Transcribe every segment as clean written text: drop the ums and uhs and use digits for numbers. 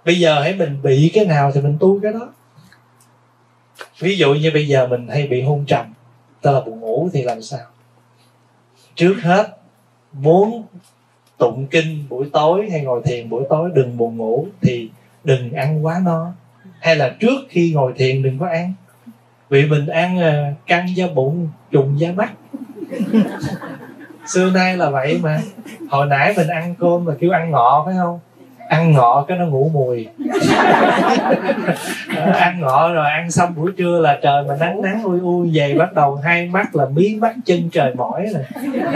Bây giờ hãy mình bị cái nào thì mình tu cái đó. Ví dụ như bây giờ mình hay bị hôn trầm, tức là buồn ngủ, thì làm sao? Trước hết, muốn tụng kinh buổi tối hay ngồi thiền buổi tối đừng buồn ngủ thì đừng ăn quá no. Hay là trước khi ngồi thiền đừng có ăn, vì mình ăn căng da bụng, trùng da mắt. Xưa nay là vậy mà. Hồi nãy mình ăn cơm mà kêu ăn ngọ phải không? Ăn ngọ cái nó ngủ mùi. Ăn ngọ rồi ăn xong buổi trưa là trời mà nắng nắng ui ui về, bắt đầu hai mắt là mí mắt chân trời mỏi rồi.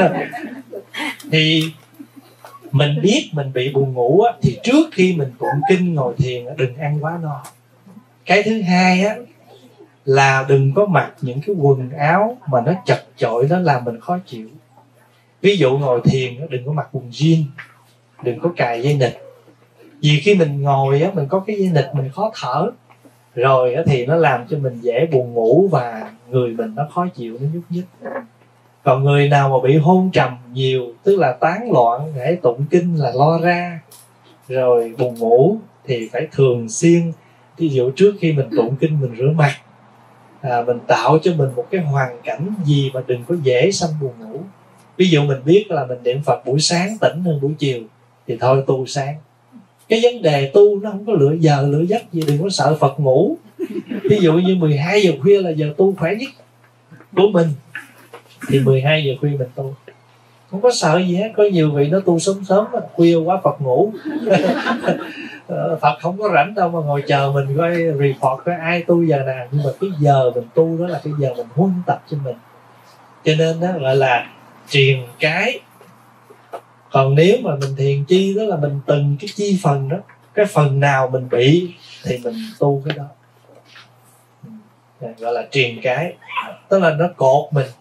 Thì mình biết mình bị buồn ngủ á, thì trước khi mình tụng kinh ngồi thiền á, đừng ăn quá no. Cái thứ hai á, là đừng có mặc những cái quần áo mà nó chật chội, nó làm mình khó chịu. Ví dụ ngồi thiền á, đừng có mặc quần jean, đừng có cài dây nịt. Vì khi mình ngồi á, mình có cái dây nịt mình khó thở, rồi á, thì nó làm cho mình dễ buồn ngủ và người mình nó khó chịu, nó nhúc nhích. Còn người nào mà bị hôn trầm nhiều, tức là tán loạn, hãy tụng kinh là lo ra, rồi buồn ngủ, thì phải thường xuyên, ví dụ trước khi mình tụng kinh mình rửa mặt, mình tạo cho mình một cái hoàn cảnh gì mà đừng có dễ sanh buồn ngủ. Ví dụ mình biết là mình niệm Phật buổi sáng tỉnh hơn buổi chiều thì thôi tu sáng. Cái vấn đề tu nó không có lựa giờ lựa giấc gì, đừng có sợ Phật ngủ. Ví dụ như 12 giờ khuya là giờ tu khỏe nhất của mình thì 12 giờ khuya mình tu, không có sợ gì hết. Có nhiều vị nó tu sớm sớm khuya quá Phật ngủ. Phật không có rảnh đâu mà ngồi chờ mình coi report coi ai tu giờ nào. Nhưng mà cái giờ mình tu đó là cái giờ mình huân tập cho mình, cho nên đó gọi là truyền cái. Còn nếu mà mình thiền chi đó là mình từng cái chi phần đó, cái phần nào mình bị thì mình tu cái đó, gọi là truyền cái, tức là nó cột mình.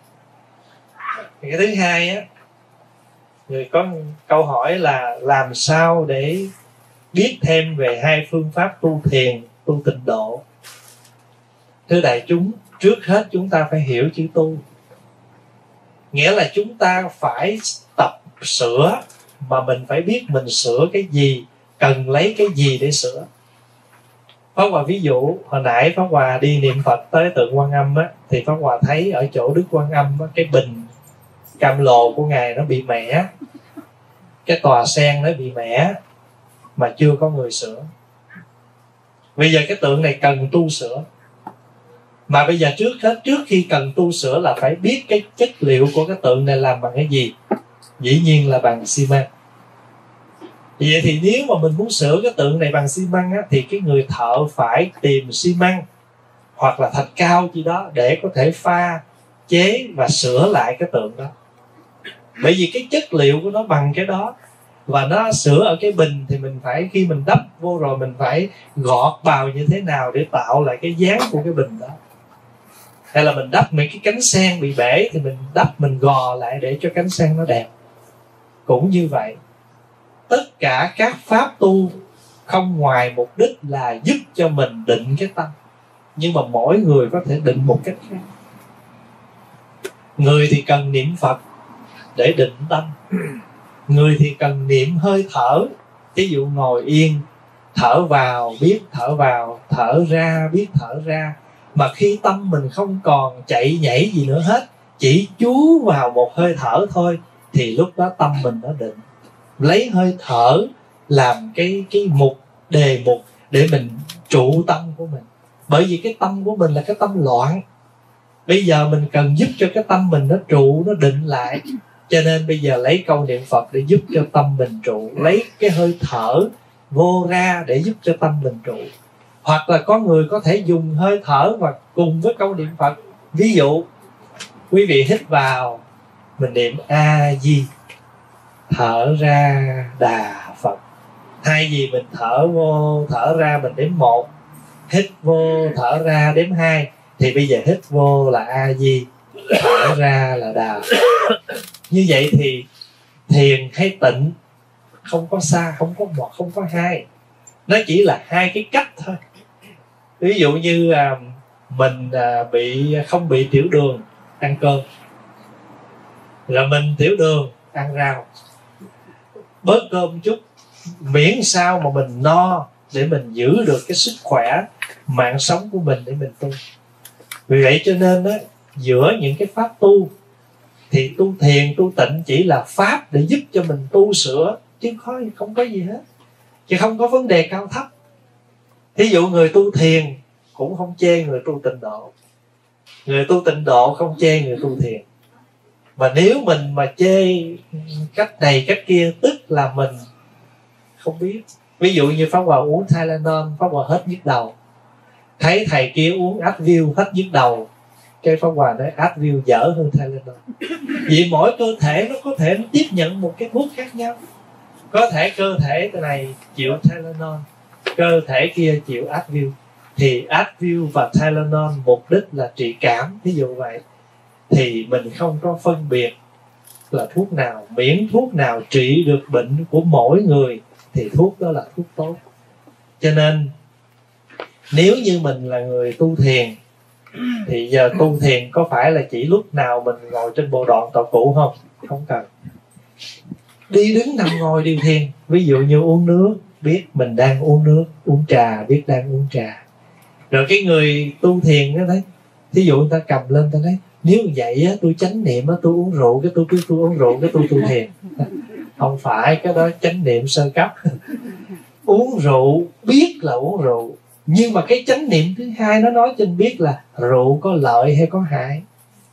Cái thứ hai á, người có câu hỏi là làm sao để biết thêm về hai phương pháp tu thiền, tu tịnh độ. Thưa đại chúng, trước hết chúng ta phải hiểu chữ tu. Nghĩa là chúng ta phải tập sửa, mà mình phải biết mình sửa cái gì, cần lấy cái gì để sửa. Pháp Hòa ví dụ, hồi nãy Pháp Hòa đi niệm Phật tới tượng Quan Âm á, thì Pháp Hòa thấy ở chỗ Đức Quan Âm á, cái bình cam lồ của Ngài nó bị mẻ, cái tòa sen nó bị mẻ mà chưa có người sửa. Bây giờ cái tượng này cần tu sửa. Mà bây giờ trước khi cần tu sửa là phải biết cái chất liệu của cái tượng này làm bằng cái gì. Dĩ nhiên là bằng xi măng. Vậy thì nếu mà mình muốn sửa cái tượng này bằng xi măng á, thì cái người thợ phải tìm xi măng hoặc là thạch cao gì đó để có thể pha chế và sửa lại cái tượng đó. Bởi vì cái chất liệu của nó bằng cái đó, và nó sửa ở cái bình thì mình phải, khi mình đắp vô rồi mình phải gọt vào như thế nào để tạo lại cái dáng của cái bình đó. Hay là mình đắp mấy cái cánh sen bị bể thì mình đắp, mình gò lại để cho cánh sen nó đẹp. Cũng như vậy, tất cả các pháp tu không ngoài mục đích là giúp cho mình định cái tâm, nhưng mà mỗi người có thể định một cách khác. Người thì cần niệm Phật để định tâm, người thì cần niệm hơi thở. Ví dụ ngồi yên, thở vào biết thở vào, thở ra biết thở ra. Mà khi tâm mình không còn chạy nhảy gì nữa hết, chỉ chú vào một hơi thở thôi, thì lúc đó tâm mình nó định. Lấy hơi thở làm cái đề mục để mình trụ tâm của mình. Bởi vì cái tâm của mình là cái tâm loạn. Bây giờ mình cần giúp cho cái tâm mình nó trụ, nó định lại. Cho nên bây giờ lấy câu niệm Phật để giúp cho tâm mình trụ. Lấy cái hơi thở vô ra để giúp cho tâm mình trụ. Hoặc là có người có thể dùng hơi thở và cùng với câu niệm Phật. Ví dụ quý vị hít vào mình niệm A Di, thở ra Đà Phật. Thay vì mình thở vô thở ra mình đếm 1, hít vô thở ra đếm 2, thì bây giờ hít vô là A Di, thở ra là Đà Phật. Như vậy thì thiền hay tịnh không có xa, không có một, không có hai. Nó chỉ là hai cái cách thôi. Ví dụ như mình không bị tiểu đường ăn cơm, rồi mình tiểu đường ăn rau, bớt cơm chút, miễn sao mà mình no để mình giữ được cái sức khỏe mạng sống của mình để mình tu. Vì vậy cho nên đó, giữa những cái pháp tu thì tu thiền, tu tịnh chỉ là pháp để giúp cho mình tu sửa, chứ không có gì hết, chứ không có vấn đề cao thấp. Thí dụ người tu thiền cũng không chê người tu tịnh độ, người tu tịnh độ không chê người tu thiền. Mà nếu mình mà chê cách này cách kia, tức là mình không biết. Ví dụ như Pháp Hòa uống Tylenol, Pháp Hòa hết nhức đầu, thấy thầy kia uống Advil hết nhức đầu, cái Pháp Hòa nói Advil dở hơn Tylenol. Vì mỗi cơ thể nó có thể tiếp nhận một cái thuốc khác nhau. Có thể cơ thể này chịu Tylenol, cơ thể kia chịu Advil. Thì Advil và Tylenol mục đích là trị cảm, ví dụ vậy. Thì mình không có phân biệt là thuốc nào, miễn thuốc nào trị được bệnh của mỗi người thì thuốc đó là thuốc tốt. Cho nên nếu như mình là người tu thiền thì giờ tu thiền có phải là chỉ lúc nào mình ngồi trên bộ đoạn tọa cụ không? Không cần. Đi đứng nằm ngồi đều thiền. Ví dụ như uống nước, biết mình đang uống nước. Uống trà, biết đang uống trà. Rồi cái người tu thiền đó đấy, thí dụ người ta cầm lên ta nói nếu vậy á, tôi chánh niệm á, tôi uống rượu, cái tôi uống rượu, cái tôi tu thiền. Không phải, cái đó chánh niệm sơ cấp. Uống rượu, biết là uống rượu, nhưng mà cái chánh niệm thứ hai nó nói cho anh biết là rượu có lợi hay có hại.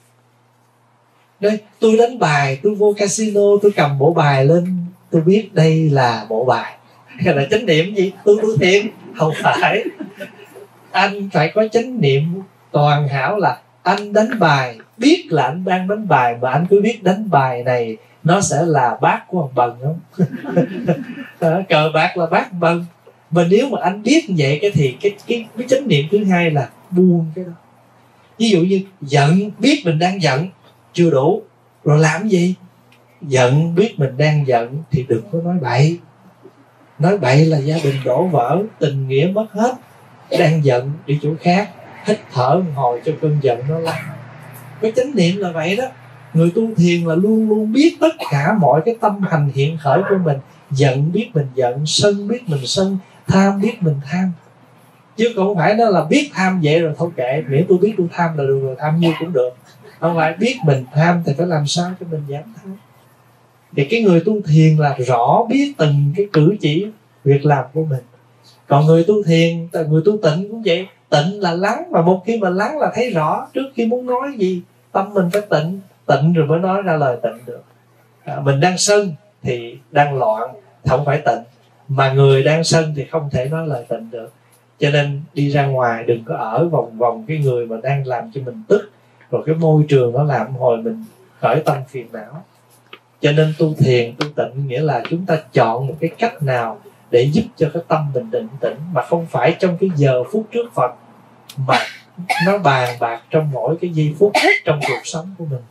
Đây, tôi đánh bài, tôi vô casino, tôi cầm bộ bài lên, tôi biết đây là bộ bài. Cái là chánh niệm gì? Tôi tu thiền. Không phải. Anh phải có chánh niệm toàn hảo là anh đánh bài, biết là anh đang đánh bài, mà anh cứ biết đánh bài này nó sẽ là bát của ông Bần không? Cờ bạc là bát ông Bần. Mà nếu mà anh biết như vậy thì cái chánh niệm thứ hai là buông cái đó. Ví dụ như giận, biết mình đang giận chưa đủ, rồi làm gì? Giận, biết mình đang giận thì đừng có nói bậy. Nói bậy là gia đình đổ vỡ, tình nghĩa mất hết. Đang giận đi chỗ khác, hít thở hồi cho cơn giận nó lắng. Cái chánh niệm là vậy đó. Người tu thiền là luôn luôn biết tất cả mọi cái tâm hành hiện khởi của mình. Giận biết mình giận, sân biết mình sân, tham biết mình tham. Chứ không phải nó là biết tham vậy rồi thôi kệ, miễn tôi biết tôi tham là được rồi, tham nhiêu cũng được. Không phải biết mình tham thì phải làm sao cho mình giảm tham. Thì cái người tu thiền là rõ biết từng cái cử chỉ, việc làm của mình. Còn người tu thiền, người tu tịnh cũng vậy. Tịnh là lắng, mà một khi mà lắng là thấy rõ. Trước khi muốn nói gì, tâm mình phải tịnh, tịnh rồi mới nói ra lời tịnh được. Mình đang sân thì đang loạn, không phải tịnh. Mà người đang sân thì không thể nói lời tịnh được. Cho nên đi ra ngoài đừng có ở vòng vòng cái người mà đang làm cho mình tức, rồi cái môi trường nó làm hồi mình khởi tâm phiền não. Cho nên tu thiền, tu tịnh nghĩa là chúng ta chọn một cái cách nào để giúp cho cái tâm mình định tĩnh, mà không phải trong cái giờ phút trước Phật, mà nó bàn bạc trong mỗi cái giây phút trong cuộc sống của mình.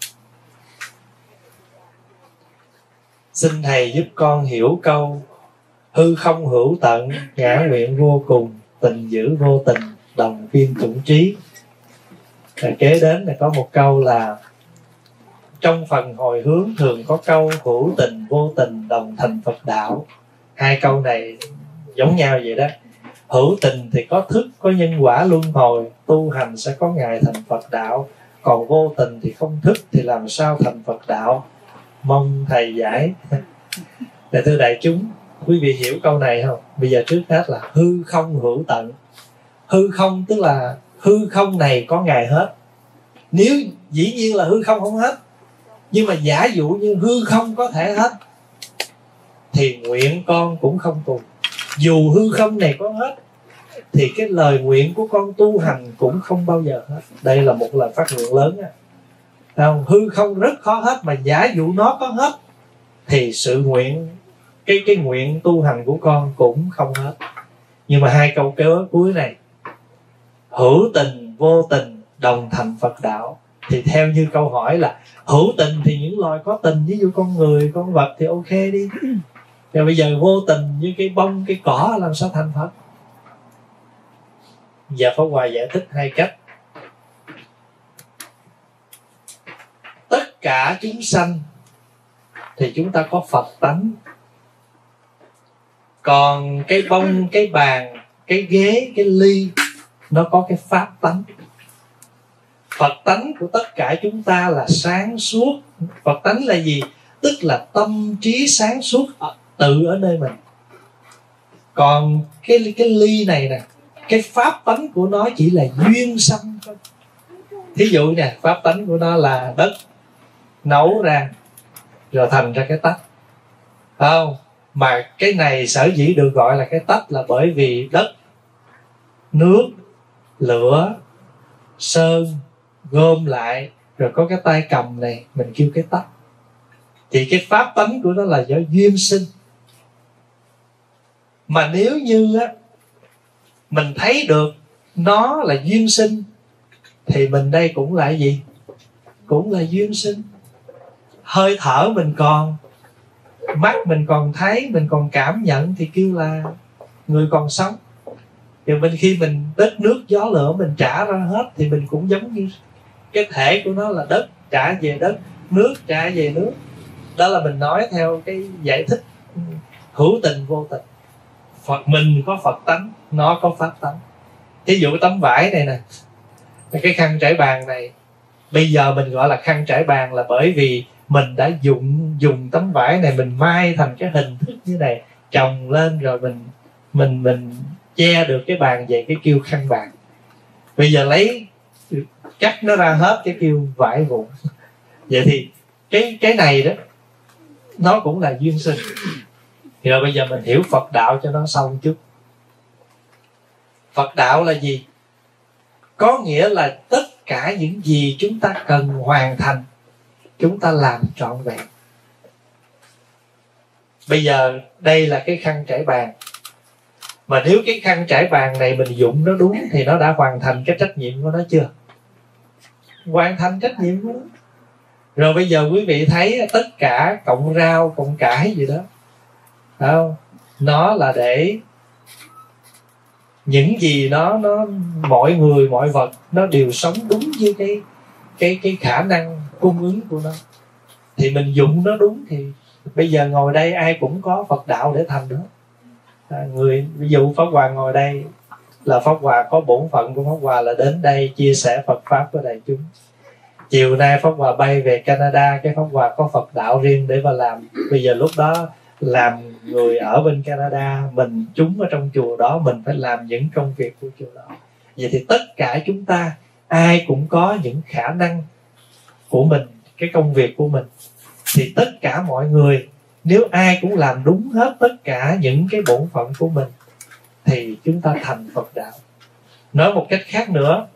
Xin Thầy giúp con hiểu câu hư không hữu tận, ngã nguyện vô cùng, tình giữ vô tình, đồng viên chủng trí. Kế đến là có một câu là trong phần hồi hướng thường có câu hữu tình vô tình đồng thành Phật đạo. Hai câu này giống nhau vậy đó. Hữu tình thì có thức, có nhân quả luân hồi, tu hành sẽ có ngày thành Phật đạo. Còn vô tình thì không thức thì làm sao thành Phật đạo? Mong Thầy giải. Để thưa đại chúng, quý vị hiểu câu này không? Bây giờ trước hết là hư không hữu tận. Hư không tức là hư không này có ngày hết. Nếu dĩ nhiên là hư không không hết, nhưng mà giả dụ như hư không có thể hết thì nguyện con cũng không cùng. Dù hư không này có hết thì cái lời nguyện của con tu hành cũng không bao giờ hết. Đây là một lời phát nguyện lớn á. Hư không rất khó hết, mà giả dụ nó có hết thì sự nguyện, cái nguyện tu hành của con cũng không hết. Nhưng mà hai câu cuối này, hữu tình vô tình đồng thành Phật đạo, thì theo như câu hỏi là hữu tình thì những loài có tình, ví dụ con người, con vật thì ok đi. Rồi bây giờ vô tình như cây bông, cây cỏ làm sao thành Phật? Giờ Pháp Hòa giải thích hai cách. Tất cả chúng sanh thì chúng ta có Phật tánh, Còn cái bông, cái bàn, cái ghế, cái ly, nó có cái pháp tánh. Phật tánh của tất cả chúng ta là sáng suốt. Phật tánh là gì? Tức là tâm trí sáng suốt tự ở nơi mình. Còn cái ly này nè, cái pháp tánh của nó chỉ là duyên sanh thôi. Thí dụ nè, pháp tánh của nó là đất nấu ra rồi thành ra cái tách, không? Mà cái này sở dĩ được gọi là cái tách là bởi vì đất, nước, lửa, sơn gom lại rồi có cái tay cầm này, mình kêu cái tách. Thì cái pháp tánh của nó là do duyên sinh. Mà nếu như á, mình thấy được nó là duyên sinh thì mình đây cũng là gì? Cũng là duyên sinh. Hơi thở mình còn, mắt mình còn thấy, mình còn cảm nhận thì kêu là người còn sống. Thì khi mình đất nước gió lửa mình trả ra hết thì mình cũng giống như cái thể của nó là đất trả về đất, nước trả về nước. Đó là mình nói theo cái giải thích hữu tình vô tình. Phật mình có Phật tánh, nó có pháp tánh. Ví dụ tấm vải này nè, cái khăn trải bàn này, bây giờ mình gọi là khăn trải bàn là bởi vì mình đã dùng tấm vải này mình may thành cái hình thức như này, chồng lên rồi mình che được cái bàn vậy, cái kêu khăn bàn. Bây giờ lấy cắt nó ra hết cái kêu vải vụn. Vậy thì cái này đó nó cũng là duyên sinh. Thì rồi bây giờ mình hiểu Phật đạo cho nó sâu một chút. Phật đạo là gì? Có nghĩa là tất cả những gì chúng ta cần hoàn thành, chúng ta làm trọn vẹn. Bây giờ đây là cái khăn trải bàn. Mà nếu cái khăn trải bàn này mình dụng nó đúng thì nó đã hoàn thành cái trách nhiệm của nó chưa? Hoàn thành trách nhiệm của nó. Rồi bây giờ quý vị thấy tất cả cọng rau, cọng cải gì đó, không? Nó là để những gì nó mọi người, mọi vật nó đều sống đúng với cái khả năng cung ứng của nó. Thì mình dụng nó đúng thì bây giờ ngồi đây ai cũng có Phật đạo để thành đó. Người ví dụ Pháp Hòa ngồi đây là Pháp Hòa có bổn phận của Pháp Hòa là đến đây chia sẻ Phật pháp với đại chúng. Chiều nay Pháp Hòa bay về Canada, cái Pháp Hòa có Phật đạo riêng để mà làm. Bây giờ lúc đó làm người ở bên Canada, mình chúng ở trong chùa đó, mình phải làm những công việc của chùa đó. Vậy thì tất cả chúng ta ai cũng có những khả năng của mình, cái công việc của mình. Thì tất cả mọi người nếu ai cũng làm đúng hết tất cả những cái bổn phận của mình thì chúng ta thành Phật đạo. Nói một cách khác nữa,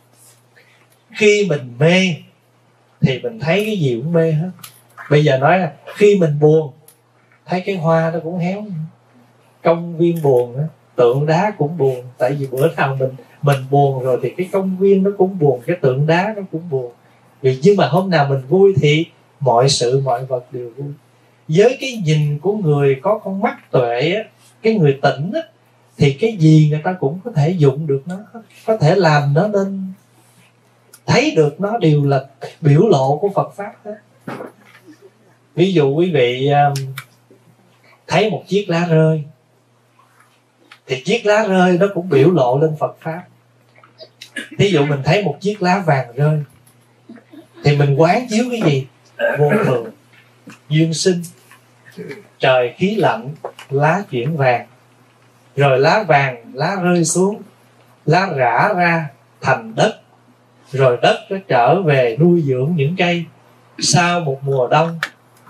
khi mình mê thì mình thấy cái gì cũng mê hết. Bây giờ nói là khi mình buồn, thấy cái hoa nó cũng héo, công viên buồn, tượng đá cũng buồn. Tại vì bữa nào mình buồn rồi thì cái công viên nó cũng buồn, cái tượng đá nó cũng buồn. Nhưng mà hôm nào mình vui thì mọi sự mọi vật đều vui. Với cái nhìn của người có con mắt tuệ á, cái người tỉnh á, thì cái gì người ta cũng có thể dụng được nó, có thể làm nó nên thấy được nó đều là biểu lộ của Phật pháp đó. Ví dụ quý vị thấy một chiếc lá rơi thì chiếc lá rơi nó cũng biểu lộ lên Phật pháp. Ví dụ mình thấy một chiếc lá vàng rơi thì mình quán chiếu cái gì? Vô thường, duyên sinh, trời khí lạnh, lá chuyển vàng. Rồi lá vàng, lá rơi xuống, lá rã ra thành đất. Rồi đất nó trở về nuôi dưỡng những cây. Sau một mùa đông,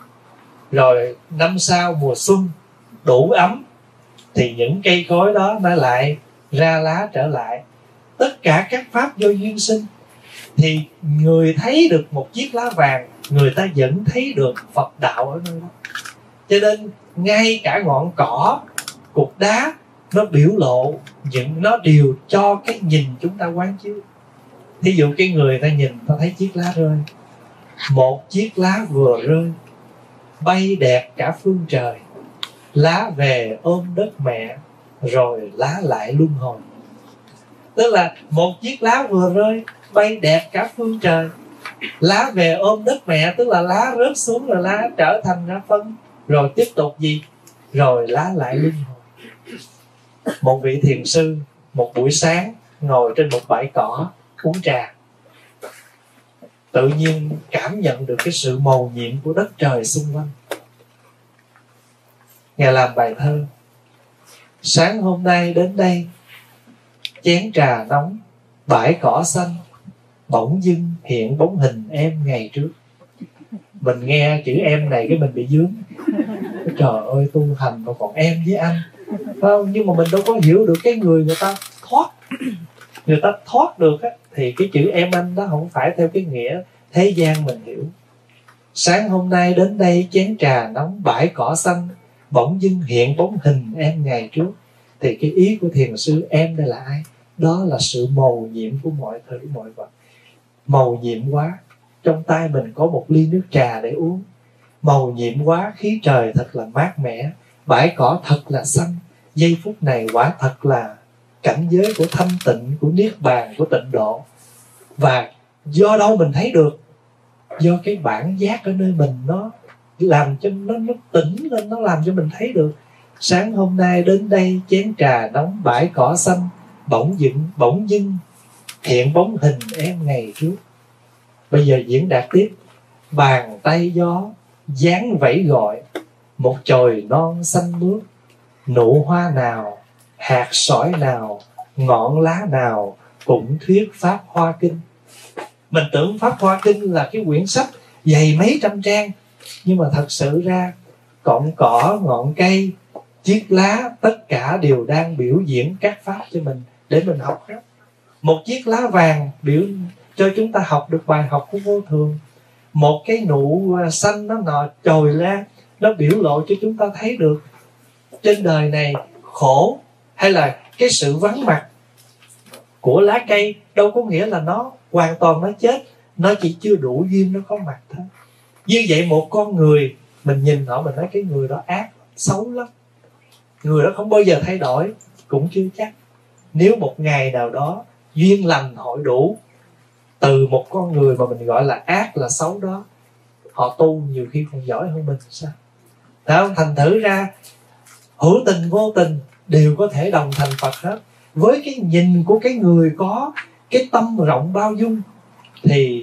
rồi năm sau mùa xuân đủ ấm, thì những cây cối đó nó lại ra lá trở lại. Tất cả các pháp do duyên sinh. Thì người thấy được một chiếc lá vàng, người ta vẫn thấy được Phật đạo ở nơi đó. Cho nên ngay cả ngọn cỏ, cục đá nó biểu lộ nó đều cho cái nhìn chúng ta quán chiếu. Thí dụ cái người ta nhìn, ta thấy chiếc lá rơi, một chiếc lá vừa rơi bay đẹp cả phương trời, lá về ôm đất mẹ, rồi lá lại luân hồi. Tức là một chiếc lá vừa rơi bay đẹp cả phương trời, lá về ôm đất mẹ, tức là lá rớt xuống rồi lá trở thành ra phân, rồi tiếp tục gì, rồi lá lại luân hồi. Một vị thiền sư một buổi sáng ngồi trên một bãi cỏ uống trà, tự nhiên cảm nhận được cái sự mầu nhiệm của đất trời xung quanh. Ngài làm bài thơ: sáng hôm nay đến đây, chén trà nóng, bãi cỏ xanh, bỗng dưng hiện bóng hình em ngày trước. Mình nghe chữ em này cái mình bị dướng. Trời ơi, tu hành mà còn em với anh, phải không? Nhưng mà mình đâu có hiểu được cái người ta thoát. Người ta thoát được á, thì cái chữ em anh đó không phải theo cái nghĩa thế gian mình hiểu. Sáng hôm nay đến đây, chén trà nóng, bãi cỏ xanh, bỗng dưng hiện bóng hình em ngày trước. Thì cái ý của thiền sư em đây là ai? Đó là sự mầu nhiệm của mọi thứ mọi vật. Mầu nhiệm quá, trong tay mình có một ly nước trà để uống. Mầu nhiệm quá, khí trời thật là mát mẻ, bãi cỏ thật là xanh. Giây phút này quả thật là cảnh giới của thanh tịnh, của niết bàn, của tịnh độ. Và do đâu mình thấy được? Do cái bản giác ở nơi mình nó làm cho nó tỉnh lên, nó làm cho mình thấy được. Sáng hôm nay đến đây, chén trà nóng, bãi cỏ xanh, bỗng dưng hiện bóng hình em ngày trước. Bây giờ diễn đạt tiếp: bàn tay gió dáng vẫy gọi, một chồi non xanh mướt, nụ hoa nào, hạt sỏi nào, ngọn lá nào cũng thuyết pháp hoa kinh. Mình tưởng pháp hoa kinh là cái quyển sách dày mấy trăm trang, nhưng mà thật sự ra cọng cỏ, ngọn cây, chiếc lá, tất cả đều đang biểu diễn các pháp cho mình để mình học hết. Một chiếc lá vàng biểu cho chúng ta học được bài học của vô thường. Một cái nụ xanh nó nọ trồi ra, nó biểu lộ cho chúng ta thấy được trên đời này khổ hay là cái sự vắng mặt của lá cây đâu có nghĩa là nó hoàn toàn nó chết. Nó chỉ chưa đủ duyên nó có mặt thôi. Như vậy một con người, mình nhìn họ mình nói cái người đó ác, xấu lắm, người đó không bao giờ thay đổi, cũng chưa chắc. Nếu một ngày nào đó duyên lành hội đủ, từ một con người mà mình gọi là ác là xấu đó, họ tu nhiều khi còn giỏi hơn mình sao? Thấy không? Thành thử ra hữu tình vô tình đều có thể đồng thành Phật hết. Với cái nhìn của cái người có cái tâm rộng bao dung, thì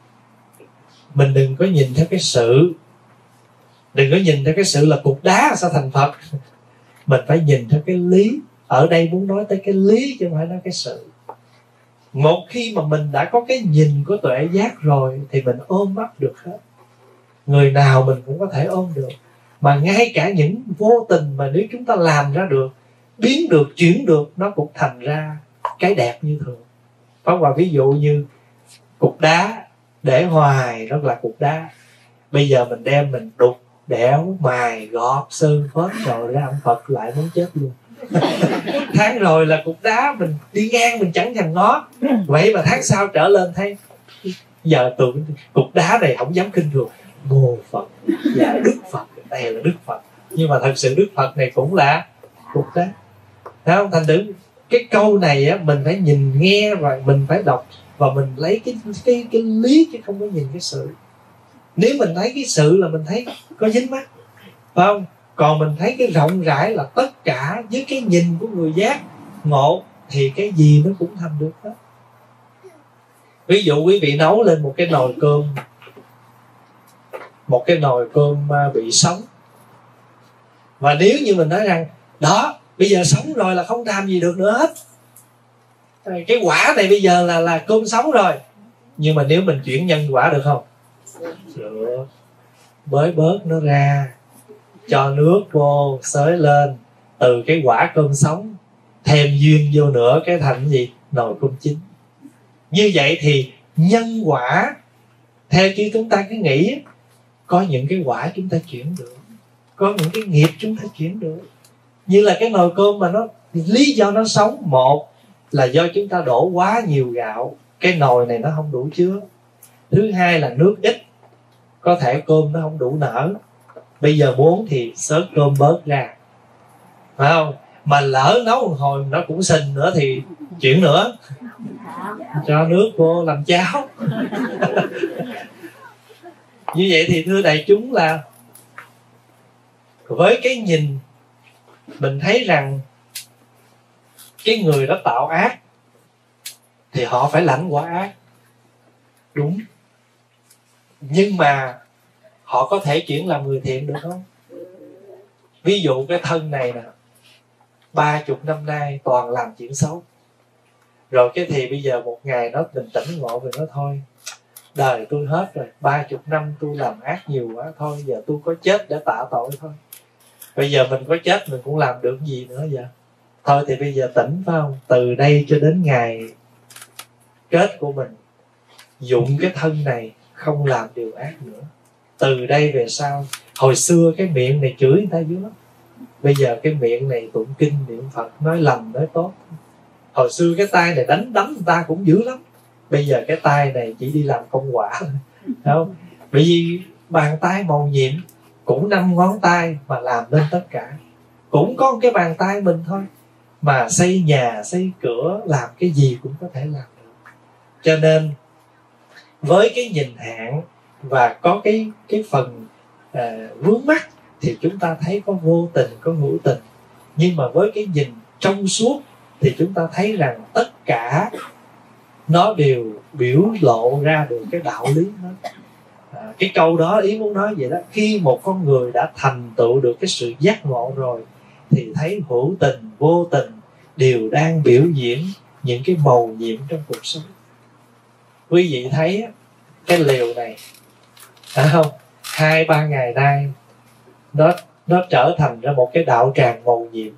mình đừng có nhìn theo cái sự, đừng có nhìn theo cái sự là cục đá sao thành Phật. Mình phải nhìn theo cái lý. Ở đây muốn nói tới cái lý chứ không phải nói cái sự. Một khi mà mình đã có cái nhìn của tuệ giác rồi thì mình ôm bắt được hết. Người nào mình cũng có thể ôm được. Mà ngay cả những vô tình mà nếu chúng ta làm ra được, biến được, chuyển được, nó cũng thành ra cái đẹp như thường. Và ví dụ như cục đá để hoài rất là cục đá. Bây giờ mình đem mình đục, đẽo, mài, gọt, sơn, phết rồi ra ông Phật lại muốn chết luôn. Tháng rồi là cục đá mình đi ngang mình chẳng thèm ngó. Vậy mà tháng sau trở lên thấy giờ tưởng cục đá này không dám khinh thường. Mô Phật, dạ Đức Phật, đây là Đức Phật. Nhưng mà thật sự Đức Phật này cũng là cục đá. Thấy không? Thành thử cái câu này á, mình phải nhìn nghe và mình phải đọc, và mình lấy cái lý chứ không có nhìn cái sự. Nếu mình thấy cái sự là mình thấy có dính mắt, phải không? Còn mình thấy cái rộng rãi là tất cả với cái nhìn của người giác ngộ thì cái gì nó cũng thành được hết. Ví dụ quý vị nấu lên một cái nồi cơm, một cái nồi cơm bị sống, và nếu như mình nói rằng đó bây giờ sống rồi là không làm gì được nữa hết, cái quả này bây giờ là cơm sống rồi, nhưng mà nếu mình chuyển nhân quả được không? Được. Bới bớt nó ra, cho nước vô, xới lên, từ cái quả cơm sống thêm duyên vô nữa cái thành gì? Nồi cơm chín. Như vậy thì nhân quả theo chứ chúng ta cứ nghĩ có những cái quả chúng ta chuyển được, có những cái nghiệp chúng ta chuyển được. Như là cái nồi cơm mà nó lý do nó sống, một là do chúng ta đổ quá nhiều gạo, cái nồi này nó không đủ chứa. Thứ hai là nước ít, có thể cơm nó không đủ nở. Bây giờ muốn thì xớt cơm bớt ra, phải không? Mà lỡ nấu một hồi nó cũng sình nữa thì chuyển nữa, cho nước vô làm cháo. Như vậy thì thưa đại chúng là với cái nhìn mình thấy rằng cái người đó tạo ác thì họ phải lãnh quả ác, đúng. Nhưng mà họ có thể chuyển làm người thiện được không? Ví dụ cái thân này nè, 30 năm nay toàn làm chuyện xấu, rồi cái thì bây giờ một ngày nó tỉnh ngộ về nó thôi, đời tôi hết rồi, 30 năm tôi làm ác nhiều quá, thôi giờ tôi có chết để tạ tội thôi. Bây giờ mình có chết mình cũng làm được gì nữa vậy? Thôi thì bây giờ tỉnh, phải không? Từ đây cho đến ngày kết của mình, dụng cái thân này không làm điều ác nữa. Từ đây về sau, hồi xưa cái miệng này chửi người ta dữ lắm, bây giờ cái miệng này tụng kinh niệm Phật, nói lành nói tốt. Hồi xưa cái tay này đấm người ta cũng dữ lắm, bây giờ cái tay này chỉ đi làm công quả không? Bởi vì bàn tay màu nhiệm, cũng 5 ngón tay mà làm nên tất cả. Cũng có cái bàn tay mình thôi mà xây nhà xây cửa, làm cái gì cũng có thể làm được. Cho nên với cái nhìn hạn và có cái phần vướng mắc thì chúng ta thấy có vô tình có hữu tình. Nhưng mà với cái nhìn trong suốt thì chúng ta thấy rằng tất cả nó đều biểu lộ ra được cái đạo lý đó. Cái câu đó ý muốn nói vậy đó, khi một con người đã thành tựu được cái sự giác ngộ rồi thì thấy hữu tình vô tình đều đang biểu diễn những cái mầu nhiệm trong cuộc sống. Quý vị thấy cái liều này, phải không? 2-3 ngày nay nó trở thành ra một cái đạo tràng mầu nhiệm.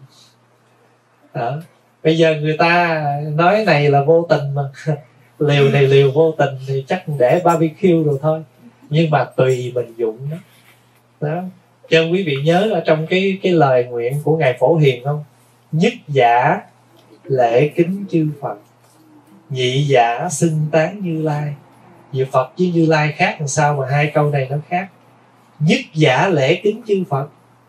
Bây giờ người ta nói này là vô tình mà liều này liều vô tình thì chắc để barbecue rồi thôi. Nhưng mà tùy mình dụng đó. Cho quý vị nhớ ở trong cái lời nguyện của Ngài Phổ Hiền không? Nhất giả lễ kính chư Phật, nhị giả xưng tán Như Lai. Vì Phật với Như Lai khác làm sao mà hai câu này nó khác? Nhất giả lễ kính chư Phật.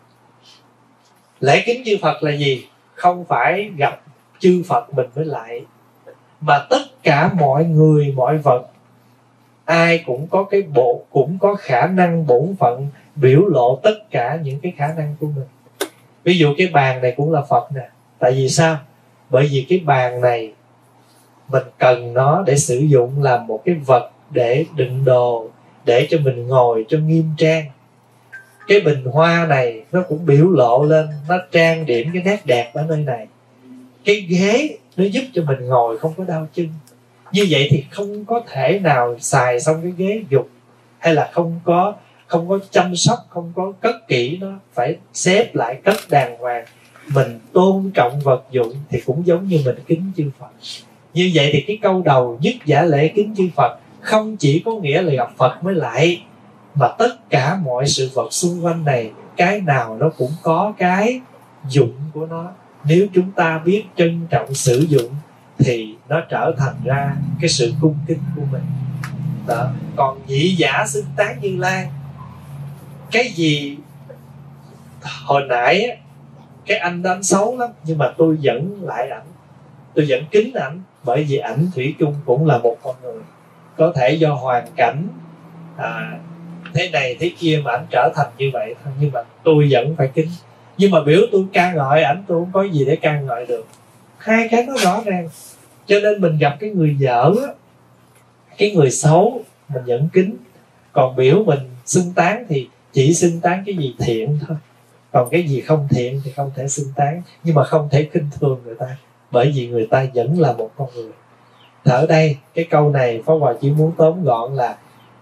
Lễ kính chư Phật là gì? Không phải gặp chư Phật mình mới lại, mà tất cả mọi người mọi vật, ai cũng có cái cũng có khả năng bổn phận biểu lộ tất cả những cái khả năng của mình. Ví dụ cái bàn này cũng là Phật nè. Tại vì sao? Bởi vì cái bàn này mình cần nó để sử dụng làm một cái vật để đựng đồ, để cho mình ngồi cho nghiêm trang. Cái bình hoa này nó cũng biểu lộ lên, nó trang điểm cái nét đẹp ở nơi này. Cái ghế nó giúp cho mình ngồi không có đau chân. Như vậy thì không có thể nào xài xong cái ghế dục, hay là không có chăm sóc, không có cất kỹ nó, phải xếp lại cất đàng hoàng. Mình tôn trọng vật dụng thì cũng giống như mình kính chư Phật. Như vậy thì cái câu đầu nhất giả lễ kính chư Phật không chỉ có nghĩa là gặp Phật mới lại, mà tất cả mọi sự vật xung quanh này, cái nào nó cũng có cái dụng của nó. Nếu chúng ta biết trân trọng sử dụng thì nó trở thành ra cái sự cung kính của mình đó. Còn nhị giả xưng tán Như Lai, cái gì hồi nãy cái anh đó anh xấu lắm, nhưng mà tôi vẫn lại ảnh, tôi vẫn kính ảnh, bởi vì ảnh thủy chung cũng là một con người. Có thể do hoàn cảnh thế này thế kia mà ảnh trở thành như vậy thôi, nhưng mà tôi vẫn phải kính. Nhưng mà biểu tôi ca ngợi ảnh, tôi không có gì để ca ngợi được. Hai cái nó rõ ràng. Cho nên mình gặp cái người dở, cái người xấu mình vẫn kính. Còn biểu mình xưng tán thì chỉ xưng tán cái gì thiện thôi, còn cái gì không thiện thì không thể xưng tán. Nhưng mà không thể khinh thường người ta, bởi vì người ta vẫn là một con người. Ở đây cái câu này Pháp Hòa chỉ muốn tóm gọn là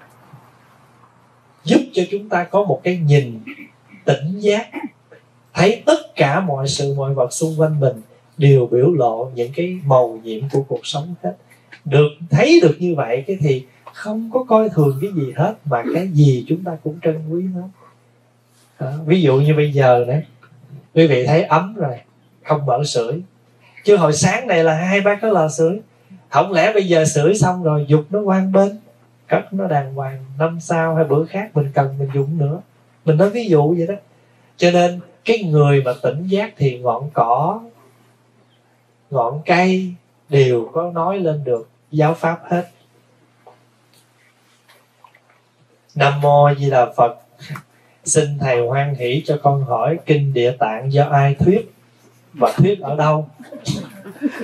giúp cho chúng ta có một cái nhìn tỉnh giác, thấy tất cả mọi sự mọi vật xung quanh mình đều biểu lộ những cái mầu nhiệm của cuộc sống hết. Được thấy được như vậy cái thì không có coi thường cái gì hết, mà cái gì chúng ta cũng trân quý hết. Ví dụ như bây giờ này, quý vị thấy ấm rồi, không mở sưởi. Chứ hồi sáng này là 2-3 cái lò sưởi. Không lẽ bây giờ sưởi xong rồi dục nó quan bên, cất nó đàng hoàng, năm sau hay bữa khác mình cần mình dùng nữa. Mình nói ví dụ vậy đó. Cho nên cái người mà tỉnh giác thì ngọn cỏ, ngọn cây đều có nói lên được giáo pháp hết. Nam Mô Di Đà Phật. Xin thầy hoan hỷ cho con hỏi kinh Địa Tạng do ai thuyết và thuyết ở đâu?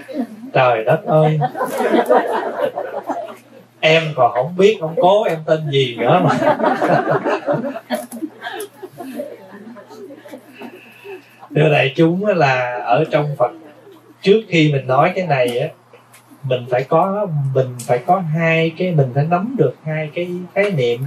trời đất ơi, em còn không biết ông cố em tên gì nữa mà. Thưa đại chúng là ở trong Phật, trước khi mình nói cái này á, mình phải có hai cái, mình phải nắm được hai cái khái niệm.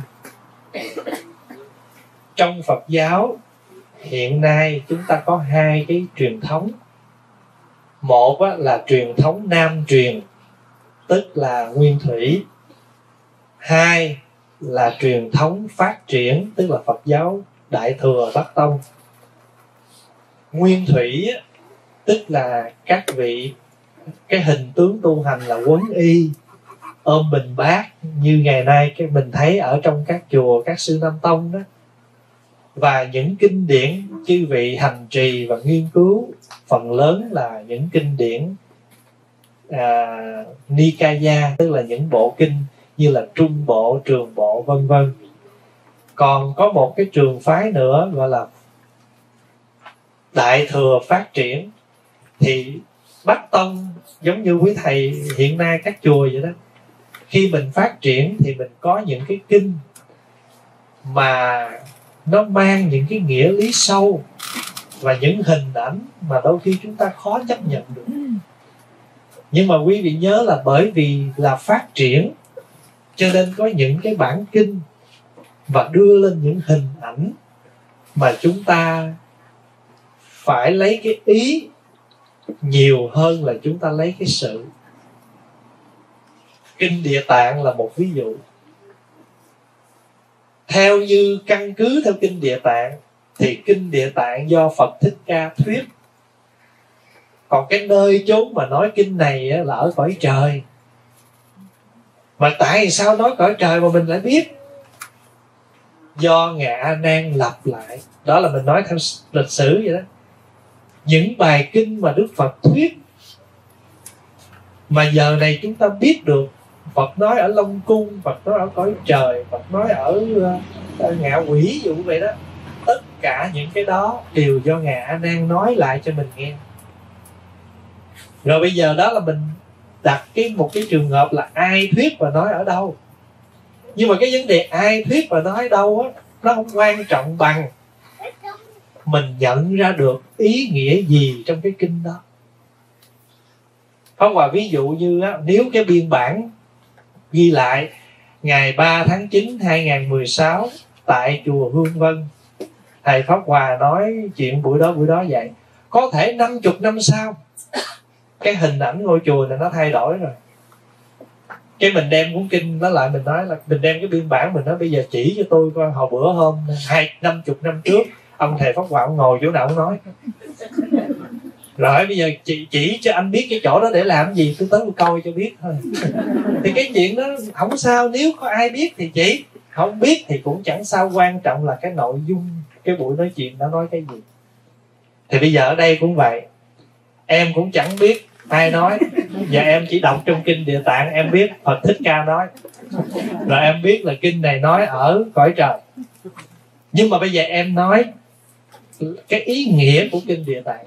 Trong Phật giáo hiện nay chúng ta có hai cái truyền thống. Một á, là truyền thống Nam truyền, tức là Nguyên Thủy. Hai là truyền thống phát triển, tức là Phật giáo Đại Thừa Bắc Tông. Nguyên Thủy á, tức là các vị, cái hình tướng tu hành là quấn y, ôm bình bát, như ngày nay cái mình thấy ở trong các chùa, các sư Nam Tông đó. Và những kinh điển chư vị hành trì và nghiên cứu phần lớn là những kinh điển Nikaya, tức là những bộ kinh như là Trung Bộ, Trường Bộ, vân vân. Còn có một cái trường phái nữa gọi là Đại Thừa phát triển. Thì Bắc Tông giống như quý thầy hiện nay các chùa vậy đó, khi mình phát triển thì mình có những cái kinh mà nó mang những cái nghĩa lý sâu và những hình ảnh mà đôi khi chúng ta khó chấp nhận được. Nhưng mà quý vị nhớ là bởi vì là phát triển cho nên có những cái bản kinh và đưa lên những hình ảnh mà chúng ta phải lấy cái ý nhiều hơn là chúng ta lấy cái sự. Kinh Địa Tạng là một ví dụ. Theo như căn cứ theo Kinh Địa Tạng thì Kinh Địa Tạng do Phật Thích Ca thuyết. Còn cái nơi chốn mà nói kinh này là ở cõi trời. Mà tại sao nói cõi trời mà mình lại biết? Do Ngài A Nan lặp lại. Đó là mình nói theo lịch sử vậy đó. Những bài kinh mà Đức Phật thuyết mà giờ này chúng ta biết được. Phật nói ở Long Cung, Phật nói ở cõi trời, Phật nói ở ngạ quỷ, ví dụ vậy đó. Tất cả những cái đó đều do Ngài A Nan nói lại cho mình nghe. Rồi bây giờ đó là mình đặt một cái trường hợp là ai thuyết và nói ở đâu. Nhưng mà cái vấn đề ai thuyết và nói ở đâu á, nó không quan trọng bằng mình nhận ra được ý nghĩa gì trong cái kinh đó. Không, và ví dụ như á, nếu cái biên bản ghi lại ngày 3 tháng 9 2016 tại chùa Hương Vân, thầy Pháp Hòa nói chuyện buổi đó vậy, có thể 50 năm sau cái hình ảnh ngôi chùa này nó thay đổi rồi. Cái mình đem cuốn kinh đó lại, mình nói là mình đem cái biên bản, mình nói bây giờ chỉ cho tôi coi hồi bữa hôm 50 năm trước ông thầy Pháp Hòa ông ngồi chỗ nào ông nói. Rồi bây giờ chỉ cho anh biết cái chỗ đó để làm gì, tôi tới tôi coi cho biết thôi. Thì cái chuyện đó không sao, nếu có ai biết thì chỉ, không biết thì cũng chẳng sao, quan trọng là cái nội dung cái buổi nói chuyện đó nói cái gì. Thì bây giờ ở đây cũng vậy, em cũng chẳng biết ai nói, và em chỉ đọc trong Kinh Địa Tạng em biết Phật Thích Ca nói, rồi em biết là kinh này nói ở cõi trời. Nhưng mà bây giờ em nói cái ý nghĩa của Kinh Địa Tạng.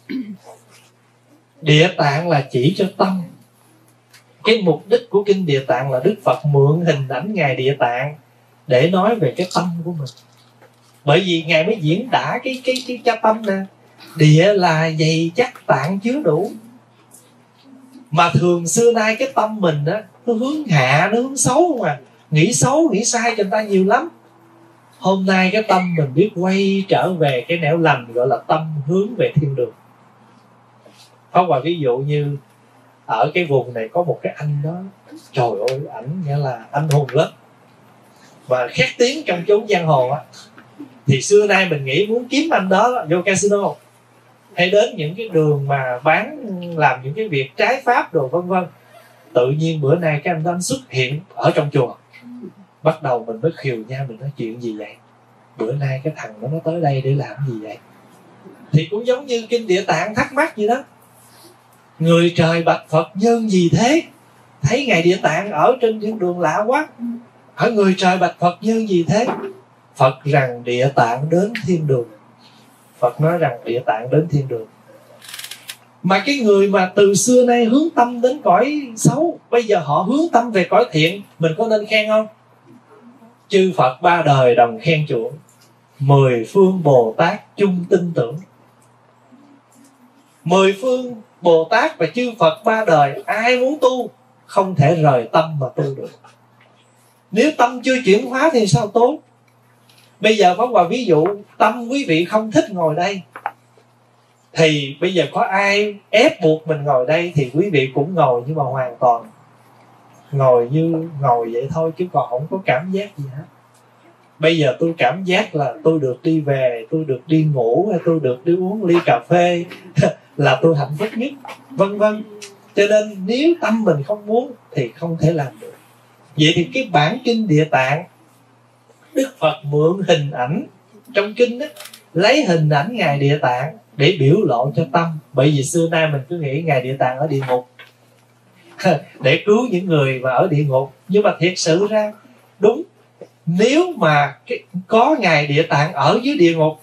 Địa Tạng là chỉ cho tâm. Cái mục đích của Kinh Địa Tạng là Đức Phật mượn hình ảnh Ngài Địa Tạng để nói về cái tâm của mình. Bởi vì Ngài mới diễn tả cái tâm nè. Địa là dày chắc, tạng chứa đủ. Mà thường xưa nay cái tâm mình á, nó hướng hạ, nó hướng xấu không à. Nghĩ xấu, nghĩ sai cho người ta nhiều lắm. Hôm nay cái tâm mình biết quay trở về cái nẻo lành, gọi là tâm hướng về thiên đường. Không, và ví dụ như ở cái vùng này có một cái anh đó, trời ơi, ảnh nghĩa là anh hùng lắm và khét tiếng trong chốn giang hồ á. Thì xưa nay mình nghĩ muốn kiếm anh đó vô casino hay đến những cái đường mà làm những cái việc trái pháp đồ vân vân. Tự nhiên bữa nay cái anh đó anh xuất hiện ở trong chùa. Bắt đầu mình mới khiều nhau, mình nói chuyện gì vậy? Bữa nay cái thằng đó nó tới đây để làm gì vậy? Thì cũng giống như Kinh Địa Tạng thắc mắc vậy đó. Người trời bạch Phật nhân gì thế? Thấy Ngài Địa Tạng ở trên thiên đường lạ quá. Hỏi người trời bạch Phật nhân gì thế? Phật rằng Địa Tạng đến thiên đường. Phật nói rằng Địa Tạng đến thiên đường. Mà cái người mà từ xưa nay hướng tâm đến cõi xấu, bây giờ họ hướng tâm về cõi thiện, mình có nên khen không? Chư Phật ba đời đồng khen chuộng, 10 phương Bồ Tát chung tin tưởng. 10 phương Bồ Tát và chư Phật ba đời, ai muốn tu không thể rời tâm mà tu được. Nếu tâm chưa chuyển hóa thì sao tốt? Bây giờ Pháp Hòa ví dụ, tâm quý vị không thích ngồi đây, thì bây giờ có ai ép buộc mình ngồi đây thì quý vị cũng ngồi, nhưng mà hoàn toàn ngồi như ngồi vậy thôi, chứ còn không có cảm giác gì hết. Bây giờ tôi cảm giác là tôi được đi về, tôi được đi ngủ, hay tôi được đi uống ly cà phê là tôi hạnh phúc nhất, vân vân. Cho nên nếu tâm mình không muốn thì không thể làm được. Vậy thì cái bản kinh Địa Tạng, Đức Phật mượn hình ảnh trong kinh đó, lấy hình ảnh Ngài Địa Tạng để biểu lộ cho tâm. Bởi vì xưa nay mình cứ nghĩ Ngài Địa Tạng ở địa ngục để cứu những người mà ở địa ngục. Nhưng mà thiệt sự ra đúng, nếu mà có Ngài Địa Tạng ở dưới địa ngục,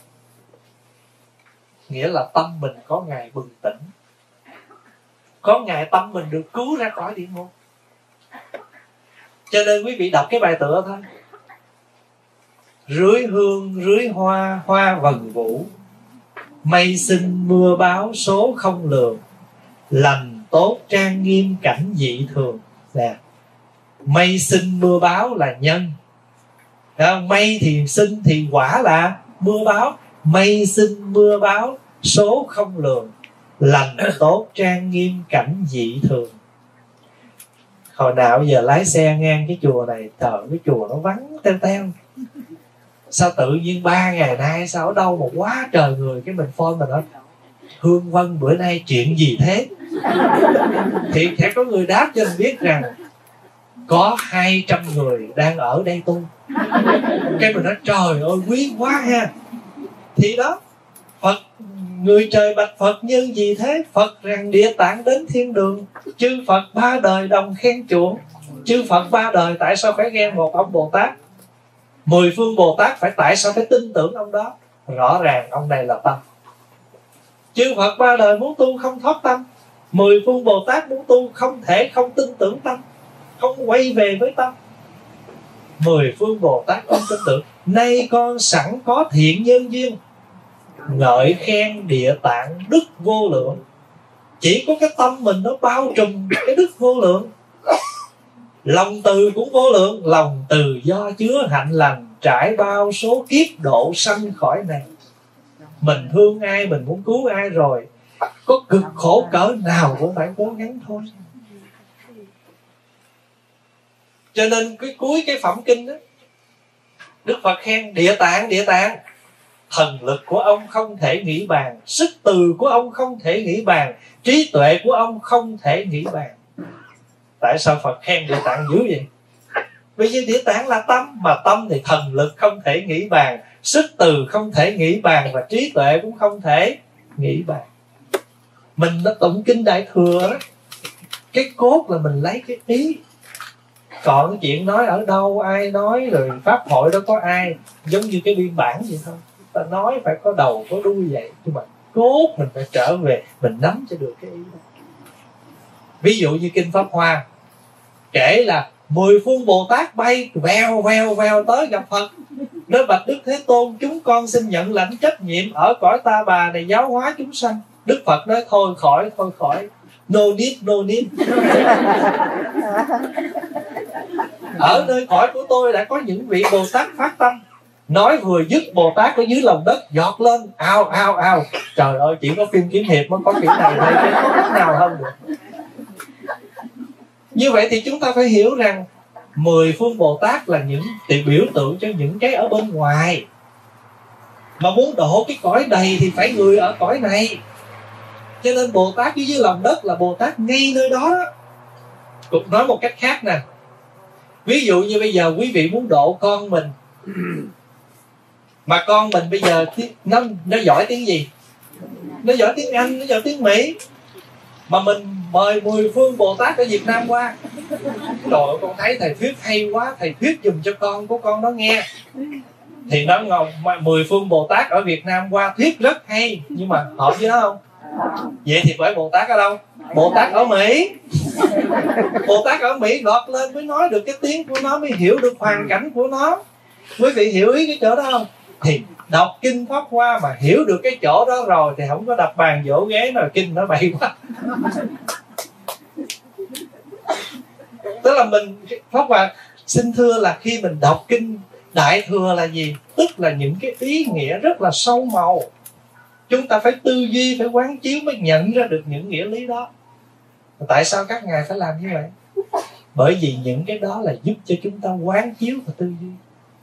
nghĩa là tâm mình có Ngài bừng tỉnh, có Ngài tâm mình được cứu ra khỏi địa ngục. Cho nên quý vị đọc cái bài tựa thôi: rưới hương rưới hoa, hoa vần vũ, mây sinh mưa báo số không lường, lành tốt trang nghiêm cảnh dị thường. Nè, mây sinh mưa báo là nhân, mây thì sinh thì quả là mưa báo. Mây sinh mưa báo số không lường, lành tốt trang nghiêm cảnh dị thường. Hồi nào giờ lái xe ngang cái chùa này, trời, cái chùa nó vắng teo teo. Sao tự nhiên 3 ngày nay sao ở đâu mà quá trời người, cái mình phone mình nói: Hương Vân bữa nay chuyện gì thế? Thì sẽ có người đáp cho mình biết rằng có 200 người đang ở đây tu. Cái mình nói trời ơi quý quá ha. Thì đó, Phật, người trời bạch Phật nhân gì thế? Phật rằng Địa Tạng đến thiên đường, chư Phật ba đời đồng khen chuộng. Chư Phật ba đời tại sao phải ghen một ông Bồ Tát? 10 phương Bồ Tát tại sao phải tin tưởng ông đó? Rõ ràng ông này là tâm. Chư Phật ba đời muốn tu không thoát tâm, 10 phương Bồ Tát muốn tu không thể không tin tưởng tâm, không quay về với tâm. 10 phương Bồ Tát không tin tưởng. Nay con sẵn có thiện nhân duyên, ngợi khen Địa Tạng đức vô lượng. Chỉ có cái tâm mình nó bao trùm cái đức vô lượng. Lòng từ cũng vô lượng, lòng từ do chứa hạnh lành, trải bao số kiếp độ sanh khỏi này. Mình thương ai, mình muốn cứu ai rồi, có cực khổ cỡ nào cũng phải cố gắng thôi. Cho nên cái cuối cái phẩm kinh đó, Đức Phật khen Địa Tạng, Địa Tạng, thần lực của ông không thể nghĩ bàn, sức từ của ông không thể nghĩ bàn, trí tuệ của ông không thể nghĩ bàn. Tại sao Phật khen Địa Tạng dữ vậy? Vì vì Địa Tạng là tâm, mà tâm thì thần lực không thể nghĩ bàn, sức từ không thể nghĩ bàn, và trí tuệ cũng không thể nghĩ bàn. Mình nó tụng kinh Đại Thừa đó, cái cốt là mình lấy cái ý. Còn cái chuyện nói ở đâu, ai nói, rồi pháp hội đó có ai, giống như cái biên bản vậy thôi. Ta nói phải có đầu có đuôi vậy, nhưng mà cốt mình phải trở về, mình nắm cho được cái ý đó. Ví dụ như kinh Pháp Hoa kể là 10 phương Bồ Tát bay vèo vèo vèo tới gặp Phật, nói: bạch Đức Thế Tôn, chúng con xin nhận lãnh trách nhiệm ở cõi Ta Bà này giáo hóa chúng sanh. Đức Phật nói: thôi khỏi, no need. Ở nơi cõi của tôi đã có những vị Bồ Tát phát tâm, nói vừa dứt Bồ Tát ở dưới lòng đất giọt lên ao. Trời ơi, chỉ có phim kiếm hiệp mới có kiểu này thôi, chứ có cách nào hơn được. Như vậy thì chúng ta phải hiểu rằng 10 phương Bồ Tát là những biểu tượng cho những cái ở bên ngoài. Mà muốn độ cái cõi đầy thì phải người ở cõi này. Cho nên Bồ Tát dưới lòng đất là Bồ Tát ngay nơi đó đó. Cũng nói một cách khác nè, ví dụ như bây giờ quý vị muốn độ con mình, mà con mình bây giờ nó giỏi tiếng gì? Nó giỏi tiếng Anh, nó giỏi tiếng Mỹ, mà mình mời 10 phương Bồ Tát ở Việt Nam qua. Trời ơi, con thấy thầy thuyết hay quá, thầy thuyết dùm cho con của con nó nghe. Thì nó ngồi 10 phương Bồ Tát ở Việt Nam qua thuyết rất hay, nhưng mà hợp với nó không? Vậy thì phải Bồ Tát ở đâu? Bồ Tát ở Mỹ. Bồ Tát ở Mỹ gọt lên mới nói được cái tiếng của nó, mới hiểu được hoàn cảnh của nó. Quý vị hiểu ý cái chỗ đó không? Thì đọc kinh Pháp Hoa mà hiểu được cái chỗ đó rồi thì không có đập bàn vỗ ghế nào kinh nó bậy quá. Tức là mình, Pháp Hòa xin thưa là khi mình đọc kinh Đại Thừa là gì? Tức là những cái ý nghĩa rất là sâu màu. Chúng ta phải tư duy, phải quán chiếu mới nhận ra được những nghĩa lý đó. Tại sao các ngài phải làm như vậy? Bởi vì những cái đó là giúp cho chúng ta quán chiếu và tư duy.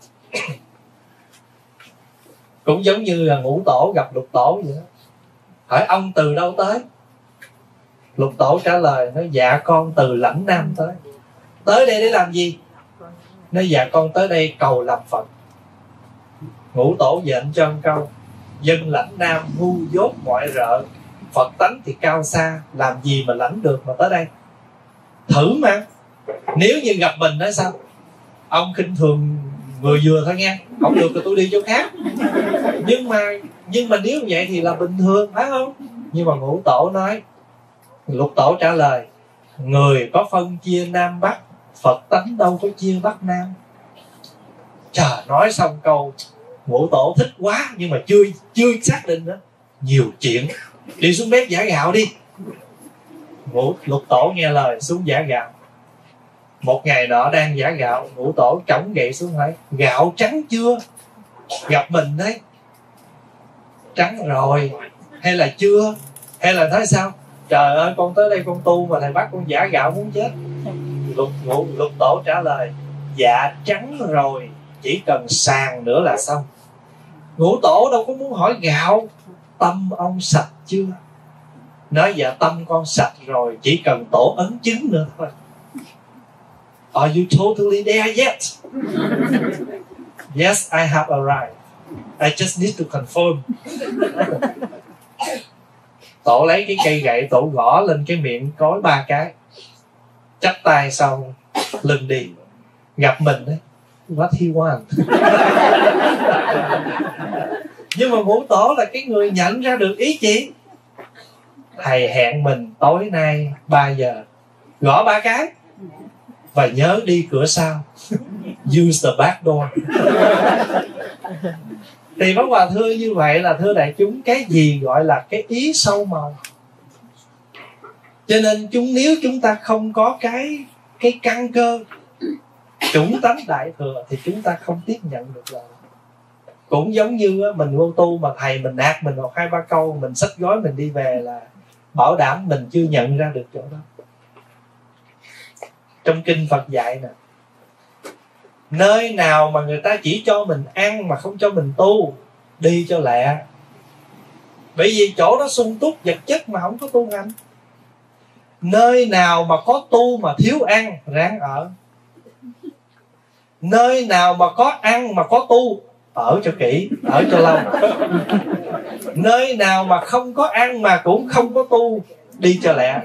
Cũng giống như là Ngũ Tổ gặp Lục Tổ vậy đó. Hỏi ông từ đâu tới? Lục Tổ trả lời nói dạ con từ Lãnh Nam tới. Tới đây để làm gì? Nói dạ con tới đây cầu làm Phật. Ngũ Tổ dện cho một câu: dân Lãnh Nam ngu dốt mọi rợ, Phật tánh thì cao xa, làm gì mà lãnh được mà tới đây. Thử mà. Nếu như gặp mình nói sao? Ông khinh thường vừa vừa thôi nha, không được thì tôi đi chỗ khác. Nhưng mà nếu vậy thì là bình thường, phải không? Nhưng mà Ngũ Tổ nói, Lục Tổ trả lời: người có phân chia Nam Bắc, Phật tánh đâu có chia Bắc Nam. Trời, nói xong câu Ngũ Tổ thích quá, nhưng mà chưa xác định nữa. Nhiều chuyện, đi xuống bếp giã gạo đi. Lục Tổ nghe lời xuống giã gạo. Một ngày nọ đang giã gạo, Ngũ Tổ trỏng gậy xuống hỏi: gạo trắng chưa? Gặp mình đấy, trắng rồi hay là chưa? Hay là nói sao? Trời ơi, con tới đây con tu mà thầy bắt con giã gạo muốn chết. Lục Tổ trả lời: dạ trắng rồi, chỉ cần sàng nữa là xong. Ngũ Tổ đâu có muốn hỏi gạo, tâm ông sạch chưa? Nói dạ tâm con sạch rồi, chỉ cần tổ ấn chứng nữa thôi. Are you totally there yet? Yes, I have arrived. I just need to confirm. Tổ lấy cái cây gậy, tổ gõ lên cái miệng cối 3 cái, chắp tay sau lưng đi. Gặp mình đấy, what he want. Nhưng mà Ngũ Tổ là cái người nhận ra được ý chỉ. Thầy hẹn mình tối nay 3 giờ, gõ 3 cái và nhớ đi cửa sau. Use the back door. Thì Pháp Hòa thưa như vậy là thưa đại chúng, cái gì gọi là cái ý sâu màu. Cho nên nếu chúng ta không có cái căn cơ chủng tánh Đại Thừa thì chúng ta không tiếp nhận được rồi. Cũng giống như mình vô tu mà thầy mình nạt mình 1-2-3 câu, mình xách gói mình đi về là bảo đảm mình chưa nhận ra được chỗ đó. Trong kinh Phật dạy nè, nơi nào mà người ta chỉ cho mình ăn mà không cho mình tu, đi cho lẹ. Bởi vì chỗ đó sung túc vật chất mà không có tu hành. Nơi nào mà có tu mà thiếu ăn, ráng ở. Nơi nào mà có ăn mà có tu, ở cho kỹ, ở cho lâu. Nơi nào mà không có ăn mà cũng không có tu, đi cho lẹ.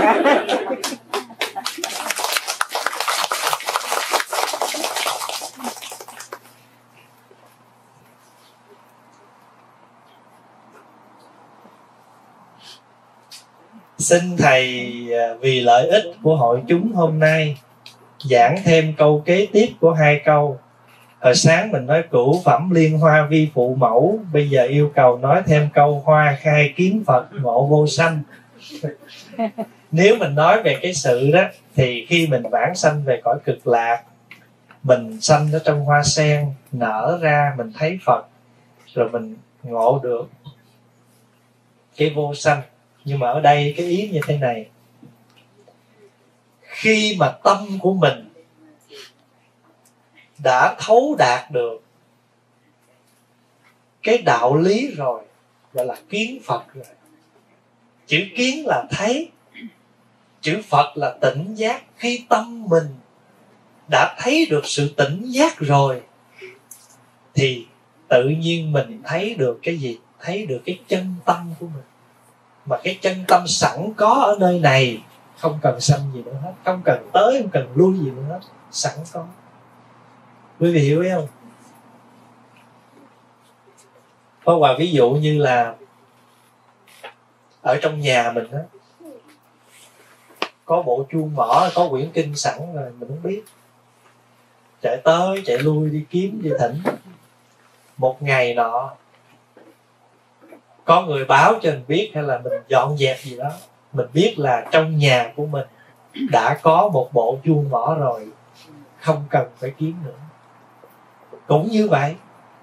Xin thầy vì lợi ích của hội chúng hôm nay giảng thêm câu kế tiếp của 2 câu. Hồi sáng mình nói cửu phẩm liên hoa vi phụ mẫu, bây giờ yêu cầu nói thêm câu hoa khai kiến Phật ngộ vô sanh. Nếu mình nói về cái sự đó thì khi mình vãng sanh về cõi cực lạc, mình sanh ở trong hoa sen nở ra, mình thấy Phật rồi mình ngộ được cái vô sanh. Nhưng mà ở đây cái ý như thế này: khi mà tâm của mình đã thấu đạt được cái đạo lý rồi, gọi là kiến Phật rồi. Chữ kiến là thấy, chữ Phật là tỉnh giác. Khi tâm mình đã thấy được sự tỉnh giác rồi thì tự nhiên mình thấy được cái gì? Thấy được cái chân tâm của mình. Mà cái chân tâm sẵn có ở nơi này, không cần sanh gì nữa hết, không cần tới, không cần lui gì nữa hết, sẵn có. Quý vị hiểu không? Pháp Hòa ví dụ như là ở trong nhà mình đó, có bộ chuông mỏ, có quyển kinh sẵn rồi mình không biết, chạy tới chạy lui đi kiếm đi thỉnh. Một ngày nọ có người báo cho mình biết, hay là mình dọn dẹp gì đó, mình biết là trong nhà của mình đã có một bộ chuông mỏ rồi, không cần phải kiếm nữa. Cũng như vậy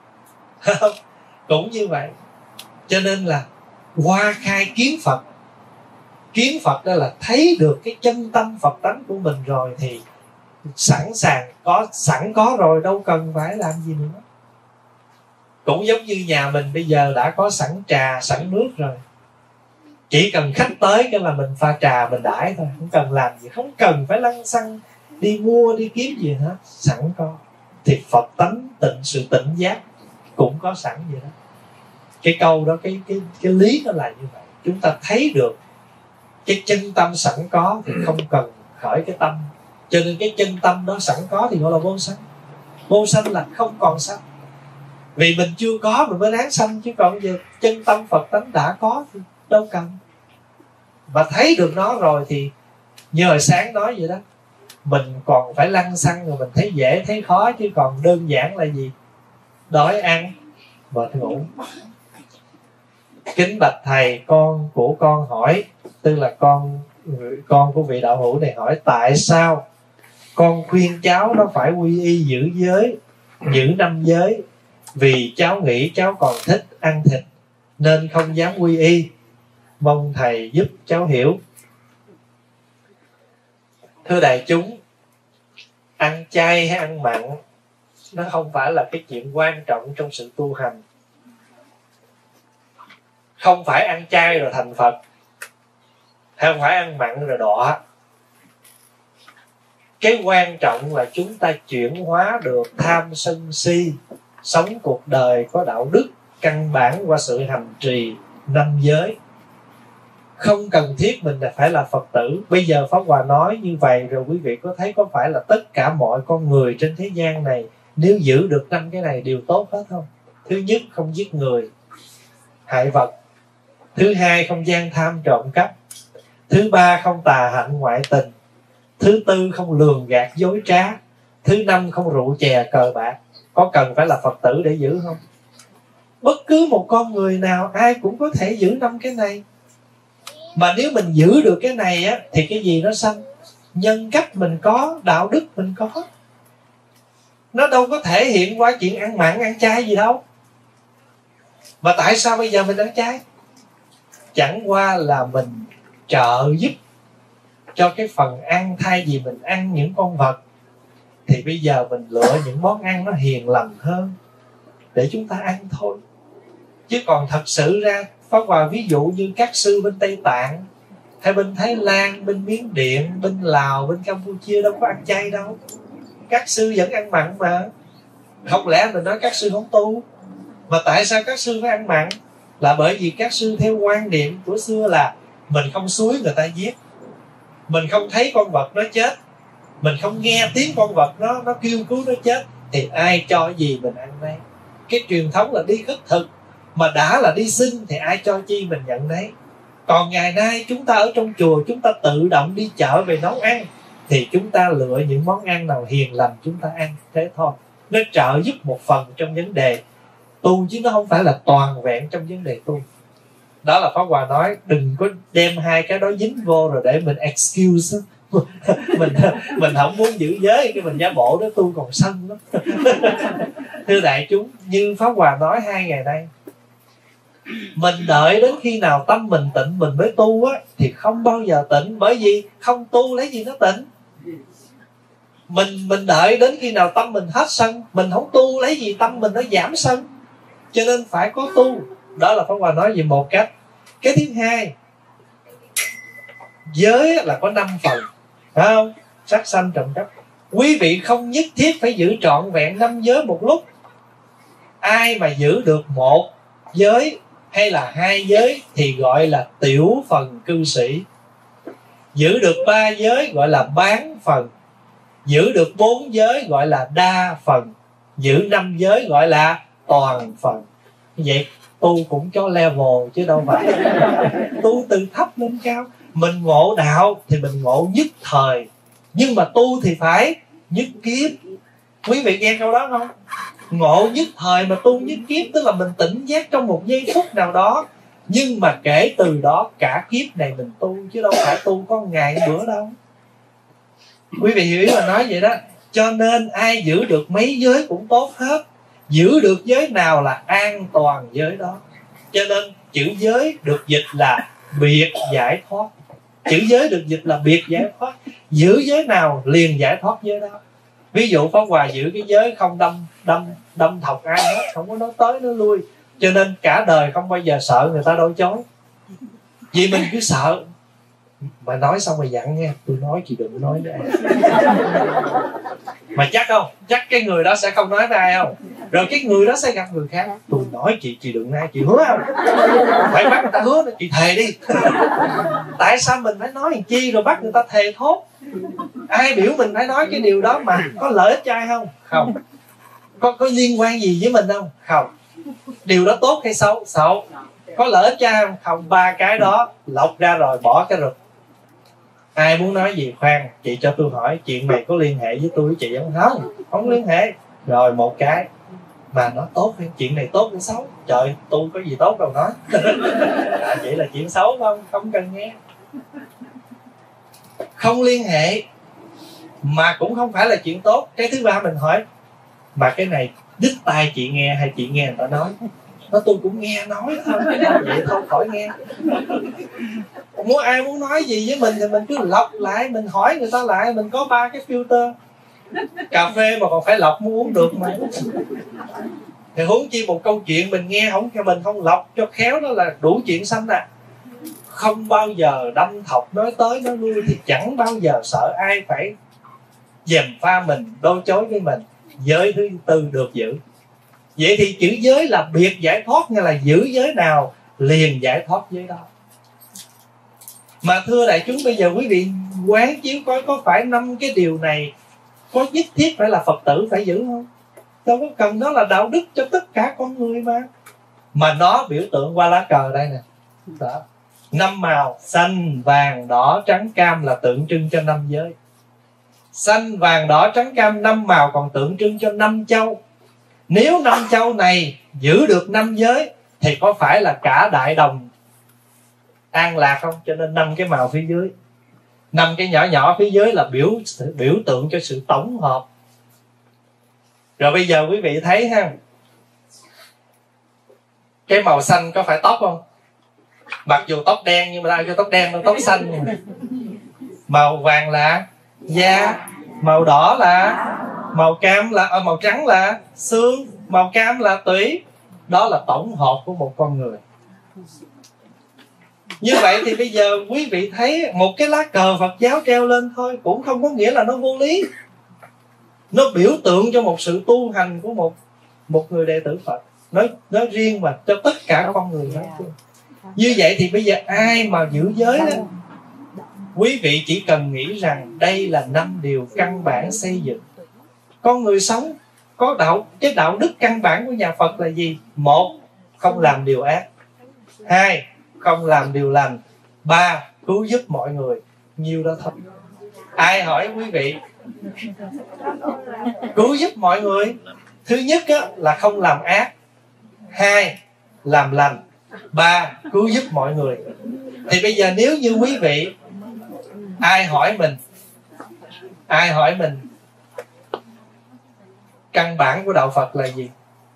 cũng như vậy. Cho nên là qua khai kiến Phật, kiến Phật đó là thấy được cái chân tâm Phật tánh của mình rồi, thì sẵn sàng sẵn có rồi, đâu cần phải làm gì nữa. Cũng giống như nhà mình bây giờ đã có sẵn trà sẵn nước rồi, chỉ cần khách tới cái là mình pha trà mình đãi thôi, không cần làm gì, không cần phải lăng xăng đi mua đi kiếm gì hết, sẵn có. Thì Phật tánh sự tỉnh giác cũng có sẵn vậy đó. Cái câu đó, cái lý nó là như vậy. Chúng ta thấy được cái chân tâm sẵn có thì không cần khởi cái tâm. Cho nên cái chân tâm đó sẵn có thì gọi là vô sanh. Vô sanh là không còn sanh. Vì mình chưa có mình mới đáng sanh, chứ còn giờ chân tâm Phật tánh đã có thì đâu cần. Và thấy được nó rồi thì như hồi sáng nói vậy đó, mình còn phải lăng xăng rồi mình thấy dễ thấy khó, chứ còn đơn giản là gì? Đói ăn, mệt ngủ. Kính bạch thầy, con của con hỏi, tức là con của vị đạo hữu này hỏi, tại sao con khuyên cháu nó phải quy y giữ giới, giữ 5 giới, vì cháu nghĩ cháu còn thích ăn thịt nên không dám quy y, mong thầy giúp cháu hiểu. Thưa đại chúng, ăn chay hay ăn mặn nó không phải là cái chuyện quan trọng trong sự tu hành. Không phải ăn chay rồi thành Phật, hay không phải ăn mặn rồi đọa. Cái quan trọng là chúng ta chuyển hóa được tham sân si, sống cuộc đời có đạo đức căn bản qua sự hành trì 5 giới. Không cần thiết mình phải là Phật tử. Bây giờ Pháp Hòa nói như vậy rồi, quý vị có thấy có phải là tất cả mọi con người trên thế gian này nếu giữ được 5 cái này đều tốt hết không? Thứ nhất, không giết người, hại vật. Thứ hai, không gian tham trộm cắp. Thứ ba, không tà hạnh ngoại tình. Thứ tư, không lường gạt dối trá. Thứ năm, không rượu chè cờ bạc. Có cần phải là Phật tử để giữ không? Bất cứ một con người nào ai cũng có thể giữ 5 cái này. Mà nếu mình giữ được cái này á, thì cái gì nó sanh? Nhân cách mình có, đạo đức mình có. Nó đâu có thể hiện qua chuyện ăn mặn, ăn chay gì đâu. Mà tại sao bây giờ mình ăn chay? Chẳng qua là mình trợ giúp cho cái phần ăn. Thay vì mình ăn những con vật thì bây giờ mình lựa những món ăn nó hiền lành hơn để chúng ta ăn thôi. Chứ còn thật sự ra, Pháp Hòa ví dụ như các sư bên Tây Tạng, hay bên Thái Lan, bên Miến Điện, bên Lào, bên Campuchia đâu có ăn chay đâu. Các sư vẫn ăn mặn mà. Không lẽ mình nói các sư không tu? Mà tại sao các sư phải ăn mặn? Là bởi vì các sư theo quan niệm của xưa là mình không xúi người ta giết, mình không thấy con vật nó chết, mình không nghe tiếng con vật nó kêu cứu nó chết, thì ai cho gì mình ăn đấy. Cái truyền thống là đi khất thực, mà đã là đi xin thì ai cho chi mình nhận đấy. Còn ngày nay chúng ta ở trong chùa, chúng ta tự động đi chợ về nấu ăn, thì chúng ta lựa những món ăn nào hiền lành chúng ta ăn, thế thôi. Nó trợ giúp một phần trong vấn đề tu, chứ nó không phải là toàn vẹn trong vấn đề tu. Đó là Pháp Hòa nói, đừng có đem hai cái đó dính vô rồi để mình excuse mình không muốn giữ giới, cái mình giả bộ đó tu còn sân lắm. Thưa đại chúng, như Pháp Hòa nói 2 ngày nay, mình đợi đến khi nào tâm mình tịnh mình mới tu á, thì không bao giờ tịnh. Bởi vì không tu lấy gì nó tịnh. Mình đợi đến khi nào tâm mình hết sân, mình không tu lấy gì tâm mình nó giảm sân. Cho nên phải có tu. Đó là Pháp Hòa nói về một cách. Cái thứ hai, giới là có 5 phần, phải không? Sát sanh trộm cắp. Quý vị không nhất thiết phải giữ trọn vẹn 5 giới một lúc. Ai mà giữ được 1 giới hay là 2 giới thì gọi là tiểu phần cư sĩ. Giữ được 3 giới gọi là bán phần. Giữ được 4 giới gọi là đa phần. Giữ 5 giới gọi là toàn phần. Vậy tu cũng có level chứ đâu phải tu từ thấp lên cao. Mình ngộ đạo thì mình ngộ nhất thời, nhưng mà tu thì phải nhất kiếp. Quý vị nghe câu đó không? Ngộ nhất thời mà tu nhất kiếp, tức là mình tỉnh giác trong một giây phút nào đó, nhưng mà kể từ đó cả kiếp này mình tu, chứ đâu phải tu có ngày bữa đâu. Quý vị hiểu ý mà nói vậy đó. Cho nên ai giữ được mấy giới cũng tốt hết. Giữ được giới nào là an toàn giới đó. Cho nên chữ giới được dịch là biệt giải thoát. Chữ giới được dịch là biệt giải thoát. Giữ giới nào liền giải thoát giới đó. Ví dụ Pháp Hòa giữ cái giới không đâm thọc ai hết, không có nói tới nói lui, cho nên cả đời không bao giờ sợ người ta đối chối. Vì mình cứ sợ. Mà nói xong rồi dặn nghe, tôi nói chị đừng nói với ai. Mà chắc không? Chắc cái người đó sẽ không nói với ai không? Rồi cái người đó sẽ gặp người khác. Tôi nói chị đừng nói, chị hứa không? Phải bắt người ta hứa, chị thề đi. Tại sao mình phải nói làm chi rồi bắt người ta thề thốt? Ai biểu mình phải nói cái điều đó mà có lợi ích cho ai không? Không. Có liên quan gì với mình không? Không. Điều đó tốt hay xấu? Xấu. Có lợi ích cho ai không? Không. Ba cái đó lọc ra rồi bỏ cái rụt. Ai muốn nói gì khoan, chị cho tôi hỏi chuyện này có liên hệ với tôi với chị không? Không liên hệ. Rồi một cái mà nó tốt hay chuyện này tốt hay xấu? Trời, tôi có gì tốt đâu nói. Vậy là chuyện xấu không? Không cần nghe. Không liên hệ mà cũng không phải là chuyện tốt. Cái thứ ba mình hỏi, mà cái này đích tai chị nghe hay chị nghe người ta nói? Nó tôi cũng nghe nói thôi, vậy thôi khỏi nghe. Muốn ai muốn nói gì với mình thì mình cứ lọc lại, mình hỏi người ta lại. Mình có 3 cái filter. Cà phê mà còn phải lọc mới uống được mà. Thì huống chi một câu chuyện mình nghe không, mình không lọc cho khéo đó là đủ chuyện xanh à. Không bao giờ đâm thọc nói tới nói lui thì chẳng bao giờ sợ ai phải gièm pha mình, đối chối với mình. Giới thứ tư được giữ. Vậy thì chữ giới là biệt giải thoát, nghĩa là giữ giới nào liền giải thoát giới đó. Mà thưa đại chúng, bây giờ quý vị quán chiếu coi có phải 5 cái điều này có nhất thiết phải là Phật tử phải giữ không? Đâu có cần, nó là đạo đức cho tất cả con người mà. Mà nó biểu tượng qua lá cờ đây nè. Đó. 5 màu xanh, vàng, đỏ, trắng, cam là tượng trưng cho 5 giới. Xanh, vàng, đỏ, trắng, cam 5 màu còn tượng trưng cho 5 châu. Nếu 5 châu này giữ được 5 giới thì có phải là cả đại đồng an lạc không? Cho nên 5 cái màu phía dưới, 5 cái nhỏ nhỏ phía dưới là biểu tượng cho sự tổng hợp. Rồi bây giờ quý vị thấy ha, cái màu xanh có phải tóc không? Mặc dù tóc đen nhưng mà ai cho tóc đen đâu, tóc xanh. Màu vàng là da, màu đỏ là, màu cam là, màu trắng là xương, màu cam là tủy. Đó là tổng hợp của một con người. Như vậy thì bây giờ quý vị thấy một cái lá cờ Phật giáo treo lên thôi cũng không có nghĩa là nó vô lý. Nó biểu tượng cho một sự tu hành của một người đệ tử Phật. Nói riêng mà cho tất cả con người nói chung. Như vậy thì bây giờ ai mà giữ giới đó, quý vị chỉ cần nghĩ rằng đây là 5 điều căn bản xây dựng con người sống có cái đạo đức căn bản của nhà Phật là gì? 1. Không làm điều ác. 2. Không làm điều lành. 3. Cứu giúp mọi người. Nhiêu đó thôi. Ai hỏi quý vị? Cứu giúp mọi người. Thứ nhất là không làm ác. 2. Làm lành. 3. Cứu giúp mọi người. Thì bây giờ nếu như quý vị ai hỏi mình căn bản của đạo Phật là gì,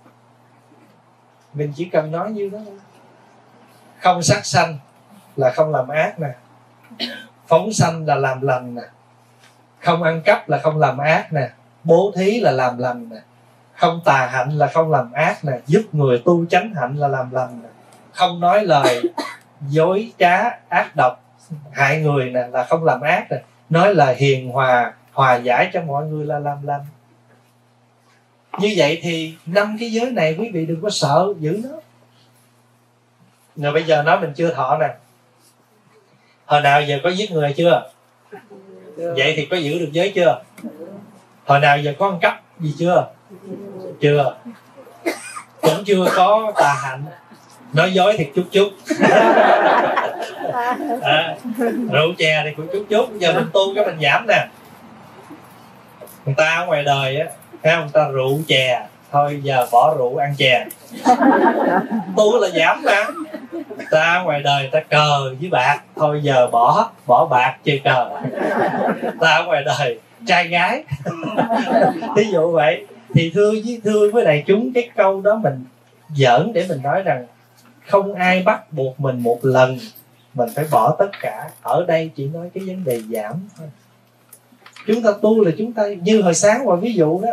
mình chỉ cần nói như đó thôi. Không sát sanh là không làm ác nè, phóng sanh là làm lành nè, không ăn cắp là không làm ác nè, bố thí là làm lành nè, không tà hạnh là không làm ác nè, giúp người tu chánh hạnh là làm lành nè, không nói lời dối trá ác độc hại người nè là không làm ác nè, nói lời hiền hòa hòa giải cho mọi người là làm lành. Như vậy thì 5 cái giới này quý vị đừng có sợ, giữ nó. Rồi bây giờ nói mình chưa thọ nè. Hồi nào giờ có giết người chưa? Vậy thì có giữ được giới chưa? Hồi nào giờ có ăn cắp gì chưa? Chưa. Cũng chưa có tà hạnh. nói dối thì chút chút. Rượu chè thì cũng chút chút. Giờ mình tu cái mình giảm nè. Người ta ở ngoài đời á, thấy không, người ta rượu chè thôi giờ bỏ rượu ăn chè. Tu là giảm mà. Người ta ở ngoài đời người ta cờ với bạc thôi giờ bỏ bạc chơi cờ. Người ta ở ngoài đời trai gái. Ví dụ vậy. Thì thưa với đại chúng, cái câu đó mình giỡn để mình nói rằng không ai bắt buộc mình một lần mình phải bỏ tất cả. Ở đây chỉ nói cái vấn đề giảm thôi. Chúng ta tu là chúng ta như hồi sáng qua ví dụ đó,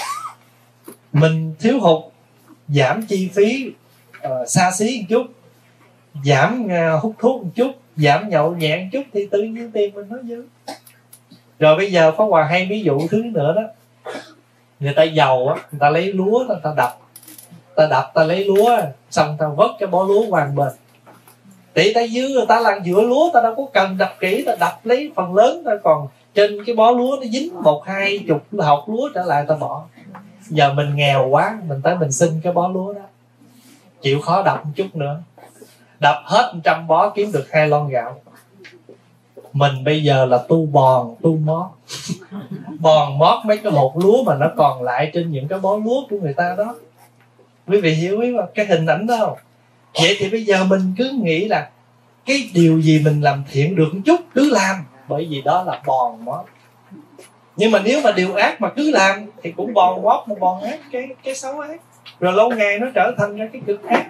mình thiếu hụt, giảm chi phí xa xí một chút, giảm hút thuốc một chút, giảm nhậu nhẹt một chút thì tự nhiên tiền mình nó dư. Rồi bây giờ Pháp Hòa hay ví dụ thứ nữa đó, người ta giàu á, người ta lấy lúa người ta đập ta lấy lúa xong ta vớt cái bó lúa qua một bên. Tỷ ta dư người ta làm dựa lúa, ta đâu có cần đập kỹ, ta đập lấy phần lớn, ta còn trên cái bó lúa nó dính 1-2 hột lúa trở lại ta bỏ. Giờ mình nghèo quá, mình tới mình xin cái bó lúa đó, chịu khó đập một chút nữa, đập hết 100 bó kiếm được 2 lon gạo. Mình bây giờ là tu bòn, tu mót. Bòn mót mấy cái hột lúa mà nó còn lại trên những cái bó lúa của người ta đó. Quý vị hiểu ý cái hình ảnh đó không? Vậy thì bây giờ mình cứ nghĩ là cái điều gì mình làm thiện được một chút cứ làm, bởi vì đó là bòn mót. Nhưng mà nếu mà điều ác mà cứ làm thì cũng bòn mót, mà bòn ác cái xấu ác, rồi lâu ngày nó trở thành ra cái cực ác.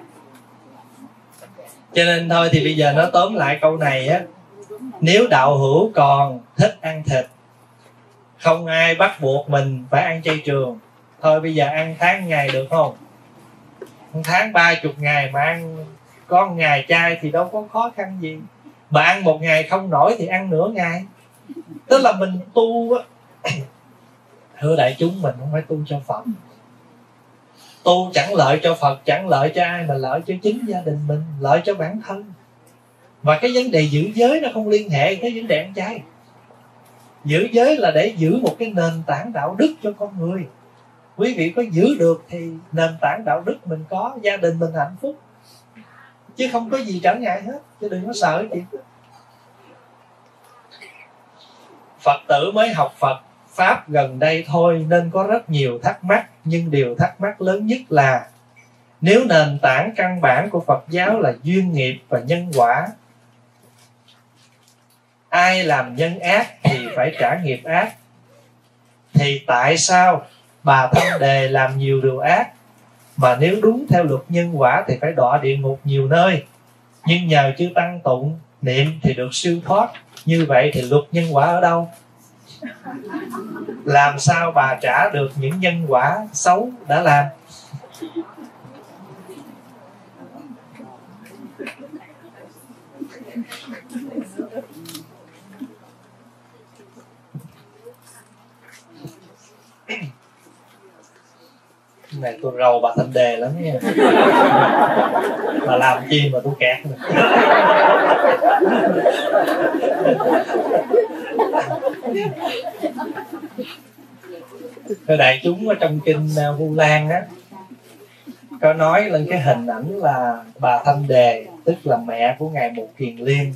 Cho nên thôi thì bây giờ nó tóm lại câu này á, nếu đạo hữu còn thích ăn thịt, không ai bắt buộc mình phải ăn chay trường. Thôi bây giờ ăn tháng ngày được không? Một tháng 30 ngày mà ăn có 1 ngày chay thì đâu có khó khăn gì. Mà ăn 1 ngày không nổi thì ăn nửa ngày. Tức là mình tu á, thưa đại chúng, mình không phải tu cho Phật. Tu chẳng lợi cho Phật, chẳng lợi cho ai, mà lợi cho chính gia đình mình, lợi cho bản thân. Và cái vấn đề giữ giới nó không liên hệ tới vấn đề ăn chay. Giữ giới là để giữ một cái nền tảng đạo đức cho con người. Quý vị có giữ được thì nền tảng đạo đức mình có, gia đình mình hạnh phúc, chứ không có gì trở ngại hết. Chứ đừng có sợ chuyện đó. Phật tử mới học Phật Pháp gần đây thôi nên có rất nhiều thắc mắc. Nhưng điều thắc mắc lớn nhất là nếu nền tảng căn bản của Phật giáo là duyên nghiệp và nhân quả, ai làm nhân ác thì phải trả nghiệp ác, thì tại sao Bà Thanh Đề làm nhiều điều ác, mà nếu đúng theo luật nhân quả thì phải đọa địa ngục nhiều nơi, nhưng nhờ chư tăng tụng niệm thì được siêu thoát? Như vậy thì luật nhân quả ở đâu? Làm sao bà trả được những nhân quả xấu đã làm? Này tôi rầu Bà Thanh Đề lắm nha. Mà làm chi mà tôi kẹt rồi. Thưa đại chúng, ở trong kinh Vu Lan á, có nói lên cái hình ảnh là Bà Thanh Đề, tức là mẹ của ngài Một Kiền Liên,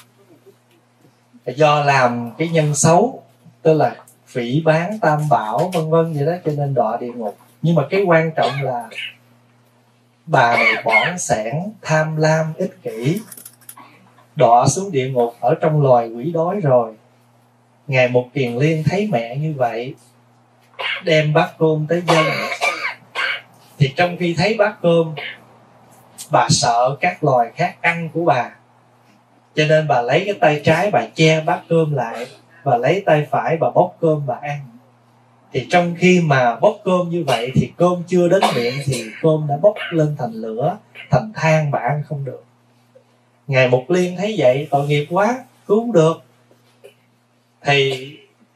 do làm cái nhân xấu, tức là phỉ báng tam bảo vân vân vậy đó, cho nên đọa địa ngục. Nhưng mà cái quan trọng là bà này bỏng sẻn, tham lam, ích kỷ, đọa xuống địa ngục ở trong loài quỷ đói rồi. Ngài Một Kiền Liên thấy mẹ như vậy, đem bát cơm tới dâng. Thì trong khi thấy bát cơm, bà sợ các loài khác ăn của bà, cho nên bà lấy cái tay trái bà che bát cơm lại, và lấy tay phải bà bóc cơm bà ăn. Thì trong khi mà bóc cơm như vậy thì cơm chưa đến miệng thì cơm đã bốc lên thành lửa, thành than, bà ăn không được. Ngài Một Liên thấy vậy, tội nghiệp quá, cứu không được, thì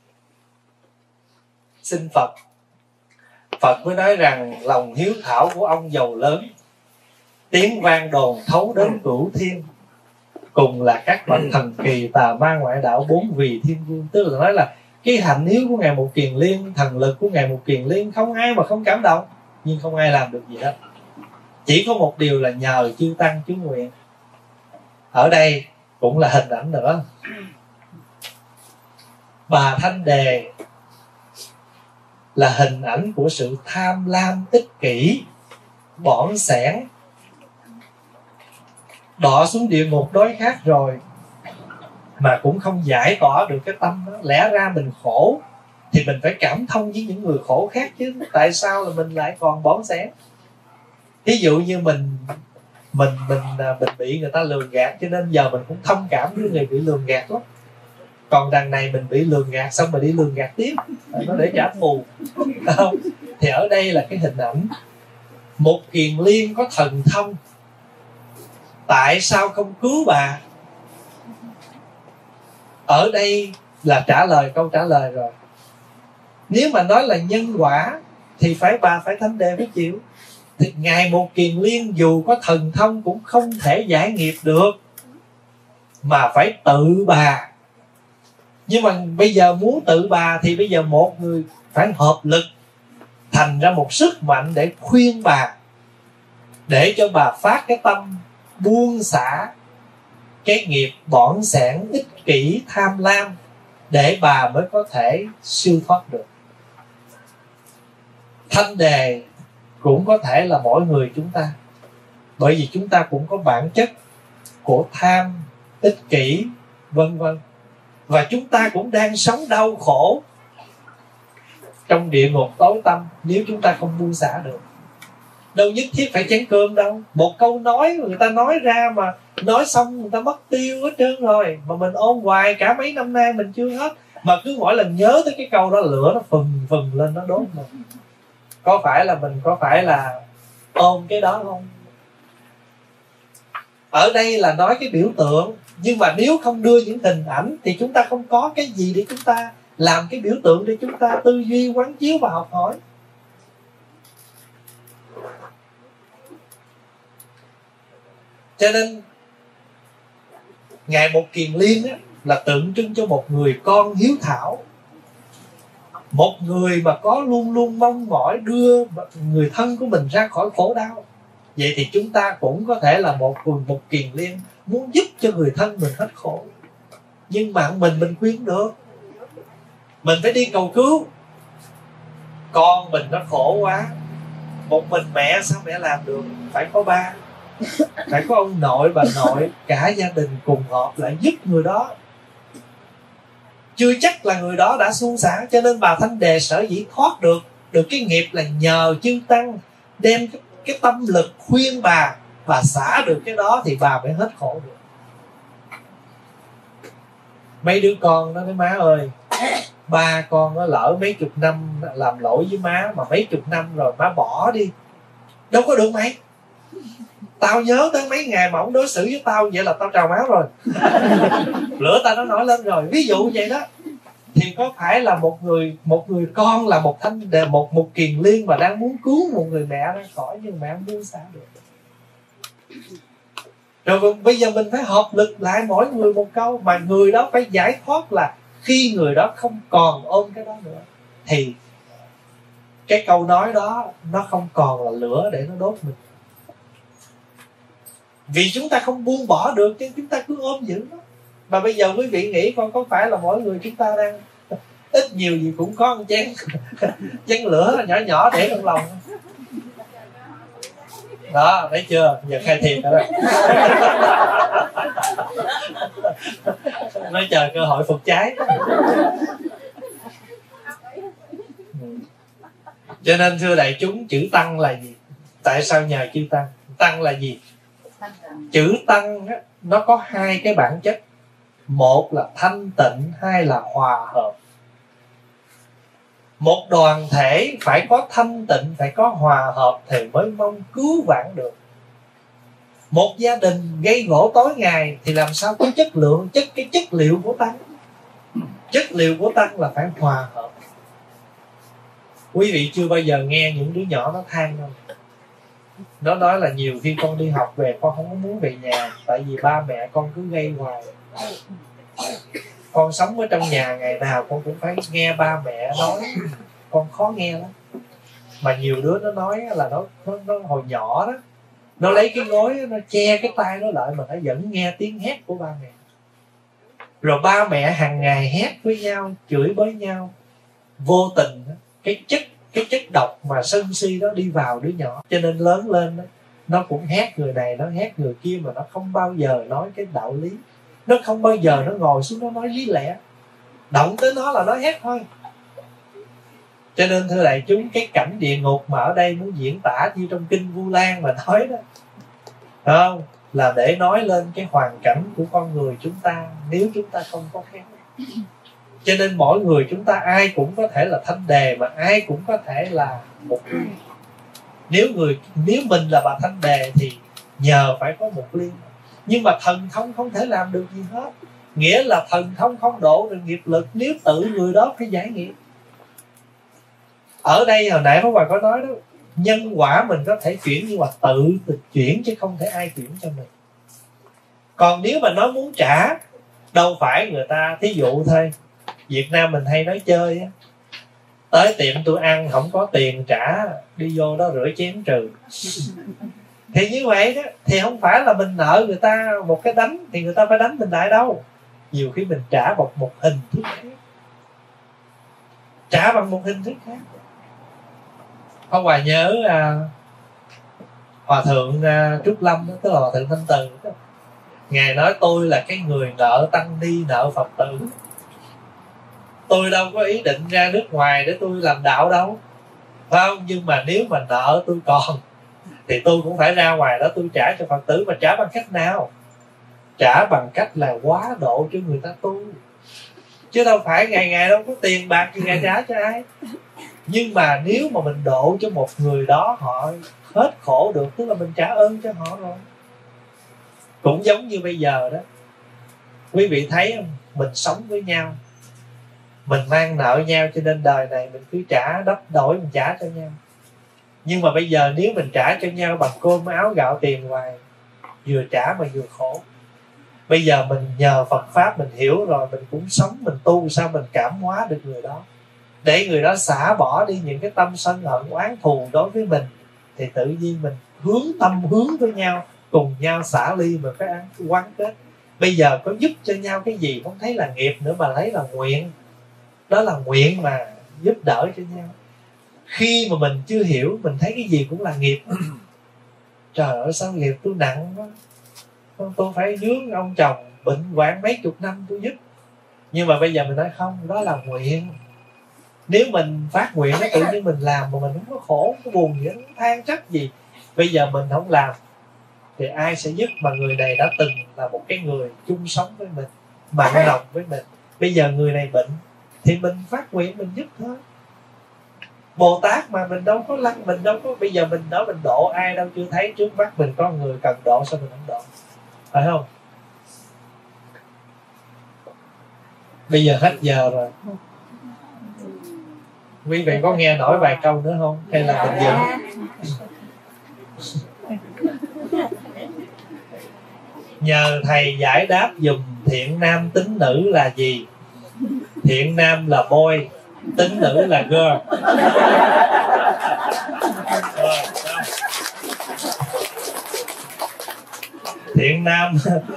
xin Phật. Phật mới nói rằng lòng hiếu thảo của ông giàu lớn, tiếng vang đồn thấu đến cửu thiên, cùng là các bậc thần kỳ tà ma ngoại đạo 4 vị thiên vương. Tức là nói là cái hạnh hiếu của ngài Một Kiền Liên, thần lực của ngài Một Kiền Liên, không ai mà không cảm động, nhưng không ai làm được gì hết. Chỉ có một điều là nhờ chư tăng chú nguyện. Ở đây cũng là hình ảnh nữa. Bà Thanh Đề là hình ảnh của sự tham lam, ích kỷ, bỏn sẻn, đọa xuống địa ngục đói khát rồi mà cũng không giải tỏa được cái tâm đó. Lẽ ra mình khổ thì mình phải cảm thông với những người khổ khác chứ, tại sao là mình lại còn bỏn sẻn? Ví dụ như mình bị người ta lường gạt, cho nên giờ mình cũng thông cảm với người bị lường gạt lắm. Còn đằng này mình bị lường gạt xong mình đi lường gạt tiếp, nó để trả thù. Không? Thì ở đây là cái hình ảnh một kiền liên có thần thông, tại sao không cứu bà? Ở đây là trả lời, câu trả lời rồi. Nếu mà nói là nhân quả thì bà phải Thanh Đề mới chịu. Thì ngài một kiền liên dù có thần thông cũng không thể giải nghiệp được, mà phải tự bà. Nhưng mà bây giờ muốn tự bà thì bây giờ một người phải hợp lực thành ra một sức mạnh để khuyên bà, để cho bà phát cái tâm buông xả cái nghiệp bỏn sẻn, ích kỷ, tham lam, để bà mới có thể siêu thoát được. Thanh Đề cũng có thể là mỗi người chúng ta, bởi vì chúng ta cũng có bản chất của tham, ích kỷ, vân vân. Và chúng ta cũng đang sống đau khổ trong địa ngục tối tăm nếu chúng ta không buông xả được. Đâu nhất thiết phải chén cơm đâu. Một câu nói người ta nói ra mà nói xong người ta mất tiêu hết trơn rồi, mà mình ôm hoài cả mấy năm nay mình chưa hết. Mà cứ mỗi lần nhớ tới cái câu đó lửa nó phừng lên, nó đốt mình. Có phải là ôm cái đó không? Ở đây là nói cái biểu tượng, nhưng mà nếu không đưa những hình ảnh thì chúng ta không có cái gì để chúng ta làm cái biểu tượng để chúng ta tư duy, quán chiếu và học hỏi. Cho nên ngài một kiền liên á, là tượng trưng cho một người con hiếu thảo, một người mà có luôn luôn mong mỏi đưa người thân của mình ra khỏi khổ đau. Vậy thì chúng ta cũng có thể là một kiền liên muốn giúp cho người thân mình hết khổ, nhưng mà mình khuyên được, mình phải đi cầu cứu. Con mình nó khổ quá, một mình mẹ sao mẹ làm được? Phải có ba, phải có ông nội, bà nội, cả gia đình cùng họp lại giúp người đó. Chưa chắc là người đó đã suôn sẻ. Cho nên bà Thanh Đề sở dĩ thoát được cái nghiệp là nhờ chư tăng đem cái tâm lực khuyên bà xả được cái đó thì bà mới hết khổ được. Mấy đứa con nó nói má ơi, ba con nó lỡ mấy chục năm làm lỗi với má, mà mấy chục năm rồi má bỏ đi. Đâu có được mày, tao nhớ tới mấy ngày mà ông đối xử với tao vậy là tao trào máu rồi. Lửa tao nó nổi lên rồi. Ví dụ vậy đó. Thì có phải là một người con là một Thanh Đề, một kiền liên mà đang muốn cứu một người mẹ ra khỏi, nhưng mẹ không buông xả được. Rồi bây giờ mình phải hợp lực lại mỗi người một câu, mà người đó phải giải thoát là khi người đó không còn ôm cái đó nữa thì cái câu nói đó nó không còn là lửa để nó đốt mình. Vì chúng ta không buông bỏ được chứ chúng ta cứ ôm giữ nó. Mà bây giờ quý vị nghĩ coi, có phải là mỗi người chúng ta đang ít nhiều gì cũng có một chén lửa nhỏ nhỏ để trong lòng đó, thấy chưa? Giờ khai thiệt rồi đó. Nói chờ cơ hội phục cháy. Cho nên thưa đại chúng, chữ tăng là gì? Tại sao nhờ chư tăng? Tăng là gì? Chữ tăng á, nó có hai cái bản chất. Một là thanh tịnh, hai là hòa hợp. Một đoàn thể phải có thanh tịnh, phải có hòa hợp thì mới mong cứu vãn được. Một gia đình gây gỗ tối ngày thì làm sao có chất lượng, cái chất liệu của tăng. Chất liệu của tăng là phải hòa hợp. Quý vị chưa bao giờ nghe những đứa nhỏ nó than không? Nó nói là nhiều khi con đi học về con không có muốn về nhà, tại vì ba mẹ con cứ gây hoài. Con sống ở trong nhà ngày nào con cũng phải nghe ba mẹ nói, con khó nghe lắm. Mà nhiều đứa nó nói là nó hồi nhỏ đó Nó lấy cái gối nó che cái tai nó lại mà nó vẫn nghe tiếng hét của ba mẹ. Rồi ba mẹ hàng ngày hét với nhau, chửi bới nhau. Vô tình cái chất độc mà sân si đó đi vào đứa nhỏ, cho nên lớn lên đó, nó cũng hét người này, nó hét người kia, mà nó không bao giờ nói cái đạo lý. Nó không bao giờ nó ngồi xuống nó nói lý lẽ. Động tới nó là nó hét thôi. Cho nên thưa đại chúng, cái cảnh địa ngục mà ở đây muốn diễn tả như trong kinh Vu Lan mà nói đó, không, là để nói lên cái hoàn cảnh của con người chúng ta nếu chúng ta không có khéo. Cho nên mỗi người chúng ta ai cũng có thể là Thanh Đề, mà ai cũng có thể là một Nếu mình là bà Thanh Đề thì nhờ phải có một liên. Nhưng mà thần thông không thể làm được gì hết. Nghĩa là thần thông không độ được nghiệp lực nếu tự người đó phải giải nghiệp. Ở đây hồi nãy Pháp Hòa có nói đó, nhân quả mình có thể chuyển, nhưng mà tự chuyển chứ không thể ai chuyển cho mình. Còn nếu mà nói muốn trả, đâu phải người ta, thí dụ thôi, Việt Nam mình hay nói chơi á, tới tiệm tôi ăn không có tiền trả, đi vô đó rửa chén trừ. Thì như vậy đó, thì không phải là mình nợ người ta một cái đánh thì người ta phải đánh mình lại đâu. Nhiều khi mình trả bằng một hình thức khác. Trả bằng một hình thức khác. Pháp Hòa nhớ Hòa thượng Trúc Lâm đó, tức là Hòa thượng Thanh Từ đó. Ngài nói tôi là cái người nợ tăng ni, nợ Phật tử. Tôi đâu có ý định ra nước ngoài để tôi làm đạo đâu, phải không? Nhưng mà nếu mà nợ tôi còn thì tôi cũng phải ra ngoài đó tôi trả cho Phật tử. Mà trả bằng cách nào? Trả bằng cách là quá độ cho người ta tu, chứ đâu phải ngày đâu có tiền bạc thì ngày trả cho ai. Nhưng mà nếu mà mình độ cho một người đó họ hết khổ được, tức là mình trả ơn cho họ rồi. Cũng giống như bây giờ đó, quý vị thấy không? Mình sống với nhau, mình mang nợ nhau, cho nên đời này mình cứ trả đắp đổi, mình trả cho nhau. Nhưng mà bây giờ nếu mình trả cho nhau bằng cơm áo gạo tiền hoài, vừa trả mà vừa khổ. Bây giờ mình nhờ Phật Pháp mình hiểu rồi, mình cũng sống, mình tu sao mình cảm hóa được người đó, để người đó xả bỏ đi những cái tâm sân hận oán thù đối với mình. Thì tự nhiên mình hướng tâm hướng với nhau, cùng nhau xả ly, mình phải ăn quán kết. Bây giờ có giúp cho nhau cái gì không thấy là nghiệp nữa, mà lấy là nguyện. Đó là nguyện mà giúp đỡ cho nhau. Khi mà mình chưa hiểu, mình thấy cái gì cũng là nghiệp. Trời ơi sao nghiệp tôi nặng quá, tôi phải dướng ông chồng bệnh hoạn mấy chục năm tôi giúp. Nhưng mà bây giờ mình nói không, đó là nguyện. Nếu mình phát nguyện nó tự nhiên mình làm mà mình không có khổ, không có buồn gì, không có than trách gì. Bây giờ mình không làm thì ai sẽ giúp? Mà người này đã từng là một cái người chung sống với mình, mặn nồng với mình. Bây giờ người này bệnh thì mình phát nguyện mình giúp thôi. Bồ Tát mà mình đâu có lăng, mình đâu có, bây giờ mình đó mình độ ai đâu, chưa thấy trước mắt mình có người cần độ sao mình không độ, phải không? Bây giờ hết giờ rồi, quý vị có nghe nổi vài câu nữa không hay là mình dừng? Nhờ thầy giải đáp dùm thiện nam tín nữ là gì? Thiện nam là boy, tín nữ là girl. Thiện nam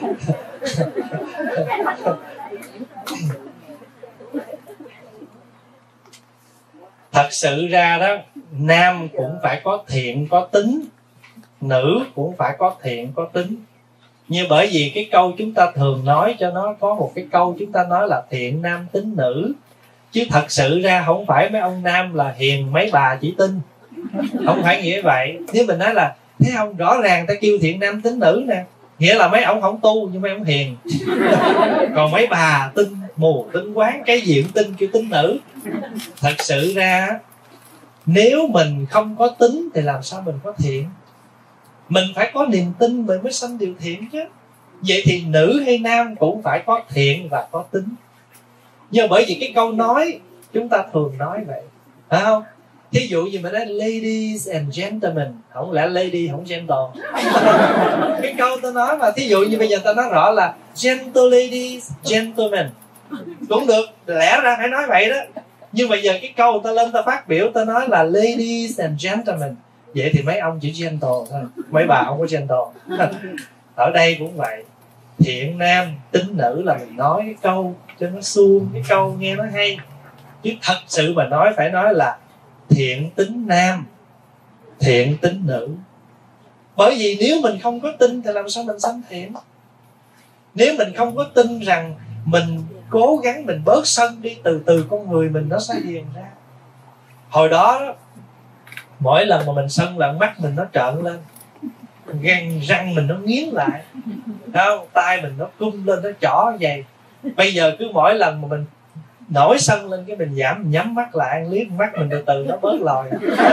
thật sự ra đó, nam cũng phải có thiện có tính, nữ cũng phải có thiện có tính. Nhưng bởi vì cái câu chúng ta thường nói cho nó có một cái câu chúng ta nói là thiện nam tín nữ, chứ thật sự ra không phải mấy ông nam là hiền, mấy bà chỉ tin. Không phải nghĩa vậy. Nếu mình nói là thấy không, rõ ràng ta kêu thiện nam tín nữ nè, nghĩa là mấy ông không tu nhưng mấy ông hiền. Còn mấy bà tin mù tin quán, cái gì cũng tin kêu tín nữ. Thật sự ra nếu mình không có tính thì làm sao mình có thiện? Mình phải có niềm tin mình mới sanh điều thiện chứ. Vậy thì nữ hay nam cũng phải có thiện và có tính. Nhưng bởi vì cái câu nói chúng ta thường nói vậy, phải không? Thí dụ như mình nói ladies and gentlemen, không lẽ lady không gentle. Cái câu ta nói mà, thí dụ như bây giờ ta nói rõ là gentle ladies, gentlemen cũng được, lẽ ra phải nói vậy đó. Nhưng bây giờ cái câu ta lên ta phát biểu, ta nói là ladies and gentlemen, Vậy thì mấy ông chỉ gentle thôi, mấy bà không có gentle. Ở đây cũng vậy, thiện nam tín nữ là mình nói cái câu cho nó suông, cái câu nghe nó hay, chứ thật sự mà nói phải nói là thiện tính nam, thiện tính nữ. Bởi vì nếu mình không có tin thì làm sao mình sanh thiện? Nếu mình không có tin rằng mình cố gắng mình bớt sân đi, từ từ con người mình nó sẽ hiền ra. Hồi đó mỗi lần mà mình sân là mắt mình nó trợn lên, răng mình nó nghiến lại, không, tay mình nó cung lên, nó trỏ vậy. Bây giờ cứ mỗi lần mà mình nổi sân lên cái mình giảm, mình nhắm mắt lại, ăn liếc mắt mình từ từ nó bớt lòi.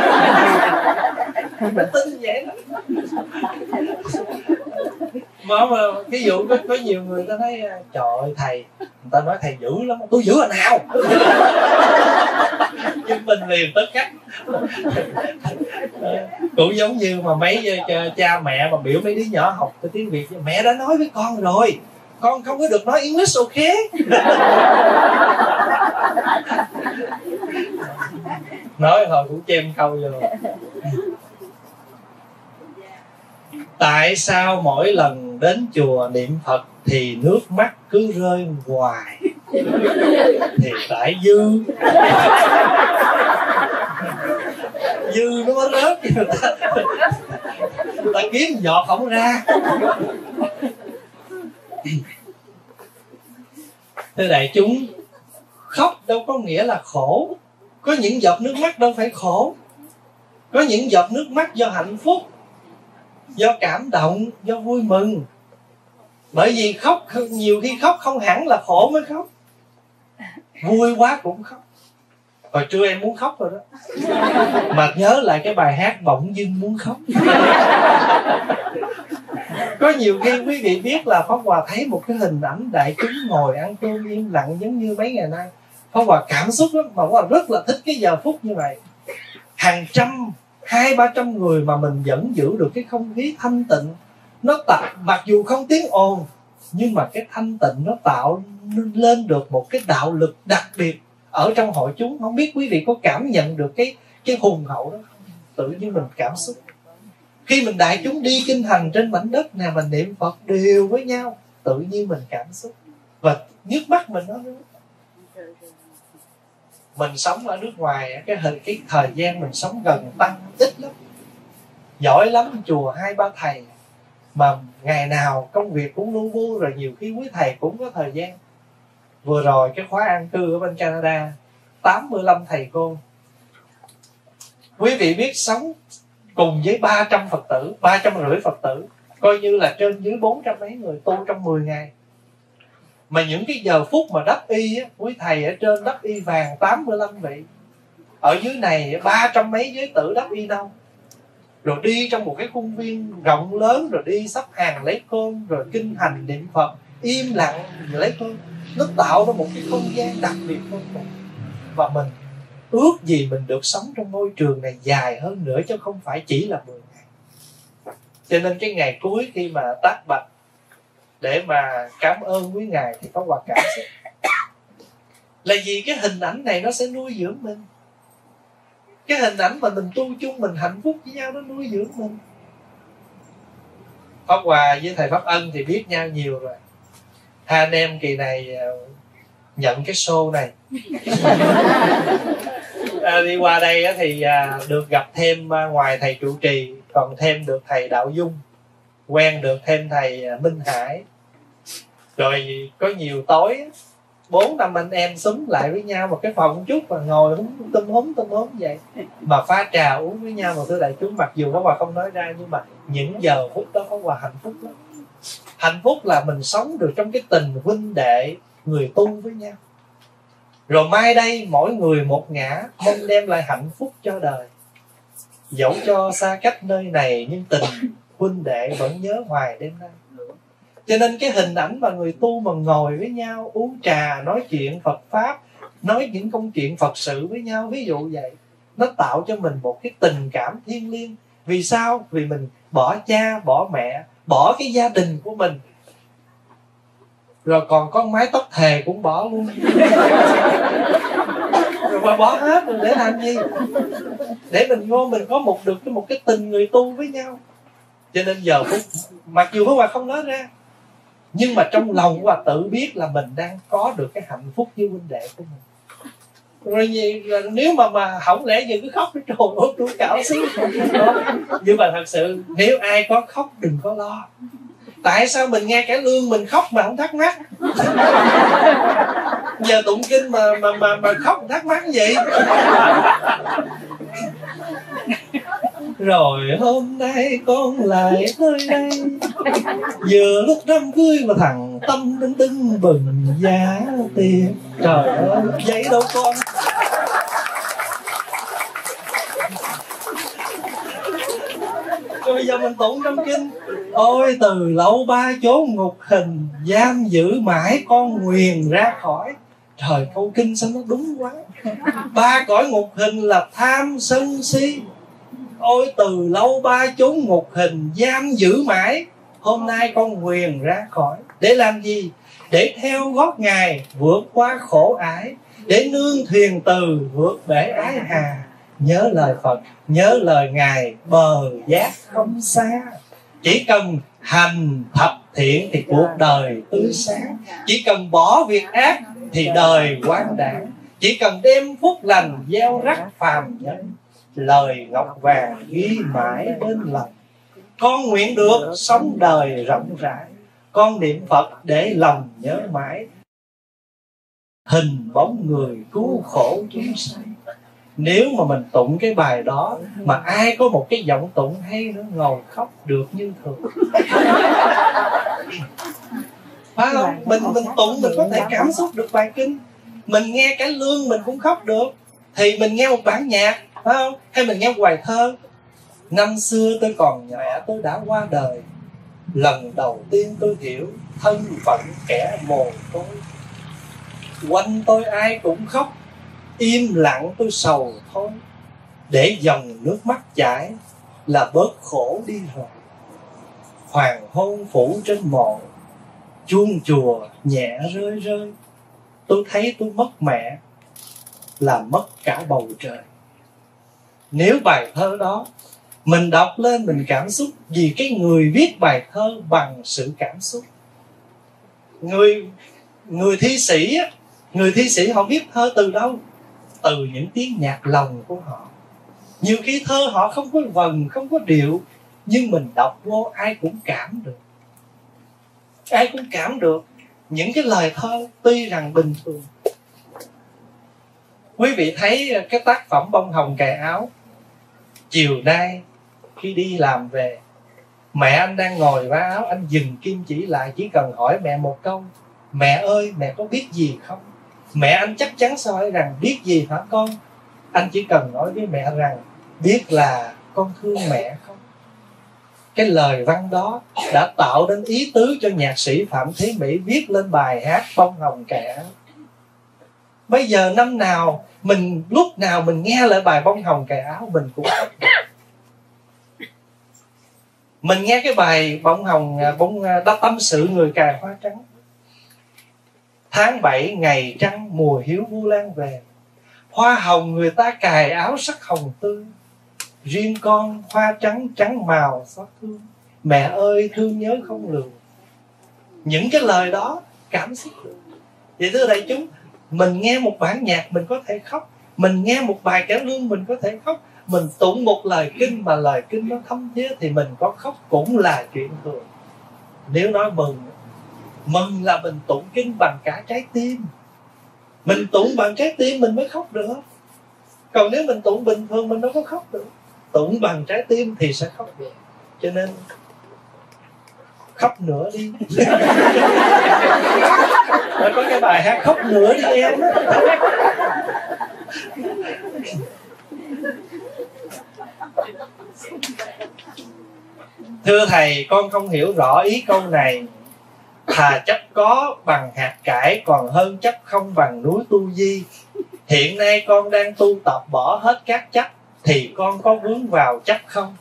Mình tin vậy đó. Mà cái vụ có nhiều người ta thấy trời ơi thầy, người ta nói thầy dữ lắm, tôi dữ là nào? Nhưng mình liền tất cách. Cũng giống như mà mấy cha mẹ mà biểu mấy đứa nhỏ học cái tiếng Việt, mẹ đã nói với con rồi, con không có được nói English, ok? Nói hồi cũng chêm câu vô. Tại sao mỗi lần đến chùa niệm Phật thì nước mắt cứ rơi hoài? Thì tại dư nó mới rớt, người ta kiếm giọt không ra. Thưa đại chúng, khóc đâu có nghĩa là khổ. Có những giọt nước mắt đâu phải khổ. Có những giọt nước mắt do hạnh phúc, do cảm động, do vui mừng. Bởi vì khóc, nhiều khi khóc không hẳn là khổ mới khóc, vui quá cũng khóc. Hồi trưa em muốn khóc rồi đó, mà nhớ lại cái bài hát bỗng dưng muốn khóc. Có nhiều khi quý vị biết là Pháp Hòa thấy một cái hình ảnh đại chúng ngồi ăn cơm im lặng giống như mấy ngày nay. Pháp Hòa cảm xúc lắm, mà Pháp Hòa rất là thích cái giờ phút như vậy. Hàng trăm, 200-300 người mà mình vẫn giữ được cái không khí thanh tịnh. Nó tạo, mặc dù không tiếng ồn, nhưng mà cái thanh tịnh nó tạo lên được một cái đạo lực đặc biệt ở trong hội chúng. Không biết quý vị có cảm nhận được cái hùng hậu đó không? Tự nhiên mình cảm xúc. Khi mình đại chúng đi kinh hành trên mảnh đất này, mình niệm Phật đều với nhau, tự nhiên mình cảm xúc và nước mắt mình nó nước. Mình sống ở nước ngoài, cái thời gian mình sống gần Tăng ít lắm, giỏi lắm, chùa 2-3 thầy, mà ngày nào công việc cũng lu bu, rồi nhiều khi quý thầy cũng có thời gian. Vừa rồi cái khóa an cư ở bên Canada, 85 thầy cô. Quý vị biết sống cùng với 300 Phật tử, 350 Phật tử, coi như là trên dưới 400 mấy người tu trong 10 ngày. Mà những cái giờ phút mà đắp y á, quý thầy ở trên đắp y vàng 85 vị, ở dưới này 300 mấy giới tử đắp y đâu. Rồi đi trong một cái khuôn viên rộng lớn, rồi đi sắp hàng lấy cơm, rồi kinh hành niệm Phật im lặng lấy cơm. Nó tạo ra một cái không gian đặc biệt vô cùng. Và mình ước gì mình được sống trong môi trường này dài hơn nữa, chứ không phải chỉ là 10 ngày. Cho nên cái ngày cuối khi mà tác bạch để mà cảm ơn quý ngài thì có Hòa cảm xúc. Là vì cái hình ảnh này nó sẽ nuôi dưỡng mình. Cái hình ảnh mà mình tu chung, mình hạnh phúc với nhau, nó nuôi dưỡng mình. Pháp Hòa với thầy Pháp Ân thì biết nhau nhiều rồi. Hai anh em kỳ này nhận cái show này. Đi qua đây thì được gặp thêm, ngoài thầy trụ trì còn thêm được thầy Đạo Dung, quen được thêm thầy Minh Hải. Rồi có nhiều tối 4-5 anh em xúm lại với nhau một cái phòng chút và ngồi húm vậy, mà pha trà uống với nhau. Mà thưa đại chúng, mặc dù Pháp Hòa không nói ra, nhưng mà những giờ phút đó Pháp Hòa hạnh phúc lắm. Hạnh phúc là mình sống được trong cái tình huynh đệ người tu với nhau. Rồi mai đây mỗi người một ngã, mong đem lại hạnh phúc cho đời. Dẫu cho xa cách nơi này, nhưng tình huynh đệ vẫn nhớ hoài đêm nay. Cho nên cái hình ảnh mà người tu mà ngồi với nhau uống trà, nói chuyện Phật Pháp, nói những công chuyện Phật sự với nhau, ví dụ vậy, nó tạo cho mình một cái tình cảm thiêng liêng. Vì sao? Vì mình bỏ cha, bỏ mẹ, bỏ cái gia đình của mình, rồi còn có mái tóc thề cũng bỏ luôn. Rồi mà bỏ hết rồi để làm gì? để mình vô mình có được một cái tình người tu với nhau. Cho nên giờ phút mặc dù Pháp Hòa không nói ra, nhưng mà trong lòng Pháp Hòa tự biết là mình đang có được cái hạnh phúc với huynh đệ của mình. Rồi nếu mà không lẽ giờ cứ khóc cái trời ơi tôi cạo xíu. Nhưng mà thật sự nếu ai có khóc đừng có lo. Tại sao mình nghe cải lương mình khóc mà không thắc mắc? Giờ tụng kinh mà khóc thắc mắc gì? Rồi hôm nay con lại tới đây, vừa lúc đám cưới mà thằng Tâm đứng tưng bừng giá tiền. Trời ơi, vậy đâu con. Rồi bây giờ mình tụng trong kinh: ôi từ lâu ba chốn ngục hình, giam giữ mãi con nguyền ra khỏi. Trời, câu kinh sao nó đúng quá. Ba cõi ngục hình là tham sân si. Ôi từ lâu ba chốn ngục hình, giam giữ mãi, hôm nay con nguyền ra khỏi. Để làm gì? Để theo gót Ngài vượt qua khổ ải, để nương thuyền từ vượt bể ái hà. Nhớ lời Phật, nhớ lời Ngài, bờ giác không xa. Chỉ cần hành thập thiện thì cuộc đời tươi sáng. Chỉ cần bỏ việc ác thì đời quang đãng. Chỉ cần đem phúc lành gieo rắc phàm nhân. Lời ngọc vàng ghi mãi bên lòng. Con nguyện được sống đời rộng rãi. Con niệm Phật để lòng nhớ mãi. Hình bóng người cứu khổ chúng sanh. Nếu mà mình tụng cái bài đó mà ai có một cái giọng tụng hay nữa, ngồi khóc được như thường. Phải không? Mình tụng mình có thể cảm xúc được bài kinh. Mình nghe cái lương mình cũng khóc được. Thì mình nghe một bản nhạc, phải không? Hay mình nghe một bài thơ: năm xưa tôi còn nhỏ tôi đã qua đời, lần đầu tiên tôi hiểu thân phận kẻ mồ côi. Quanh tôi ai cũng khóc, im lặng tôi sầu thôi. Để dòng nước mắt chảy là bớt khổ đi rồi. Hoàng hôn phủ trên mộ, chuông chùa nhẹ rơi rơi. Tôi thấy tôi mất mẹ là mất cả bầu trời. Nếu bài thơ đó mình đọc lên mình cảm xúc, vì cái người viết bài thơ bằng sự cảm xúc. Người thi sĩ họ viết thơ từ đâu? Từ những tiếng nhạc lòng của họ. Nhiều khi thơ họ không có vần, không có điệu, nhưng mình đọc vô ai cũng cảm được. Ai cũng cảm được những cái lời thơ tuy rằng bình thường. Quý vị thấy cái tác phẩm Bông Hồng Cài Áo. Chiều nay khi đi làm về, mẹ anh đang ngồi vá áo, anh dừng kim chỉ lại, chỉ cần hỏi mẹ một câu: mẹ ơi, mẹ có biết gì không? Mẹ anh chắc chắn sẽ hỏi rằng: biết gì hả con? Anh chỉ cần nói với mẹ rằng: biết là con thương mẹ không? Cái lời văn đó đã tạo nên ý tứ cho nhạc sĩ Phạm Thế Mỹ viết lên bài hát Bông Hồng Cài Áo. Bây giờ năm nào lúc nào mình nghe lại bài Bông Hồng Cài Áo mình cũng khóc. Mình nghe cái bài Bông Hồng đã tâm sự người cài hoa trắng. Tháng 7 ngày trăng mùa hiếu Vu Lan về, hoa hồng người ta cài áo sắc hồng tươi. Riêng con hoa trắng trắng màu xót thương, mẹ ơi thương nhớ không lường. Những cái lời đó cảm xúc được. Vậy thưa đại chúng, mình nghe một bản nhạc mình có thể khóc, mình nghe một bài cải lương mình có thể khóc, mình tụng một lời kinh mà lời kinh nó thấm thía thì mình có khóc cũng là chuyện thường. Nếu nói mừng là mình tụng kinh bằng cả trái tim. Mình tụng bằng trái tim mình mới khóc được. Còn nếu mình tụng bình thường mình đâu có khóc được. Tụng bằng trái tim thì sẽ khóc được. Cho nên khóc nữa đi. Rồi có cái bài hát khóc nữa đi em. Thưa thầy, con không hiểu rõ ý câu này. Thà chấp có bằng hạt cải còn hơn chấp không bằng núi Tu Di. Hiện nay con đang tu tập bỏ hết các chấp, thì con có vướng vào chấp không?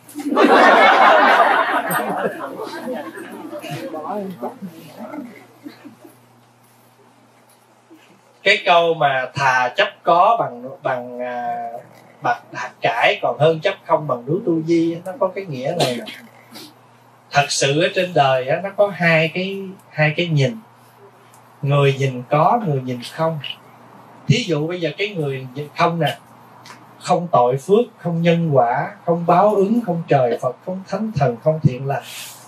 Cái câu mà thà chấp có bằng hạt cải còn hơn chấp không bằng núi tu di. Nó có cái nghĩa này nè. Thật sự ở trên đời á, nó có hai cái nhìn. Người nhìn có, người nhìn không. Thí dụ bây giờ cái người nhìn không nè, không tội phước, không nhân quả, không báo ứng, không trời Phật, không thánh thần, không thiện lành.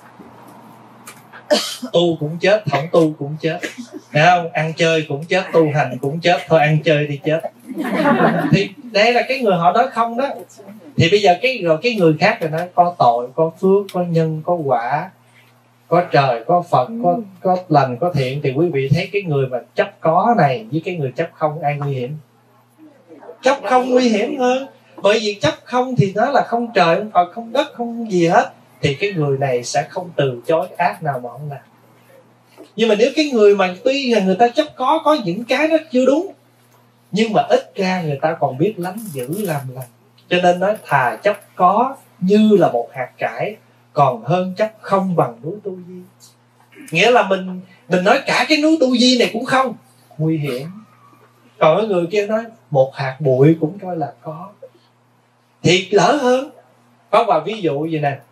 Tu cũng chết, không tu cũng chết. Thấy không? Ăn chơi cũng chết, tu hành cũng chết. Thôi ăn chơi thì chết. Thì đây là cái người họ nói không đó. Thì bây giờ cái người khác rồi nói có tội, có phước, có nhân, có quả, có trời, có Phật, có lành, có thiện. Thì quý vị thấy cái người mà chấp có này với cái người chấp không ai nguy hiểm? Chấp không nguy hiểm hơn. Bởi vì chấp không thì nó là không trời, không Phật, không đất, không gì hết. Thì cái người này sẽ không từ chối ác nào mà không làm. Nhưng mà nếu cái người mà tuy là người ta chấp có những cái nó chưa đúng, nhưng mà ít ra người ta còn biết lánh giữ làm lành. Cho nên nói thà chấp có như là một hạt cải, còn hơn chấp không bằng núi tu di. Nghĩa là mình nói cả cái núi tu di này cũng không, nguy hiểm. Còn cái người kia nói một hạt bụi cũng coi là có, thì đỡ hơn. Có bà ví dụ gì nè,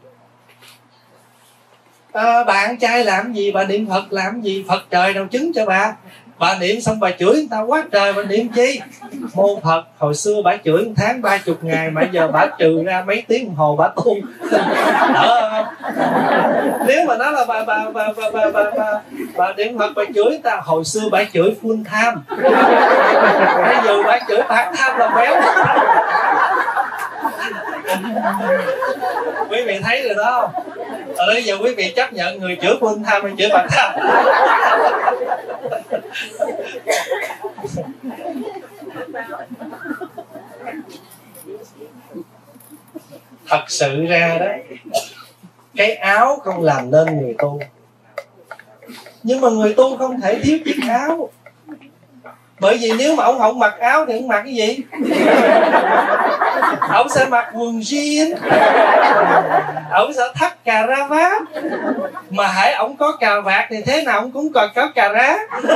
bà ăn chay làm gì, bà niệm Phật làm gì, Phật trời đâu chứng cho bà. Bà niệm xong bà chửi người ta quá trời, bà niệm chi? Mô Phật. Hồi xưa bà chửi 1 tháng 30 ngày, mà giờ bà trừ ra mấy tiếng đồng hồ bà tu. Đỡ không? Nếu mà nói là bà niệm Phật bà chửi người ta, hồi xưa bà chửi full time, bây giờ bà chửi part time là béo. Quý vị thấy rồi đó không? Ở đây giờ quý vị chấp nhận người chửi full time hay chửi part time? Thật sự ra đó, cái áo không làm nên người tu, nhưng mà người tu không thể thiếu chiếc áo. Bởi vì nếu mà ông không mặc áo thì ông mặc cái gì? Ông sẽ mặc quần jean, ông sẽ thắt cà ra vát. Mà hãy ông có cà vạt thì thế nào ông cũng còn có cà rá.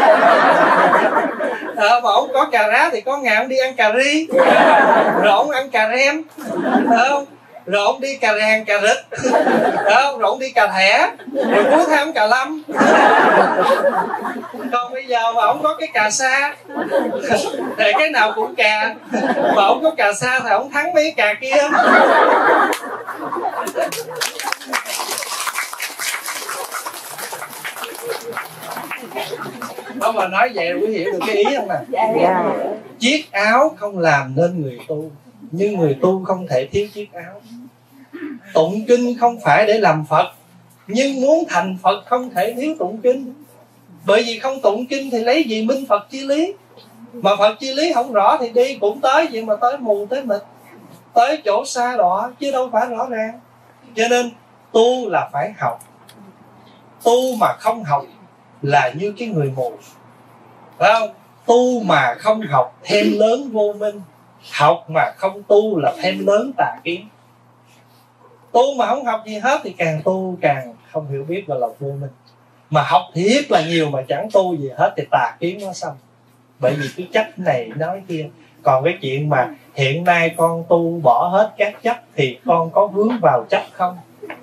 Mà ông có cà rá thì có ngày ông đi ăn cà ri, rồi ông ăn cà rem, không? Rồi ông đi cà ràng, cà rịch, rồi ông đi cà thẻ, rồi cuối tháng cà lâm. Còn bây giờ mà ông có cái cà sa thì cái nào cũng cà, mà ông có cà sa thì ông thắng mấy cà kia. Không, mà nói vậy quý hiểu được cái ý không nè? Chiếc áo không làm nên người tu, nhưng người tu không thể thiếu chiếc áo. Tụng kinh không phải để làm Phật, nhưng muốn thành Phật không thể thiếu tụng kinh. Bởi vì không tụng kinh thì lấy gì minh Phật chi lý? Mà Phật chi lý không rõ thì đi cũng tới vậy mà tới mù tới mịt, tới chỗ xa đọa chứ đâu phải rõ ràng. Cho nên tu là phải học. Tu mà không học là như cái người mù, phải không? Tu mà không học thêm lớn vô minh, học mà không tu là thêm lớn tà kiến. Tu mà không học gì hết thì càng tu càng không hiểu biết và là vô minh. Mà học thiết là nhiều mà chẳng tu gì hết thì tà kiến nó xong. Bởi vì cứ chấp này nói kia. Còn cái chuyện mà hiện nay con tu bỏ hết các chấp thì con có vướng vào chấp không?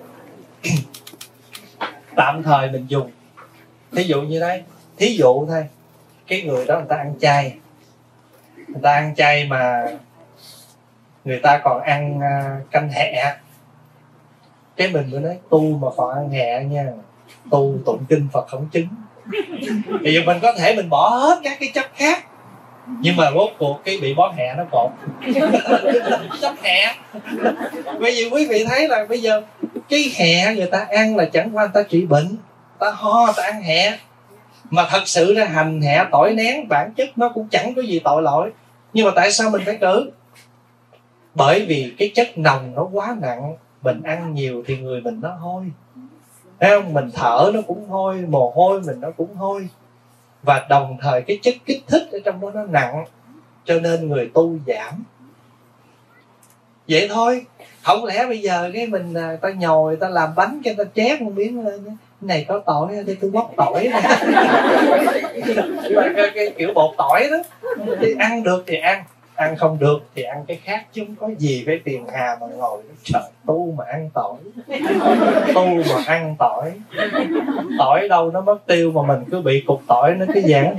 Tạm thời mình dùng thí dụ như đây, thí dụ thôi, cái người đó người ta ăn chay, người ta ăn chay mà người ta còn ăn canh hẹ. Cái mình mới nói tu mà còn ăn hẹ nha, tu tụng kinh Phật không chứng. Thì mình có thể mình bỏ hết các cái chấp khác, nhưng mà rốt cuộc cái bị bó hẹ nó cột. Chấp hẹ. Bởi vì quý vị thấy là bây giờ cái hẹ người ta ăn là chẳng qua người ta trị bệnh, ta ho ta ăn hẹ. Mà thật sự ra hành hẹ tỏi nén bản chất nó cũng chẳng có gì tội lỗi, nhưng mà tại sao mình phải cử? Bởi vì cái chất nồng nó quá nặng, mình ăn nhiều thì người mình nó hôi, thấy không? Mình thở nó cũng hôi, mồ hôi mình nó cũng hôi, và đồng thời cái chất kích thích ở trong đó nó nặng, cho nên người tu giảm. Vậy thôi. Không lẽ bây giờ cái mình ta nhồi ta làm bánh cho ta chét một miếng lên, cái này có tỏi để tôi bóc tỏi này. cái kiểu bột tỏi đó thì ăn được thì ăn, ăn không được thì ăn cái khác, chứ không có gì phải phiền hà mà ngồi trời tu mà ăn tỏi, tu mà ăn tỏi. Tỏi đâu nó mất tiêu mà mình cứ bị cục tỏi nó cứ giãn.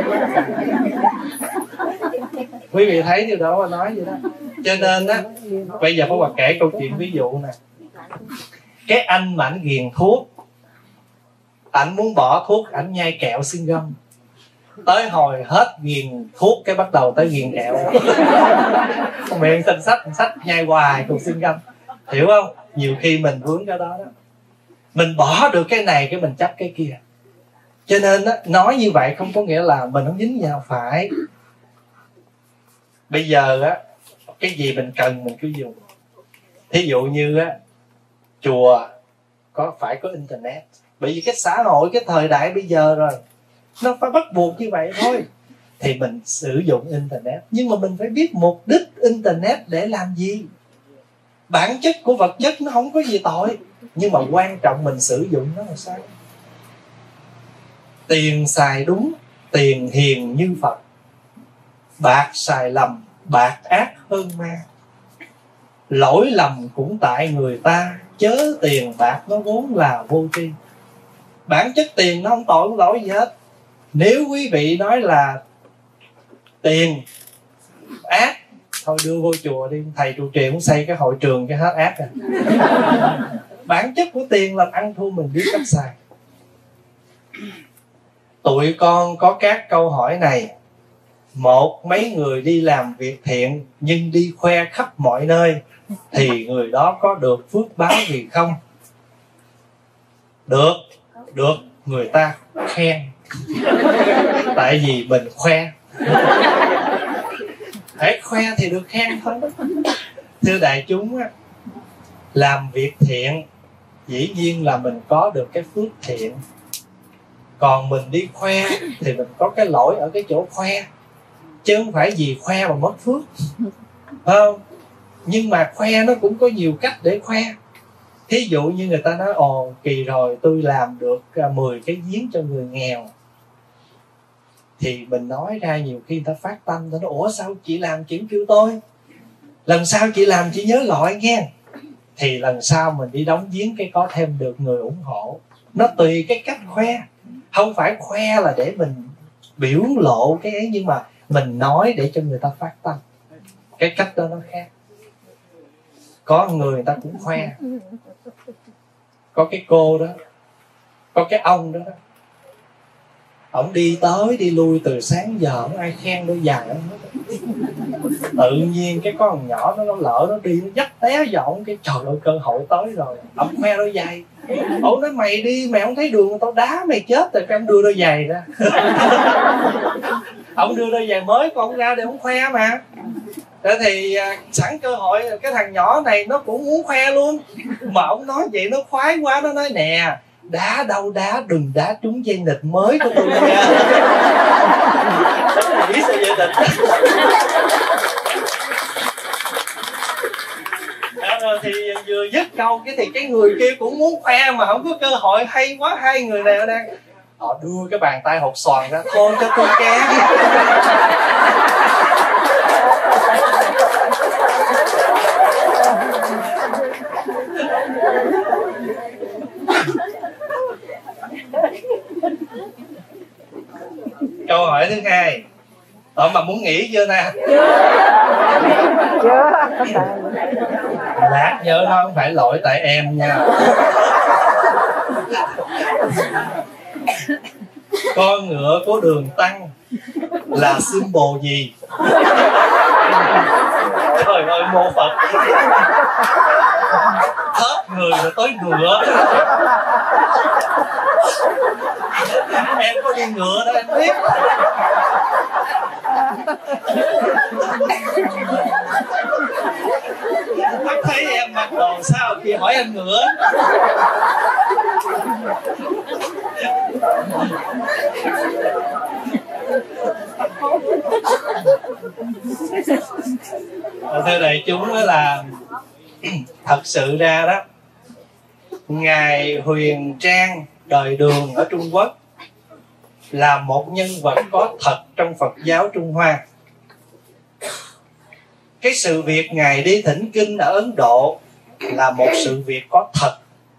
Quý vị thấy điều đó mà nói vậy đó. Cho nên á, bây giờ Pháp Hòa kể câu chuyện ví dụ nè. Cái anh mà ảnh ghiền thuốc, ảnh muốn bỏ thuốc, ảnh nhai kẹo xin găm. Tới hồi hết ghiền thuốc cái bắt đầu tới ghiền kẹo. Miệng xanh sách nhai hoài cùng xin găm. Hiểu không? Nhiều khi mình vướng cái đó đó. Mình bỏ được cái này cái mình chấp cái kia. Cho nên á, nói như vậy không có nghĩa là mình không dính vào, phải. Bây giờ á, cái gì mình cần mình cứ dùng. Thí dụ như á, chùa phải có internet. Bởi vì cái xã hội, cái thời đại bây giờ rồi, nó phải bắt buộc như vậy thôi. Thì mình sử dụng internet. Nhưng mà mình phải biết mục đích internet để làm gì. Bản chất của vật chất nó không có gì tội, nhưng mà quan trọng mình sử dụng nó là sao. Tiền xài đúng, tiền hiền như Phật. Bạc xài lầm, bạc ác hơn ma. Lỗi lầm cũng tại người ta, chớ tiền bạc nó vốn là vô tri. Bản chất tiền nó không tội không lỗi gì hết. Nếu quý vị nói là tiền ác, thôi đưa vô chùa đi, thầy trụ trì cũng xây cái hội trường cho hết ác. Bản chất của tiền là ăn thua mình biết cách xài. Tụi con có các câu hỏi này. Một, mấy người đi làm việc thiện nhưng đi khoe khắp mọi nơi thì người đó có được phước báo gì không? Được, người ta khen. Tại vì mình khoe. Hãy khoe thì được khen thôi. Thưa đại chúng, làm việc thiện dĩ nhiên là mình có được cái phước thiện. Còn mình đi khoe thì mình có cái lỗi ở cái chỗ khoe, chứ không phải vì khoe mà mất phước, phải không? Nhưng mà khoe nó cũng có nhiều cách để khoe. Thí dụ như người ta nói ồ kỳ rồi tôi làm được 10 cái giếng cho người nghèo, thì mình nói ra nhiều khi người ta phát tâm, người ta nói ủa sao chị làm chị kêu tôi, lần sau chị làm chị nhớ gọi nghe. Thì lần sau mình đi đóng giếng cái có thêm được người ủng hộ. Nó tùy cái cách khoe. Không phải khoe là để mình biểu lộ cái ấy, nhưng mà mình nói để cho người ta phát tâm. Cái cách đó nó khác. Có người ta cũng khoe. Có cái cô đó, có cái ông đó, ổng đi tới đi lui từ sáng giờ không ai khen đôi giày ông hết. Tự nhiên cái con nhỏ nó lỡ nó đi nó dắt té giọng cái trời ơi cơ hội tới rồi, ổng khoe đôi giày. Ổng nói mày đi mày không thấy đường tao đá mày chết rồi, cái ông đưa đôi giày ra. Ông đưa đôi giày mới con ra để ông khoe mà. Thế thì sẵn cơ hội cái thằng nhỏ này nó cũng muốn khoe luôn, mà ông nói vậy nó khoái quá, nó nói nè đá đâu đá, đừng đá trúng dây nịt mới của tôi nha. Nghĩ sao dây nịt. Thì vừa dứt câu cái thì cái người kia cũng muốn khoe mà không có cơ hội. Hay quá, hai người nào đang họ đưa cái bàn tay hột xoàn ra, thôi cho tôi ké. Câu hỏi thứ hai, tụi mà muốn nghỉ chưa nè? Chưa. Lát nhớ nó không phải lỗi tại em nha. Con ngựa của Đường Tăng là symbol gì? Trời ơi mô Phật. Hết người rồi tới ngựa. Em có đi ngựa đó em biết. Bác thấy em mặc đồ sao khi hỏi em ngựa. Thưa đại chúng đó là thật sự ra đó, Ngài Huyền Trang đời Đường ở Trung Quốc là một nhân vật có thật trong Phật giáo Trung Hoa. cái sự việc Ngài đi thỉnh kinh ở Ấn Độ là một sự việc có thật.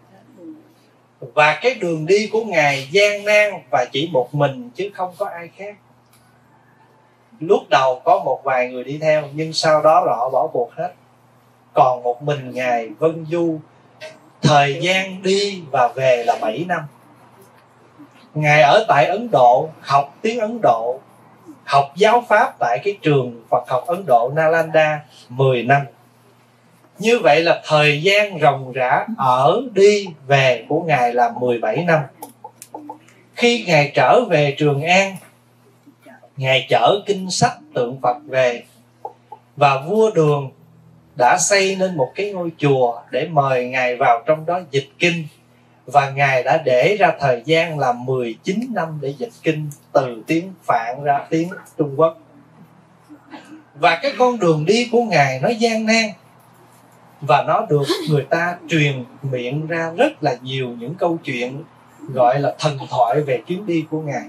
Và cái đường đi của Ngài gian nan và chỉ một mình chứ không có ai khác. Lúc đầu có một vài người đi theo, nhưng sau đó họ bỏ cuộc hết. Còn một mình Ngài vân du. Thời gian đi và về là 7 năm. Ngài ở tại Ấn Độ, học tiếng Ấn Độ, học giáo pháp tại cái trường Phật học Ấn Độ Nalanda 10 năm. Như vậy là thời gian ròng rã ở đi về của Ngài là 17 năm. Khi Ngài trở về Trường An, Ngài chở kinh sách tượng Phật về, và vua Đường đã xây nên một cái ngôi chùa để mời Ngài vào trong đó dịch kinh. Và Ngài đã để ra thời gian là 19 năm để dịch kinh từ tiếng Phạn ra tiếng Trung Quốc. Và cái con đường đi của Ngài nó gian nan, và nó được người ta truyền miệng ra rất là nhiều những câu chuyện gọi là thần thoại về chuyến đi của Ngài.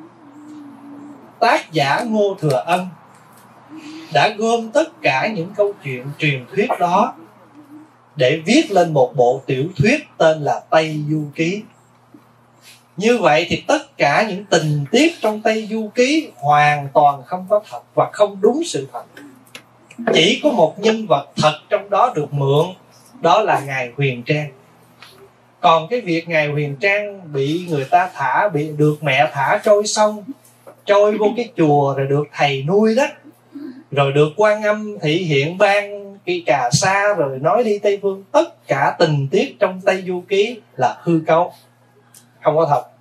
Tác giả Ngô Thừa Ân đã gom tất cả những câu chuyện truyền thuyết đó để viết lên một bộ tiểu thuyết tên là Tây Du Ký. Như vậy thì tất cả những tình tiết trong Tây Du Ký hoàn toàn không có thật và không đúng sự thật. Chỉ có một nhân vật thật trong đó được mượn, đó là Ngài Huyền Trang. Còn cái việc Ngài Huyền Trang bị người ta thả, bị được mẹ thả trôi sông, trôi vô cái chùa rồi được thầy nuôi đó, rồi được Quan Âm thị hiện ban cái cà sa rồi nói đi Tây Phương, tất cả tình tiết trong Tây Du Ký là hư cấu, không có thật.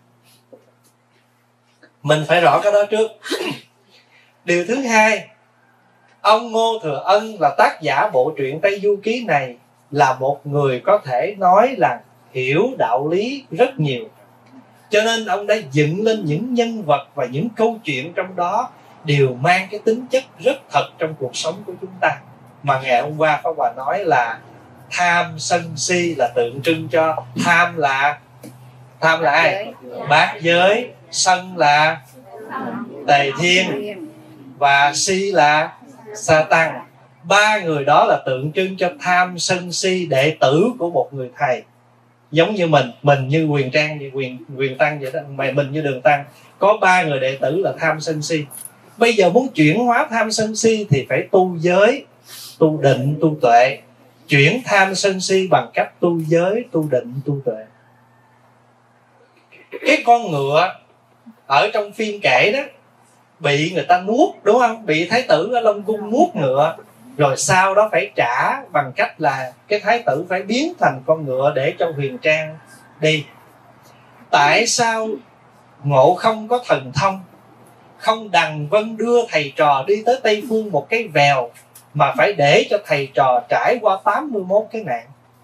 Mình phải rõ cái đó trước. Điều thứ hai, ông Ngô Thừa Ân là tác giả bộ truyện Tây Du Ký này là một người có thể nói là hiểu đạo lý rất nhiều. Cho nên ông đã dựng lên những nhân vật và những câu chuyện trong đó đều mang cái tính chất rất thật trong cuộc sống của chúng ta. Mà ngày hôm qua Pháp Hòa nói là tham sân si là tượng trưng cho tham là ai? Bát giới. Sân là Tề Thiên, và si là Sa Tăng. Ba người đó là tượng trưng cho tham sân si, đệ tử của một người thầy. Giống như mình như Huyền Trang, Huyền Tăng vậy đó, mình như Đường Tăng. Có ba người đệ tử là tham sân si. Bây giờ muốn chuyển hóa tham sân si thì phải tu giới, tu định, tu tuệ. Chuyển tham sân si bằng cách tu giới, tu định, tu tuệ. Cái con ngựa ở trong phim kể đó bị người ta nuốt, đúng không? Bị thái tử ở Long Cung nuốt ngựa, rồi sau đó phải trả bằng cách là cái thái tử phải biến thành con ngựa để cho Huyền Trang đi. Tại sao Ngộ Không có thần thông, không đằng vân đưa thầy trò đi tới Tây Phương một cái vèo, mà phải để cho thầy trò trải qua 81 cái nạn?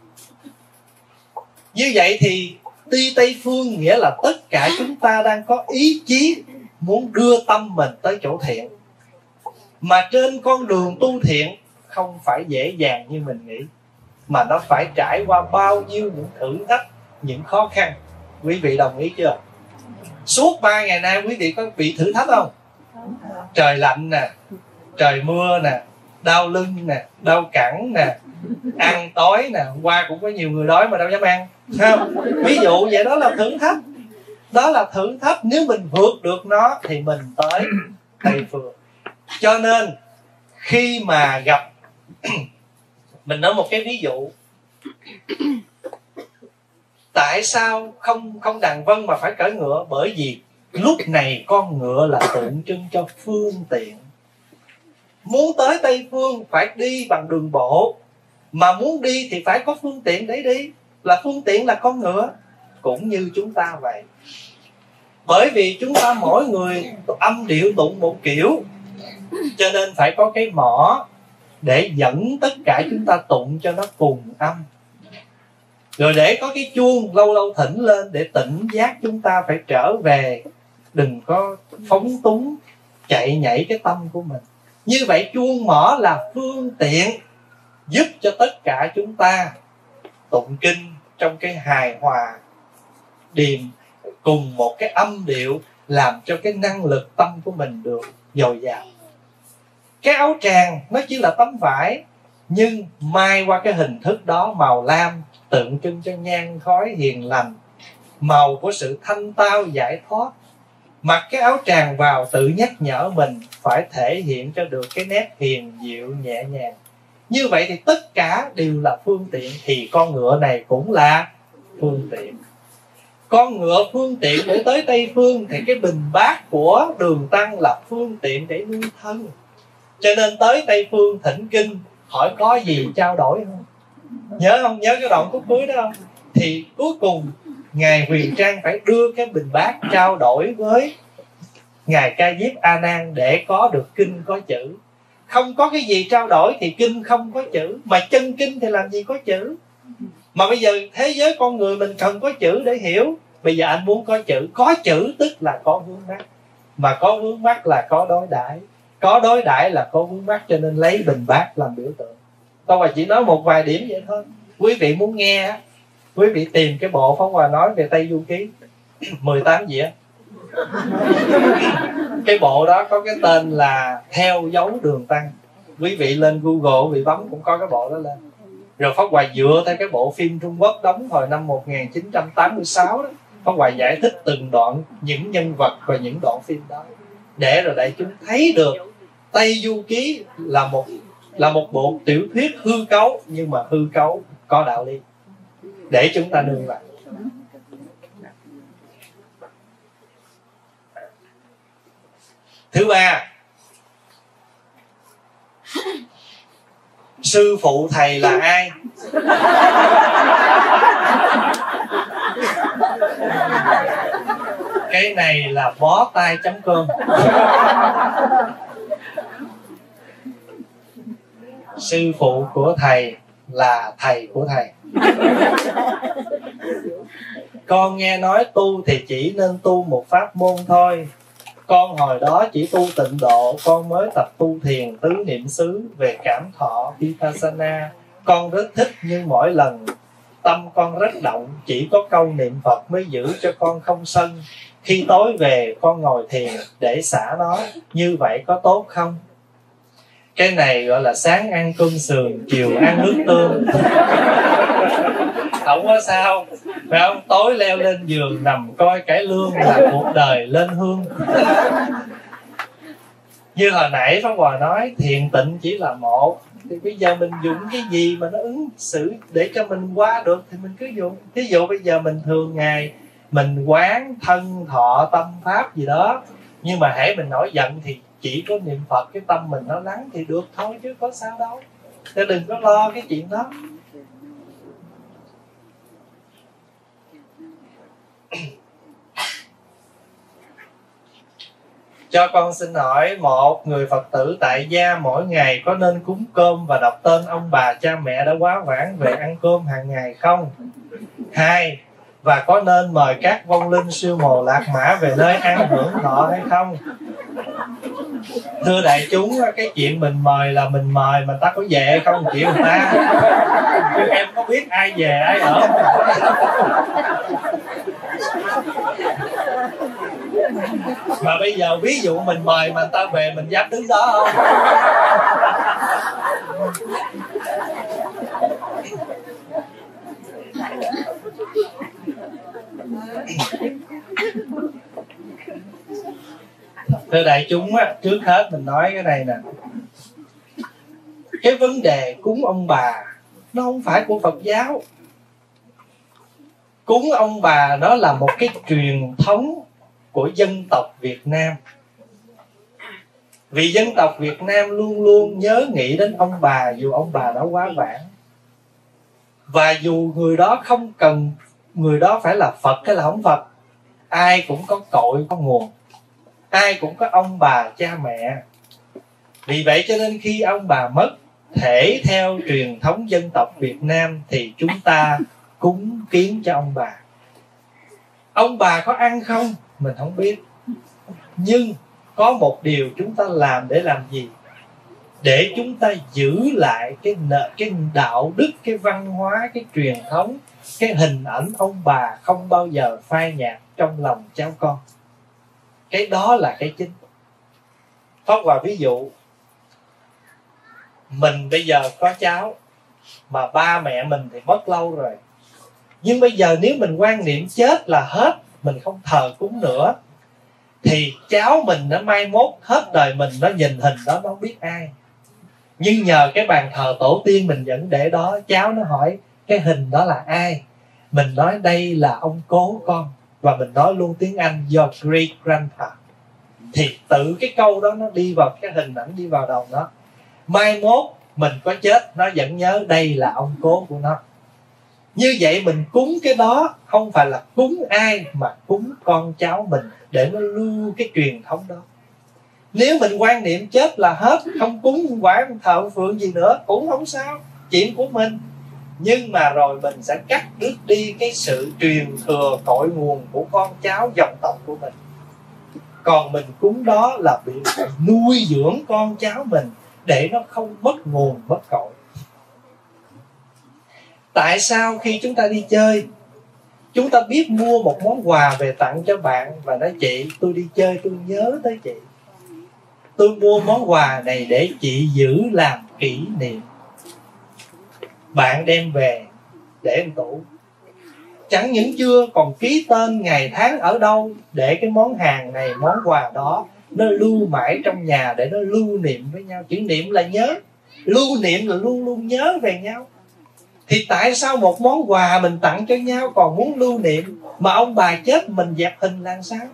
Như vậy thì đi Tây Phương nghĩa là tất cả chúng ta đang có ý chí muốn đưa tâm mình tới chỗ thiện. Mà trên con đường tu thiện không phải dễ dàng như mình nghĩ, mà nó phải trải qua bao nhiêu những thử thách, những khó khăn. Quý vị đồng ý chưa? Suốt 3 ngày nay quý vị có bị thử thách không? Trời lạnh nè, trời mưa nè, đau lưng nè, đau cẳng nè, ăn tối nè. Hôm qua cũng có nhiều người đói mà đâu dám ăn, không? Ví dụ vậy, đó là thử thách. Đó là thử thách. Nếu mình vượt được nó thì mình tới Tây Phương. Cho nên khi mà gặp mình nói một cái ví dụ, tại sao không đằng vân mà phải cưỡi ngựa? Bởi vì lúc này con ngựa là tượng trưng cho phương tiện. Muốn tới Tây Phương phải đi bằng đường bộ, mà muốn đi thì phải có phương tiện để đi, là phương tiện là con ngựa. Cũng như chúng ta vậy. Bởi vì chúng ta mỗi người âm điệu tụng một kiểu, cho nên phải có cái mõ để dẫn tất cả chúng ta tụng cho nó cùng âm. Rồi để có cái chuông lâu lâu thỉnh lên để tỉnh giác chúng ta phải trở về, đừng có phóng túng chạy nhảy cái tâm của mình. Như vậy chuông mõ là phương tiện giúp cho tất cả chúng ta tụng kinh trong cái hài hòa điềm, cùng một cái âm điệu, làm cho cái năng lực tâm của mình được dồi dào. Cái áo tràng nó chỉ là tấm vải, nhưng mai qua cái hình thức đó màu lam tượng trưng cho nhang khói hiền lành, màu của sự thanh tao giải thoát. Mặc cái áo tràng vào tự nhắc nhở mình phải thể hiện cho được cái nét hiền dịu nhẹ nhàng. Như vậy thì tất cả đều là phương tiện, thì con ngựa này cũng là phương tiện. Con ngựa phương tiện để tới Tây Phương, thì cái bình bát của Đường Tăng là phương tiện để nuôi thân. Cho nên tới Tây Phương thỉnh kinh, hỏi có gì trao đổi không? Nhớ không? Nhớ cái đoạn khúc cuối đó không? Thì cuối cùng Ngài Huyền Trang phải đưa cái bình bát trao đổi với Ngài Ca Diếp A Nan để có được kinh có chữ. Không có cái gì trao đổi thì kinh không có chữ, mà chân kinh thì làm gì có chữ. Mà bây giờ thế giới con người mình cần có chữ để hiểu. Bây giờ anh muốn có chữ tức là có vướng mắc, mà có vướng mắc là có đối đãi, có đối đãi là có vướng mắc, cho nên lấy bình bát làm biểu tượng. Tôi mà chỉ nói một vài điểm vậy thôi. Quý vị muốn nghe, quý vị tìm cái bộ Pháp Hòa nói về Tây Du Ký 18 dĩa. Cái bộ đó có cái tên là Theo Dấu Đường Tăng. Quý vị lên Google, quý vị bấm cũng có cái bộ đó lên. Rồi Pháp Hòa dựa theo cái bộ phim Trung Quốc đóng hồi năm 1986 đó, Pháp Hòa giải thích từng đoạn những nhân vật và những đoạn phim đó, để rồi đại chúng thấy được Tây Du Ký là một bộ tiểu thuyết hư cấu, nhưng mà hư cấu có đạo lý để chúng ta nương vào. Thứ ba, sư phụ thầy là ai? Cái này là bó tay chấm cơm. Sư phụ của thầy là thầy của thầy. Con nghe nói tu thì chỉ nên tu một pháp môn thôi. Con hồi đó chỉ tu tịnh độ, con mới tập tu thiền tứ niệm xứ về cảm thọ Vipassana. Con rất thích, nhưng mỗi lần tâm con rất động, chỉ có câu niệm Phật mới giữ cho con không sân. Khi tối về con ngồi thiền để xả nó, như vậy có tốt không? Cái này gọi là sáng ăn cơm sườn, chiều ăn nước tương. Không có sao, phải không? Tối leo lên giường nằm coi cải lương là cuộc đời lên hương. Như hồi nãy Pháp Hòa nói, thiền tịnh chỉ là một, thì bây giờ mình dùng cái gì mà nó ứng xử để cho mình qua được thì mình cứ dùng. Ví dụ bây giờ mình thường ngày mình quán thân thọ tâm pháp gì đó, nhưng mà hễ mình nổi giận thì chỉ có niệm Phật, cái tâm mình nó lắng thì được thôi, chứ có sao đâu. Nên đừng có lo cái chuyện đó. Cho con xin hỏi, một người Phật tử tại gia mỗi ngày có nên cúng cơm và đọc tên ông bà cha mẹ đã quá vãng về ăn cơm hàng ngày không? 2. Và có nên mời các vong linh siêu mồ lạc mã về nơi ăn hưởng thọ hay không? Thưa đại chúng, cái chuyện mình mời là mình mời, mà ta có về hay không chịu người ta. Chứ em có biết ai về ai ở không? Mà bây giờ ví dụ mình mời mà người ta về, mình dám đứng đó không? Thưa đại chúng á, trước hết mình nói cái này nè. Cái vấn đề cúng ông bà nó không phải của Phật giáo. Cúng ông bà đó là một cái truyền thống của dân tộc Việt Nam. Vì dân tộc Việt Nam luôn luôn nhớ nghĩ đến ông bà dù ông bà đã quá vãng. Và dù người đó không cần người đó phải là Phật hay là không Phật, ai cũng có cội, có nguồn. Ai cũng có ông bà cha mẹ. Vì vậy cho nên khi ông bà mất, thể theo truyền thống dân tộc Việt Nam thì chúng ta cúng kiến cho ông bà. Ông bà có ăn không? Mình không biết. Nhưng có một điều chúng ta làm để làm gì? Để chúng ta giữ lại cái đạo đức, cái văn hóa, cái truyền thống, cái hình ảnh ông bà không bao giờ phai nhạt trong lòng cháu con. Cái đó là cái chính. Pháp Hòa ví dụ, Mình bây giờ có cháu, mà ba mẹ mình thì mất lâu rồi, nhưng bây giờ nếu mình quan niệm chết là hết, mình không thờ cúng nữa, thì cháu mình nó mai mốt hết đời mình nó nhìn hình đó nó không biết ai. Nhưng nhờ cái bàn thờ tổ tiên mình vẫn để đó, cháu nó hỏi cái hình đó là ai, mình nói đây là ông cố con, và mình nói luôn tiếng Anh your great grandpa, thì tự cái câu đó nó đi vào cái hình ảnh, đi vào đầu nó. Mai mốt mình có chết nó vẫn nhớ đây là ông cố của nó. Như vậy mình cúng cái đó không phải là cúng ai, mà cúng con cháu mình để nó lưu cái truyền thống đó. Nếu mình quan niệm chết là hết, không cúng không quả không thờ phượng gì nữa cũng không sao, chuyện của mình. Nhưng mà rồi mình sẽ cắt đứt đi cái sự truyền thừa cội nguồn của con cháu dòng tộc của mình. Còn mình cúng đó là bị nuôi dưỡng con cháu mình để nó không mất nguồn mất cội. Tại sao khi chúng ta đi chơi, chúng ta biết mua một món quà về tặng cho bạn và nói chị, tôi đi chơi tôi nhớ tới chị, tôi mua món quà này để chị giữ làm kỷ niệm. Bạn đem về để trong tủ, chẳng những chưa còn ký tên ngày tháng ở đâu, để cái món hàng này, món quà đó nó lưu mãi trong nhà để nó lưu niệm với nhau. Chữ niệm là nhớ, lưu niệm là luôn luôn nhớ về nhau. Thì tại sao một món quà mình tặng cho nhau còn muốn lưu niệm, mà ông bà chết mình dẹp hình làm sao?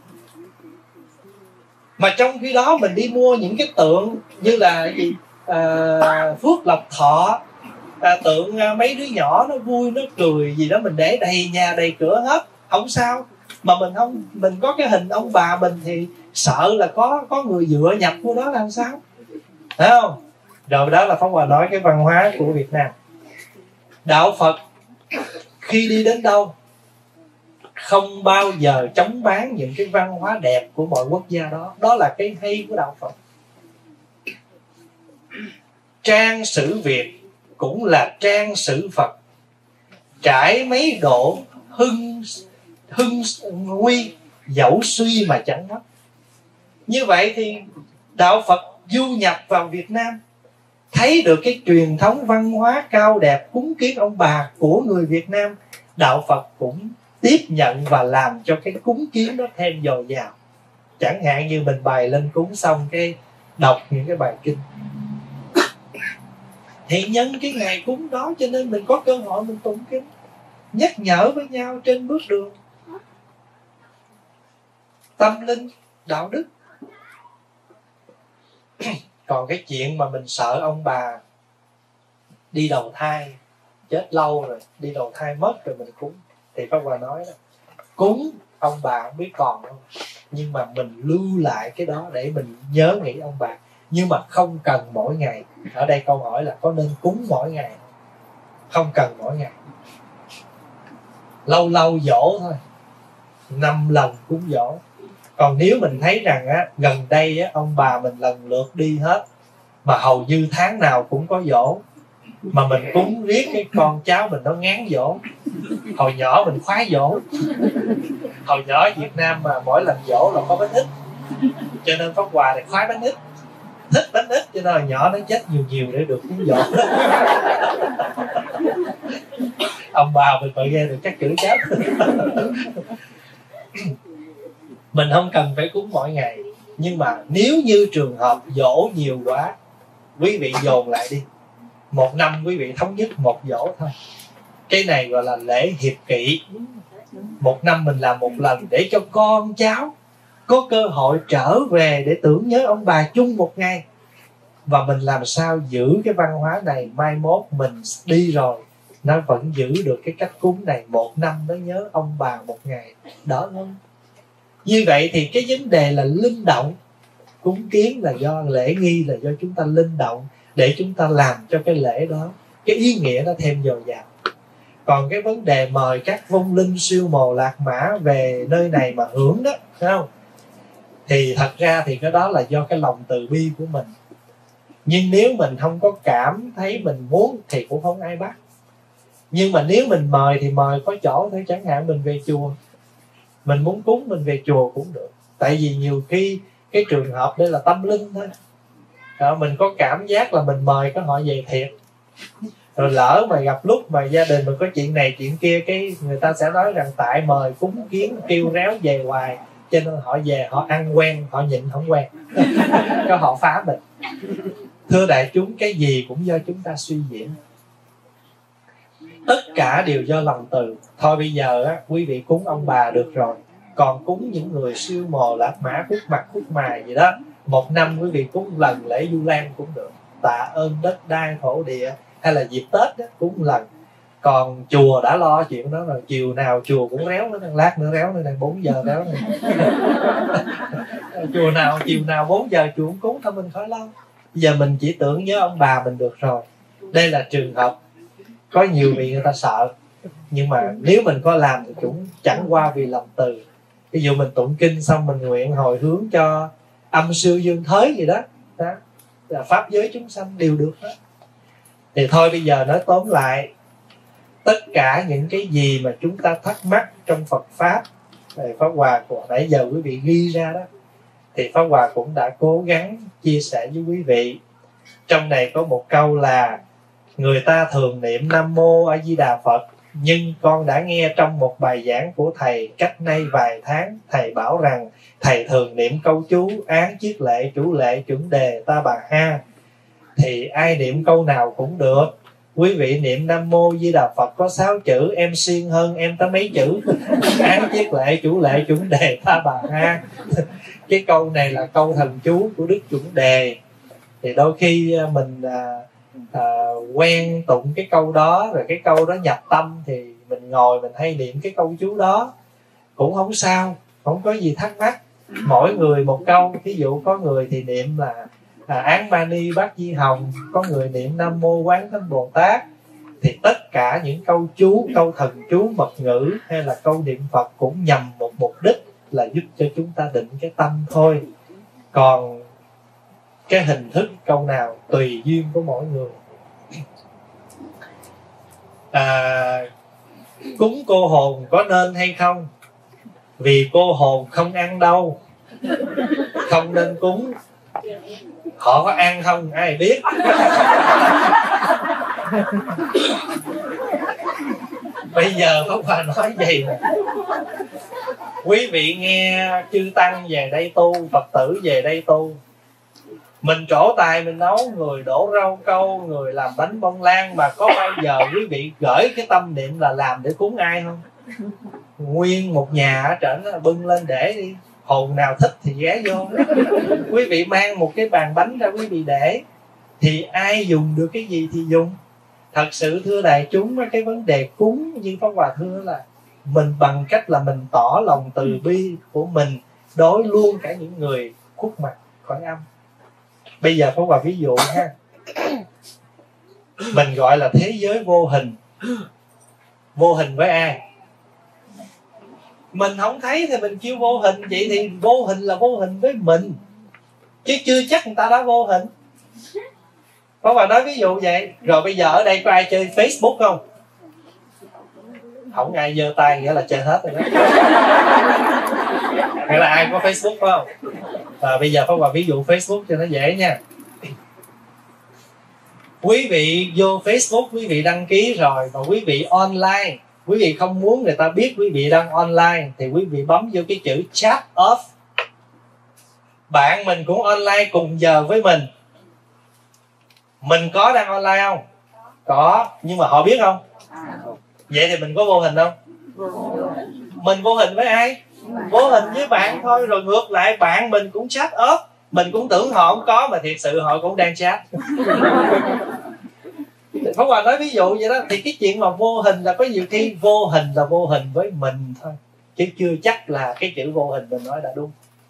Mà trong khi đó mình đi mua những cái tượng như là gì? Phước Lộc Thọ, tượng mấy đứa nhỏ nó vui nó cười gì đó, mình để đầy nhà đầy cửa hết, không sao. Mà mình có cái hình ông bà mình thì sợ là có người dựa nhập vô đó làm sao, phải không? Rồi đó là Pháp Hòa nói cái văn hóa của Việt Nam. Đạo Phật khi đi đến đâu không bao giờ chống bán những cái văn hóa đẹp của mọi quốc gia đó. Đó là cái hay của Đạo Phật. Trang sử Việt cũng là trang sử Phật, trải mấy độ hưng nguy, dẫu suy mà chẳng mất. Như vậy thì Đạo Phật du nhập vào Việt Nam, thấy được cái truyền thống văn hóa cao đẹp cúng kiến ông bà của người Việt Nam, Đạo Phật cũng tiếp nhận và làm cho cái cúng kiến đó thêm dồi dào. Chẳng hạn như mình bày lên cúng xong cái đọc những cái bài kinh, thì nhân cái ngày cúng đó cho nên mình có cơ hội mình tụng kinh, nhắc nhở với nhau trên bước đường tâm linh đạo đức. Còn cái chuyện mà mình sợ ông bà đi đầu thai chết lâu rồi, đi đầu thai mất rồi mình cúng, thì Pháp Hòa nói đó, cúng ông bà không biết còn không, nhưng mà mình lưu lại cái đó để mình nhớ nghĩ ông bà. Nhưng mà không cần mỗi ngày. Ở đây câu hỏi là có nên cúng mỗi ngày? Không cần mỗi ngày, lâu lâu dỗ thôi, 5 lần cúng dỗ. Còn nếu mình thấy rằng á, gần đây á, ông bà mình lần lượt đi hết, mà hầu như tháng nào cũng có dỗ, mà mình cúng riết cái con cháu mình nó ngán dỗ. Hồi nhỏ mình khoái dỗ, hồi nhỏ ở Việt Nam mà mỗi lần dỗ là có bánh ít, cho nên Pháp Hòa thì khoái bánh ít, thích bánh ít, cho nên hồi nhỏ nó chết nhiều nhiều để được cúng dỗ. Ông bà mình phải nghe được chắc chữ chết. Mình không cần phải cúng mỗi ngày, nhưng mà nếu như trường hợp dỗ nhiều quá, quý vị dồn lại đi, 1 năm quý vị thống nhất 1 dỗ thôi. Cái này gọi là lễ hiệp kỵ, 1 năm mình làm 1 lần, để cho con cháu có cơ hội trở về để tưởng nhớ ông bà chung một ngày. Và mình làm sao giữ cái văn hóa này, mai mốt mình đi rồi nó vẫn giữ được cái cách cúng này, 1 năm nó nhớ ông bà 1 ngày, đỡ hơn. Như vậy thì cái vấn đề là linh động, cúng kiến là do lễ nghi, là do chúng ta linh động để chúng ta làm cho cái lễ đó, cái ý nghĩa nó thêm dồi dào. Còn cái vấn đề mời các vong linh siêu mồ lạc mã về nơi này mà hưởng đó, phải không? Thì thật ra thì cái đó là do cái lòng từ bi của mình. Nhưng nếu mình không có cảm thấy mình muốn thì cũng không ai bắt. Nhưng mà nếu mình mời thì mời có chỗ thôi. Chẳng hạn mình về chùa, mình muốn cúng mình về chùa cũng được. Tại vì nhiều khi cái trường hợp đây là tâm linh thôi, đó, mình có cảm giác là mình mời có họ về thiệt, rồi lỡ mà gặp lúc mà gia đình mình có chuyện này chuyện kia, cái người ta sẽ nói rằng tại mời cúng kiến kêu réo về hoài, cho nên họ về họ ăn quen, họ nhịn không quen cho họ phá mình. Thưa đại chúng, cái gì cũng do chúng ta suy diễn, tất cả đều do lòng từ. Thôi bây giờ á, quý vị cúng ông bà được rồi, còn cúng những người siêu mồ lạc mã khúc mặt khúc mài gì đó, một năm quý vị cúng lần lễ Vu Lan cũng được, tạ ơn đất đai thổ địa, hay là dịp Tết đó, cúng lần. Còn chùa đã lo chuyện đó rồi, chiều nào chùa cũng réo nữa, lát nữa réo nữa, 4 giờ réo nữa chùa nào chiều nào 4 giờ chùa cũng cúng, thôi mình khỏi lo. Giờ mình chỉ tưởng nhớ ông bà mình được rồi. Đây là trường hợp có nhiều vị người ta sợ, nhưng mà nếu mình có làm thì cũng chẳng qua vì lòng từ. Ví dụ mình tụng kinh xong mình nguyện hồi hướng cho âm sư dương thới gì đó, đó là pháp giới chúng sanh đều được hết. Thì thôi bây giờ nói tóm lại, tất cả những cái gì mà chúng ta thắc mắc trong Phật Pháp, Pháp Hòa của nãy giờ quý vị ghi ra đó, thì Pháp Hòa cũng đã cố gắng chia sẻ với quý vị. Trong này có một câu là người ta thường niệm Nam Mô A Di Đà Phật, nhưng con đã nghe trong một bài giảng của thầy cách nay vài tháng, thầy bảo rằng thầy thường niệm câu chú án chiết lệ chủ lệ chuẩn đề ta bà ha. Thì ai niệm câu nào cũng được. Quý vị niệm Nam Mô Di Đà Phật có 6 chữ, em siêng hơn em tới mấy chữ án chiết lệ chủ lệ chuẩn đề ta bà ha. Cái câu này là câu thần chú của Đức Chuẩn Đề. Thì đôi khi mình quen tụng cái câu đó, rồi cái câu đó nhập tâm, thì mình ngồi mình hay niệm cái câu chú đó cũng không sao, không có gì thắc mắc. Mỗi người một câu, ví dụ có người thì niệm là Án Mani Bát Di Hồng, có người niệm Nam Mô Quán Thánh Bồ Tát. Thì tất cả những câu chú, câu thần chú mật ngữ hay là câu niệm Phật cũng nhằm một mục đích là giúp cho chúng ta định cái tâm thôi. Còn cái hình thức câu nào tùy duyên của mỗi người. Cúng cô hồn có nên hay không? Vì cô hồn không ăn đâu, không nên cúng. Họ có ăn không ai biết. Bây giờ Pháp Hòa nói gì nè, quý vị nghe chư tăng về đây tu, Phật tử về đây tu, mình trổ tài mình nấu, người đổ rau câu, người làm bánh bông lan, mà có bao giờ quý vị gửi cái tâm niệm là làm để cúng ai không? Nguyên một nhà ở trển bưng lên để đi, hồn nào thích thì ghé vô. Quý vị mang một cái bàn bánh ra quý vị để, thì ai dùng được cái gì thì dùng. Thật sự thưa đại chúng, cái vấn đề cúng như Pháp Hòa thưa là mình bằng cách là mình tỏ lòng từ bi của mình đối luôn cả những người khuất mặt khỏi âm. Bây giờ Pháp Hòa ví dụ ha, mình gọi là thế giới vô hình. Vô hình với ai? Mình không thấy thì mình kêu vô hình. Vậy thì vô hình là vô hình với mình, chứ chưa chắc người ta đã vô hình. Có bà nói ví dụ vậy. Rồi bây giờ ở đây có ai chơi Facebook không? Không ai giơ tay nghĩa là chơi hết rồi đó. Nghĩa là ai có Facebook phải không? Bây giờ có bà ví dụ Facebook cho nó dễ nha. Quý vị vô Facebook, quý vị đăng ký rồi, mà quý vị online, quý vị không muốn người ta biết quý vị đang online, thì quý vị bấm vô cái chữ chat off. Bạn mình cũng online cùng giờ với mình. Mình có đang online không? Có, nhưng mà họ biết không? Vậy thì mình có vô hình không? Mình vô hình với ai? Vô hình với bạn thôi. Rồi ngược lại bạn mình cũng chat off, mình cũng tưởng họ không có, mà thiệt sự họ cũng đang chat. Pháp Hòa nói ví dụ vậy đó. Thì cái chuyện mà vô hình là có nhiều khi vô hình là vô hình với mình thôi, chứ chưa chắc là cái chữ vô hình mình nói đã đúng.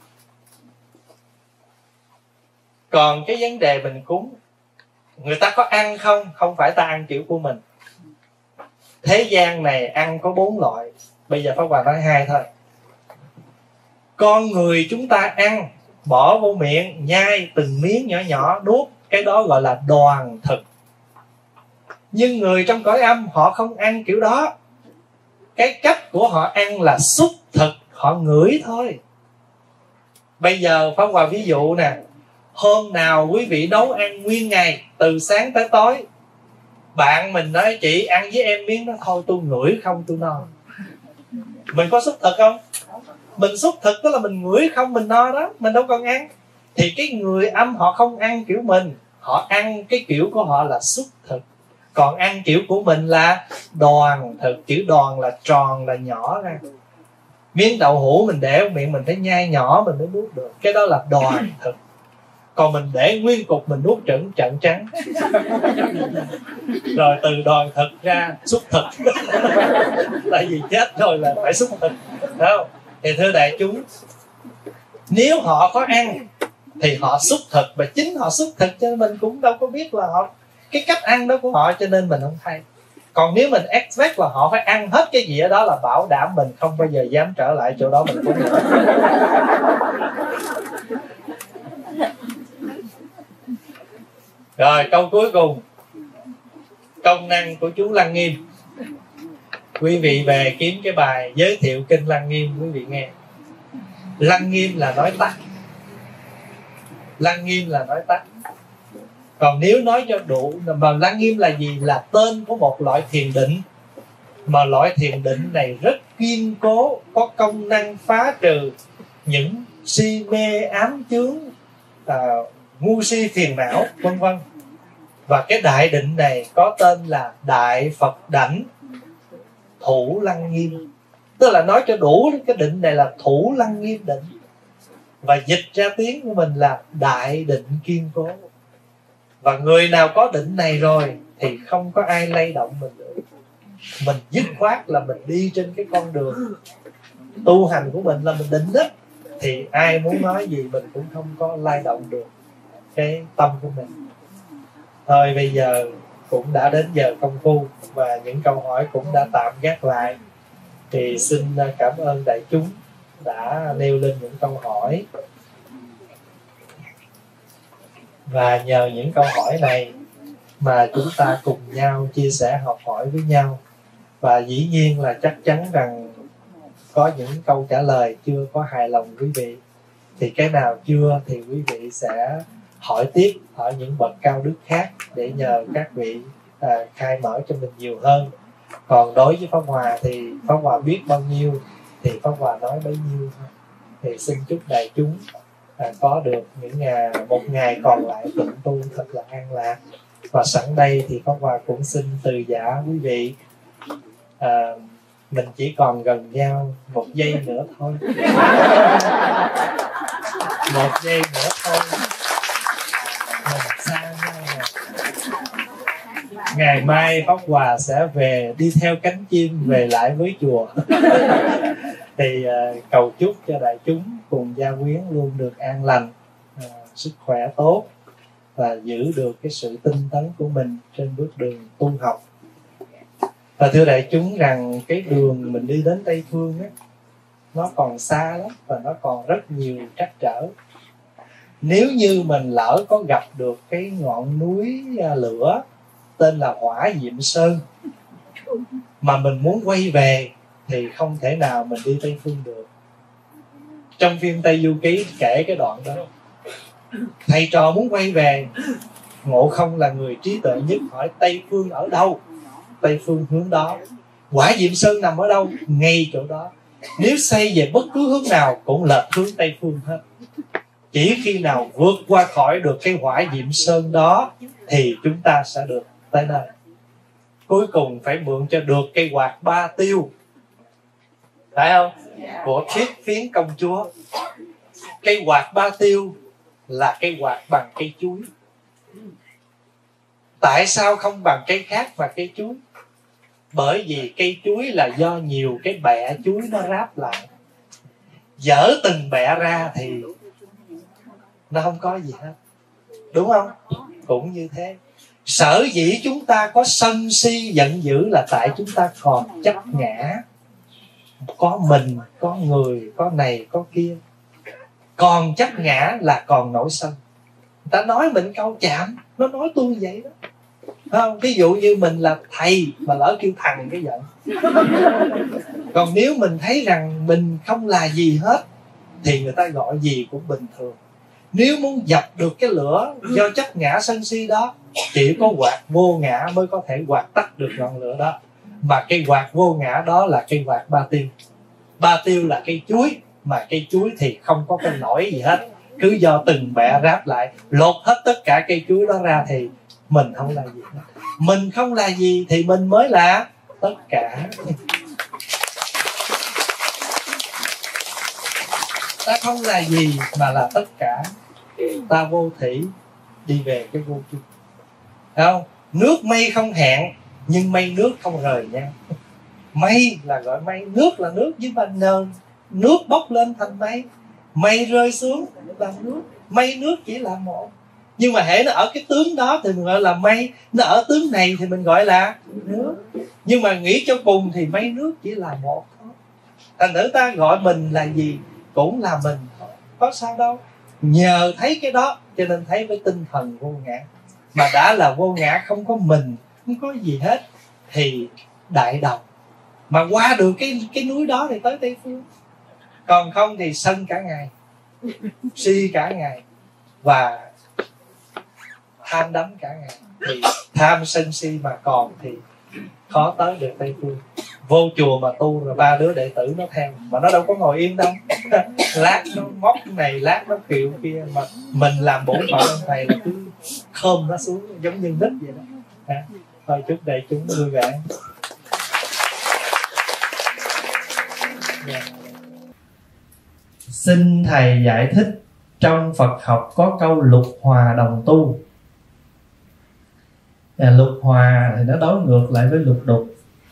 Còn cái vấn đề mình cúng, người ta có ăn không? Không phải ta ăn kiểu của mình. Thế gian này ăn có 4 loại. Bây giờ Pháp Hòa nói 2 thôi. Con người chúng ta ăn, bỏ vô miệng, nhai từng miếng nhỏ nhỏ, nuốt, cái đó gọi là đoàn thực. Nhưng người trong cõi âm họ không ăn kiểu đó. Cái cách của họ ăn là xúc thực, họ ngửi thôi. Bây giờ Pháp Hòa ví dụ nè, Hôm nào quý vị nấu ăn nguyên ngày từ sáng tới tối, bạn mình nói chị ăn với em miếng đó thôi, tôi ngửi không tôi no. Mình có xuất thực không? Mình xuất thực tức là mình ngửi không mình no đó, mình đâu còn ăn. Thì cái người âm họ không ăn kiểu mình, họ ăn cái kiểu của họ là xuất thực. Còn ăn kiểu của mình là đoàn thực. Chữ đoàn là tròn, là nhỏ ra. Miếng đậu hũ mình để ở miệng mình phải nhai nhỏ mình mới nuốt được, cái đó là đoàn thực. Còn mình để nguyên cục mình nuốt trận trắng. Rồi từ đoàn thực ra xuất thực. Tại vì chết rồi là phải xuất thực, đúng không? Thì thưa đại chúng, nếu họ có ăn thì họ xuất thực, và chính họ xuất thực cho nên mình cũng đâu có biết là họ cái cách ăn đó của họ, cho nên mình không hay. Còn nếu mình expect là họ phải ăn hết cái gì ở đó là bảo đảm mình không bao giờ dám trở lại chỗ đó mình cũng được. Rồi câu cuối cùng, công năng của chú Lăng Nghiêm. Quý vị về kiếm cái bài giới thiệu kinh Lăng Nghiêm quý vị nghe. Lăng Nghiêm là nói tắt. Lăng Nghiêm là nói tắt. Còn nếu nói cho đủ, mà Lăng Nghiêm là gì? Là tên của một loại thiền định, mà loại thiền định này rất kiên cố, có công năng phá trừ những si mê ám chướng, ngu si phiền não vân vân. Và cái đại định này có tên là Đại Phật Đảnh Thủ Lăng Nghiêm. Tức là nói cho đủ, cái định này là Thủ Lăng Nghiêm định, và dịch ra tiếng của mình là đại định kiên cố. Và người nào có định này rồi thì không có ai lay động mình nữa. Mình dứt khoát là mình đi trên cái con đường tu hành của mình là mình định đó, thì ai muốn nói gì mình cũng không có lay động được cái tâm của mình. Thôi bây giờ cũng đã đến giờ công phu, và những câu hỏi cũng đã tạm gác lại. Thì xin cảm ơn đại chúng đã nêu lên những câu hỏi. Và nhờ những câu hỏi này mà chúng ta cùng nhau chia sẻ học hỏi với nhau. Và dĩ nhiên là chắc chắn rằng có những câu trả lời chưa có hài lòng quý vị, thì cái nào chưa thì quý vị sẽ hỏi tiếp, hỏi những bậc cao đức khác để nhờ các vị khai mở cho mình nhiều hơn. Còn đối với Pháp Hòa thì Pháp Hòa biết bao nhiêu thì Pháp Hòa nói bấy nhiêu. Thì xin chúc đại chúng có được một ngày còn lại tụng tu thật là an lạc. Và sẵn đây thì Pháp Hòa cũng xin từ giả quý vị, mình chỉ còn gần nhau 1 giây nữa thôi. 1 giây nữa thôi, mình xa nhau rồi. Ngày mai Pháp Hòa sẽ về, đi theo cánh chim về lại với chùa. Thì cầu chúc cho đại chúng cùng gia quyến luôn được an lành, sức khỏe tốt, và giữ được cái sự tinh tấn của mình trên bước đường tu học. Và thưa đại chúng rằng cái đường mình đi đến Tây Phương á, nó còn xa lắm và nó còn rất nhiều trắc trở. Nếu như mình lỡ có gặp được cái ngọn núi lửa tên là Hỏa Diệm Sơn mà mình muốn quay về thì không thể nào mình đi Tây Phương được. Trong phim Tây Du Ký kể cái đoạn đó, thầy trò muốn quay về, Ngộ Không là người trí tuệ nhất hỏi Tây Phương ở đâu. Tây Phương hướng đó. Hỏa Diệm Sơn nằm ở đâu? Ngay chỗ đó. Nếu xây về bất cứ hướng nào cũng lệch hướng Tây Phương hết. Chỉ khi nào vượt qua khỏi được cái Hỏa Diệm Sơn đó thì chúng ta sẽ được tới nơi. Cuối cùng phải mượn cho được cây quạt 3 tiêu, phải không? Của Thiết Phiến công chúa. Cây quạt 3 tiêu là cây quạt bằng cây chuối. Tại sao không bằng cây khác và cây chuối? Bởi vì cây chuối là do nhiều cái bẹ chuối nó ráp lại. Dỡ từng bẹ ra thì nó không có gì hết, đúng không? Cũng như thế. Sở dĩ chúng ta có sân si giận dữ là tại chúng ta còn chấp ngã. Có mình, có người, có này, có kia. Còn chấp ngã là còn nổi sân. Người ta nói mình câu chạm, nó nói tôi vậy đó, không? Ví dụ như mình là thầy mà lỡ kêu thằng cái giận. Còn nếu mình thấy rằng mình không là gì hết thì người ta gọi gì cũng bình thường. Nếu muốn dập được cái lửa do chấp ngã sân si đó, chỉ có quạt vô ngã mới có thể quạt tắt được ngọn lửa đó. Mà cây quạt vô ngã đó là cây quạt ba tiêu. Ba tiêu là cây chuối, mà cây chuối thì không có cái nổi gì hết, cứ do từng bẹ ráp lại, lột hết tất cả cây chuối đó ra thì mình không là gì hết. Mình không là gì thì mình mới là tất cả. Ta không là gì mà là tất cả. Ta vô thủy đi về cái vô chung. Không? Nước mây không hẹn, nhưng mây nước không rời nhau. Mây là gọi mây, nước là nước, với mà nước bốc lên thành mây, mây rơi xuống là nước. Mây nước chỉ là một, nhưng mà hễ nó ở cái tướng đó thì mình gọi là mây, nó ở tướng này thì mình gọi là nước. Nhưng mà nghĩ cho cùng thì mây nước chỉ là một thôi. Thành thử ta gọi mình là gì cũng là mình thôi, có sao đâu. Nhờ thấy cái đó cho nên thấy với tinh thần vô ngã. Mà đã là vô ngã, không có mình, không có gì hết, thì đại đồng. Mà qua được cái núi đó thì tới Tây Phương. Còn không thì sân cả ngày, si cả ngày, và tham đắm cả ngày. Thì tham sân si mà còn thì khó tới được Tây Phương. Vô chùa mà tu rồi 3 đứa đệ tử nó theo, mà nó đâu có ngồi yên đâu. Lát nó móc này, lát nó kiệu kia, mà mình làm bổn phận ông thầy là cứ khom nó xuống giống như nít vậy đó. Thôi chúc đại chúng vui vẻ. Xin thầy giải thích trong Phật học có câu lục hòa đồng tu. Lục hòa thì nó đối ngược lại với lục đục.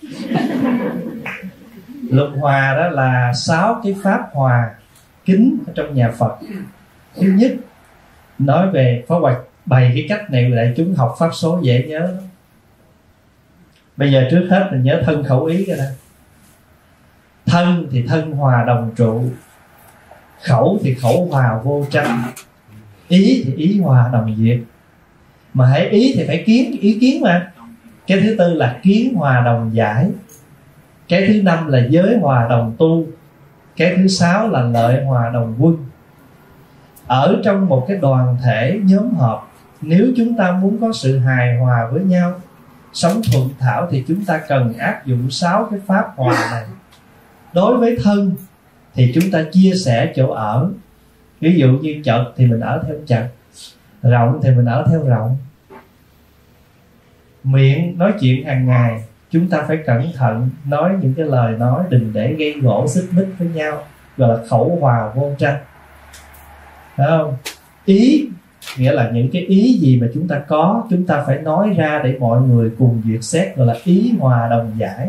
Lục hòa đó là 6 cái pháp hòa kính ở trong nhà Phật. Thứ nhất, nói về Pháp Hoạch bày cái cách này để chúng học pháp số dễ nhớ. Bây giờ trước hết mình nhớ thân khẩu ý cái đó. Thân thì thân hòa đồng trụ, khẩu thì khẩu hòa vô tranh, ý thì ý hòa đồng diệt. Mà hãy ý thì phải ý kiến mà. Cái thứ tư là kiến hòa đồng giải. Cái thứ năm là giới hòa đồng tu. Cái thứ sáu là lợi hòa đồng quân. Ở trong một cái đoàn thể nhóm họp, nếu chúng ta muốn có sự hài hòa với nhau, sống thuận thảo, thì chúng ta cần áp dụng 6 cái pháp hòa này. Đối với thân thì chúng ta chia sẻ chỗ ở. Ví dụ như chật thì mình ở theo chật, rộng thì mình ở theo rộng. Miệng nói chuyện hàng ngày, chúng ta phải cẩn thận nói những cái lời nói đừng để gây gổ xích mích với nhau, gọi là khẩu hòa vô tranh. Phải không? Ý nghĩa là những cái ý gì mà chúng ta có, chúng ta phải nói ra để mọi người cùng duyệt xét, gọi là ý hòa đồng giải.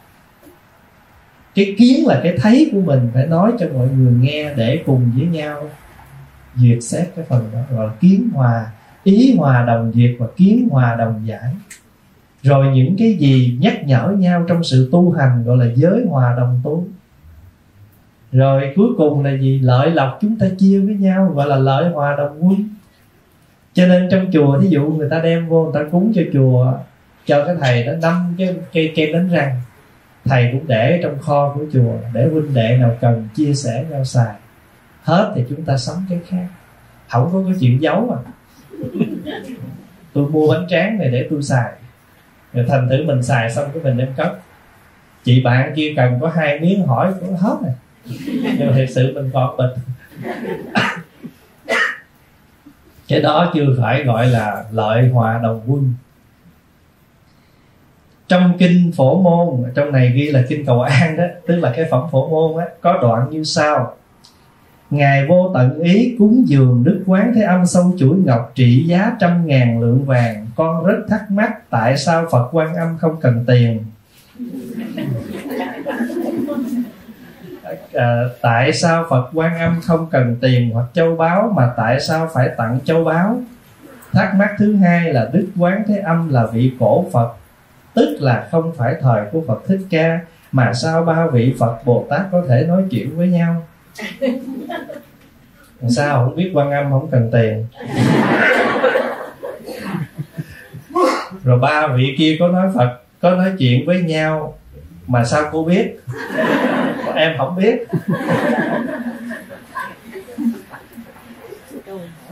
Cái kiến là cái thấy của mình, phải nói cho mọi người nghe để cùng với nhau duyệt xét cái phần đó, gọi là kiến hòa. Ý hòa đồng duyệt và kiến hòa đồng giải. Rồi những cái gì nhắc nhở nhau trong sự tu hành gọi là giới hòa đồng tu. Rồi cuối cùng là gì? Lợi lộc chúng ta chia với nhau gọi là lợi hòa đồng quân. Cho nên trong chùa, thí dụ người ta đem vô, người ta cúng cho chùa, cho cái thầy đó 5 cái cây kem đánh răng, thầy cũng để trong kho của chùa, để huynh đệ nào cần chia sẻ nhau xài. Hết thì chúng ta sắm cái khác, không có cái chuyện giấu à. Tôi mua bánh tráng này để tôi xài, rồi thành thử mình xài xong cái mình đem cất. Chị bạn kia cần có 2 miếng hỏi cũng hết rồi, nhưng thật sự mình còn bịch. Cái đó chưa phải gọi là lợi hòa đồng quân. Trong kinh Phổ Môn, trong này ghi là kinh Cầu An đó, tức là cái phẩm Phổ Môn á, có đoạn như sau: Ngài vô tận ý cúng dường Đức Quán Thế Âm sâu chuỗi ngọc trị giá 100.000 lượng vàng. Con rất thắc mắc tại sao Phật Quan Âm không cần tiền. Tại sao Phật Quan Âm không cần tiền hoặc châu báu, mà tại sao phải tặng châu báu? Thắc mắc thứ hai là Đức Quán Thế Âm là vị cổ Phật, tức là không phải thời của Phật Thích Ca, mà sao 3 vị Phật Bồ Tát có thể nói chuyện với nhau? Sao không biết Quan Âm không cần tiền? Rồi 3 vị kia có nói Phật, có nói chuyện với nhau, mà sao cô biết? Em không biết.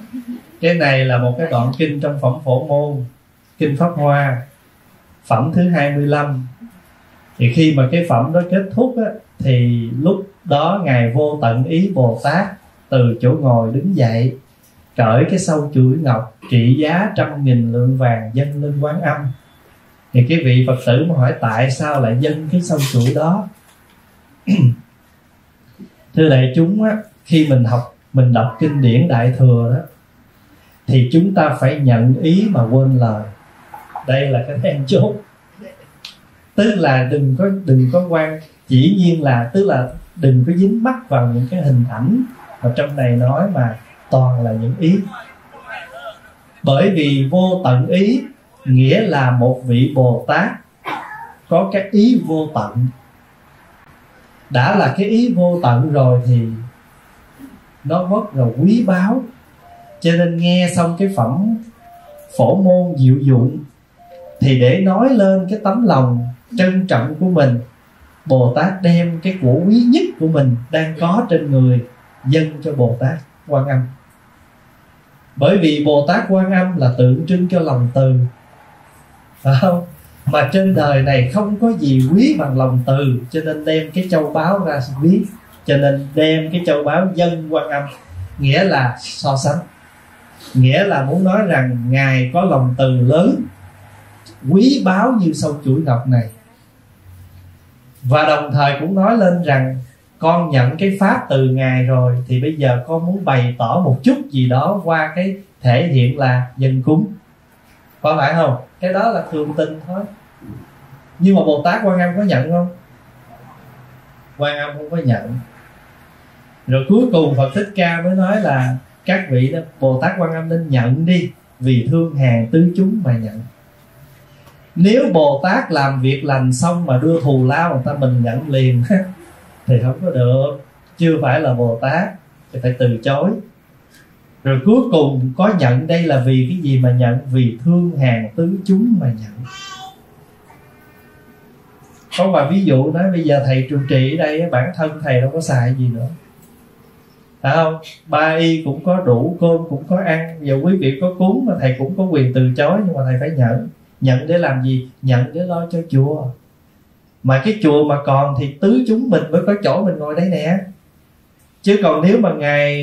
Cái này là một cái đoạn kinh trong phẩm Phổ Môn, kinh Pháp Hoa, phẩm thứ 25. Thì khi mà cái phẩm đó kết thúc á, thì lúc đó Ngài Vô Tận Ý Bồ Tát từ chỗ ngồi đứng dậy, cởi cái sâu chuỗi ngọc trị giá 100.000 lượng vàng dâng lên Quán Âm. Thì cái vị Phật tử mà hỏi tại sao lại dâng cái sâu chuỗi đó. Thưa đại chúng á, khi mình đọc kinh điển Đại Thừa đó, thì chúng ta phải nhận ý mà quên lời. Đây là cái then chốt. Tức là đừng có quan, chỉ nhiên là tức là đừng có dính mắc vào những cái hình ảnh mà trong này nói, mà toàn là những ý. Bởi vì vô tận ý nghĩa là một vị Bồ Tát có cái ý vô tận. Đã là cái ý vô tận rồi thì nó rất là quý báu. Cho nên nghe xong cái phẩm Phổ Môn Diệu Dụng thì để nói lên cái tấm lòng trân trọng của mình, Bồ Tát đem cái của quý nhất của mình đang có trên người dâng cho Bồ Tát Quan Âm. Bởi vì Bồ Tát Quan Âm là tượng trưng cho lòng từ, phải không? Mà trên đời này không có gì quý bằng lòng từ, cho nên đem cái châu báu ra quý. Cho nên đem cái châu báu dâng Quan Âm, nghĩa là so sánh, nghĩa là muốn nói rằng Ngài có lòng từ lớn, quý báu như sâu chuỗi ngọc này. Và đồng thời cũng nói lên rằng con nhận cái pháp từ Ngài rồi, thì bây giờ con muốn bày tỏ một chút gì đó qua cái thể hiện là dâng cúng. Có phải không? Cái đó là thường tình thôi. Nhưng mà Bồ Tát Quan Âm có nhận không? Quan Âm không có nhận. Rồi cuối cùng Phật Thích Ca mới nói là các vị đó, Bồ Tát Quan Âm nên nhận đi, vì thương hàn tứ chúng mà nhận. Nếu Bồ Tát làm việc lành xong mà đưa thù lao người ta mình nhận liền thì không có được, chưa phải là Bồ Tát, thì phải từ chối. Rồi cuối cùng có nhận, đây là vì cái gì mà nhận? Vì thương hàn tứ chúng mà nhận. Có vài ví dụ nói bây giờ thầy trụ trì ở đây, bản thân thầy đâu có xài gì nữa, phải không? Ba y cũng có đủ, cơm cũng có ăn. Giờ quý vị có cúng mà thầy cũng có quyền từ chối, nhưng mà thầy phải nhận. Nhận để làm gì? Nhận để lo cho chùa. Mà cái chùa mà còn thì tứ chúng mình mới có chỗ mình ngồi đây nè. Chứ còn nếu mà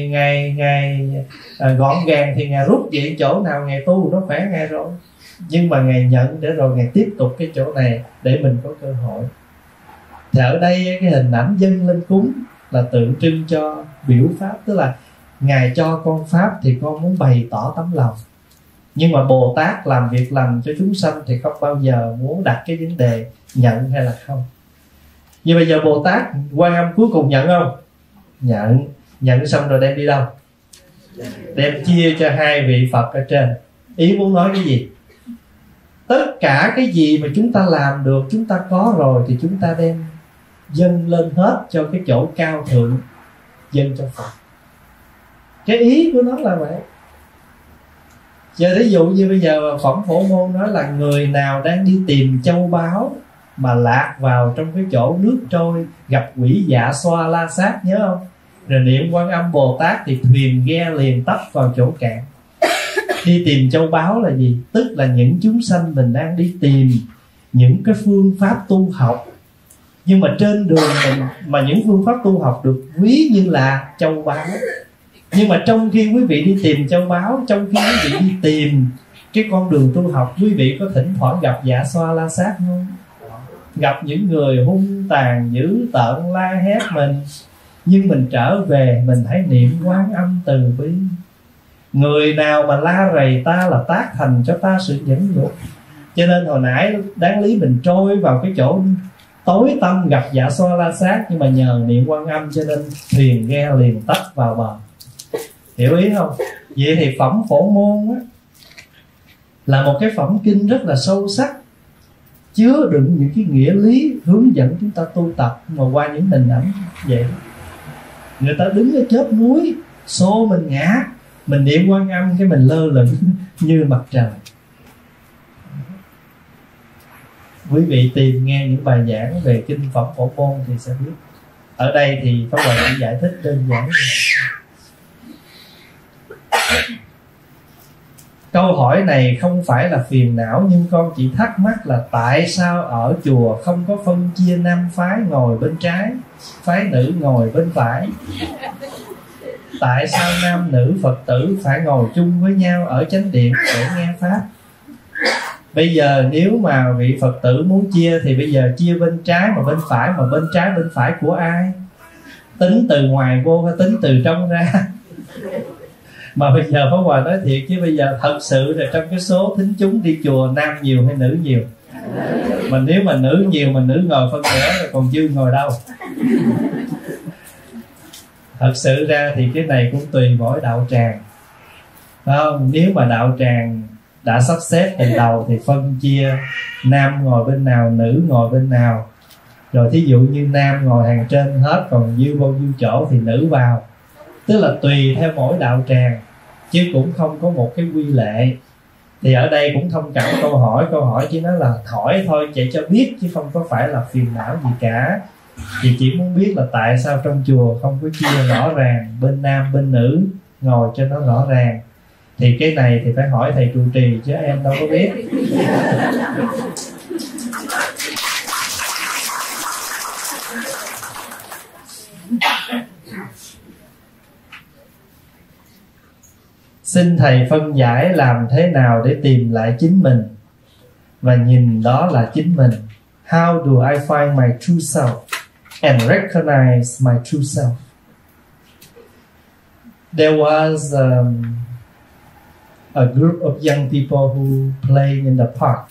Ngài gọn gàng thì Ngài rút vậy chỗ nào Ngài tu nó khỏe Ngài rồi. Nhưng mà Ngài nhận để rồi Ngài tiếp tục cái chỗ này để mình có cơ hội. Thì ở đây cái hình ảnh dâng lên cúng là tượng trưng cho biểu pháp. Tức là Ngài cho con pháp thì con muốn bày tỏ tấm lòng. Nhưng mà Bồ Tát làm việc lành cho chúng sanh thì không bao giờ muốn đặt cái vấn đề nhận hay là không. Nhưng bây giờ Bồ Tát Quan Âm cuối cùng nhận không? Nhận. Nhận xong rồi đem đi đâu? Đem chia cho hai vị Phật ở trên. Ý muốn nói cái gì? Tất cả cái gì mà chúng ta làm được, chúng ta có rồi, thì chúng ta đem dâng lên hết cho cái chỗ cao thượng, dâng cho Phật. Cái ý của nó là vậy. Giờ ví dụ như bây giờ phẩm Phổ Môn nói là người nào đang đi tìm châu báu mà lạc vào trong cái chỗ nước trôi, gặp quỷ dạ xoa la sát, nhớ không? Rồi niệm Quan Âm Bồ Tát thì thuyền ghe liền tấp vào chỗ cạn. Đi tìm châu báu là gì? Tức là những chúng sanh mình đang đi tìm những cái phương pháp tu học. Nhưng mà trên đường mình mà những phương pháp tu học được ví như là châu báu. Nhưng mà trong khi quý vị đi tìm châu báu, trong khi quý vị đi tìm cái con đường tu học, quý vị có thỉnh thoảng gặp dạ xoa la sát không? Gặp những người hung tàn dữ tợn la hét mình. Nhưng mình trở về mình hãy niệm Quan Âm từ bi. Người nào mà la rầy ta là tác thành cho ta sự nhẫn nhục. Cho nên hồi nãy đáng lý mình trôi vào cái chỗ tối tăm gặp dạ xoa la sát, nhưng mà nhờ niệm Quan Âm cho nên thuyền ghe liền tấp vào bờ. Hiểu ý không? Vậy thì phẩm Phổ Môn á, là một cái phẩm kinh rất là sâu sắc, chứa đựng những cái nghĩa lý hướng dẫn chúng ta tu tập. Mà qua những hình ảnh vậy, người ta đứng ở chóp núi xô mình ngã, mình niệm Quan Âm cái mình lơ lửng như mặt trời. Quý vị tìm nghe những bài giảng về kinh phẩm Phổ Môn thì sẽ biết. Ở đây thì Pháp Hòa chỉ giải thích đơn giản. câu hỏi này không phải là phiền não, nhưng con chỉ thắc mắc là tại sao ở chùa không có phân chia nam phái ngồi bên trái, phái nữ ngồi bên phải? Tại sao nam nữ Phật tử phải ngồi chung với nhau ở chánh điện để nghe pháp? Bây giờ nếu mà vị Phật tử muốn chia thì bây giờ chia bên trái mà bên phải, mà bên trái bên phải của ai? Tính từ ngoài vô hay tính từ trong ra? Mà bây giờ Pháp Hòa nói thiệt chứ bây giờ thật sự là trong cái số thính chúng đi chùa nam nhiều hay nữ nhiều? Mà nếu mà nữ nhiều mà nữ ngồi phân nửa rồi còn dư ngồi đâu? Thật sự ra thì cái này cũng tùy mỗi đạo tràng, phải không? Nếu mà đạo tràng đã sắp xếp từ đầu thì phân chia nam ngồi bên nào, nữ ngồi bên nào. Rồi thí dụ như nam ngồi hàng trên hết, còn dư bao nhiêu chỗ thì nữ vào. Tức là tùy theo mỗi đạo tràng, chứ cũng không có một cái quy lệ. Thì ở đây cũng thông cảm câu hỏi chỉ nói là hỏi thôi, chạy cho biết, chứ không có phải là phiền não gì cả. Thì chỉ muốn biết là tại sao trong chùa không có chia rõ ràng bên nam bên nữ, ngồi cho nó rõ ràng. Thì cái này thì phải hỏi thầy trụ trì, chứ em đâu có biết. Xin thầy phân giải làm thế nào để tìm lại chính mình và nhìn đó là chính mình. How do I find my true self and recognize my true self? There was a group of young people who played in the park.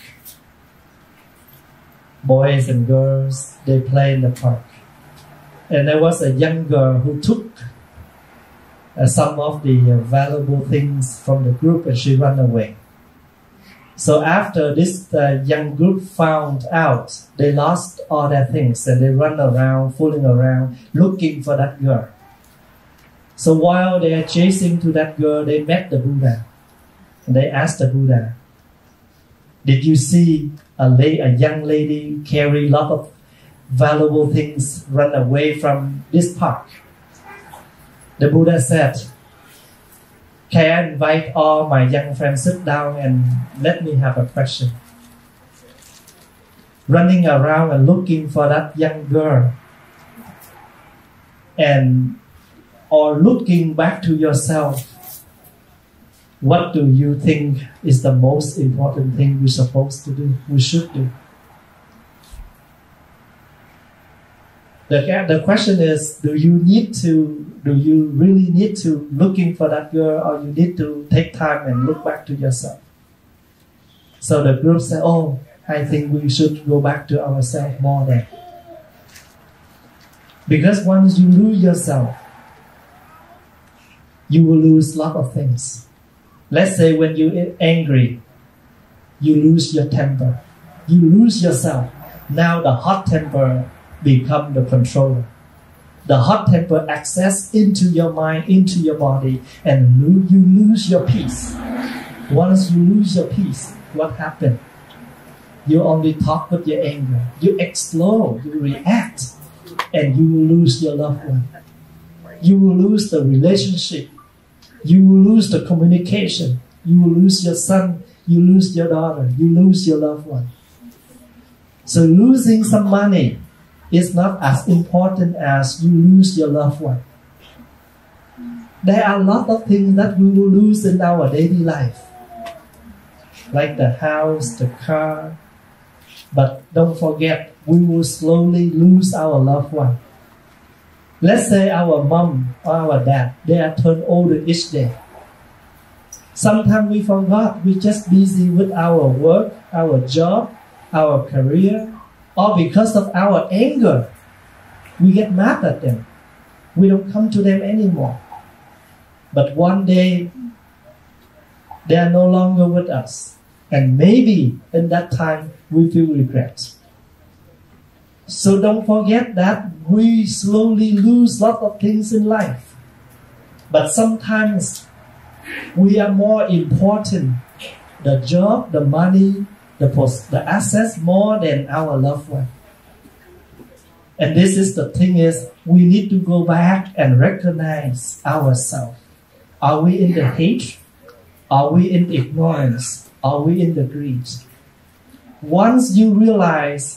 Boys and girls, they play in the park. And there was a young girl who took some of the valuable things from the group and she ran away. So after this young group found out, they lost all their things and they run around, fooling around, looking for that girl. So while they are chasing to that girl, they met the Buddha. And they asked the Buddha, did you see a young lady carry a lot of valuable things run away from this park? The Buddha said, can I invite all my young friends sit down and let me have a question? Running around and looking for that young girl, and or looking back to yourself, what do you think is the most important thing we're supposed to do, we should do? The question is, do you really need to looking for that girl, or you need to take time and look back to yourself? So the group said, oh, I think we should go back to ourselves more than. Because once you lose yourself, you will lose a lot of things. Let's say when you're angry, you lose your temper. You lose yourself. Now the hot temper become the controller. The hot temper access into your mind, into your body, and you lose your peace. Once you lose your peace, what happens? You only talk with your anger. You explode, you react, and you will lose your loved one. You will lose the relationship. You will lose the communication. You will lose your son. You lose your daughter. You lose your loved one. So losing some money is not as important as you lose your loved one. There are a lot of things that we will lose in our daily life, like the house, the car. But don't forget, we will slowly lose our loved one. Let's say our mom or our dad, they are turned older each day. Sometimes we forgot, we're just busy with our work, our job, our career, or because of our anger, we get mad at them. We don't come to them anymore. But one day, they are no longer with us. And maybe in that time, we feel regret. So don't forget that we slowly lose a lot of things in life. But sometimes we are more important. The job, the money, the assets more than our loved one. And this is the thing is, we need to go back and recognize ourselves. Are we in the hate? Are we in ignorance? Are we in the greed? Once you realize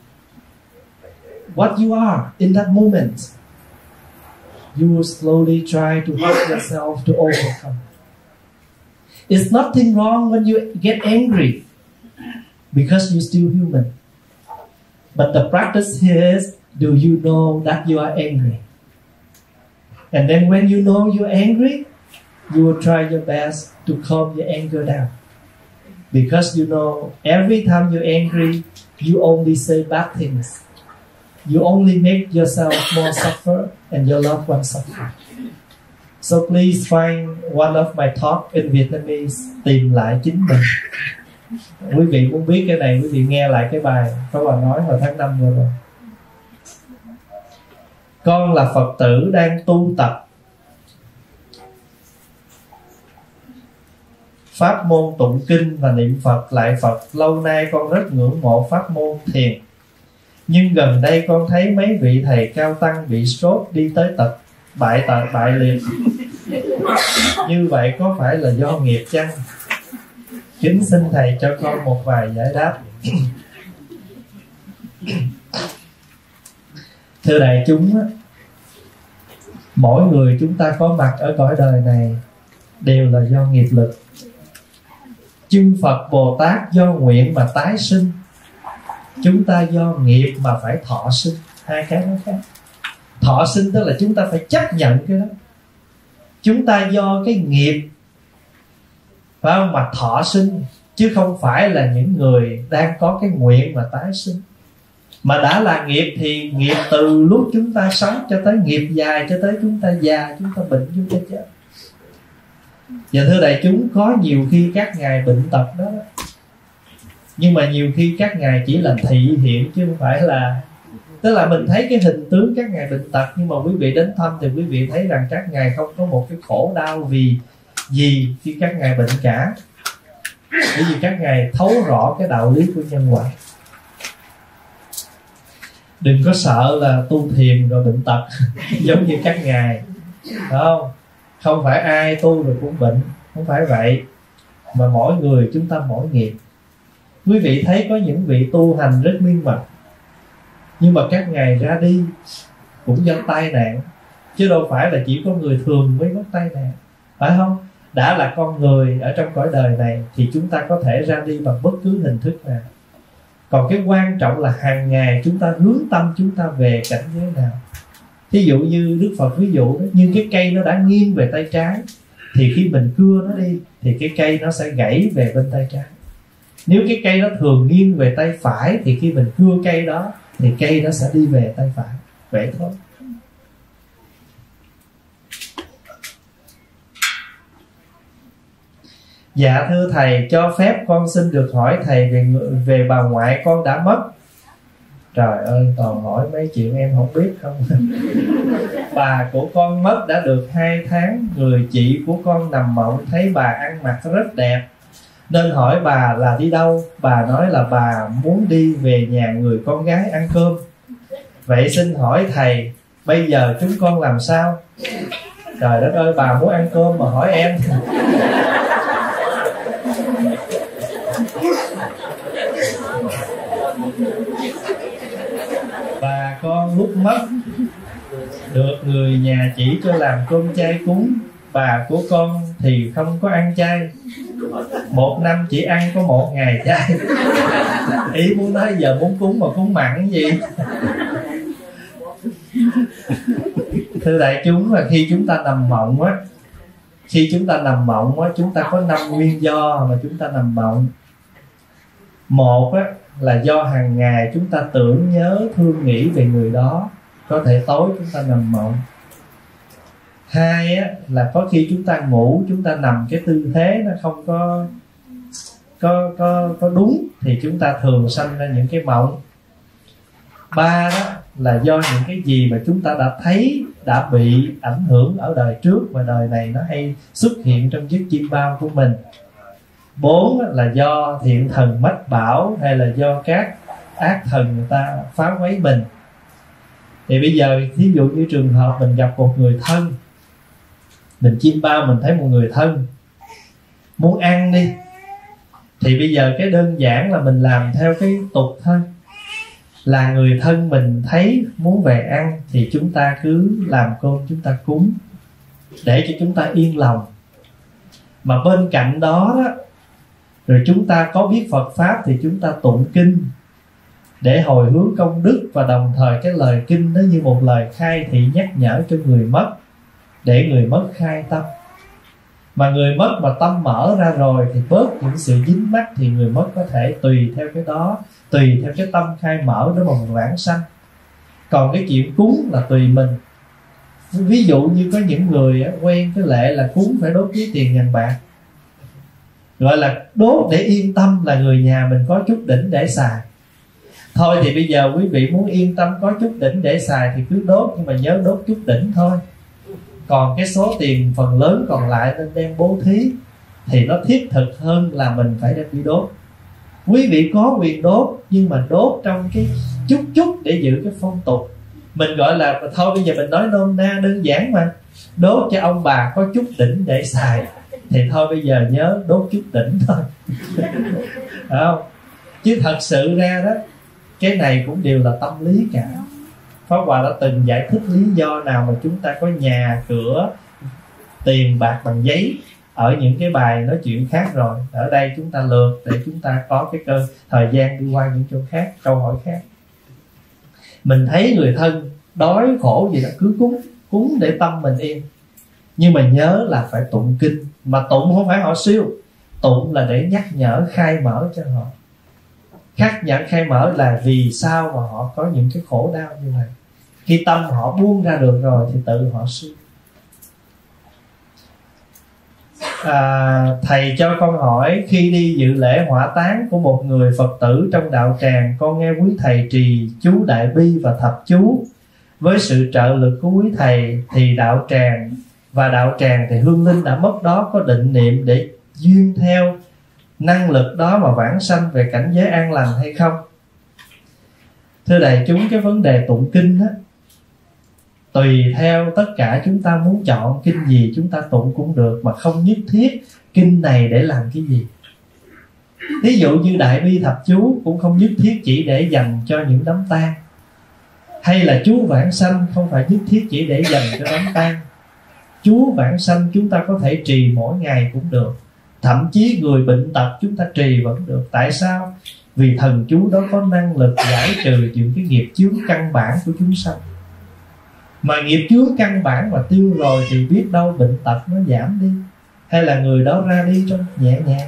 what you are in that moment, you will slowly try to help yourself to overcome. It's nothing wrong when you get angry, because you're still human. But the practice here is, do you know that you are angry? And then when you know you're angry, you will try your best to calm your anger down. Because you know, every time you're angry, you only say bad things. You only make yourself more suffer and your loved ones suffer. So please find one of my talk in Vietnamese, tìm lại chính mình. Quý vị muốn biết cái này, quý vị nghe lại cái bài Pháp Hòa nói vào tháng 5 vừa rồi. Con là Phật tử đang tu tập pháp môn tụng kinh và niệm Phật lại Phật. Lâu nay con rất ngưỡng mộ pháp môn thiền, nhưng gần đây con thấy mấy vị thầy cao tăng bị sốt đi tới tật bại liệt. Như vậy có phải là do nghiệp chăng? Kính xin thầy cho con một vài giải đáp. Thưa đại chúng, mỗi người chúng ta có mặt ở cõi đời này đều là do nghiệp lực. Chư Phật Bồ Tát do nguyện mà tái sinh, chúng ta do nghiệp mà phải thọ sinh. Hai cái nó khác. Thọ sinh tức là chúng ta phải chấp nhận cái đó. Chúng ta do cái nghiệp, phải không, mà thọ sinh, chứ không phải là những người đang có cái nguyện mà tái sinh. Mà đã là nghiệp thì nghiệp từ lúc chúng ta sống cho tới nghiệp dài, cho tới chúng ta già, chúng ta bệnh, chúng ta chết. Và thưa đại chúng, có nhiều khi các ngài bệnh tật đó, nhưng mà nhiều khi các ngài chỉ là thị hiện, chứ không phải là, tức là mình thấy cái hình tướng các ngài bệnh tật, nhưng mà quý vị đến thăm thì quý vị thấy rằng các ngài không có một cái khổ đau vì gì khi các ngài bệnh cả. Bởi vì các ngài thấu rõ cái đạo lý của nhân quả. Đừng có sợ là tu thiền rồi bệnh tật giống như các ngài, phải không? Không phải ai tu rồi cũng bệnh, không phải vậy. Mà mỗi người chúng ta mỗi nghiệp. Quý vị thấy có những vị tu hành rất miên mật, nhưng mà các ngài ra đi cũng do tai nạn, chứ đâu phải là chỉ có người thường mới mắc tai nạn, phải không? Đã là con người ở trong cõi đời này thì chúng ta có thể ra đi bằng bất cứ hình thức nào. Còn cái quan trọng là hàng ngày chúng ta hướng tâm chúng ta về cảnh giới nào. Thí dụ như Đức Phật ví dụ đó, như cái cây nó đã nghiêng về tay trái, thì khi mình cưa nó đi thì cái cây nó sẽ gãy về bên tay trái. Nếu cái cây nó thường nghiêng về tay phải thì khi mình cưa cây đó thì cây nó sẽ đi về tay phải. Vậy thôi. Dạ thưa thầy, cho phép con xin được hỏi thầy về bà ngoại con đã mất. Trời ơi, toàn hỏi mấy chuyện em không biết không. Bà của con mất đã được 2 tháng. Người chị của con nằm mộng thấy bà ăn mặc rất đẹp, nên hỏi bà là đi đâu. Bà nói là bà muốn đi về nhà người con gái ăn cơm. Vậy xin hỏi thầy, bây giờ chúng con làm sao? Trời đất ơi, bà muốn ăn cơm mà hỏi em. Bà con lúc mất được người nhà chỉ cho làm cơm chay cúng. Bà của con thì không có ăn chay, 1 năm chỉ ăn có 1 ngày chay. Ý muốn nói giờ muốn cúng mà cúng mặn cái gì. Thưa đại chúng, là khi chúng ta nằm mộng á, chúng ta có 5 nguyên do mà chúng ta nằm mộng. Một á, là do hàng ngày chúng ta tưởng nhớ thương nghĩ về người đó, có thể tối chúng ta nằm mộng. 2 á, là có khi chúng ta ngủ, chúng ta nằm cái tư thế nó không có đúng thì chúng ta thường sanh ra những cái mộng. 3 đó là do những cái gì mà chúng ta đã thấy, đã bị ảnh hưởng ở đời trước, và đời này nó hay xuất hiện trong chiếc chim bao của mình. 4 là do thiện thần mách bảo, hay là do các ác thần người ta phá quấy mình. Thì bây giờ thí dụ như trường hợp mình gặp một người thân, mình chim bao mình thấy một người thân, muốn ăn đi, thì bây giờ cái đơn giản là mình làm theo cái tục thôi. Là người thân mình thấy muốn về ăn thì chúng ta cứ làm cơm chúng ta cúng để cho chúng ta yên lòng. Mà bên cạnh đó, rồi chúng ta có biết Phật Pháp thì chúng ta tụng kinh để hồi hướng công đức, và đồng thời cái lời kinh nó như một lời khai thị nhắc nhở cho người mất, để người mất khai tâm. Mà người mất mà tâm mở ra rồi thì bớt những sự dính mắc, thì người mất có thể tùy theo cái đó, tùy theo cái tâm khai mở đó mà mình vãng sanh. Còn cái chuyện cúng là tùy mình. Ví dụ như có những người quen cái lệ là cúng phải đốt với tiền ngàn bạc, gọi là đốt để yên tâm là người nhà mình có chút đỉnh để xài. Thôi thì bây giờ quý vị muốn yên tâm có chút đỉnh để xài thì cứ đốt, nhưng mà nhớ đốt chút đỉnh thôi. Còn cái số tiền phần lớn còn lại nên đem bố thí, thì nó thiết thực hơn là mình phải đem đi đốt. Quý vị có quyền đốt, nhưng mà đốt trong cái chút để giữ cái phong tục. Mình gọi là thôi bây giờ mình nói nôm na đơn giản mà, đốt cho ông bà có chút đỉnh để xài, thì thôi bây giờ nhớ đốt chút đỉnh thôi. Phải không? Chứ thật sự ra đó, cái này cũng đều là tâm lý cả. Pháp Hòa đã từng giải thích lý do nào mà chúng ta có nhà, cửa, tiền bạc bằng giấy ở những cái bài nói chuyện khác rồi. Ở đây chúng ta lượt để chúng ta có cái thời gian đi qua những chỗ khác, câu hỏi khác. Mình thấy người thân đói khổ gì đó cứ cúng để tâm mình yên. Nhưng mà nhớ là phải tụng kinh. Mà tụng không phải họ siêu, tụng là để nhắc nhở khai mở cho họ. Khai mở là vì sao mà họ có những cái khổ đau như vậy. Khi tâm họ buông ra được rồi thì tự họ siêu. Thầy cho con hỏi, khi đi dự lễ hỏa táng của một người Phật tử trong đạo tràng, con nghe quý thầy trì chú Đại Bi và thập chú. Với sự trợ lực của quý thầy thì đạo tràng thì hương linh đã mất đó có định niệm để duyên theo năng lực đó mà vãng sanh về cảnh giới an lành hay không? Thưa đại chúng, cái vấn đề tụng kinh đó, tùy theo tất cả chúng ta muốn chọn kinh gì chúng ta tụng cũng được, mà không nhất thiết kinh này để làm cái gì. Ví dụ như Đại Bi thập chú cũng không nhất thiết chỉ để dành cho những đám tang, hay là chú vãng sanh không phải nhất thiết chỉ để dành cho đám tang. Chú vãng sanh chúng ta có thể trì mỗi ngày cũng được, thậm chí người bệnh tật chúng ta trì vẫn được. Tại sao? Vì thần chú đó có năng lực giải trừ những cái nghiệp chướng căn bản của chúng sanh. Mà nghiệp chướng căn bản mà tiêu rồi thì biết đâu bệnh tật nó giảm đi, hay là người đó ra đi trong nhẹ nhàng.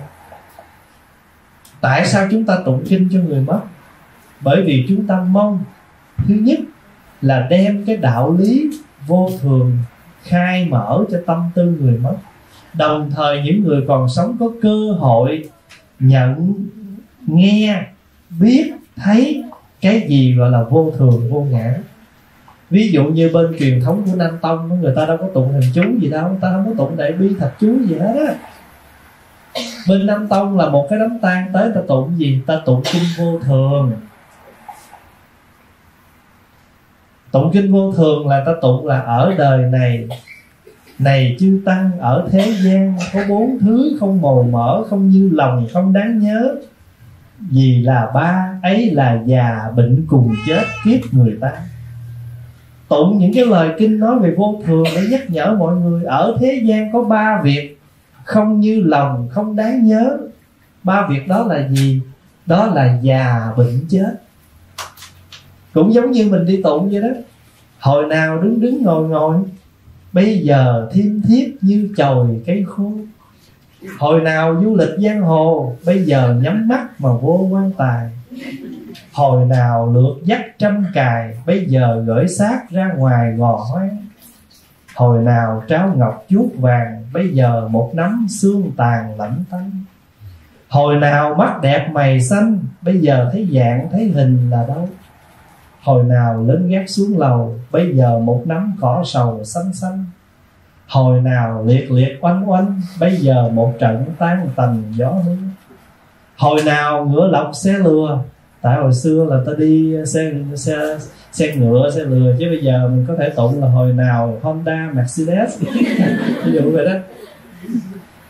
Tại sao chúng ta tụng kinh cho người mất? Bởi vì chúng ta mong, thứ nhất là đem cái đạo lý vô thường khai mở cho tâm tư người mất. Đồng thời những người còn sống có cơ hội nhận, nghe, biết, thấy cái gì gọi là vô thường, vô ngã. Ví dụ như bên truyền thống của Nam Tông, người ta đâu có tụng hình chú gì đâu, người ta không có tụng Đại Bi thập chú gì hết á. Bên Nam Tông là một cái đám tang tới, ta tụng gì? Ta tụng kinh vô thường. Tụng kinh vô thường là ta tụng là ở đời này chư tăng ở thế gian có 4 thứ không màu mỡ, không như lòng, không đáng nhớ. Vì là ba ấy là già, bệnh, cùng chết, kiếp người ta. Tụng những cái lời kinh nói về vô thường để nhắc nhở mọi người ở thế gian có 3 việc không như lòng, không đáng nhớ. 3 việc đó là gì? Đó là già, bệnh, chết. Cũng giống như mình đi tụng vậy đó. Hồi nào đứng ngồi, bây giờ thiêm thiếp như chồi cây khô. Hồi nào du lịch giang hồ, bây giờ nhắm mắt mà vô quan tài. Hồi nào lượt dắt trăm cài, bây giờ gửi xác ra ngoài gò hoang. Hồi nào tráo ngọc chuốt vàng, bây giờ một nắm xương tàn lạnh tanh. Hồi nào mắt đẹp mày xanh, bây giờ thấy dạng thấy hình là đâu. Hồi nào lên gác xuống lầu, bây giờ một nắm cỏ sầu xanh xanh. Hồi nào liệt oanh oanh, bây giờ một trận tan tành gió mưa. Hồi nào ngựa lọc xe lừa, tại hồi xưa là ta đi xe ngựa, xe lừa, chứ bây giờ mình có thể tụng là hồi nào Honda, Mercedes. Ví dụ vậy đó.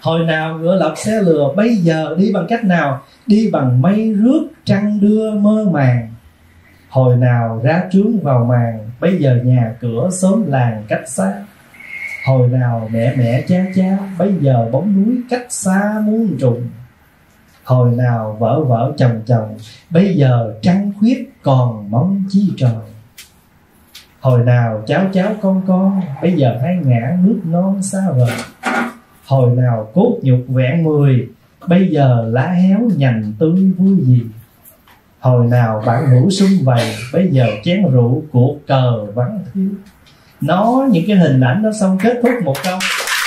Hồi nào ngựa lật xe lừa, bây giờ đi bằng cách nào? Đi bằng mây rước trăng đưa mơ màng. Hồi nào ra trướng vào màn, bây giờ nhà cửa xóm làng cách xa. Hồi nào mẹ mẹ cha cha, bây giờ bóng núi cách xa muôn trùng. Hồi nào vợ vợ chồng chồng, bây giờ trăng khuyết còn mong chi trời. Hồi nào cháu cháu con, bây giờ hai ngã nước non xa vời. Hồi nào cốt nhục vẹn 10, bây giờ lá héo nhành tươi vui gì. Hồi nào bạn hữu sum vầy, bây giờ chén rượu cuộc cờ vắng thiếu. Nó những cái hình ảnh đó xong kết thúc một câu.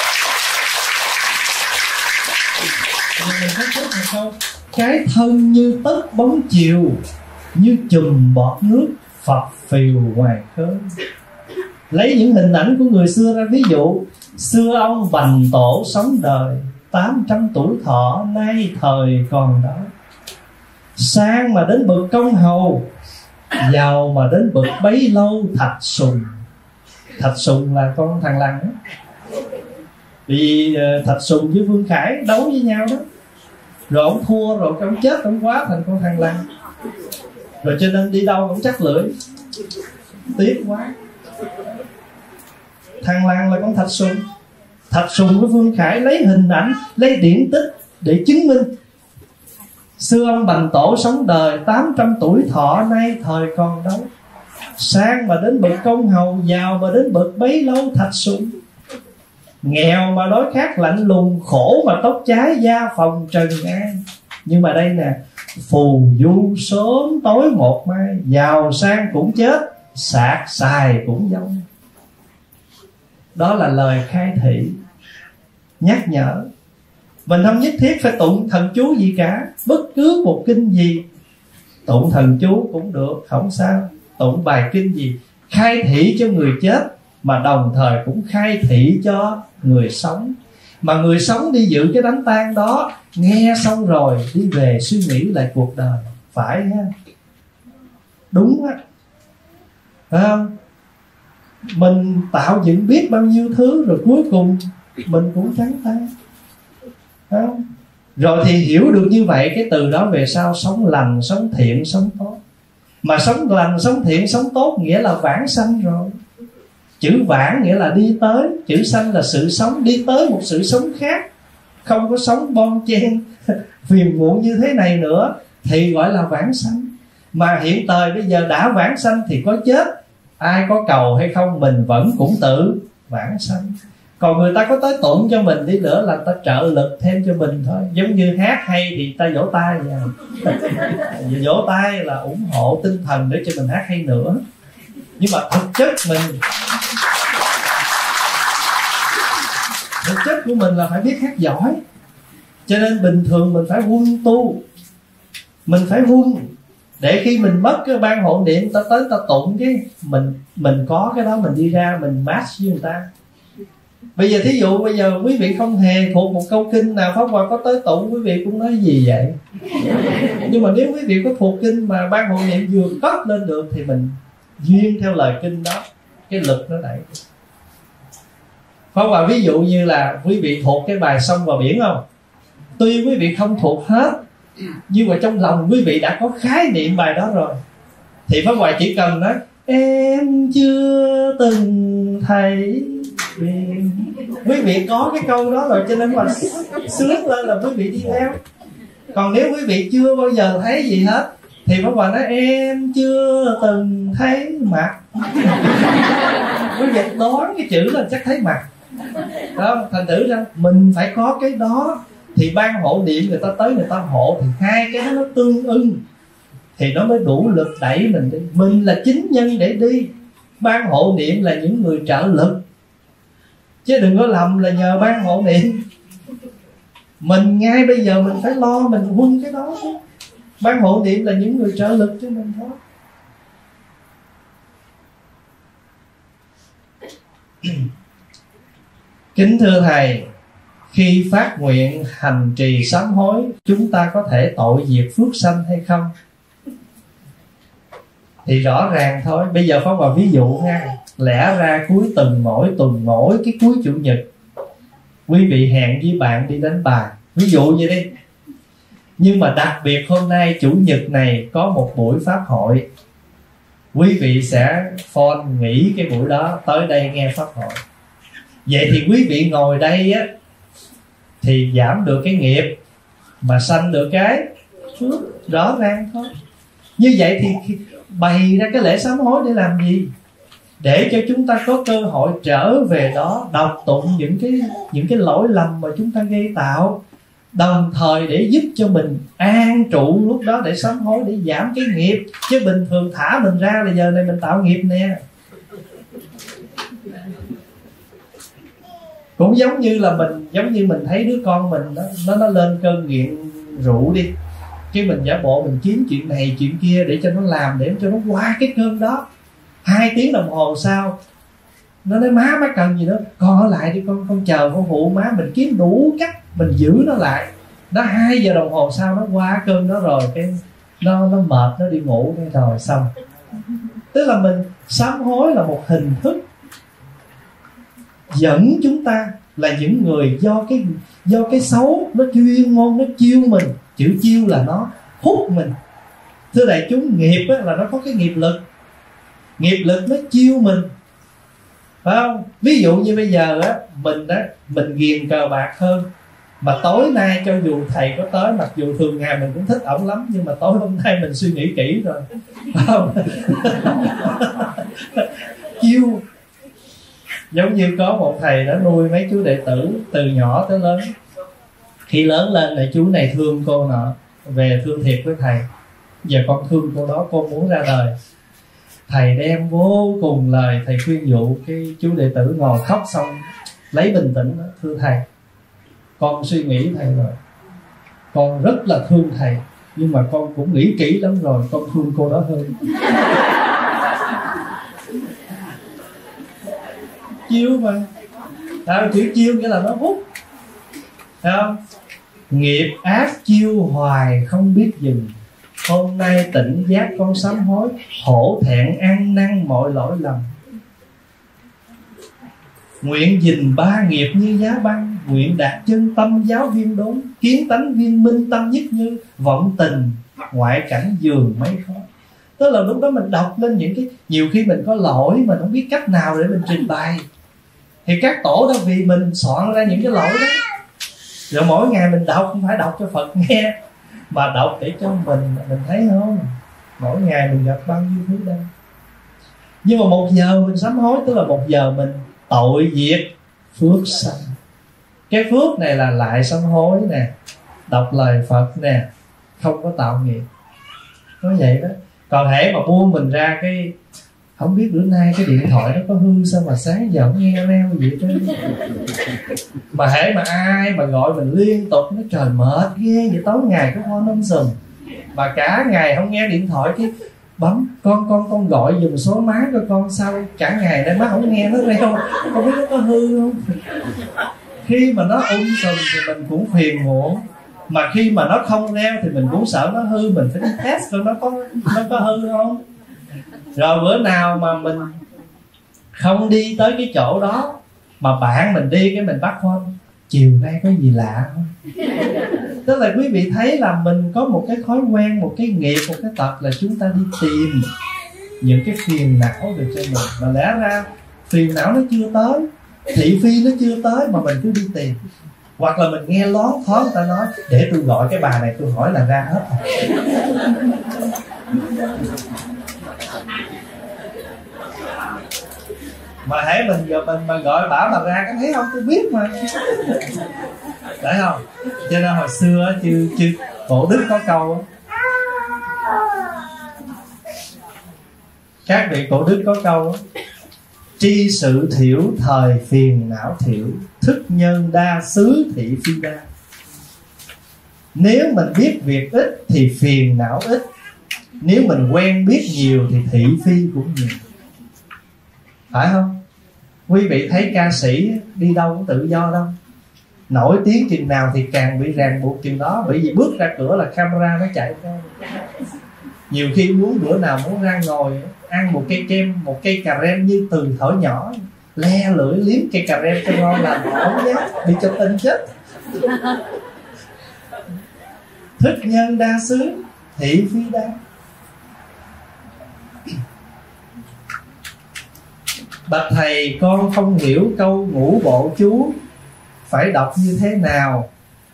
Mình kết thúc một câu: cái thân như tấc bóng chiều, như chùm bọt nước phập phìu ngoài khơi. Lấy những hình ảnh của người xưa ra ví dụ. Xưa ông Bành Tổ sống đời 800 tuổi thọ, nay thời còn đó. Sang mà đến bậc công hầu, giàu mà đến bậc bấy lâu Thạch Sùng. Thạch Sùng là con thằng Lằn đó. Vì Thạch Sùng với Vương Khải đấu với nhau đó, rồi ông thua, rồi ông chết, ông quá thành con thằng Lằn. Rồi cho nên đi đâu cũng chắc lưỡi. Tiếc quá. Thằng Lằn là con Thạch Sùng. Thạch Sùng với Vương Khải lấy hình ảnh, lấy điển tích để chứng minh. Xưa ông Bành Tổ sống đời 800 tuổi thọ, nay thời còn đâu. Sang mà đến bậc công hầu, giàu mà đến bậc bấy lâu Thạch Sùng. Nghèo mà đói khát lạnh lùng, khổ mà tóc trái da phòng trần an. Nhưng mà đây nè: phù du sớm tối một mai, giàu sang cũng chết, sạc xài cũng dông. Đó là lời khai thị, nhắc nhở. Mình không nhất thiết phải tụng thần chú gì cả. Bất cứ một kinh gì, tụng thần chú cũng được, không sao. Tụng bài kinh gì khai thị cho người chết, mà đồng thời cũng khai thị cho người sống. Mà người sống đi dự cái đám tang đó, nghe xong rồi đi về suy nghĩ lại cuộc đời. Phải ha, đúng á, phải không? Mình tạo dựng biết bao nhiêu thứ, rồi cuối cùng mình cũng trắng tay, phải không? Rồi thì hiểu được như vậy, cái từ đó về sau sống lành, sống thiện, sống tốt. Mà sống lành, sống thiện, sống tốt nghĩa là vãng sanh rồi. Chữ vãng nghĩa là đi tới, chữ sanh là sự sống, đi tới một sự sống khác. Không có sống bon chen phiền muộn như thế này nữa thì gọi là vãng sanh. Mà hiện thời bây giờ đã vãng sanh thì có chết, ai có cầu hay không mình vẫn cũng tự vãng sanh. Còn người ta có tới tụng cho mình đi nữa là ta trợ lực thêm cho mình thôi. Giống như hát hay thì ta vỗ tay vậy. Vỗ tay là ủng hộ tinh thần để cho mình hát hay nữa. Nhưng mà thực chất của mình là phải biết hát giỏi. Cho nên bình thường mình phải huân tu, mình phải huân, để khi mình mất cái ban hộ niệm, ta tới ta tụng cái mình có cái đó, mình đi ra mình match với người ta. Bây giờ thí dụ bây giờ quý vị không hề thuộc một câu kinh nào, Pháp Hòa có tới tụng quý vị cũng nói gì vậy. Nhưng mà nếu quý vị có thuộc kinh mà ban hộ niệm vừa cất lên được thì mình duyên theo lời kinh đó, cái lực nó đẩy. Pháp Hòa ví dụ như là quý vị thuộc cái bài Sông và Biển không? Tuy quý vị không thuộc hết, nhưng mà trong lòng quý vị đã có khái niệm bài đó rồi, thì Pháp Hòa chỉ cần nói em chưa từng thấy. Quý vị có cái câu đó rồi, cho nên mà sướng lên là quý vị đi theo. Còn nếu quý vị chưa bao giờ thấy gì hết thì Pháp Hòa nói em chưa từng thấy mặt. Quý vị đoán cái chữ là chắc thấy mặt đó. Thành thử ra mình phải có cái đó thì ban hộ niệm người ta tới người ta hộ, thì hai cái đó nó tương ưng thì nó mới đủ lực đẩy mình đi. Mình là chính nhân để đi, ban hộ niệm là những người trợ lực, chứ đừng có lầm là nhờ ban hộ niệm. Mình ngay bây giờ mình phải lo mình huân cái đó chứ. Ban hộ niệm là những người trợ lực cho mình thôi. Kính thưa Thầy, khi phát nguyện hành trì sám hối, chúng ta có thể tội diệt phước sanh hay không? Thì rõ ràng thôi. Bây giờ Pháp Hòa ví dụ nha. Lẽ ra cuối tuần mỗi cái cuối Chủ nhật Quý vị hẹn với bạn đi đánh bài, ví dụ vậy đi. Nhưng mà đặc biệt hôm nay Chủ nhật này có một buổi pháp hội, quý vị sẽ phone nghỉ cái buổi đó tới đây nghe pháp hội. Vậy thì quý vị ngồi đây á thì giảm được cái nghiệp mà sanh được cái phước, rõ ràng thôi. Như vậy thì bày ra cái lễ sám hối để làm gì? Để cho chúng ta có cơ hội trở về đó, đọc tụng những cái lỗi lầm mà chúng ta gây tạo, đồng thời để giúp cho mình an trụ lúc đó để sám hối, để giảm cái nghiệp. Chứ bình thường thả mình ra là giờ này mình tạo nghiệp nè. Cũng giống như mình thấy đứa con mình nó lên cơn nghiện rượu đi, cái mình giả bộ mình kiếm chuyện này chuyện kia để cho nó làm, để cho nó qua cái cơn đó. 2 tiếng đồng hồ sau nó nói má cần gì đó, con ở lại đi, con chờ con phụ má. Mình kiếm đủ cách mình giữ nó lại. Nó 2 giờ đồng hồ sau nó qua cơn đó rồi, cái nó mệt, nó đi ngủ cái rồi xong. Tức là mình sám hối là một hình thức dẫn chúng ta là những người do cái xấu nó chuyên môn, nó chiêu mình. Chữ chiêu là nó hút mình. Thưa đại chúng, nghiệp á, là nó có cái nghiệp lực. Nghiệp lực nó chiêu mình, phải không? Ví dụ như bây giờ á, mình ghiền cờ bạc hơn. Mà tối nay cho dù thầy có tới, mặc dù thường ngày mình cũng thích ổng lắm, nhưng mà tối hôm nay mình suy nghĩ kỹ rồi, phải không? Chiêu. Giống như có một thầy đã nuôi mấy chú đệ tử từ nhỏ tới lớn. Khi lớn lên là chú này thương cô nọ, về thương thiệt với thầy, giờ con thương cô đó, con muốn ra đời. Thầy đem vô cùng lời thầy khuyên dụ, cái chú đệ tử ngồi khóc xong lấy bình tĩnh đó, thưa thầy, con suy nghĩ thầy rồi, con rất là thương thầy, nhưng mà con cũng nghĩ kỹ lắm rồi, con thương cô đó hơn. Chiêu mà, chữ chiêu nghĩa là nó hút, thấy không? Nghiệp ác chiêu hoài không biết dừng. Hôm nay tỉnh giác con sám hối, hổ thẹn ăn năn mọi lỗi lầm. Nguyện gìn 3 nghiệp như giá băng, nguyện đạt chân tâm giáo viên đốn, kiến tánh viên minh tâm nhất như, vọng tình ngoại cảnh giường mấy khó. Tức là lúc đó mình đọc lên những cái, nhiều khi mình có lỗi mình không biết cách nào để mình trình bày, thì các tổ đó vì mình soạn ra những cái lỗi đó, rồi mỗi ngày mình đọc, không phải đọc cho Phật nghe, mà đọc để cho mình thấy không, mỗi ngày mình gặp bao nhiêu thứ đây. Nhưng mà 1 giờ mình sám hối, tức là 1 giờ mình tội diệt phước sanh. Cái phước này là lại sám hối nè, đọc lời Phật nè, không có tạo nghiệp. Nói vậy đó. Còn hễ mà buông mình ra cái, không biết bữa nay cái điện thoại nó có hư sao mà sáng giờ không nghe reo gì hết. Mà hễ mà ai mà gọi mình liên tục, nó trời mệt ghê vậy, tối ngày có con nông sùm, mà cả ngày không nghe điện thoại, cái bấm con gọi dùm số má cho con, sao cả ngày nay má không nghe nó reo, không biết nó có hư không. Khi mà nó sùm thì mình cũng phiền muộn, mà khi mà nó không reo thì mình cũng sợ nó hư, mình phải đi test coi nó có hư không. Rồi bữa nào mà mình không đi tới cái chỗ đó, mà bạn mình đi, cái mình bắt phone, chiều nay có gì lạ không? Tức là quý vị thấy là mình có một cái thói quen, một cái nghiệp, một cái tật là chúng ta đi tìm những cái phiền não về cho mình, mà lẽ ra phiền não nó chưa tới, thị phi nó chưa tới, mà mình cứ đi tìm. Hoặc là mình nghe lón thoáng người ta nói, để tôi gọi cái bà này tôi hỏi là ra hết. Mà hãy mình giờ mình mà gọi bả mà ra, cái thấy không, tôi biết mà, phải không? Cho nên hồi xưa chứ Cổ Đức có câu, các vị Cổ Đức có câu, tri sự thiểu thời phiền não thiểu, thức nhân đa xứ thị phi đa. Nếu mình biết việc ít thì phiền não ít, nếu mình quen biết nhiều thì thị phi cũng nhiều, phải không? Quý vị thấy ca sĩ đi đâu cũng tự do đâu, nổi tiếng chừng nào thì càng bị ràng buộc chừng đó, bởi vì bước ra cửa là camera nó chạy theo. Nhiều khi muốn bữa nào muốn ra ngồi ăn một cây kem, một cây cà rem như từ thở nhỏ le lưỡi liếm cây cà rem cho ngon là ổn nhé, bị cho tinh chết. Thức nhân đa xứ, thị phi đa. Bạch thầy, con không hiểu câu ngũ bộ chú phải đọc như thế nào.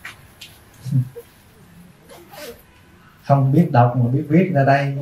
Không biết đọc mà biết viết ra đây.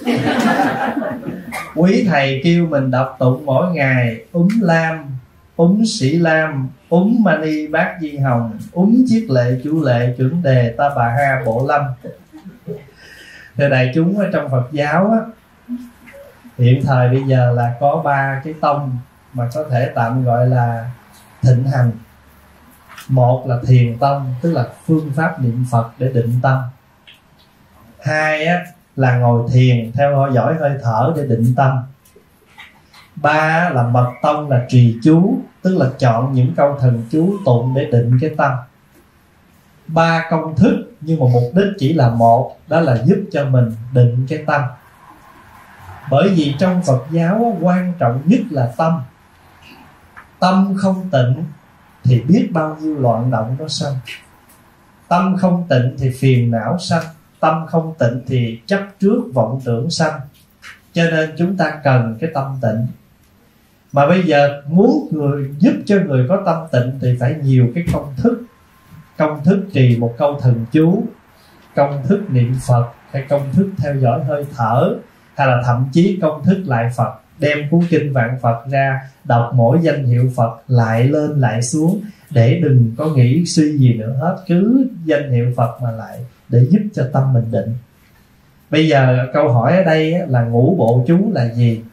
Quý thầy kêu mình đọc tụng mỗi ngày Lam, Sĩ Lam, Mani Bát Di Hồng, Chiết Lệ Chủ Lệ Chuẩn Đề Ta Bà Ha Bộ Lâm. Thưa đại chúng, ở trong Phật giáo á, hiện thời bây giờ là có 3 cái tông mà có thể tạm gọi là thịnh hành. Một là thiền tông, tức là phương pháp niệm Phật để định tâm. Hai á, là ngồi thiền theo dõi hơi thở để định tâm. Ba là mật tông, là trì chú, tức là chọn những câu thần chú tụng để định cái tâm. 3 công thức nhưng mà mục đích chỉ là một, đó là giúp cho mình định cái tâm. Bởi vì trong Phật giáo quan trọng nhất là tâm. Tâm không tịnh thì biết bao nhiêu loạn động nó sanh. Tâm không tịnh thì phiền não sanh. Tâm không tịnh thì chấp trước vọng tưởng sanh. Cho nên chúng ta cần cái tâm tịnh. Mà bây giờ muốn giúp cho người có tâm tịnh thì phải nhiều cái công thức. Công thức trì một câu thần chú, công thức niệm Phật, hay công thức theo dõi hơi thở, hay là thậm chí công thức lại Phật. Đem cuốn kinh Vạn Phật ra, đọc mỗi danh hiệu Phật lại lên lại xuống, để đừng có nghĩ suy gì nữa hết, cứ danh hiệu Phật mà lại, để giúp cho tâm mình định. Bây giờ câu hỏi ở đây là ngũ bộ chú là gì?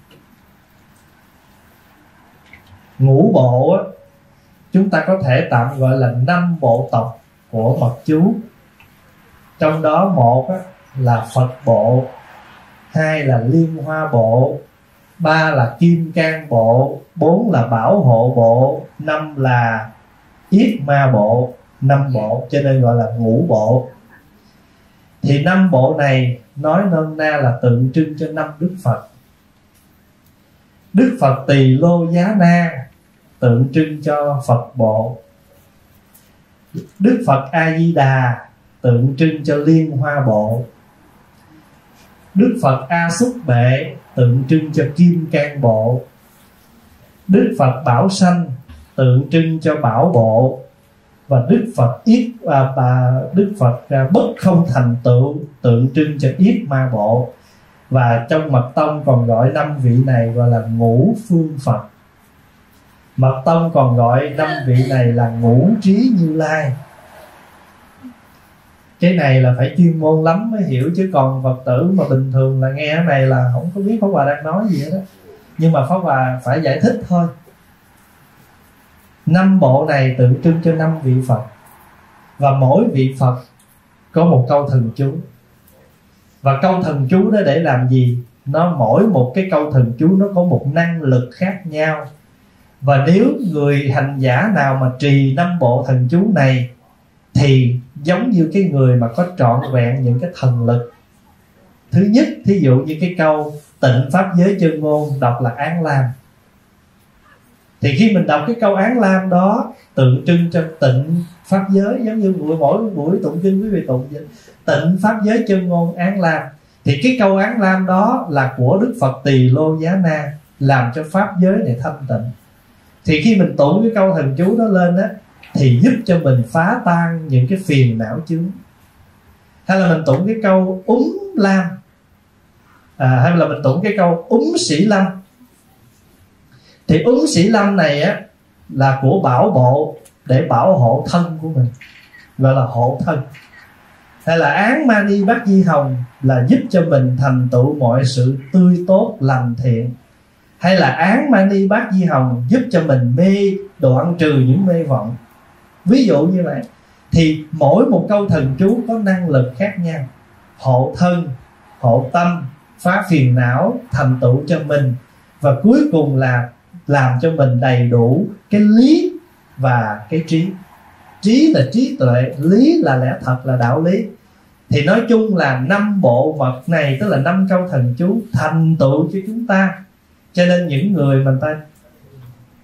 Ngũ bộ chúng ta có thể tạm gọi là 5 bộ tộc của mật chú. Trong đó một là Phật bộ, 2 là Liên Hoa bộ, 3 là Kim Cang bộ, 4 là Bảo Hộ bộ, 5 là Yết Ma bộ. 5 bộ cho nên gọi là ngũ bộ. Thì 5 bộ này nói nôm na là tượng trưng cho 5 Đức Phật. Đức Phật Tỳ Lô Giá Na tượng trưng cho Phật bộ. Đức Phật A Di Đà tượng trưng cho Liên Hoa bộ. Đức Phật A Xúc Bệ tượng trưng cho Kim Cang bộ. Đức Phật Bảo Sanh tượng trưng cho Bảo bộ. Và Đức Phật Bất Không Thành Tựu tượng trưng cho Yết Ma bộ. Và trong Mật Tông còn gọi 5 vị này gọi là ngũ phương Phật. Mật Tông còn gọi 5 vị này là ngũ trí Như Lai. Cái này là phải chuyên môn lắm mới hiểu, chứ còn Phật tử mà bình thường là nghe cái này là không có biết Pháp Hòa đang nói gì hết đó. Nhưng mà Pháp Hòa phải giải thích thôi. 5 bộ này tượng trưng cho 5 vị Phật. Và mỗi vị Phật có một câu thần chú. Và câu thần chú đó để làm gì? Mỗi một cái câu thần chú nó có một năng lực khác nhau. Và nếu người hành giả nào mà trì 5 bộ thần chú này thì giống như cái người mà có trọn vẹn những cái thần lực. Thứ nhất, thí dụ như cái câu tịnh pháp giới chân ngôn đọc là Án Lam. Thì khi mình đọc cái câu Án Lam đó tượng trưng cho tịnh pháp giới, giống như mỗi buổi tụng kinh quý vị tụng vậy, tịnh pháp giới chân ngôn Án Lam. Thì cái câu Án Lam đó là của Đức Phật Tỳ Lô Giá Na, làm cho pháp giới này thanh tịnh. Thì khi mình tụng cái câu thần chú đó lên á thì giúp cho mình phá tan những cái phiền não chướng. Hay là mình tụng cái câu Lam, hay là mình tụng cái câu Sĩ Lâm. Thì Sĩ Lâm này á là của Bảo bộ, để bảo hộ thân của mình, gọi là hộ thân. Hay là Án Mani Bát Di Hồng là giúp cho mình thành tựu mọi sự tươi tốt lành thiện. Hay là Án Mani Bát Di Hồng giúp cho mình đoạn trừ những mê vọng. Ví dụ như vậy. Thì mỗi một câu thần chú có năng lực khác nhau. Hộ thân, hộ tâm, phá phiền não, thành tựu cho mình. Và cuối cùng là làm cho mình đầy đủ cái lý và cái trí. Trí là trí tuệ, lý là lẽ thật, là đạo lý. Thì nói chung là 5 bộ mật này, tức là 5 câu thần chú thành tựu cho chúng ta. Cho nên những người mà người ta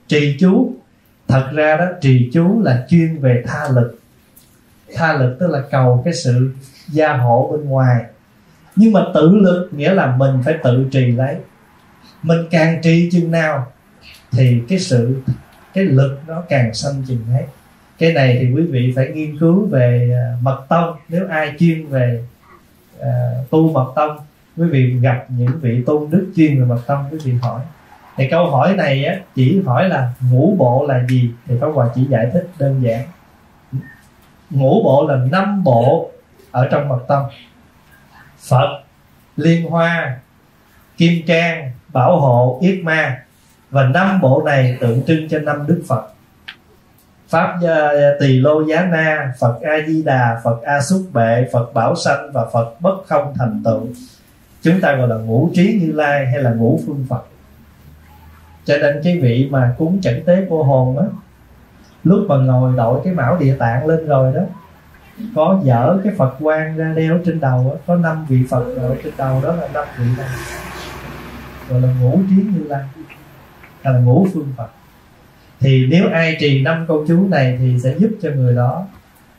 Trì chú, thật ra đó trì chú là chuyên về tha lực. Tha lực tức là cầu cái sự gia hộ bên ngoài. Nhưng mà tự lực nghĩa là mình phải tự trì lấy. Mình càng trì chừng nào thì cái lực nó càng sanh chừng ấy. Cái này thì quý vị phải nghiên cứu về mật tông. Nếu ai chuyên về tu mật tông, quý vị gặp những vị tôn đức chuyên về mật tông, quý vị hỏi. Thì câu hỏi này á, chỉ hỏi là ngũ bộ là gì thì Pháp Hòa chỉ giải thích đơn giản. Ngũ bộ là 5 bộ ở trong mật tông: Phật, Liên Hoa, Kim Cang, Bảo Hộ, Yết Ma. Và 5 bộ này tượng trưng cho 5 Đức Phật: Pháp Tỳ Lô Giá Na, Phật A Di Đà, Phật A Xúc Bệ, Phật Bảo Sanh và Phật Bất Không Thành Tựu. Chúng ta gọi là ngũ trí Như Lai hay là ngũ phương Phật. Cho nên cái vị mà cúng chẩn tế cô hồn á, lúc mà ngồi đội cái mão Địa Tạng lên rồi đó, có dở cái Phật quan ra đeo trên đầu á, có 5 vị Phật ở trên đầu, đó là 5 vị này, gọi là ngũ trí Như Lai hay là ngũ phương Phật. Thì nếu ai trì 5 câu chú này thì sẽ giúp cho người đó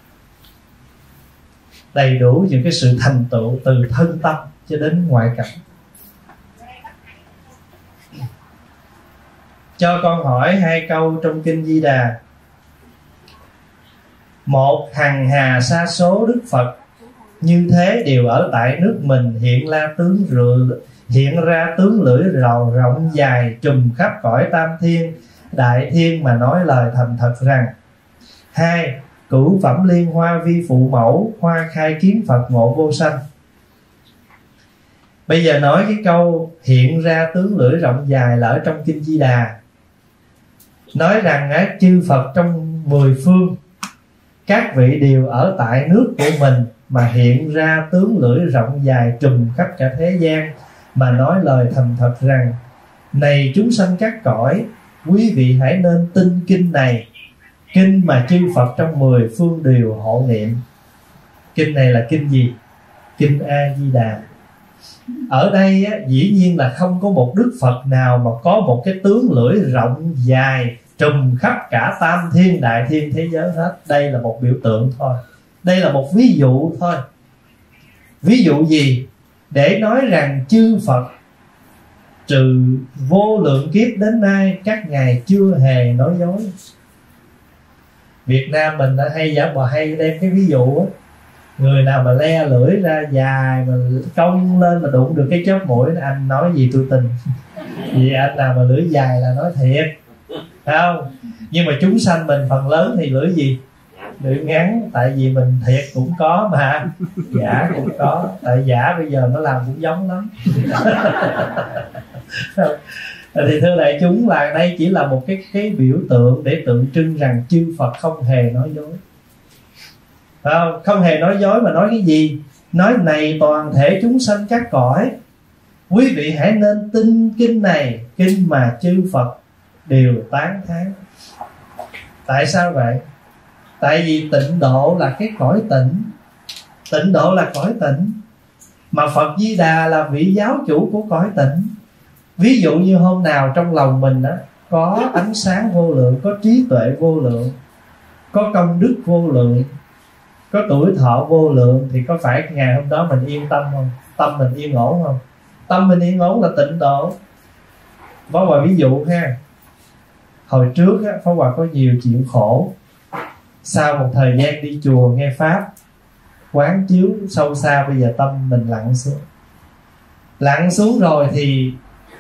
đầy đủ những cái sự thành tựu từ thân tâm cho đến ngoại cảnh. Cho con hỏi 2 câu trong Kinh Di Đà. Một, hằng hà sa số Đức Phật như thế đều ở tại nước mình, hiện ra tướng lưỡi rộng dài trùm khắp cõi tam thiên đại thiên mà nói lời thành thật rằng. 2, cửu phẩm liên hoa vi phụ mẫu, hoa khai kiến Phật ngộ vô sanh. Bây giờ nói cái câu hiện ra tướng lưỡi rộng dài là ở trong Kinh Di Đà. Nói rằng chư Phật trong 10 phương, các vị đều ở tại nước của mình mà hiện ra tướng lưỡi rộng dài trùm khắp cả thế gian mà nói lời thành thật rằng: này chúng sanh các cõi, quý vị hãy nên tin kinh này, kinh mà chư Phật trong 10 phương đều hộ niệm. Kinh này là kinh gì? Kinh A Di Đà. Ở đây dĩ nhiên là không có một Đức Phật nào mà có một cái tướng lưỡi rộng dài trùm khắp cả tam thiên đại thiên thế giới hết. Đây là một biểu tượng thôi, đây là một ví dụ thôi. Ví dụ gì? Để nói rằng chư Phật trừ vô lượng kiếp đến nay, các ngài chưa hề nói dối. Việt Nam mình đã hay giả bò hay đem cái ví dụ á, người nào mà le lưỡi ra dài mà cong lên mà đụng được cái chóp mũi, anh nói gì tôi tin. Vì anh nào mà lưỡi dài là nói thiệt, phải không? Nhưng mà chúng sanh mình phần lớn thì lưỡi gì? Lưỡi ngắn. Tại vì mình thiệt cũng có mà giả cũng có. Tại giả bây giờ nó làm cũng giống lắm. Thì thưa đại chúng, là đây chỉ là một cái biểu tượng để tượng trưng rằng chư Phật không hề nói dối. Không hề nói dối mà nói cái gì? Nói này toàn thể chúng sanh các cõi, quý vị hãy nên tin kinh này, kinh mà chư Phật đều tán thán. Tại sao vậy? Tại vì tịnh độ là cái cõi tịnh. Tịnh độ là cõi tịnh, mà Phật Di Đà là vị giáo chủ của cõi tịnh. Ví dụ như hôm nào trong lòng mình đó có ánh sáng vô lượng, có trí tuệ vô lượng, có công đức vô lượng, có tuổi thọ vô lượng, thì có phải ngày hôm đó mình yên tâm không? Tâm mình yên ổn không? Tâm mình yên ổn là tịnh độ. Pháp Hòa ví dụ ha. Hồi trước á, Pháp Hòa có nhiều chuyện khổ. Sau một thời gian đi chùa nghe Pháp, quán chiếu sâu xa, bây giờ tâm mình lặng xuống. Lặng xuống rồi thì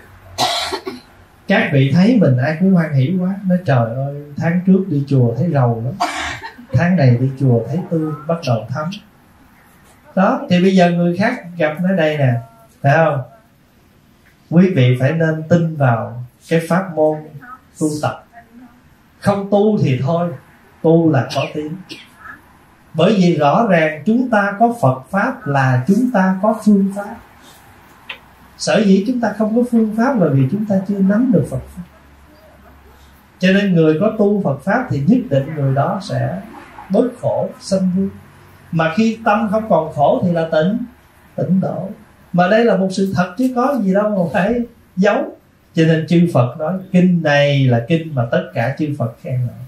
các vị thấy mình ai cũng hoan hỷ quá. Nói trời ơi, tháng trước đi chùa thấy rầu lắm, tháng này đi chùa thấy tươi, bắt đầu thấm. Đó, thì bây giờ người khác gặp nó đây nè, phải không? Quý vị phải nên tin vào cái pháp môn tu tập. Không tu thì thôi, tu là có tiếng. Bởi vì rõ ràng chúng ta có Phật Pháp là chúng ta có phương pháp. Sở dĩ chúng ta không có phương pháp là vì chúng ta chưa nắm được Phật Pháp. Cho nên người có tu Phật Pháp thì nhất định người đó sẽ bớt khổ, sanh vui. Mà khi tâm không còn khổ thì là tịnh độ. Mà đây là một sự thật chứ có gì đâu mà phải giấu. Cho nên chư Phật nói kinh này là kinh mà tất cả chư Phật khen ngợi.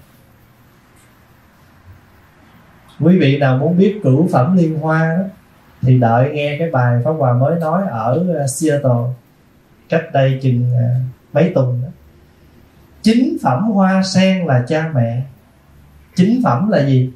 Quý vị nào muốn biết cửu phẩm liên hoa đó, thì đợi nghe cái bài Pháp Hòa mới nói ở Seattle cách đây chừng mấy tuần đó. 9 phẩm hoa sen là cha mẹ. 9 phẩm là gì?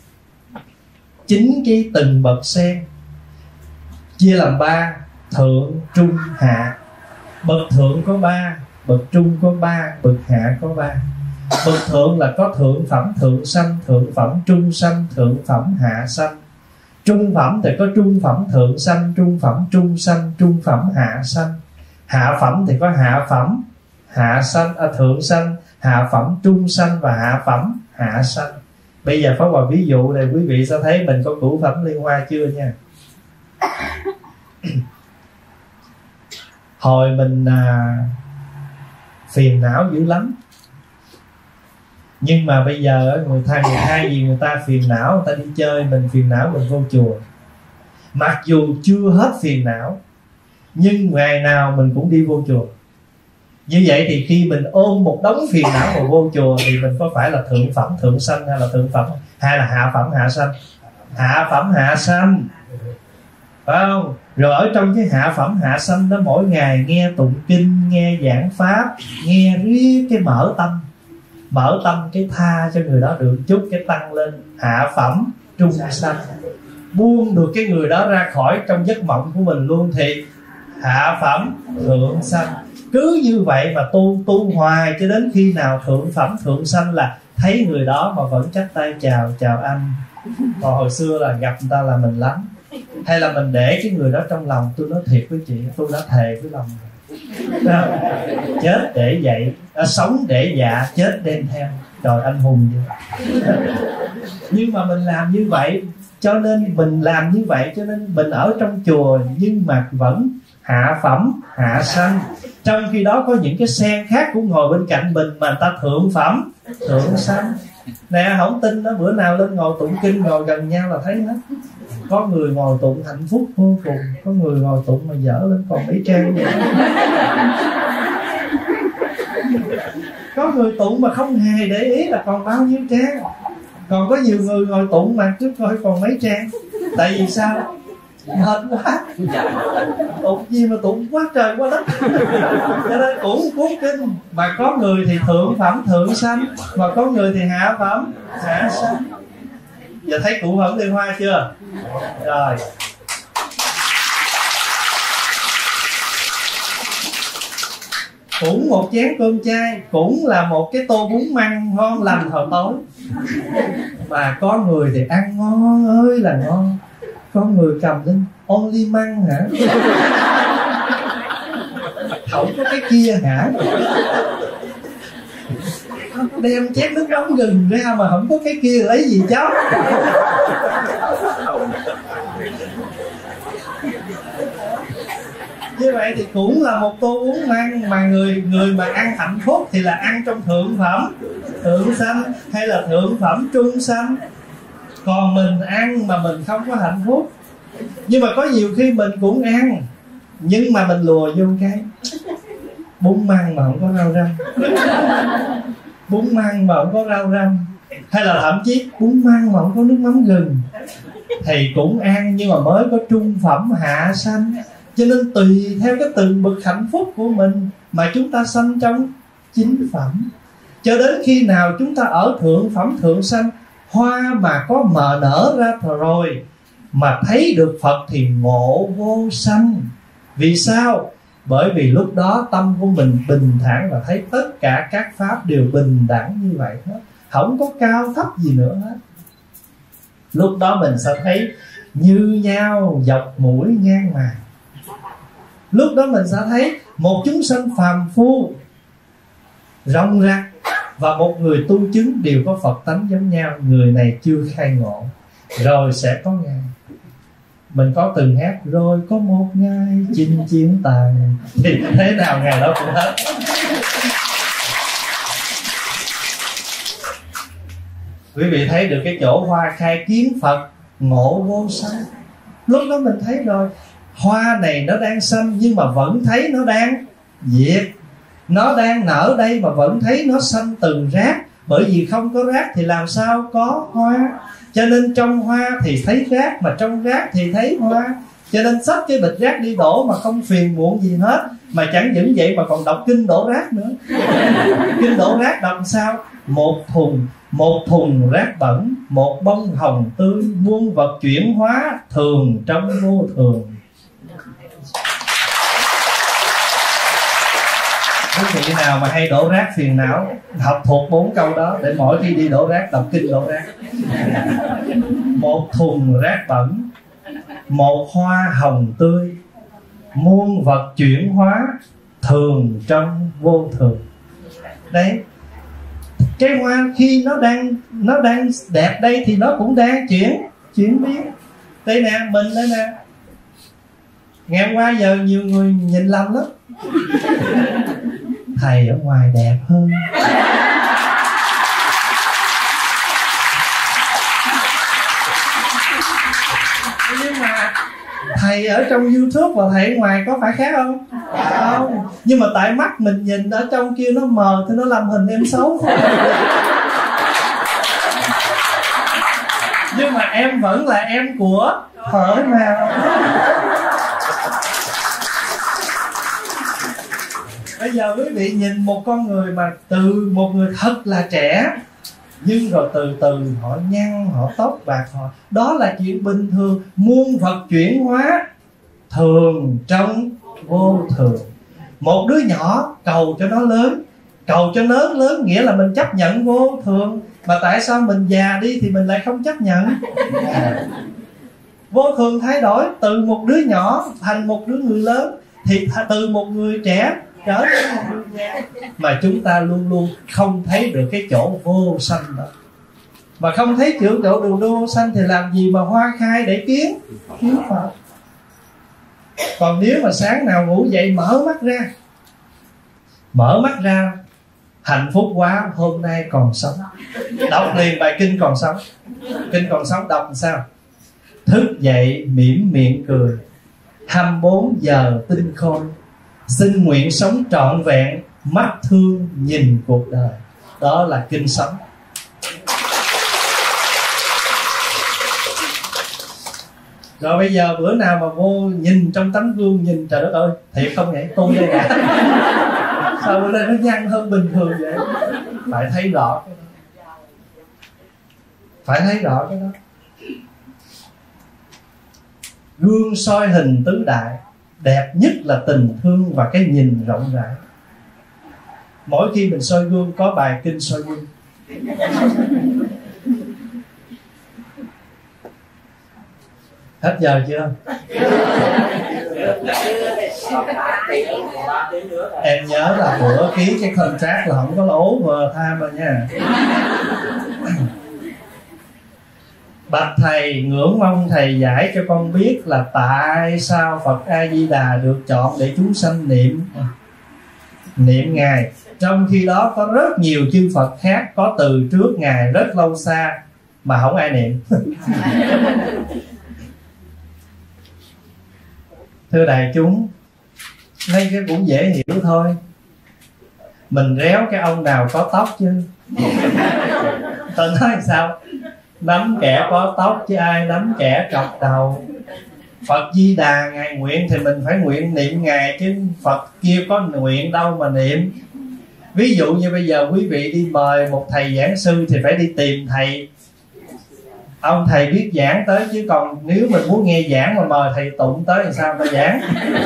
9 cái từng bậc sen chia làm 3: thượng, trung, hạ. Bậc thượng có 3, bậc trung có 3, bậc hạ có 3. Bậc thượng là có thượng phẩm thượng sanh, thượng phẩm trung sanh, thượng phẩm hạ sanh. Trung phẩm thì có trung phẩm thượng sanh, trung phẩm trung sanh, trung phẩm hạ sanh. Hạ phẩm thì có hạ phẩm hạ sanh, thượng sanh, hạ phẩm trung sanh và hạ phẩm hạ sanh. Bây giờ Pháp Hòa ví dụ này, quý vị sẽ thấy mình có cửu phẩm liên hoa chưa nha. Hồi mình phiền não dữ lắm, nhưng mà bây giờ người thay vì người ta phiền não, người ta đi chơi, mình phiền não mình vô chùa. Mặc dù chưa hết phiền não, nhưng ngày nào mình cũng đi vô chùa. Như vậy thì khi mình ôm một đống phiền não mà vô chùa, thì mình có phải là thượng phẩm thượng sanh hay là thượng phẩm hay là hạ phẩm hạ sanh? Hạ phẩm hạ sanh, phải không? Rồi ở trong cái hạ phẩm hạ sanh đó, mỗi ngày nghe tụng kinh, nghe giảng pháp, nghe riết cái mở tâm cái tha cho người đó được chút, cái tăng lên hạ phẩm trung sanh, buông được cái người đó ra khỏi trong giấc mộng của mình luôn, thì hạ phẩm thượng sanh. Cứ như vậy mà tu hoài cho đến khi nào thượng phẩm thượng sanh là thấy người đó mà vẫn chắp tay chào anh. Còn hồi xưa là gặp người ta là mình lắm, hay là mình để cái người đó trong lòng. Tôi nói thiệt với chị, tôi đã thề với lòng chết để dậy, sống để dạ, chết đem theo. Trời, anh hùng vậy. Nhưng mà mình làm như vậy, cho nên mình ở trong chùa nhưng mà vẫn hạ phẩm hạ sanh. Trong khi đó có những cái sen khác cũng ngồi bên cạnh mình mà người ta thượng phẩm thượng sanh. Nè, không tin đó, bữa nào lên ngồi tụng kinh, ngồi gần nhau là thấy hết. Có người ngồi tụng hạnh phúc vô cùng, có người ngồi tụng mà dở lên còn mấy trang vậy. Có người tụng mà không hề để ý là còn bao nhiêu trang. Còn có nhiều người ngồi tụng mà cứ coi còn mấy trang. Tại vì sao? Mệt quá, tụng gì mà tụng quá trời quá đất. Cho nên cũng cuốn kinh. Mà có người thì thượng phẩm thượng sanh, mà có người thì hạ phẩm hạ sanh. Giờ thấy cửu phẩm liên hoa chưa? Rồi. Cũng một chén cơm chay, cũng là một cái tô bún măng ngon lành hồi tối. Mà có người thì ăn ngon ơi là ngon, có người cầm lên only măng hả? Không có cái kia hả? Đem chén nước nóng gừng ra mà không có cái kia lấy gì chóc? Như vậy thì cũng là một tô bún măng, mà người mà ăn hạnh phúc thì là ăn trong thượng phẩm thượng sanh hay là thượng phẩm trung sanh. Còn mình ăn mà mình không có hạnh phúc. Nhưng mà có nhiều khi mình cũng ăn, nhưng mà mình lùa vô cái bún măng mà không có rau răm, bún măng mà không có rau răm, hay là thậm chí bún măng mà không có nước mắm gừng, thì cũng ăn nhưng mà mới có trung phẩm hạ sanh. Cho nên tùy theo cái từng bậc hạnh phúc của mình mà chúng ta sanh trong 9 phẩm. Cho đến khi nào chúng ta ở thượng phẩm thượng sanh, hoa mà có mờ nở ra rồi mà thấy được Phật thì ngộ vô sanh. Vì sao? Bởi vì lúc đó tâm của mình bình thản và thấy tất cả các pháp đều bình đẳng như vậy hết, không có cao thấp gì nữa hết. Lúc đó mình sẽ thấy như nhau dọc mũi ngang mày. Lúc đó mình sẽ thấy một chúng sanh phàm phu rong rạc và một người tu chứng đều có Phật tánh giống nhau. Người này chưa khai ngộ, rồi sẽ có ngày. Mình có từng hát rồi có một ngày chinh chiến tàn, thì thế nào ngày đó cũng hết. Quý vị thấy được cái chỗ hoa khai kiến Phật ngộ vô sanh. Lúc đó mình thấy rồi, hoa này nó đang sanh nhưng mà vẫn thấy nó đang diệt. Nó đang nở đây mà vẫn thấy nó sanh từ rác. Bởi vì không có rác thì làm sao có hoa. Cho nên trong hoa thì thấy rác, mà trong rác thì thấy hoa. Cho nên xách cái bịch rác đi đổ mà không phiền muộn gì hết. Mà chẳng những vậy mà còn đọc kinh đổ rác nữa. Kinh đổ rác đọc sao? Một thùng rác bẩn, một bông hồng tươi, muôn vật chuyển hóa, thường trong vô thường. Quý vị nào mà hay đổ rác phiền não, học thuộc 4 câu đó để mỗi khi đi đổ rác đọc kinh đổ rác. Một thùng rác bẩn, một hoa hồng tươi, muôn vật chuyển hóa, thường trong vô thường. Đấy, cái hoa khi nó đang đẹp đây thì nó cũng đang chuyển biến. Đây nè, mình đây nè, ngày hôm qua giờ nhiều người nhìn lầm lắm. Thầy ở ngoài đẹp hơn. Nhưng mà thầy ở trong YouTube và thầy ở ngoài có phải khác không? Không. Nhưng mà tại mắt mình nhìn ở trong kia nó mờ thì nó làm hình em xấu thôi. Nhưng mà em vẫn là em của Phở nào. Bây giờ quý vị nhìn một con người mà từ một người thật là trẻ, nhưng rồi từ từ họ nhăn, họ tóc bạc, họ đó là chuyện bình thường. Muôn vật chuyển hóa, thường trong vô thường. Một đứa nhỏ cầu cho nó lớn, cầu cho nó lớn nghĩa là mình chấp nhận vô thường. Mà tại sao mình già đi thì mình lại không chấp nhận? Vô thường thay đổi, từ một đứa nhỏ thành một đứa người lớn, thì từ một người trẻ trở thành một người già. Mà chúng ta luôn luôn không thấy được cái chỗ vô sanh đó. Mà không thấy chỗ đường vô sanh thì làm gì mà hoa khai để kiến Phật. Còn nếu mà sáng nào ngủ dậy mở mắt ra hạnh phúc quá, hôm nay còn sống, đọc liền bài kinh còn sống. Kinh còn sống đọc làm sao? Thức dậy mỉm miệng cười, 24 giờ tinh khôi, xin nguyện sống trọn vẹn, mắt thương nhìn cuộc đời. Đó là kinh sống. Rồi bây giờ bữa nào mà vô nhìn trong tấm gương, nhìn trời đất ơi, thiệt không vậy, tôi đây cả. Sao bữa nay nó nhăn hơn bình thường vậy? Phải thấy rõ cái đó. Phải thấy rõ cái đó. Gương soi hình tứ đại, đẹp nhất là tình thương và cái nhìn rộng rãi. Mỗi khi mình soi gương có bài kinh soi gương. Hết giờ chưa? Em nhớ là bữa ký cái contract là không có lố vừa tham rồi nha. Bạch thầy, ngưỡng mong thầy giải cho con biết là tại sao Phật A Di Đà được chọn để chúng sanh niệm Ngài, trong khi đó có rất nhiều chư Phật khác có từ trước Ngài rất lâu xa mà không ai niệm. Thưa đại chúng, ngay cái cũng dễ hiểu thôi. Mình réo cái ông nào có tóc chứ. Tôi nói sao? Nắm kẻ có tóc chứ ai nắm kẻ trọc đầu. Phật Di Đà Ngài nguyện thì mình phải nguyện niệm Ngài, chứ Phật kia có nguyện đâu mà niệm. Ví dụ như bây giờ quý vị đi mời một thầy giảng sư thì phải đi tìm thầy, ông thầy biết giảng tới. Chứ còn nếu mình muốn nghe giảng mà mời thầy Tụng tới thì sao mà giảng?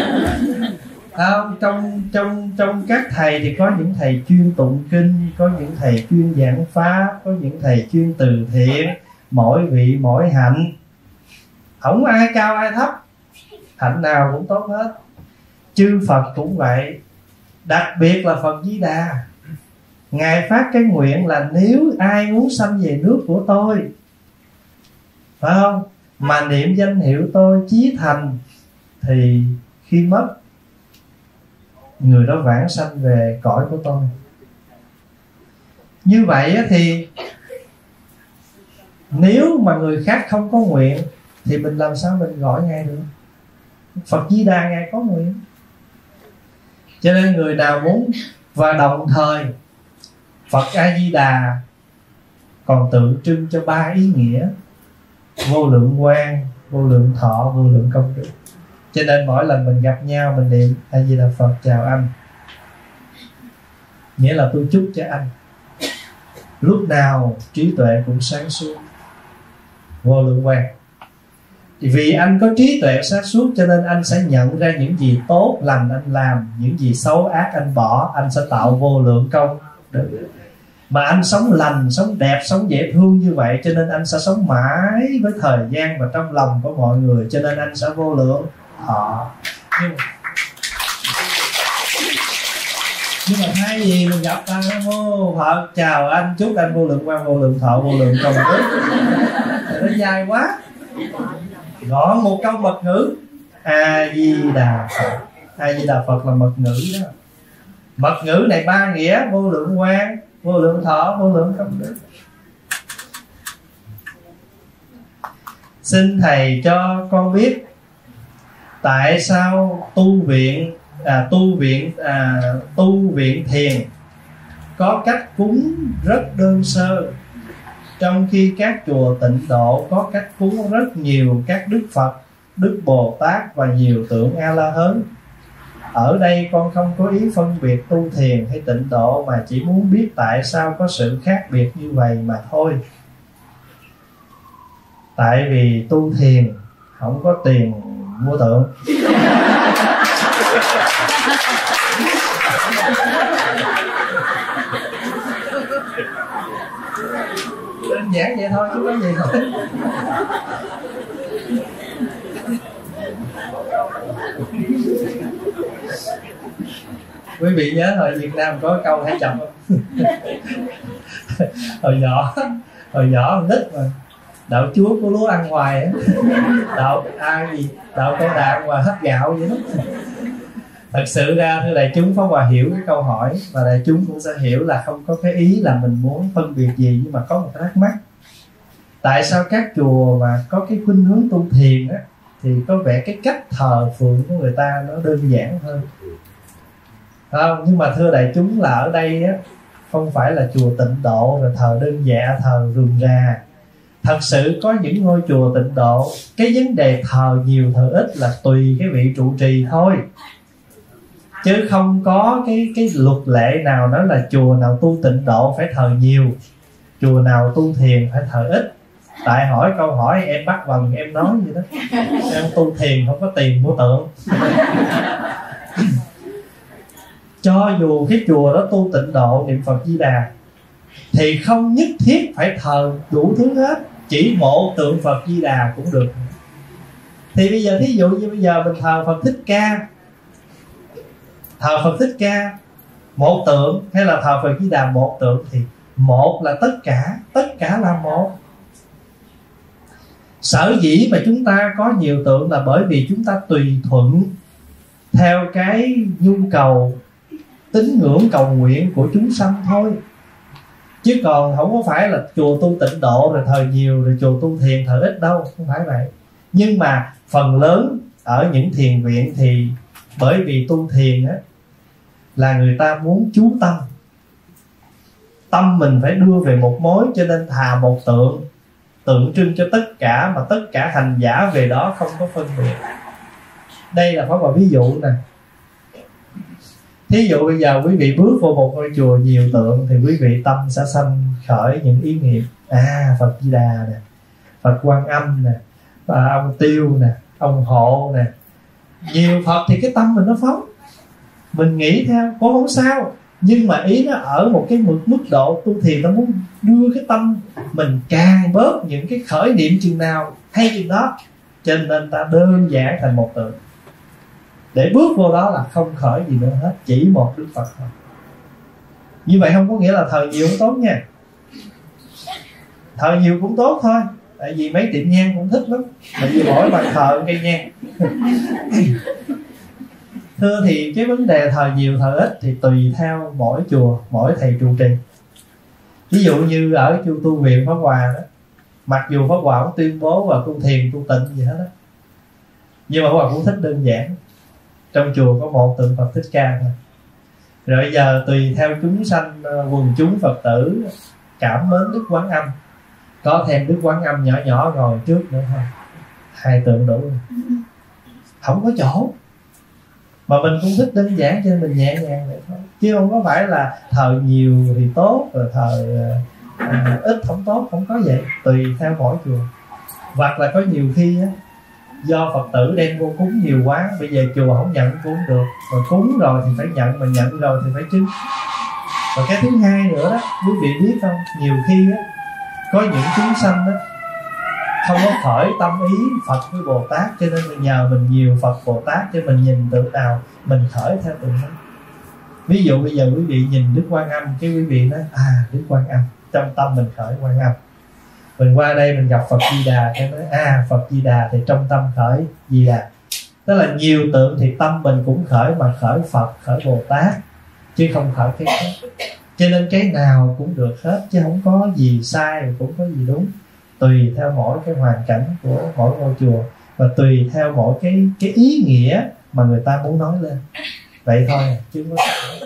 Trong các thầy thì có những thầy chuyên tụng kinh, có những thầy chuyên giảng pháp, có những thầy chuyên từ thiện. Mỗi vị mỗi hạnh, không ai cao ai thấp, hạnh nào cũng tốt hết. Chư Phật cũng vậy. Đặc biệt là Phật Di Đà, Ngài phát cái nguyện là nếu ai muốn sanh về nước của tôi, phải không, mà niệm danh hiệu tôi chí thành, thì khi mất người đó vãng sanh về cõi của tôi. Như vậy thì nếu mà người khác không có nguyện thì mình làm sao mình gọi Ngài được? Phật Di Đà Ngài có nguyện. Cho nên người nào muốn Và đồng thời Phật A Di Đà còn tượng trưng cho 3 ý nghĩa: vô lượng quang, vô lượng thọ, vô lượng công đức. Cho nên mỗi lần mình gặp nhau mình niệm A Di Đà Phật chào anh, nghĩa là tôi chúc cho anh lúc nào trí tuệ cũng sáng suốt. Vô lượng quang, vì anh có trí tuệ sáng suốt cho nên anh sẽ nhận ra những gì tốt lành anh làm, những gì xấu ác anh bỏ, anh sẽ tạo vô lượng công đức. Mà anh sống lành, sống đẹp, sống dễ thương như vậy, cho nên anh sẽ sống mãi với thời gian và trong lòng của mọi người, cho nên anh sẽ vô lượng thọ. Nhưng mà thay vì mình gặp Nam Mô Phật chào anh, chúc anh vô lượng quang, vô lượng thọ, vô lượng công đức, nó dài quá. Gọn một câu mật ngữ A Di Đà Phật. A Di Đà Phật là mật ngữ đó. Mật ngữ này 3 nghĩa: vô lượng quang, vô lượng thọ, vô lượng công đức. Xin thầy cho con biết tại sao tu viện thiền có cách cúng rất đơn sơ, trong khi các chùa Tịnh Độ có cách cúng rất nhiều các Đức Phật, Đức Bồ Tát và nhiều tượng A-la-hán. Ở đây con không có ý phân biệt tu thiền hay Tịnh Độ, mà chỉ muốn biết tại sao có sự khác biệt như vậy mà thôi. Tại vì tu thiền không có tiền mua tượng. Đơn giản vậy thôi chứ có gì thôi. Quý vị nhớ hồi Việt Nam có câu hai chồng không? hồi nhỏ nít mà đạo chúa của lúa ăn hoài á, đạo Câu Đà ăn hoài hết gạo vậy đó. Thật sự ra thưa đại chúng, Pháp Hòa hiểu cái câu hỏi, và đại chúng cũng sẽ hiểu là không có cái ý là mình muốn phân biệt gì, nhưng mà có một cái thắc mắc: tại sao các chùa mà có cái khuynh hướng tu thiền á thì có vẻ cái cách thờ phượng của người ta nó đơn giản hơn, không? Nhưng mà thưa đại chúng là ở đây á không phải là chùa Tịnh Độ rồi thờ đơn dạ, thờ rườm rà. Thật sự có những ngôi chùa Tịnh Độ, cái vấn đề thờ nhiều thờ ít là tùy cái vị trụ trì thôi, chứ không có cái luật lệ nào nói là chùa nào tu Tịnh Độ phải thờ nhiều, chùa nào tu thiền phải thờ ít. Tại hỏi câu hỏi em bắt vần em nói vậy đó, em tu thiền không có tiền mua tượng. Cho dù cái chùa đó tu Tịnh Độ niệm Phật Di Đà thì không nhất thiết phải thờ đủ thứ hết, chỉ mộ tượng Phật Di Đà cũng được. Thì bây giờ thí dụ như bây giờ mình thờ Phật Thích Ca một tượng, hay là thờ Phật Di Đà một tượng, thì một là tất cả là một. Sở dĩ mà chúng ta có nhiều tượng là bởi vì chúng ta tùy thuận theo cái nhu cầu tín ngưỡng cầu nguyện của chúng sanh thôi, chứ còn không có phải là chùa tu Tịnh Độ rồi thờ nhiều, rồi chùa tu thiền thờ ít đâu, không phải vậy. Nhưng mà phần lớn ở những thiền viện thì bởi vì tu thiền á là người ta muốn chú tâm mình phải đưa về một mối, cho nên thà một tượng trưng cho tất cả, mà tất cả hành giả về đó không có phân biệt. Đây là Pháp Hòa ví dụ nè. Thí dụ bây giờ quý vị bước vô một ngôi chùa nhiều tượng thì quý vị tâm sẽ sanh khởi những ý niệm: Phật Di Đà nè, Phật Quan Âm nè, ông Tiêu nè, ông Hộ nè. Nhiều Phật thì cái tâm mình nó phóng, mình nghĩ theo cũng không sao, nhưng mà ý nó ở một cái mức độ tu thiền, nó muốn đưa cái tâm mình càng bớt những cái khởi niệm chừng nào hay chừng đó, cho nên ta đơn giản thành một tượng, để bước vô đó là không khởi gì nữa hết, chỉ một Đức Phật thôi. Như vậy không có nghĩa là thờ nhiều cũng tốt nha, thờ nhiều cũng tốt thôi, tại vì mấy tiệm nhang cũng thích lắm, tại vì mỗi bàn thờ cây nhang. Thưa thì cái vấn đề thờ nhiều thờ ít thì tùy theo mỗi chùa, mỗi thầy trụ trì. Ví dụ như ở chùa tu viện Pháp Hòa đó, mặc dù Pháp Hòa cũng tuyên bố và tu thiền tu tịnh gì hết đó, nhưng mà Pháp Hòa cũng thích đơn giản. Trong chùa có một tượng Phật Thích Ca thôi, Rồi giờ tùy theo chúng sanh, quần chúng Phật tử cảm mến Đức Quán Âm, có thêm Đức Quán Âm nhỏ nhỏ ngồi trước nữa thôi, 2 tượng đủ rồi. Không có chỗ. Mà mình cũng thích đơn giản cho nên mình nhẹ nhàng vậy thôi, chứ không có phải là thờ nhiều thì tốt, rồi thờ ít không tốt, không có vậy. Tùy theo mỗi chùa. Hoặc là có nhiều khi á, do Phật tử đem vô cúng nhiều quá, bây giờ chùa không nhận cũng không được, rồi cúng rồi thì phải nhận, mà nhận rồi thì phải chứng. Và cái thứ hai nữa đó, quý vị biết không, nhiều khi á, có những chúng sanh đó không có khởi tâm ý Phật với Bồ Tát, cho nên mình nhờ mình nhiều Phật Bồ Tát cho mình nhìn tượng nào mình khởi theo tượng đó. Ví dụ bây giờ quý vị nhìn Đức Quan Âm, cái quý vị nói Đức Quan Âm, trong tâm mình khởi Quan Âm. Mình qua đây mình gặp Phật Di Đà, cái nói Phật Di Đà thì trong tâm khởi Di Đà. Tức là nhiều tượng thì tâm mình cũng khởi, mà khởi Phật, khởi Bồ Tát, chứ không khởi cái khác. Cho nên cái nào cũng được hết, chứ không có gì sai, cũng có gì đúng. Tùy theo mỗi cái hoàn cảnh của mỗi ngôi chùa, và tùy theo mỗi cái ý nghĩa mà người ta muốn nói lên. Vậy thôi, chứ không có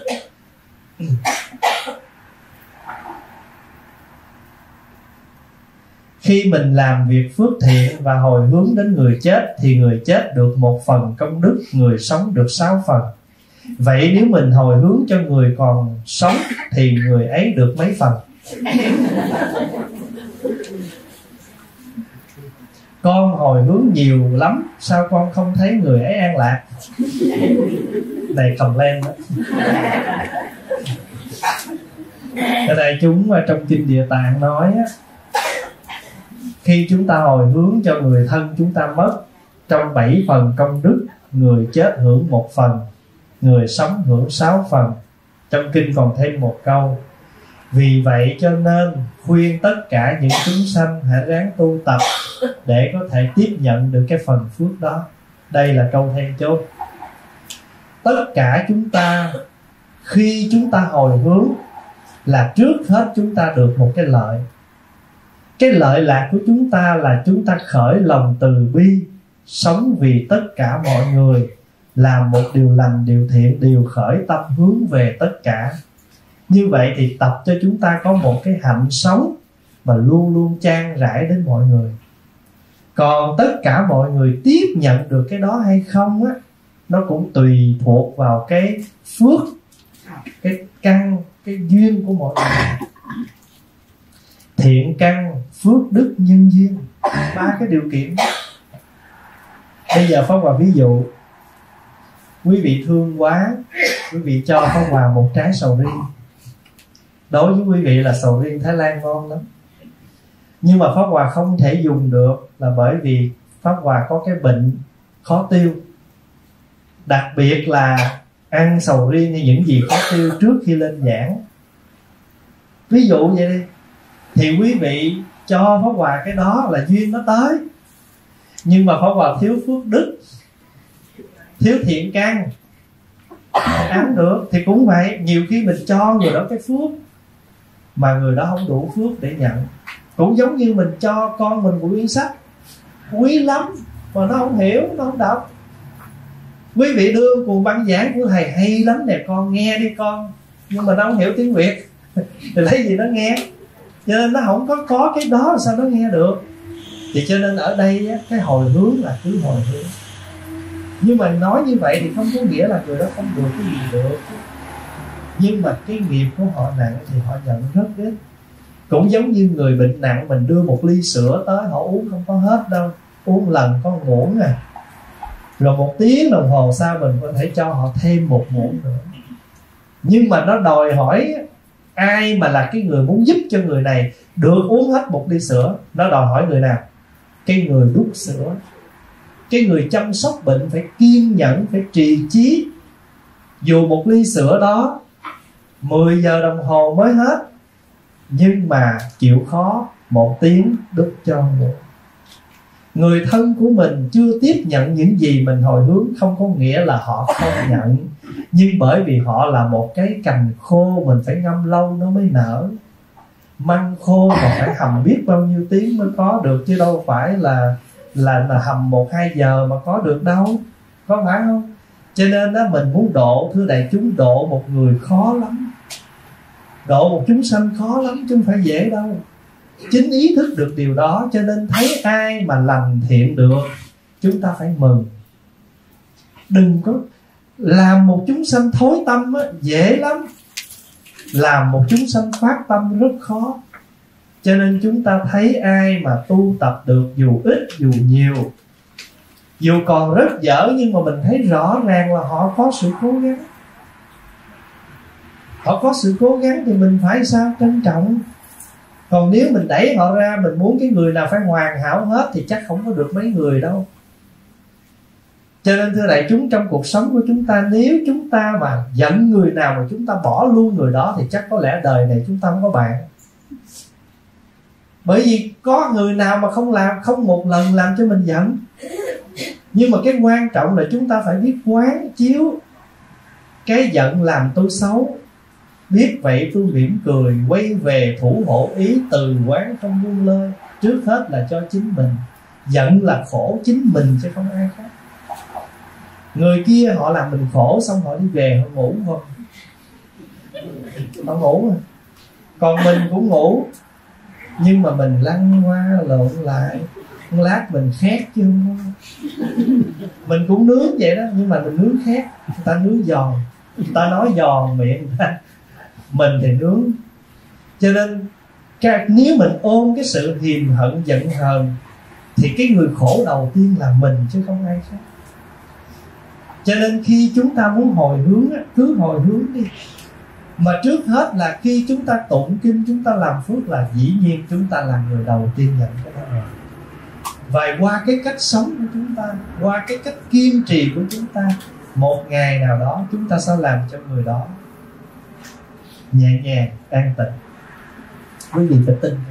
Khi mình làm việc phước thiện và hồi hướng đến người chết, thì người chết được 1 phần công đức, người sống được 6 phần. Vậy nếu mình hồi hướng cho người còn sống thì người ấy được mấy phần? Con hồi hướng nhiều lắm, sao con không thấy người ấy an lạc? Này cầm lên đó. Ở đây chúng trong Kinh Địa Tạng nói á, khi chúng ta hồi hướng cho người thân chúng ta mất, trong 7 phần công đức, người chết hưởng 1 phần, người sống hưởng 6 phần. Trong kinh còn thêm một câu: vì vậy cho nên khuyên tất cả những chúng sanh hãy ráng tu tập để có thể tiếp nhận được cái phần phước đó. Đây là câu then chốt. Tất cả chúng ta, khi chúng ta hồi hướng, là trước hết chúng ta được một cái lợi. Cái lợi lạc của chúng ta là chúng ta khởi lòng từ bi, sống vì tất cả mọi người, làm một điều lành, điều thiện, đều khởi tâm hướng về tất cả. Như vậy thì tập cho chúng ta có một cái hạnh sống mà luôn luôn chan rãi đến mọi người. Còn tất cả mọi người tiếp nhận được cái đó hay không á, nó cũng tùy thuộc vào cái phước, cái căn, cái duyên của mọi người. Thiện căn, phước đức, nhân duyên, 3 cái điều kiện. Bây giờ Pháp Hòa ví dụ, quý vị thương quá, quý vị cho Pháp Hòa một trái sầu riêng. Đối với quý vị là sầu riêng Thái Lan ngon lắm, nhưng mà Pháp Hòa không thể dùng được là bởi vì Pháp Hòa có cái bệnh khó tiêu. Đặc biệt là ăn sầu riêng hay những gì khó tiêu trước khi lên giảng. Ví dụ vậy đi, thì quý vị cho Pháp Hòa cái đó là duyên nó tới, nhưng mà Pháp Hòa thiếu phước đức, thiếu thiện căn, ăn được thì cũng vậy. Nhiều khi mình cho người đó cái phước mà người đó không đủ phước để nhận. Cũng giống như mình cho con mình một quyển sách quý lắm mà nó không hiểu, nó không đọc. Quý vị đưa cuốn băng giảng của thầy hay lắm nè, con nghe đi con, nhưng mà nó không hiểu tiếng Việt thì lấy gì nó nghe? Cho nên nó không có cái đó là sao nó nghe được. Thì cho nên ở đây á, cái hồi hướng là cứ hồi hướng. Nhưng mà nói như vậy thì không có nghĩa là người đó không được cái gì được. Nhưng mà cái nghiệp của họ nặng thì họ nhận rất ít. Cũng giống như người bệnh nặng, mình đưa một ly sữa tới, họ uống không có hết đâu, uống lần có muỗng à. Rồi 1 tiếng đồng hồ sau mình có thể cho họ thêm 1 muỗng nữa. Nhưng mà nó đòi hỏi ai mà là cái người muốn giúp cho người này được uống hết 1 ly sữa. Nó đòi hỏi người nào? Cái người đút sữa, cái người chăm sóc bệnh phải kiên nhẫn, phải trì chí. Dù 1 ly sữa đó 10 giờ đồng hồ mới hết, nhưng mà chịu khó 1 tiếng đút cho người. Người thân của mình chưa tiếp nhận những gì mình hồi hướng không có nghĩa là họ không nhận. Nhưng bởi vì họ là một cái cành khô, mình phải ngâm lâu nó mới nở. Măng khô mà phải hầm biết bao nhiêu tiếng mới có được, chứ đâu phải là hầm 1-2 giờ mà có được đâu. Có phải không? Cho nên đó, mình muốn độ, thưa đại chúng, độ một người khó lắm. Độ một chúng sanh khó lắm chứ không phải dễ đâu. Chính ý thức được điều đó, cho nên thấy ai mà lành thiện được, chúng ta phải mừng. Đừng có làm một chúng sanh thối tâm á, dễ lắm. Làm một chúng sanh phát tâm rất khó. Cho nên chúng ta thấy ai mà tu tập được, dù ít dù nhiều, dù còn rất dở, nhưng mà mình thấy rõ ràng là họ có sự cố gắng. Họ có sự cố gắng thì mình phải sao? Trân trọng. Còn nếu mình đẩy họ ra, mình muốn cái người nào phải hoàn hảo hết thì chắc không có được mấy người đâu. Cho nên thưa đại chúng, trong cuộc sống của chúng ta, nếu chúng ta mà giận người nào mà chúng ta bỏ luôn người đó thì chắc có lẽ đời này chúng ta không có bạn. Bởi vì có người nào mà không một lần làm cho mình giận. Nhưng mà cái quan trọng là chúng ta phải biết quán chiếu cái giận làm tôi xấu. Biết vậy tôi mỉm cười, quay về thủ hộ ý, từ quán không buông lơi. Trước hết là cho chính mình. Giận là khổ chính mình chứ không ai khác. Người kia họ làm mình khổ, xong họ đi về họ ngủ không? Họ ngủ rồi. Còn mình cũng ngủ, nhưng mà mình lăn qua lộn lại, lát mình khét chứ không. Mình cũng nướng vậy đó, nhưng mà mình nướng khét. Người ta nướng giòn, người ta nói giòn miệng ta, mình thì nướng. Cho nên nếu mình ôm cái sự hiềm hận giận hờn thì cái người khổ đầu tiên là mình chứ không ai khác. Cho nên khi chúng ta muốn hồi hướng, cứ hồi hướng đi. Mà trước hết là khi chúng ta tụng kinh, chúng ta làm phước là dĩ nhiên chúng ta là người đầu tiên nhận cái đó rồi. Và qua cái cách sống của chúng ta, qua cái cách kiên trì của chúng ta, một ngày nào đó chúng ta sẽ làm cho người đó nhẹ nhàng, an tịnh. Quý vị phải tin.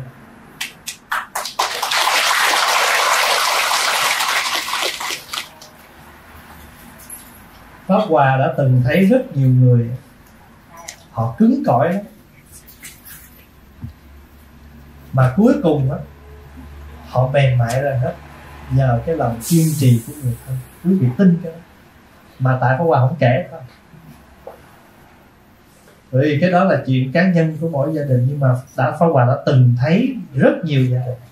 Pháp Hòa đã từng thấy rất nhiều người họ cứng cỏi lắm, mà cuối cùng á họ mềm mại ra hết nhờ cái lòng kiên trì của người thân. Quý vị tin cái đó mà tại Pháp Hòa không kể thôi, bởi vì cái đó là chuyện cá nhân của mỗi gia đình. Nhưng mà Pháp Hòa đã từng thấy rất nhiều gia đình,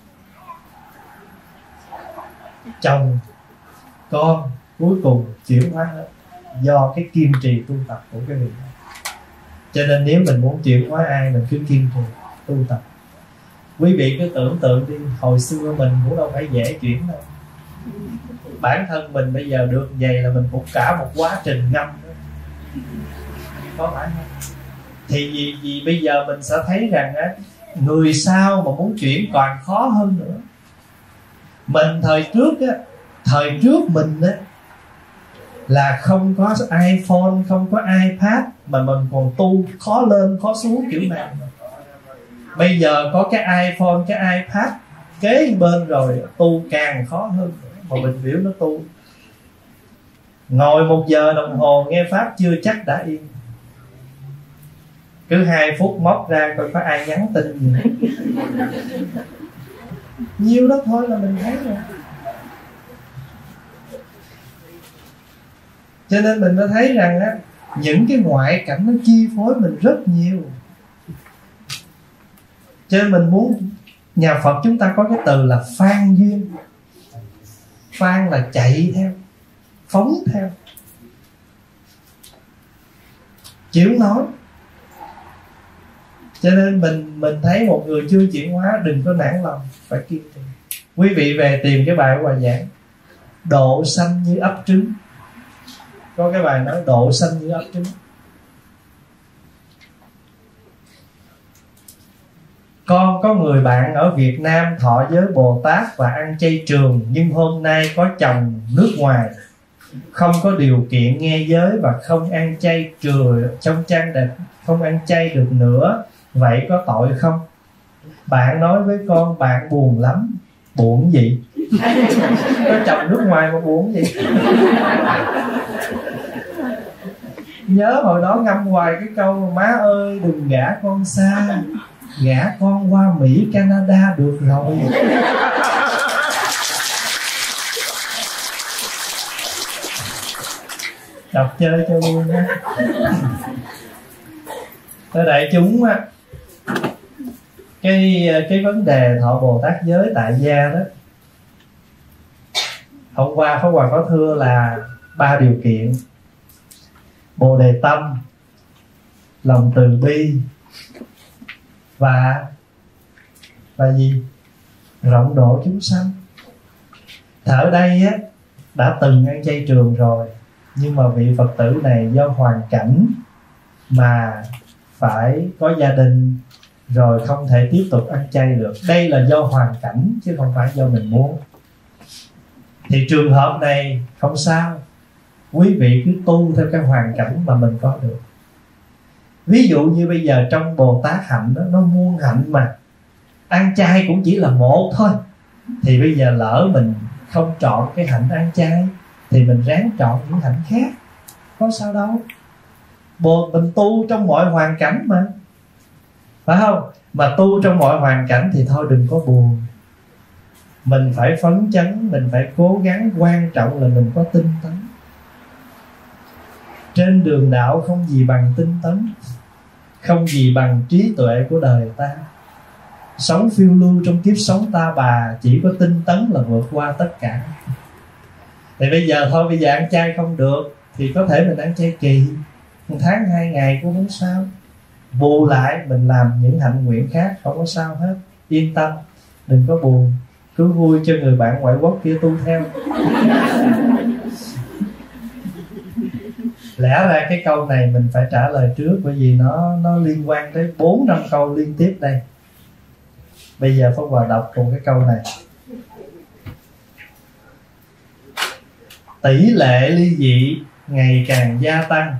chồng con cuối cùng chuyển hóa hết do cái kiên trì tu tập của cái vị đó. Cho nên nếu mình muốn chuyển hóa ai, mình cứ kiên trì tu tập. Quý vị cứ tưởng tượng đi, hồi xưa mình cũng đâu phải dễ chuyển đâu. Bản thân mình bây giờ được vậy là mình cũng cả một quá trình ngâm đó. Có phải không? Thì vì bây giờ mình sẽ thấy rằng á, người sau mà muốn chuyển còn khó hơn nữa. Mình thời trước mình á là không có iPhone, không có iPad, mà mình còn tu khó lên khó xuống kiểu nào. Bây giờ có cái iPhone, cái iPad kế bên rồi, tu càng khó hơn. Mà mình biểu nó tu ngồi 1 giờ đồng hồ nghe pháp chưa chắc đã yên. Cứ 2 phút móc ra coi có ai nhắn tin gì. Nhiêu đó thôi là mình thấy rồi. Cho nên mình mới thấy rằng á, những cái ngoại cảnh nó chi phối mình rất nhiều. Cho nên mình muốn, nhà Phật chúng ta có cái từ là phan duyên. Phan là chạy theo, phóng theo, chịu nói. Cho nên mình thấy một người chưa chuyển hóa, đừng có nản lòng, phải kiên trì. Quý vị về tìm cái bài của Hòa giảng độ sanh như ấp trứng. Có cái bài nói độ sanh như ấp trứng. Con có người bạn ở Việt Nam thọ giới Bồ Tát và ăn chay trường, nhưng hôm nay có chồng nước ngoài, không có điều kiện nghe giới và không ăn chay trường trong trang đẹp, không ăn chay được nữa. Vậy có tội không? Bạn nói với con bạn buồn lắm. Buồn gì? Có chồng nước ngoài mà buồn gì? Nhớ hồi đó ngâm hoài cái câu má ơi đừng gả con xa, gả con qua Mỹ Canada được rồi. đọc chơi cho vui nhé. Thưa đại chúng á, cái vấn đề thọ Bồ Tát giới tại gia đó, hôm qua Pháp Hòa có thưa là 3 điều kiện: Bồ đề tâm, lòng từ bi và gì? Rộng độ chúng sanh. Ở đây á, đã từng ăn chay trường rồi, nhưng mà vị Phật tử này do hoàn cảnh mà phải có gia đình rồi không thể tiếp tục ăn chay được. Đây là do hoàn cảnh chứ không phải do mình muốn. Thì trường hợp này không sao, quý vị cứ tu theo cái hoàn cảnh mà mình có được. Ví dụ như bây giờ trong Bồ Tát hạnh đó, nó muôn hạnh mà ăn chay cũng chỉ là một thôi. Thì bây giờ lỡ mình không chọn cái hạnh ăn chay thì mình ráng chọn những hạnh khác, có sao đâu. Mình tu trong mọi hoàn cảnh mà, phải không? Mà tu trong mọi hoàn cảnh thì thôi đừng có buồn. Mình phải phấn chấn, mình phải cố gắng. Quan trọng là mình có tinh tấn. Trên đường đạo không gì bằng tinh tấn, không gì bằng trí tuệ của đời ta. Sống phiêu lưu trong kiếp sống ta bà, chỉ có tinh tấn là vượt qua tất cả. Thì bây giờ thôi, bây giờ ăn chay không được thì có thể mình ăn chay kỳ, 1 tháng 2 ngày cũng không sao. Bù lại mình làm những hạnh nguyện khác, không có sao hết. Yên tâm, đừng có buồn, cứ vui cho người bạn ngoại quốc kia tu theo. Lẽ ra cái câu này mình phải trả lời trước, bởi vì nó liên quan tới 4-5 câu liên tiếp đây. Bây giờ Pháp Hòa đọc cùng cái câu này. Tỷ lệ ly dị ngày càng gia tăng,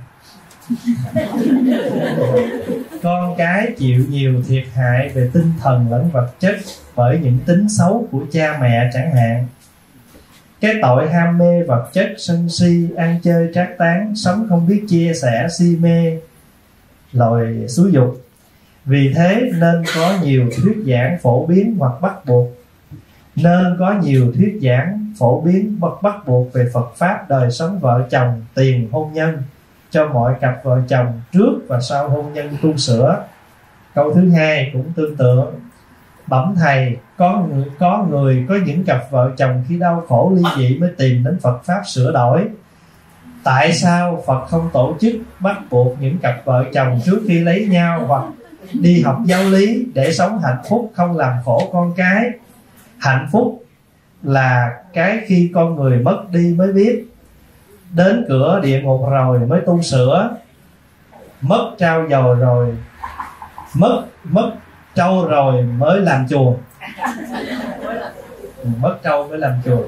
con cái chịu nhiều thiệt hại về tinh thần lẫn vật chất bởi những tính xấu của cha mẹ chẳng hạn. Cái tội ham mê vật chất, sân si, ăn chơi trác tán, sống không biết chia sẻ, si mê, lòi xúi dục. Vì thế nên có nhiều thuyết giảng phổ biến hoặc bắt buộc. Nên có nhiều thuyết giảng phổ biến bắt buộc về Phật Pháp, đời sống vợ chồng, tiền hôn nhân cho mọi cặp vợ chồng trước và sau hôn nhân tu sửa. Câu thứ hai cũng tương tự. Bẩm thầy, có người có những cặp vợ chồng khi đau khổ ly dị mới tìm đến Phật Pháp sửa đổi. Tại sao Phật không tổ chức bắt buộc những cặp vợ chồng trước khi lấy nhau hoặc đi học giáo lý để sống hạnh phúc, không làm khổ con cái? Hạnh phúc là cái khi con người mất đi mới biết, đến cửa địa ngục rồi mới tu sửa. Mất trao dồi rồi, mất trâu rồi mới làm chùa. Mất trâu mới làm chùa.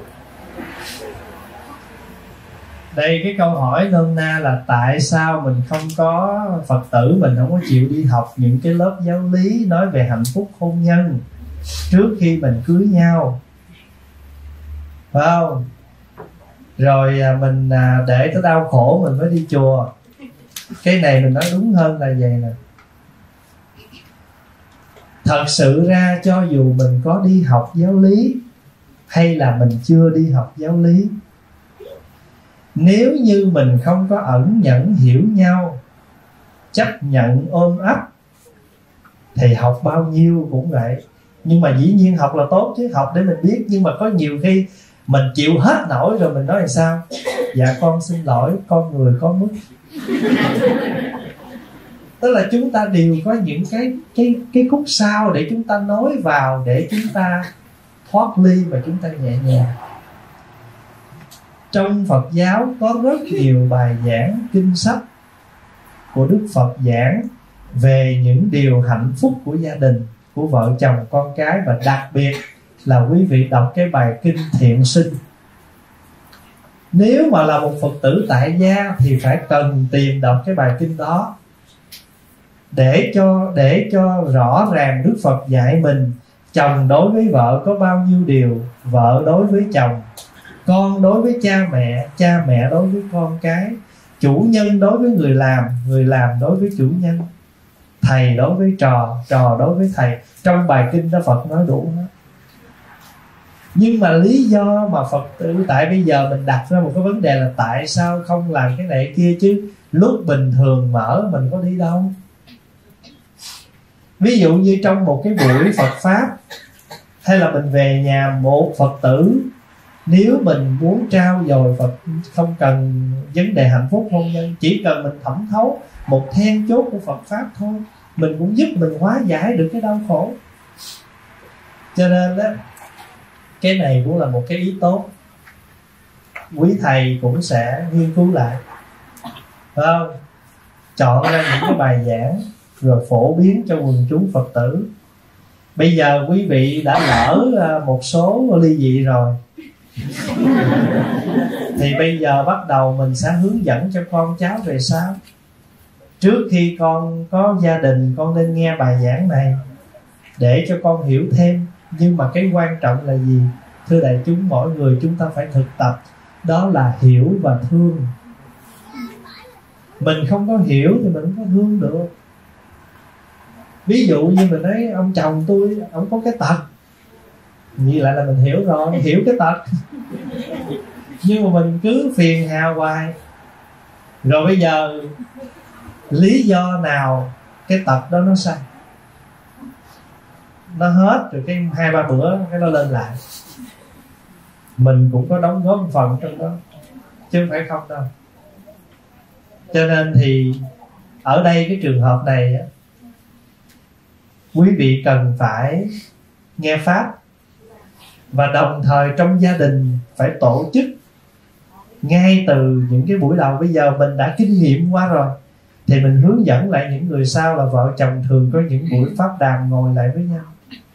Đây, cái câu hỏi nôm na là tại sao mình không có Phật tử, mình không có chịu đi học những cái lớp giáo lý nói về hạnh phúc hôn nhân trước khi mình cưới nhau, phải không? Rồi mình để tới đau khổ mình mới đi chùa. Cái này mình nói đúng hơn là vậy nè. Thật sự ra cho dù mình có đi học giáo lý hay là mình chưa đi học giáo lý, nếu như mình không có ẩn nhẫn hiểu nhau, chấp nhận ôm ấp, thì học bao nhiêu cũng vậy. Nhưng mà dĩ nhiên học là tốt chứ, học để mình biết. Nhưng mà có nhiều khi mình chịu hết nổi rồi mình nói là sao? Dạ con xin lỗi, con người có mức. Tức là chúng ta đều có những cái khúc sau để chúng ta nói vào, để chúng ta thoát ly và chúng ta nhẹ nhàng. Trong Phật giáo có rất nhiều bài giảng kinh sách của Đức Phật giảng về những điều hạnh phúc của gia đình, của vợ chồng con cái. Và đặc biệt là quý vị đọc cái bài kinh Thiện Sinh. Nếu mà là một Phật tử tại gia thì phải cần tìm đọc cái bài kinh đó để cho rõ ràng Đức Phật dạy mình chồng đối với vợ có bao nhiêu điều, vợ đối với chồng, con đối với cha mẹ đối với con cái, chủ nhân đối với người làm đối với chủ nhân, thầy đối với trò đối với thầy. Trong bài kinh đó Phật nói đủ hết. Nhưng mà lý do mà Phật tử, tại bây giờ mình đặt ra một cái vấn đề là tại sao không làm cái này kia chứ lúc bình thường mở mình có đi đâu. Ví dụ như trong một cái buổi Phật Pháp, hay là mình về nhà một Phật tử, nếu mình muốn trao dồi Phật, không cần vấn đề hạnh phúc hôn nhân, chỉ cần mình thẩm thấu một then chốt của Phật Pháp thôi, mình cũng giúp mình hóa giải được cái đau khổ. Cho nên đó, cái này cũng là một cái ý tốt. Quý thầy cũng sẽ nghiên cứu lại, phải không? Chọn ra những cái bài giảng rồi phổ biến cho quần chúng Phật tử. Bây giờ quý vị đã lỡ một số ly dị rồi thì bây giờ bắt đầu mình sẽ hướng dẫn cho con cháu về sau. Trước khi con có gia đình, con nên nghe bài giảng này để cho con hiểu thêm. Nhưng mà cái quan trọng là gì? Thưa đại chúng, mỗi người chúng ta phải thực tập, đó là hiểu và thương. Mình không có hiểu thì mình không có thương được. Ví dụ như mình nói ông chồng tôi, ông có cái tật, như lại là mình hiểu rồi, hiểu cái tật. Nhưng mà mình cứ phiền hà hoài. Rồi bây giờ lý do nào cái tật đó nó sai? Nó hết rồi cái 2-3 bữa cái nó lên lại. Mình cũng có đóng góp một phần trong đó, chứ không phải không đâu. Cho nên thì ở đây cái trường hợp này á, quý vị cần phải nghe Pháp. Và đồng thời trong gia đình phải tổ chức ngay từ những cái buổi đầu. Bây giờ mình đã kinh nghiệm qua rồi thì mình hướng dẫn lại những người sau là vợ chồng thường có những buổi pháp đàm ngồi lại với nhau.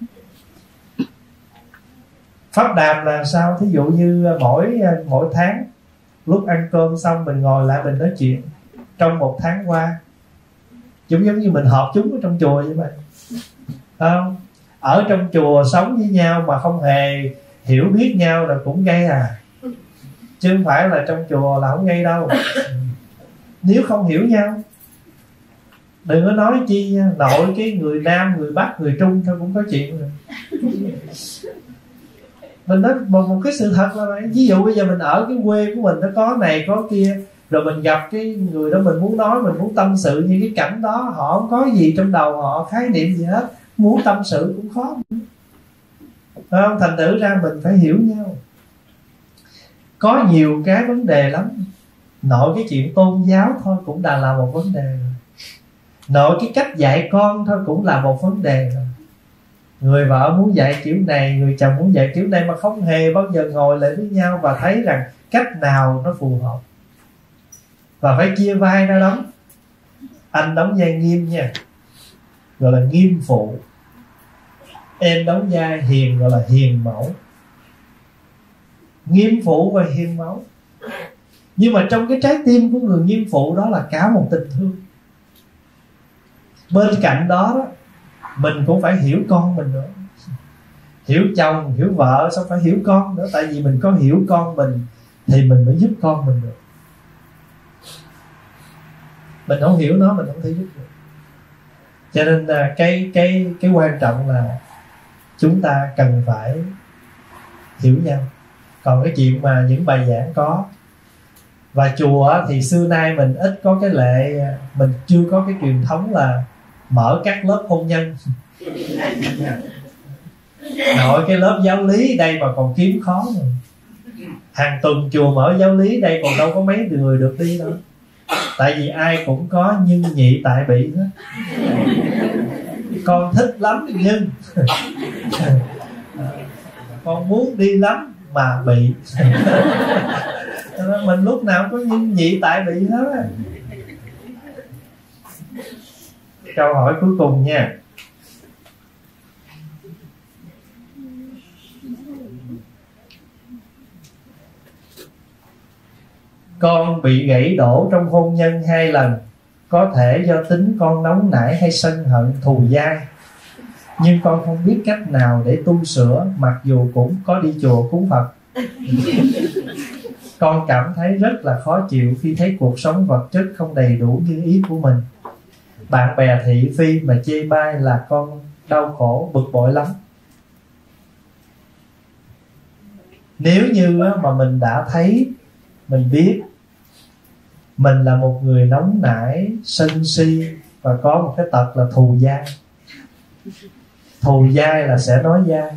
Pháp đàm là sao? Thí dụ như mỗi tháng lúc ăn cơm xong mình ngồi lại mình nói chuyện trong một tháng qua. Giống như mình họp chúng ở trong chùa vậy mà, không? Ở trong chùa sống với nhau mà không hề hiểu biết nhau là cũng gây chứ không phải là trong chùa là không gây đâu. Nếu không hiểu nhau, đừng có nói chi nội cái người Nam, người Bắc, người Trung thôi cũng có chuyện rồi. Mình nói một cái sự thật là vậy. Ví dụ bây giờ mình ở cái quê của mình, nó có này có kia, rồi mình gặp cái người đó, mình muốn nói, mình muốn tâm sự, như cái cảnh đó họ không có gì trong đầu họ, khái niệm gì hết, muốn tâm sự cũng khó, phải không? Thành thử ra mình phải hiểu nhau. Có nhiều cái vấn đề lắm. Nội cái chuyện tôn giáo thôi cũng đã là một vấn đề rồi. Nội cái cách dạy con thôi cũng là một vấn đề rồi. Người vợ muốn dạy kiểu này, người chồng muốn dạy kiểu này, mà không hề bao giờ ngồi lại với nhau và thấy rằng cách nào nó phù hợp. Và phải chia vai ra đóng. Anh đóng vai nghiêm nha, gọi là nghiêm phụ. Em đóng vai hiền, gọi là hiền mẫu. Nghiêm phụ và hiền mẫu. Nhưng mà trong cái trái tim của người nghiêm phụ đó là cả một tình thương. Bên cạnh đó, mình cũng phải hiểu con mình nữa. Hiểu chồng, hiểu vợ, xong phải hiểu con nữa. Tại vì mình có hiểu con mình thì mình mới giúp con mình được. Mình không hiểu nó, mình không thể giúp được. Cho nên là cái quan trọng là chúng ta cần phải hiểu nhau. Còn cái chuyện mà những bài giảng có, và chùa thì xưa nay mình ít có cái lệ, mình chưa có cái truyền thống là mở các lớp hôn nhân. Nội cái lớp giáo lý đây mà còn kiếm khó rồi. Hàng tuần chùa mở giáo lý đây còn đâu có mấy người được đi đâu. Tại vì ai cũng có nhân nhị tại bị hết. Con thích lắm nhưng con muốn đi lắm mà bị. Mình lúc nào cũng có nhân nhị tại bị hết. Câu hỏi cuối cùng nha. Con bị gãy đổ trong hôn nhân 2 lần. Có thể do tính con nóng nảy hay sân hận thù dai, nhưng con không biết cách nào để tu sửa, mặc dù cũng có đi chùa cúng Phật. Con cảm thấy rất là khó chịu khi thấy cuộc sống vật chất không đầy đủ như ý của mình. Bạn bè thị phi mà chê bai là con đau khổ, bực bội lắm. Nếu như mà mình đã thấy, mình biết mình là một người nóng nảy, sân si và có một cái tật là thù dai. Thù dai là sẽ nói dai.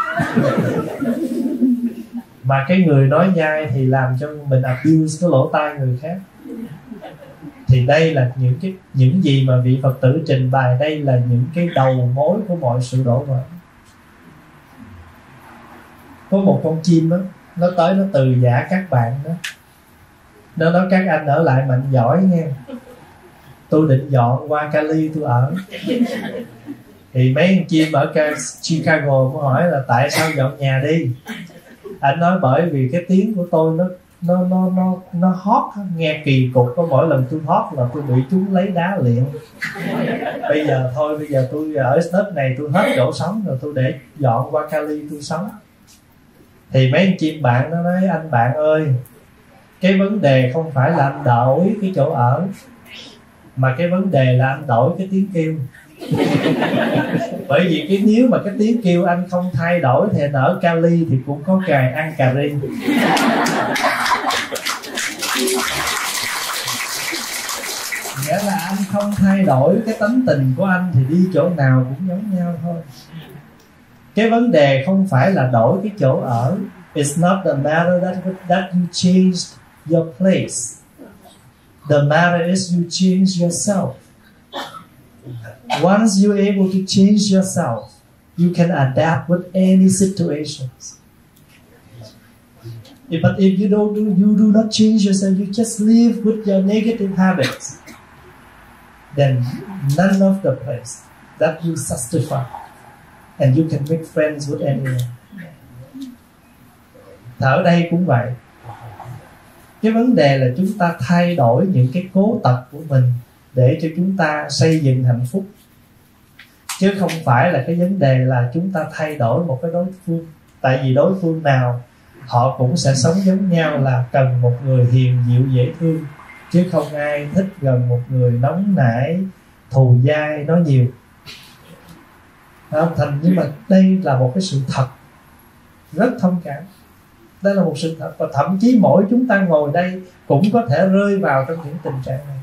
Mà cái người nói dai thì làm cho mình abuse cái lỗ tai người khác. Thì đây là những gì mà vị Phật tử trình bày. Đây là những cái đầu mối của mọi sự đổ vỡ. Có một con chim đó, nó tới nó từ giã các bạn đó. Nó nói các anh ở lại mạnh giỏi nha, tôi định dọn qua Cali tôi ở. Thì mấy con chim ở Chicago mới hỏi là tại sao dọn nhà đi. Anh nói bởi vì cái tiếng của tôi nó hót, nghe kỳ cục. Có mỗi lần tôi hót là tôi bị chúng lấy đá liệng. Bây giờ tôi ở đất này tôi hết chỗ sống rồi, tôi để dọn qua Cali tôi sống. Thì mấy con chim bạn nó nói anh bạn ơi, cái vấn đề không phải là anh đổi cái chỗ ở, mà cái vấn đề là anh đổi cái tiếng kêu. Bởi vì nếu mà cái tiếng kêu anh không thay đổi thì ở Cali thì cũng có cài ăn cà ri. Nghĩa là anh không thay đổi cái tánh tình của anh thì đi chỗ nào cũng giống nhau thôi. Cái vấn đề không phải là đổi cái chỗ ở. It's not the matter that you changed your place. The matter is you change yourself. Once you're able to change yourself, you can adapt with any situations. But if you do not change yourself, you just live with your negative habits, then none of the place that will justify, and you can make friends with anyone. Ở đây cũng vậy. Cái vấn đề là chúng ta thay đổi những cái cố tật của mình để cho chúng ta xây dựng hạnh phúc, chứ không phải là cái vấn đề là chúng ta thay đổi một cái đối phương. Tại vì đối phương nào họ cũng sẽ sống giống nhau, là cần một người hiền dịu dễ thương, chứ không ai thích gần một người nóng nảy, thù dai, nói nhiều. Nhưng mà đây là một cái sự thật rất thông cảm. Đây là một sự thật, và thậm chí mỗi chúng ta ngồi đây cũng có thể rơi vào trong những tình trạng này.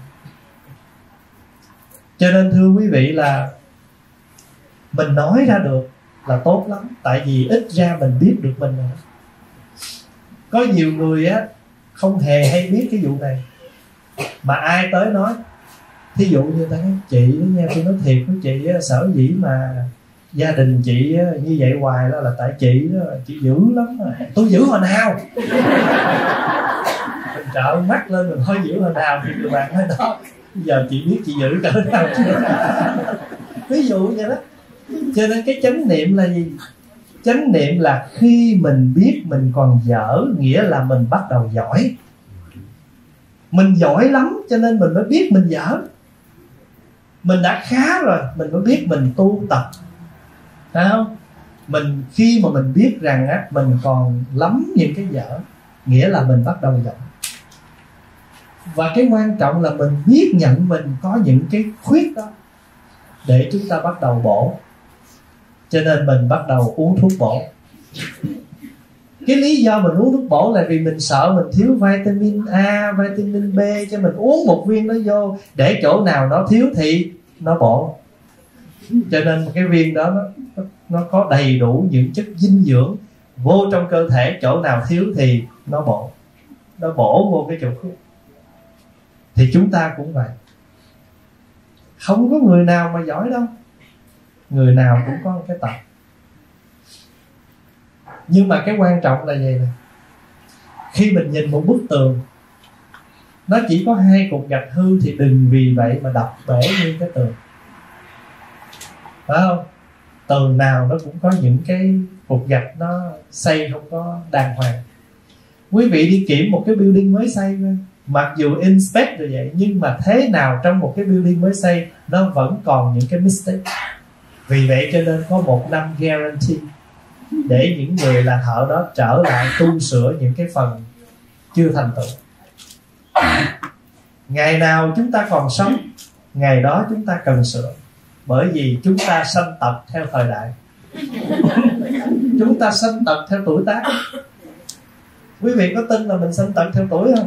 Cho nên thưa quý vị là mình nói ra được là tốt lắm, tại vì ít ra mình biết được mình rồi. Có nhiều người á không hề hay biết cái vụ này, mà ai tới nói, thí dụ như ta nói chị đó nha, tôi nói thiệt với chị á, sở dĩ mà gia đình chị á, như vậy hoài đó là tại chị đó, chị dữ lắm rồi. Tôi dữ hồi nào? Mình trợn mắt lên mình thôi dữ hồi nào, thì người bạn nói đó, bây giờ chị biết chị dữ cỡ nào chưa? Ví dụ như đó. Cho nên cái chánh niệm là gì? Chánh niệm là khi mình biết mình còn dở, nghĩa là mình bắt đầu giỏi. Mình giỏi lắm cho nên mình mới biết mình dở. Mình đã khá rồi mình mới biết mình tu tập, phải không? Khi mà mình biết rằng á, mình còn lắm những cái dở, nghĩa là mình bắt đầu giỏi. Và cái quan trọng là mình biết nhận mình có những cái khuyết đó để chúng ta bắt đầu bổ. Cho nên mình bắt đầu uống thuốc bổ. Cái lý do mình uống thuốc bổ là vì mình sợ mình thiếu vitamin A, vitamin B, cho mình uống một viên đó vô, để chỗ nào nó thiếu thì nó bổ. Cho nên cái viên đó nó có đầy đủ những chất dinh dưỡng vô trong cơ thể, chỗ nào thiếu thì nó bổ. Nó bổ vô cái chỗ khuyết. Thì chúng ta cũng vậy. Không có người nào mà giỏi đâu, người nào cũng có một cái tật. Nhưng mà cái quan trọng là gì nè, khi mình nhìn một bức tường nó chỉ có 2 cục gạch hư thì đừng vì vậy mà đập bể nguyên cái tường, phải không? Tường nào nó cũng có những cái cục gạch nó xây không có đàng hoàng. Quý vị đi kiểm một cái building mới xây, mặc dù inspect rồi vậy, nhưng mà thế nào trong một cái building mới xây nó vẫn còn những cái mistake. Vì vậy cho nên có 1 năm guarantee để những người là thợ đó trở lại tu sửa những cái phần chưa thành tựu. Ngày nào chúng ta còn sống, ngày đó chúng ta cần sửa. Bởi vì chúng ta sanh tật theo thời đại, chúng ta sanh tật theo tuổi tác. Quý vị có tin là mình sanh tật theo tuổi không?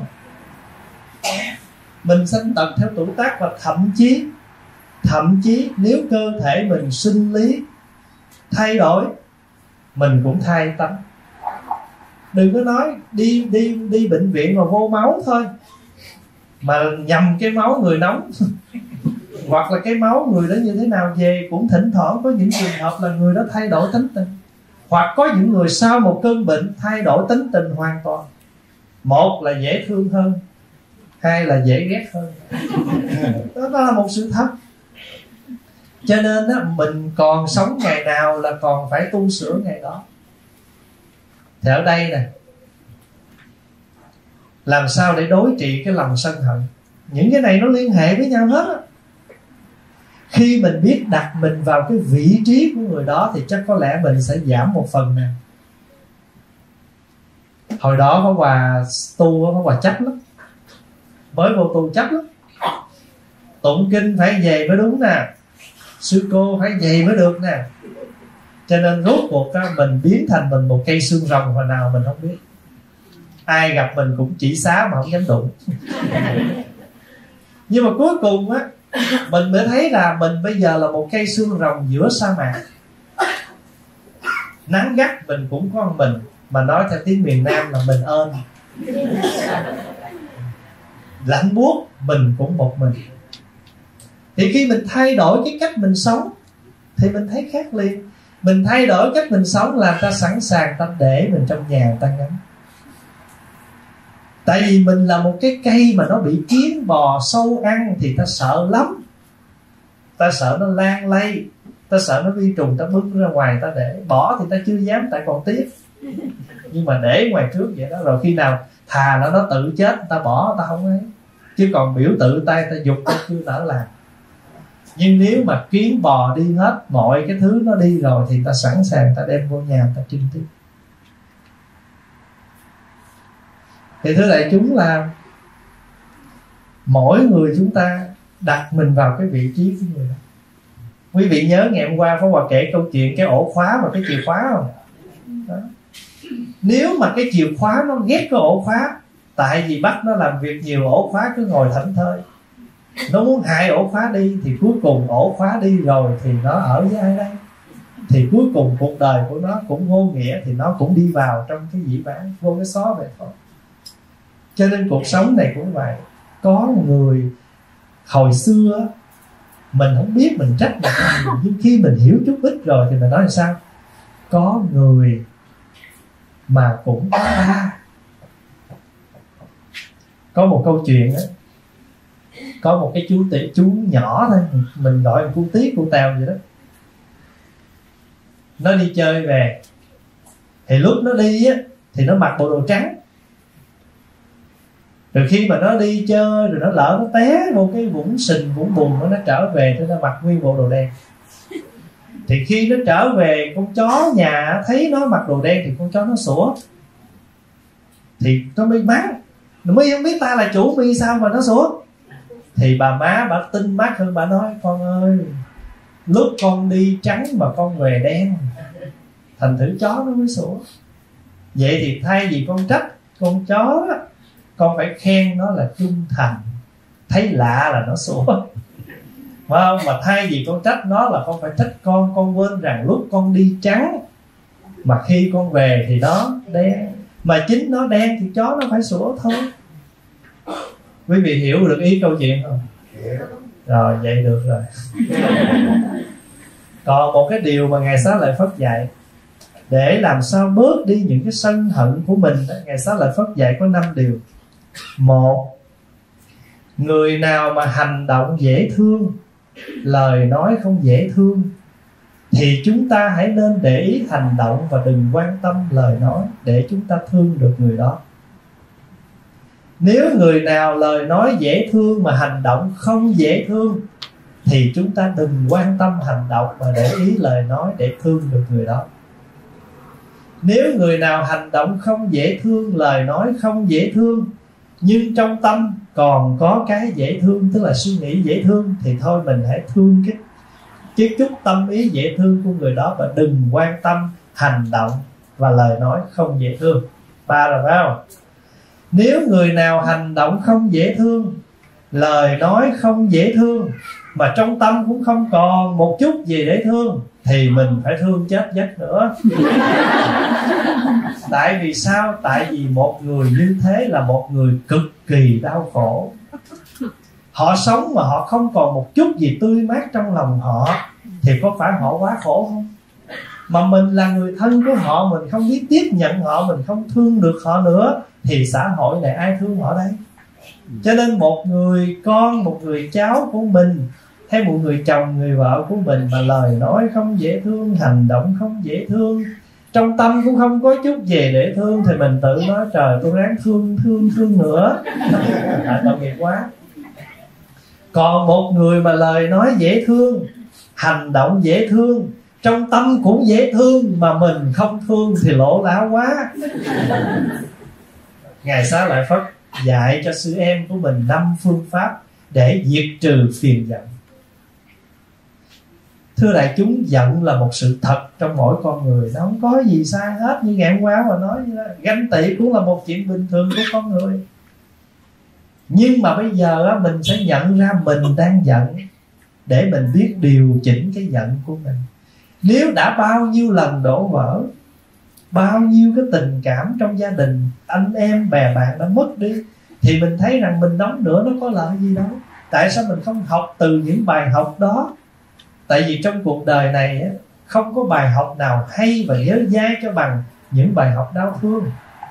Mình sanh tật theo tuổi tác, và thậm chí nếu cơ thể mình sinh lý thay đổi, mình cũng thay tánh. Đừng có nói đi bệnh viện mà vô máu thôi, mà nhầm cái máu người nóng hoặc là cái máu người đó như thế nào về, cũng thỉnh thoảng có những trường hợp là người đó thay đổi tính tình. Hoặc có những người sau một cơn bệnh thay đổi tính tình hoàn toàn. Một là dễ thương hơn, hai là dễ ghét hơn. Đó là một sự thật. Cho nên á, mình còn sống ngày nào là còn phải tu sửa ngày đó. Thì ở đây nè, làm sao để đối trị cái lòng sân hận? Những cái này nó liên hệ với nhau hết á. Khi mình biết đặt mình vào cái vị trí của người đó thì chắc có lẽ mình sẽ giảm một phần nào. Hồi đó có bà tu, có bà chấp lắm, mới vô tu chấp lắm. Tụng kinh phải về mới đúng nè, sư cô phải về mới được nè. Cho nên rốt cuộc đó, mình biến thành mình một cây xương rồng hồi nào mình không biết. Ai gặp mình cũng chỉ xá mà không dám đụng. Nhưng mà cuối cùng á, mình mới thấy là mình bây giờ là một cây xương rồng giữa sa mạc. Nắng gắt mình cũng có mình, mà nói theo tiếng miền Nam là mình ơn. Lạnh buốt mình cũng một mình. Thì khi mình thay đổi cái cách mình sống thì mình thấy khác liền. Mình thay đổi cách mình sống là ta sẵn sàng ta để mình trong nhà ta ngắm. Tại vì mình là một cái cây mà nó bị kiến bò sâu ăn thì ta sợ lắm. Ta sợ nó lan lây, ta sợ nó vi trùng, ta bứt ra ngoài ta để. Bỏ thì ta chưa dám tại còn tiếc, nhưng mà để ngoài trước vậy đó. Rồi khi nào thà nó tự chết ta bỏ, ta không ấy. Chứ còn biểu tự tay ta dục ta chưa nỡ làm. Nhưng nếu mà kiến bò đi hết, mọi cái thứ nó đi rồi thì ta sẵn sàng ta đem vô nhà ta trinh tiếp. Thì thưa đại chúng là mỗi người chúng ta đặt mình vào cái vị trí của người đó. Quý vị nhớ ngày hôm qua Pháp Hòa kể câu chuyện cái ổ khóa và cái chìa khóa không? Đó. Nếu mà cái chìa khóa nó ghét cái ổ khóa, tại vì bắt nó làm việc nhiều, ổ khóa cứ ngồi thảnh thơi, nó muốn hại ổ khóa đi, thì cuối cùng ổ khóa đi rồi thì nó ở với ai đây? Thì cuối cùng cuộc đời của nó cũng vô nghĩa, thì nó cũng đi vào trong cái dĩ vãng, vô cái xó về thôi. Cho nên cuộc sống này cũng vậy. Có người hồi xưa mình không biết mình trách một người, nhưng khi mình hiểu chút ít rồi thì mình nói là sao? Có người mà cũng có ta. Có một câu chuyện á, có một cái chú nhỏ thôi, mình gọi là cu Tiết, cu Tèo vậy đó. Nó đi chơi về, thì lúc nó đi á thì nó mặc bộ đồ trắng. Rồi khi mà nó đi chơi rồi nó lỡ nó té vô cái vũng sình vũng bùn, nó trở về thì nó mặc nguyên bộ đồ đen. Thì khi nó trở về, con chó nhà thấy nó mặc đồ đen thì con chó nó sủa. Thì nó mới mắng, nó mới không biết ta là chủ mi sao mà nó sủa. Thì bà má bà tinh mắt hơn, bà nói: con ơi, lúc con đi trắng mà con về đen, thành thử chó nó mới sủa. Vậy thì thay vì con trách con chó đó, con phải khen nó là trung thành, thấy lạ là nó sủa, phải không? Mà thay vì con trách nó là con phải trách con quên rằng lúc con đi trắng mà khi con về thì nó đen, mà chính nó đen thì chó nó phải sủa thôi. Quý vị hiểu được ý câu chuyện không? Rồi, vậy được rồi. Còn một cái điều mà Ngài Xá Lợi Phất dạy, để làm sao bớt đi những cái sân hận của mình, Ngài Xá Lợi Phất dạy có 5 điều. 1. Người nào mà hành động dễ thương, lời nói không dễ thương, thì chúng ta hãy nên để ý hành động và đừng quan tâm lời nói, để chúng ta thương được người đó. Nếu người nào lời nói dễ thương mà hành động không dễ thương, thì chúng ta đừng quan tâm hành động mà để ý lời nói để thương được người đó. Nếu người nào hành động không dễ thương, lời nói không dễ thương, nhưng trong tâm còn có cái dễ thương, tức là suy nghĩ dễ thương, thì thôi mình hãy thương cái chút tâm ý dễ thương của người đó, và đừng quan tâm hành động và lời nói không dễ thương. 3 rồi phải không? Nếu người nào hành động không dễ thương, lời nói không dễ thương, mà trong tâm cũng không còn một chút gì để thương, thì mình phải thương chết giấc nữa. Tại vì sao? Tại vì một người như thế là một người cực kỳ đau khổ. Họ sống mà họ không còn một chút gì tươi mát trong lòng họ, thì có phải họ quá khổ không? Mà mình là người thân của họ, mình không biết tiếp nhận họ, mình không thương được họ nữa, thì xã hội này ai thương họ đây? Cho nên một người con, một người cháu của mình, hay một người chồng, người vợ của mình mà lời nói không dễ thương, hành động không dễ thương, trong tâm cũng không có chút gì để thương, thì mình tự nói trời, tôi ráng thương nữa. Tội nghiệp quá. Còn một người mà lời nói dễ thương, hành động dễ thương, trong tâm cũng dễ thương, mà mình không thương thì lỗ láo quá. Ngài Xá Lợi Phất dạy cho sư em của mình 5 phương pháp để diệt trừ phiền giận. Thưa đại chúng, giận là một sự thật trong mỗi con người, nó không có gì sai hết. Như ngày hôm qua mà nói như đó, ganh tị cũng là một chuyện bình thường của con người. Nhưng mà bây giờ á, mình sẽ nhận ra mình đang giận, để mình biết điều chỉnh cái giận của mình. Nếu đã bao nhiêu lần đổ vỡ, bao nhiêu cái tình cảm trong gia đình, anh em bè bạn đã mất đi, thì mình thấy rằng mình đóng nữa nó có lợi gì đâu. Tại sao mình không học từ những bài học đó? Tại vì trong cuộc đời này á, không có bài học nào hay và nhớ dai cho bằng những bài học đau thương.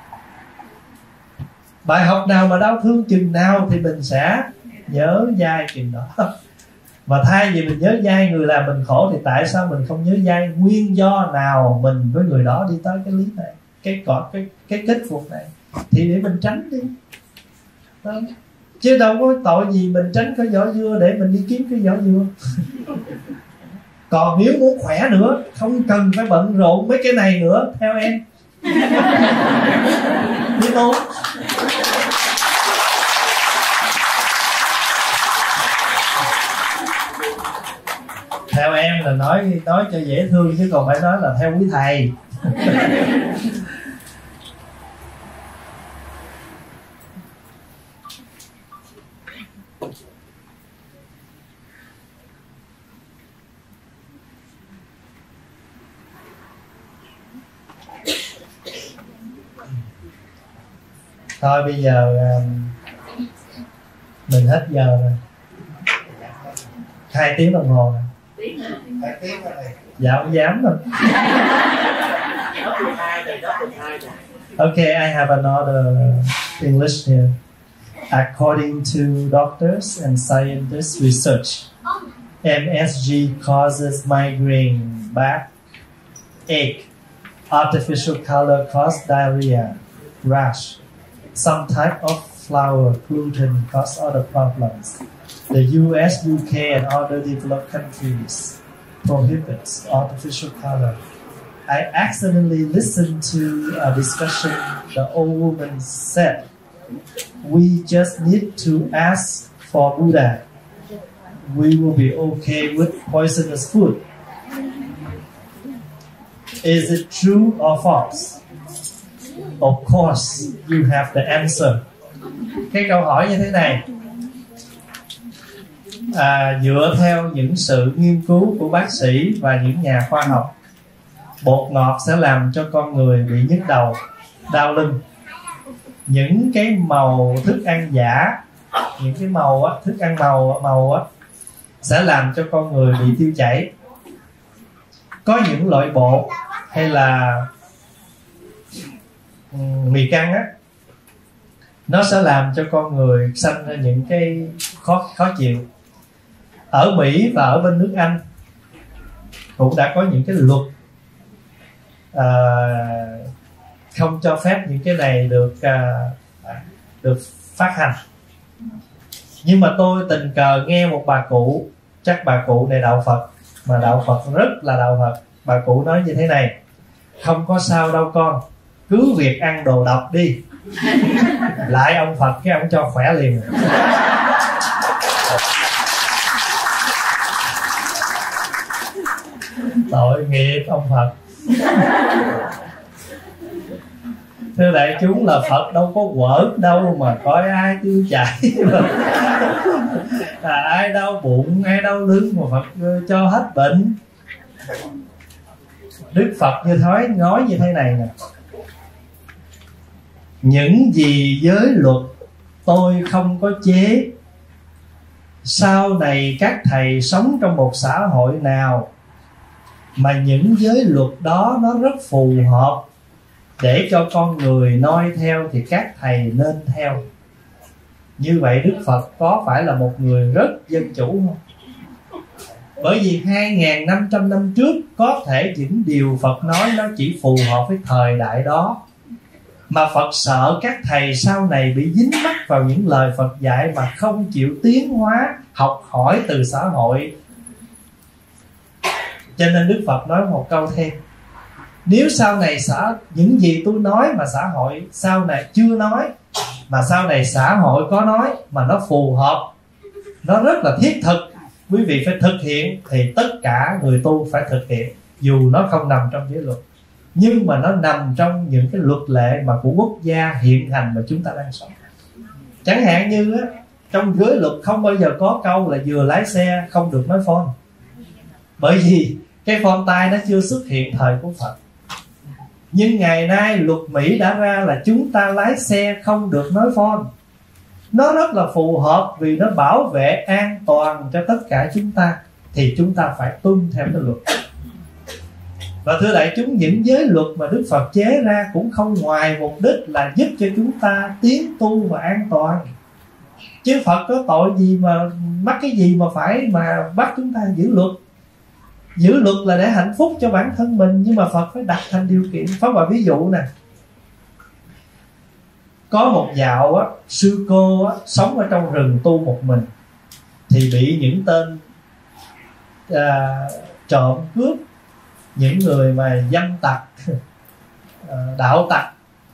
Bài học nào mà đau thương chừng nào thì mình sẽ nhớ dai chừng đó. Và thay vì mình nhớ dai người làm mình khổ, thì tại sao mình không nhớ dai nguyên do nào mình với người đó đi tới cái lý này, cái kết cục này, thì để mình tránh đi đó. Chứ đâu có tội gì mình tránh cái vỏ dưa để mình đi kiếm cái vỏ dưa. Còn nếu muốn khỏe nữa, không cần phải bận rộn mấy cái này nữa, theo em biết không? Theo em là nói cho dễ thương, chứ còn phải nói là theo quý thầy. Thôi bây giờ mình hết giờ rồi, 2 tiếng đồng hồ rồi. 2 tiếng rồi. Dạ không dám đâu. Okay, I have another English here. According to doctors and scientists research, MSG causes migraine, backache, artificial color cause diarrhea, rash. Some type of flour gluten cause other problems. The US, UK, and other developed countries prohibits artificial color. I accidentally listened to a discussion. The old woman said, "We just need to ask for Buddha. We will be okay with poisonous food." Is it true or false? Of course, you have the answer. Cái câu hỏi như thế này, dựa theo những sự nghiên cứu của bác sĩ và những nhà khoa học, bột ngọt sẽ làm cho con người bị nhức đầu, đau lưng. Những cái màu thức ăn giả, những cái màu á, thức ăn màu á, sẽ làm cho con người bị tiêu chảy. Có những loại bột hay là mì căng á, nó sẽ làm cho con người sanh ra những cái khó chịu. Ở Mỹ và ở bên nước Anh cũng đã có những cái luật không cho phép những cái này được phát hành. Nhưng mà tôi tình cờ nghe một bà cụ, chắc bà cụ này đạo Phật, mà đạo Phật rất là đạo Phật. Bà cụ nói như thế này: không có sao đâu con, cứ việc ăn đồ độc đi, lại ông Phật cái ông cho khỏe liền. Tội nghiệp ông Phật. Thưa đại chúng, là Phật đâu có quở đâu mà coi ai tiêu chảy ai đau bụng, ai đau lưng mà Phật cho hết bệnh. Đức Phật như nói như thế này nè: những gì giới luật tôi không có chế, sau này các thầy sống trong một xã hội nào mà những giới luật đó nó rất phù hợp để cho con người noi theo thì các thầy nên theo. Như vậy Đức Phật có phải là một người rất dân chủ không? Bởi vì 2.500 năm trước có thể những điều Phật nói nó chỉ phù hợp với thời đại đó, mà Phật sợ các thầy sau này bị dính mắc vào những lời Phật dạy mà không chịu tiến hóa, học hỏi từ xã hội. Cho nên Đức Phật nói một câu thêm: nếu sau này những gì tôi nói mà xã hội sau này chưa nói, mà sau này xã hội có nói mà nó phù hợp, nó rất là thiết thực, quý vị phải thực hiện, thì tất cả người tu phải thực hiện, dù nó không nằm trong giới luật, nhưng mà nó nằm trong những cái luật lệ mà của quốc gia hiện hành mà chúng ta đang sống. Chẳng hạn như á, trong giới luật không bao giờ có câu là vừa lái xe không được nói phone, bởi vì cái phone tai nó chưa xuất hiện thời của Phật. Nhưng ngày nay luật Mỹ đã ra là chúng ta lái xe không được nói phone. Nó rất là phù hợp vì nó bảo vệ an toàn cho tất cả chúng ta, thì chúng ta phải tuân theo cái luật. Và thưa đại chúng, những giới luật mà Đức Phật chế ra cũng không ngoài mục đích là giúp cho chúng ta tiến tu và an toàn. Chứ Phật có tội gì mà mắc cái gì mà phải mà bắt chúng ta giữ luật. Giữ luật là để hạnh phúc cho bản thân mình, nhưng mà Phật phải đặt thành điều kiện. Pháp Hòa ví dụ nè, có một dạo á, sư cô á, sống ở trong rừng tu một mình, thì bị những tên trộm cướp, những người mà dâm tặc, đạo tặc,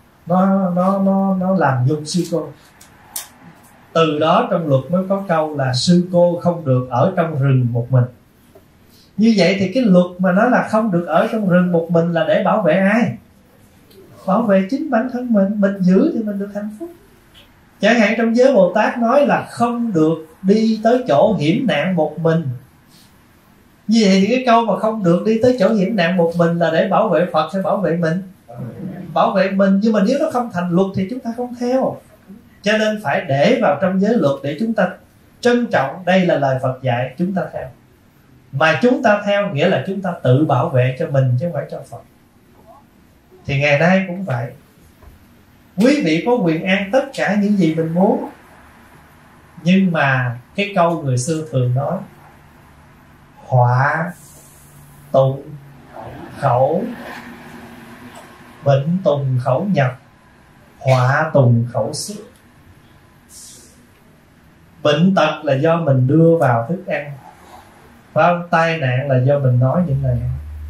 nó làm nhục sư cô. Từ đó trong luật mới có câu là sư cô không được ở trong rừng một mình. Như vậy thì cái luật mà nói là không được ở trong rừng một mình là để bảo vệ ai? Bảo vệ chính bản thân mình giữ thì mình được hạnh phúc. Chẳng hạn trong giới Bồ Tát nói là không được đi tới chỗ hiểm nạn một mình. Như vậy thì cái câu mà không được đi tới chỗ hiểm nạn một mình là để bảo vệ Phật hay bảo vệ mình? Bảo vệ mình, nhưng mà nếu nó không thành luật thì chúng ta không theo. Cho nên phải để vào trong giới luật để chúng ta trân trọng đây là lời Phật dạy, chúng ta theo. Mà chúng ta theo nghĩa là chúng ta tự bảo vệ cho mình chứ không phải cho Phật. Thì ngày nay cũng vậy. Quý vị có quyền ăn tất cả những gì mình muốn, nhưng mà cái câu người xưa thường nói: họa tụng khẩu, bệnh tùng khẩu nhập, họa tùng khẩu xuất. Bệnh tật là do mình đưa vào thức ăn, và tai nạn là do mình nói những lời.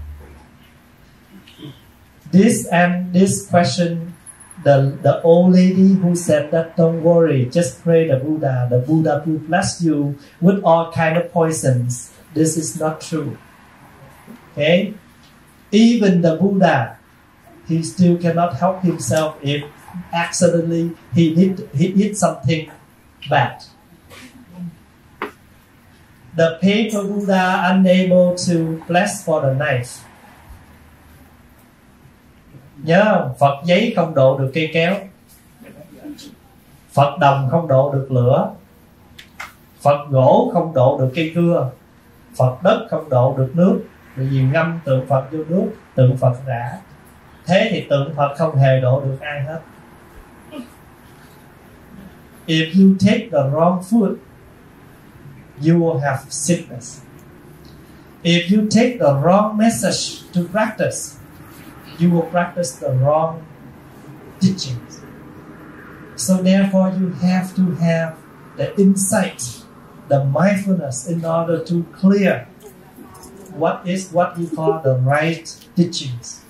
This question, the old lady who said that don't worry, just pray the Buddha will bless you with all kind of poisons. This is not true. Okay, even the Buddha, he still cannot help himself if accidentally he eat something bad. The paper Buddha unable to bless for the knife. Nhớ không? Phật giấy không độ được cây kéo, Phật đồng không độ được lửa, Phật gỗ không độ được cây cưa, Phật đất không độ được nước. Bởi vì ngâm tượng Phật vô nước, tượng Phật rã. Thế thì tượng Phật không hề độ được ai hết. If you take the wrong food, you will have sickness. If you take the wrong message to practice, you will practice the wrong teachings. So therefore you have to have the insight, the mindfulness in order to clear what you call the right teachings.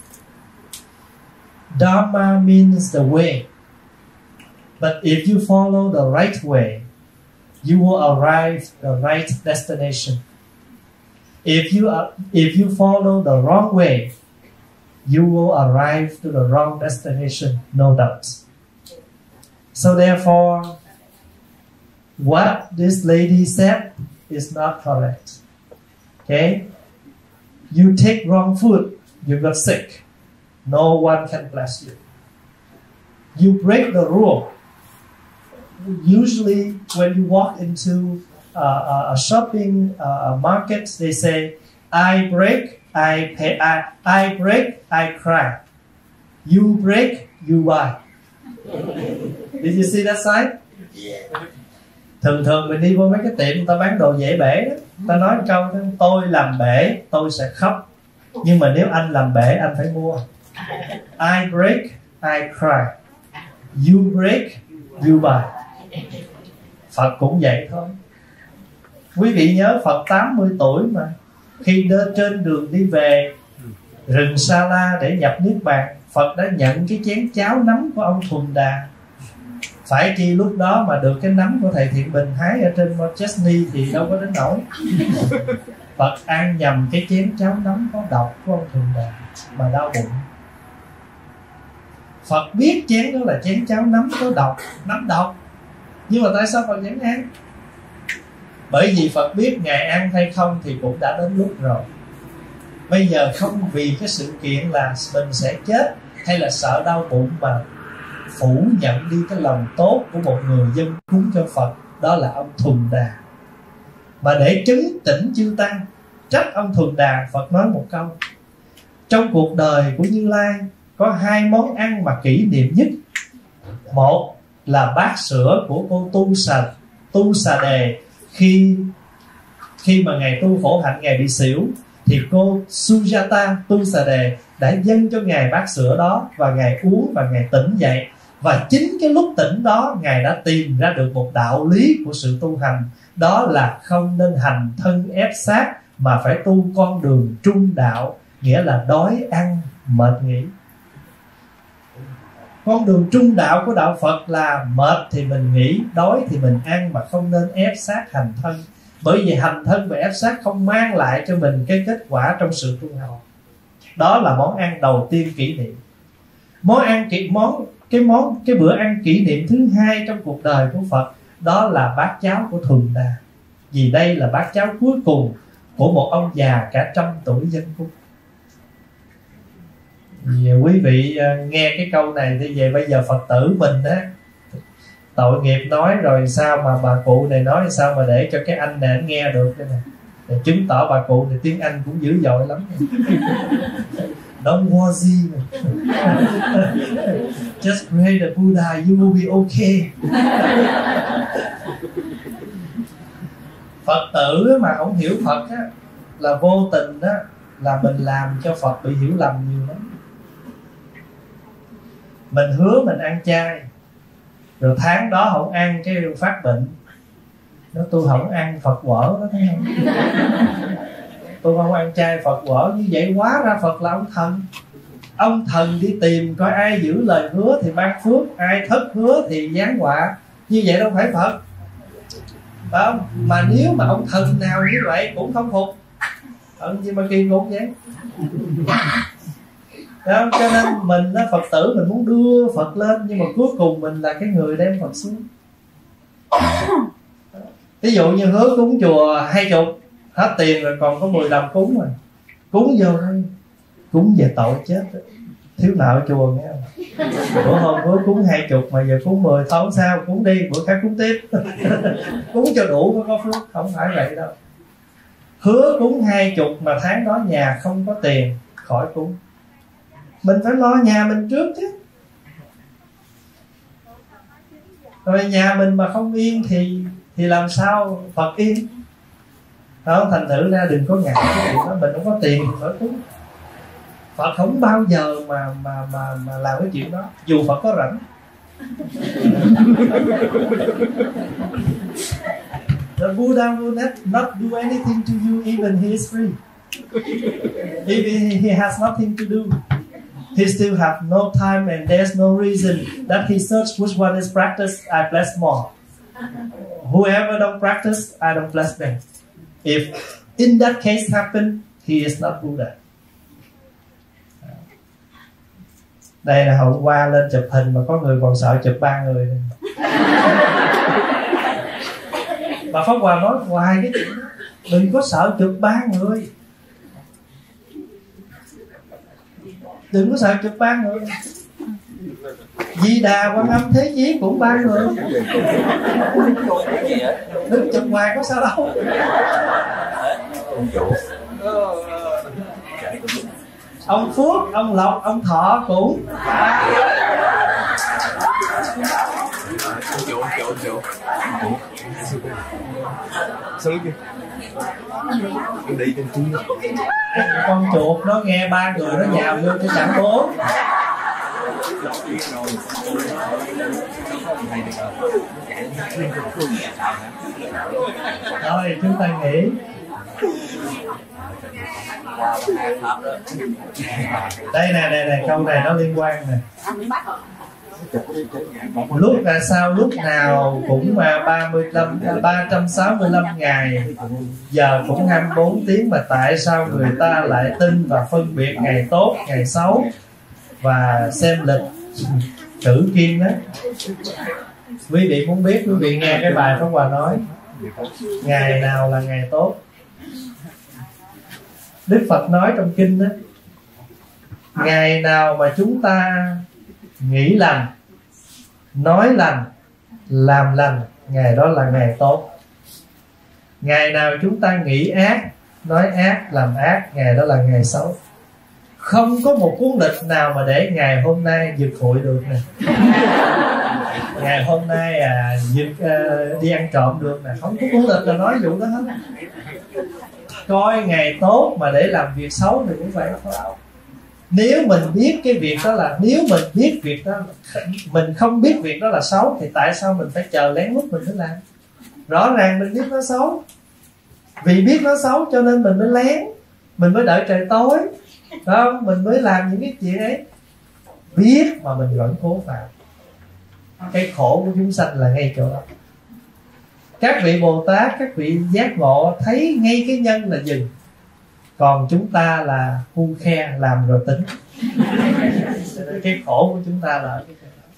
Dharma means the way. But if you follow the right way, you will arrive the right destination. If you follow the wrong way, you will arrive to the wrong destination, no doubt. So therefore, what this lady said is not correct. Okay? You take wrong food, you got sick. No one can bless you. You break the rule. Usually, when you walk into a shopping market, they say, I break, I pay. I break, I cry. You break, you buy. Did you see that sign? Thường mình đi vô mấy cái tiệm người ta bán đồ dễ bể đó, ta nói một câu, tôi làm bể tôi sẽ khóc, nhưng mà nếu anh làm bể anh phải mua. I break, I cry. You break, you buy. Phật cũng vậy thôi. Quý vị nhớ Phật 80 tuổi mà khi trên đường đi về rừng Sa La để nhập Niết Bàn, Phật đã nhận cái chén cháo nấm của ông Thuần Đà. Phải chi lúc đó mà được cái nấm của thầy Thiện Bình hái ở trên Mount Chesney thì đâu có đến nổi. Phật ăn nhầm cái chén cháo nấm có độc của ông Thuần Đà mà đau bụng. Phật biết chén đó là chén cháo nấm có độc, nấm độc, nhưng mà tại sao Phật vẫn ăn? Bởi vì Phật biết Ngài ăn hay không thì cũng đã đến lúc rồi. Bây giờ không vì cái sự kiện là mình sẽ chết hay là sợ đau bụng mà phủ nhận đi cái lòng tốt của một người dân cúng cho Phật, đó là ông Thuần Đà. Mà để chứng tỉnh chư tăng trách ông Thuần Đà, Phật nói một câu: trong cuộc đời của Như Lai có hai món ăn mà kỷ niệm nhất. Một là bát sữa của cô Tu Xà Đề khi mà Ngài tu khổ hạnh, Ngài bị xỉu, thì cô Sujata Tu Xà Đề đã dâng cho Ngài bát sữa đó, và Ngài uống và Ngài tỉnh dậy. Và chính cái lúc tỉnh đó, Ngài đã tìm ra được một đạo lý của sự tu hành, đó là không nên hành thân ép sát, mà phải tu con đường trung đạo, nghĩa là đói ăn mệt nghỉ. Con đường trung đạo của đạo Phật là mệt thì mình nghỉ, đói thì mình ăn, mà không nên ép sát hành thân. Bởi vì hành thân và ép sát không mang lại cho mình cái kết quả trong sự tu hành. Đó là món ăn đầu tiên kỷ niệm. Cái bữa ăn kỷ niệm thứ hai trong cuộc đời của Phật, đó là bát cháo của Thuần Đà. Vì đây là bát cháo cuối cùng của một ông già cả 100 tuổi dân cúng. Vì quý vị nghe cái câu này thì về bây giờ Phật tử mình á, tội nghiệp nói rồi sao mà bà cụ này nói sao mà để cho cái anh này anh nghe được cái này, để chứng tỏ bà cụ này tiếng Anh cũng dữ dội lắm. Don't worry. Just pray the Buddha, you will be okay. Phật tử mà không hiểu Phật á, là vô tình á, là mình làm cho Phật bị hiểu lầm nhiều lắm. Mình hứa mình ăn chay, rồi tháng đó không ăn cái phát bệnh. Nó tôi không ăn Phật quở đó, thấy không? Tôi không ăn chay Phật quở. Như vậy hóa ra Phật là ông thần. Ông thần đi tìm coi ai giữ lời hứa thì ban phước, ai thất hứa thì giáng họa. Như vậy đâu phải Phật, phải không? Mà nếu mà ông thần nào như vậy cũng không phục, thần gì mà kỳ cục vậy. Đó, cho nên mình đó, Phật tử mình muốn đưa Phật lên, nhưng mà cuối cùng mình là cái người đem Phật xuống. Ví dụ như hứa cúng chùa 20, hết tiền rồi còn có 10 đồng cúng rồi, cúng vô thôi, cúng về tội chết đó. Thiếu nợ chùa nghe không? Bữa hôm hứa cúng 20 mà giờ cúng 10 thôi không sao, cúng đi, bữa khác cúng tiếp. Cúng cho đủ mới có phước, không phải vậy đâu. Hứa cúng 20 mà tháng đó nhà không có tiền, khỏi cúng. Mình phải lo nhà mình trước chứ. Rồi nhà mình mà không yên thì làm sao Phật yên? Đó, thành thử ra đừng có ngại cái chuyện đó. Mình không có tiền thì phải cúng. Phật không bao giờ mà làm cái chuyện đó, dù Phật có rảnh. The Buddha will not do anything to you even he is free. If he has nothing to do, he still have no time, and there's no reason that he search which one is practice, I bless more. Whoever don't practice, I don't bless them. If in that case happen, he is not Buddha. Đây là hôm qua lên chụp hình mà có người còn sợ chụp 3 người này. Mà Pháp Hòa nói hoài cái chuyện đó, đừng có sợ chụp 3 người, đừng có sợ chụp 3 người. Di Đà Quan Âm Thế Chí cũng 3 người, đứng chụp ngoài có sao đâu. Ông Phước, ông Lộc, ông Thọ cũng. Con chuột nó nghe 3 người nó nhào vô cái chạm 4. Thôi chúng ta nghỉ. Đây nè, câu này nó liên quan nè. Lúc là sao lúc nào cũng 365 ngày, giờ cũng 24 tiếng, mà tại sao người ta lại tin và phân biệt ngày tốt, ngày xấu và xem lịch tử kim đó? Quý vị muốn biết, quý vị nghe cái bài Pháp Hòa nói ngày nào là ngày tốt. Đức Phật nói trong kinh đó, ngày nào mà chúng ta nghĩ lành, nói lành, làm lành, ngày đó là ngày tốt. Ngày nào chúng ta nghĩ ác, nói ác, làm ác, ngày đó là ngày xấu. Không có một cuốn lịch nào mà để ngày hôm nay giật hụi được nè. Ngày hôm nay đi ăn trộm được nè. Không có cuốn lịch là nói vụ đó hết. Coi ngày tốt mà để làm việc xấu thì cũng vậy thôi. Nếu mình biết cái việc đó là, nếu mình biết việc đó, mình không biết việc đó là xấu thì tại sao mình phải chờ lén lút mình mới làm? Rõ ràng mình biết nó xấu, vì biết nó xấu cho nên mình mới lén, mình mới đợi trời tối, đó, mình mới làm những cái chuyện ấy. Biết mà mình vẫn cố phạm. Cái khổ của chúng sanh là ngay chỗ đó. Các vị Bồ Tát, các vị giác ngộ thấy ngay cái nhân là dừng, còn chúng ta là khe làm rồi tính. Cái khổ của chúng ta là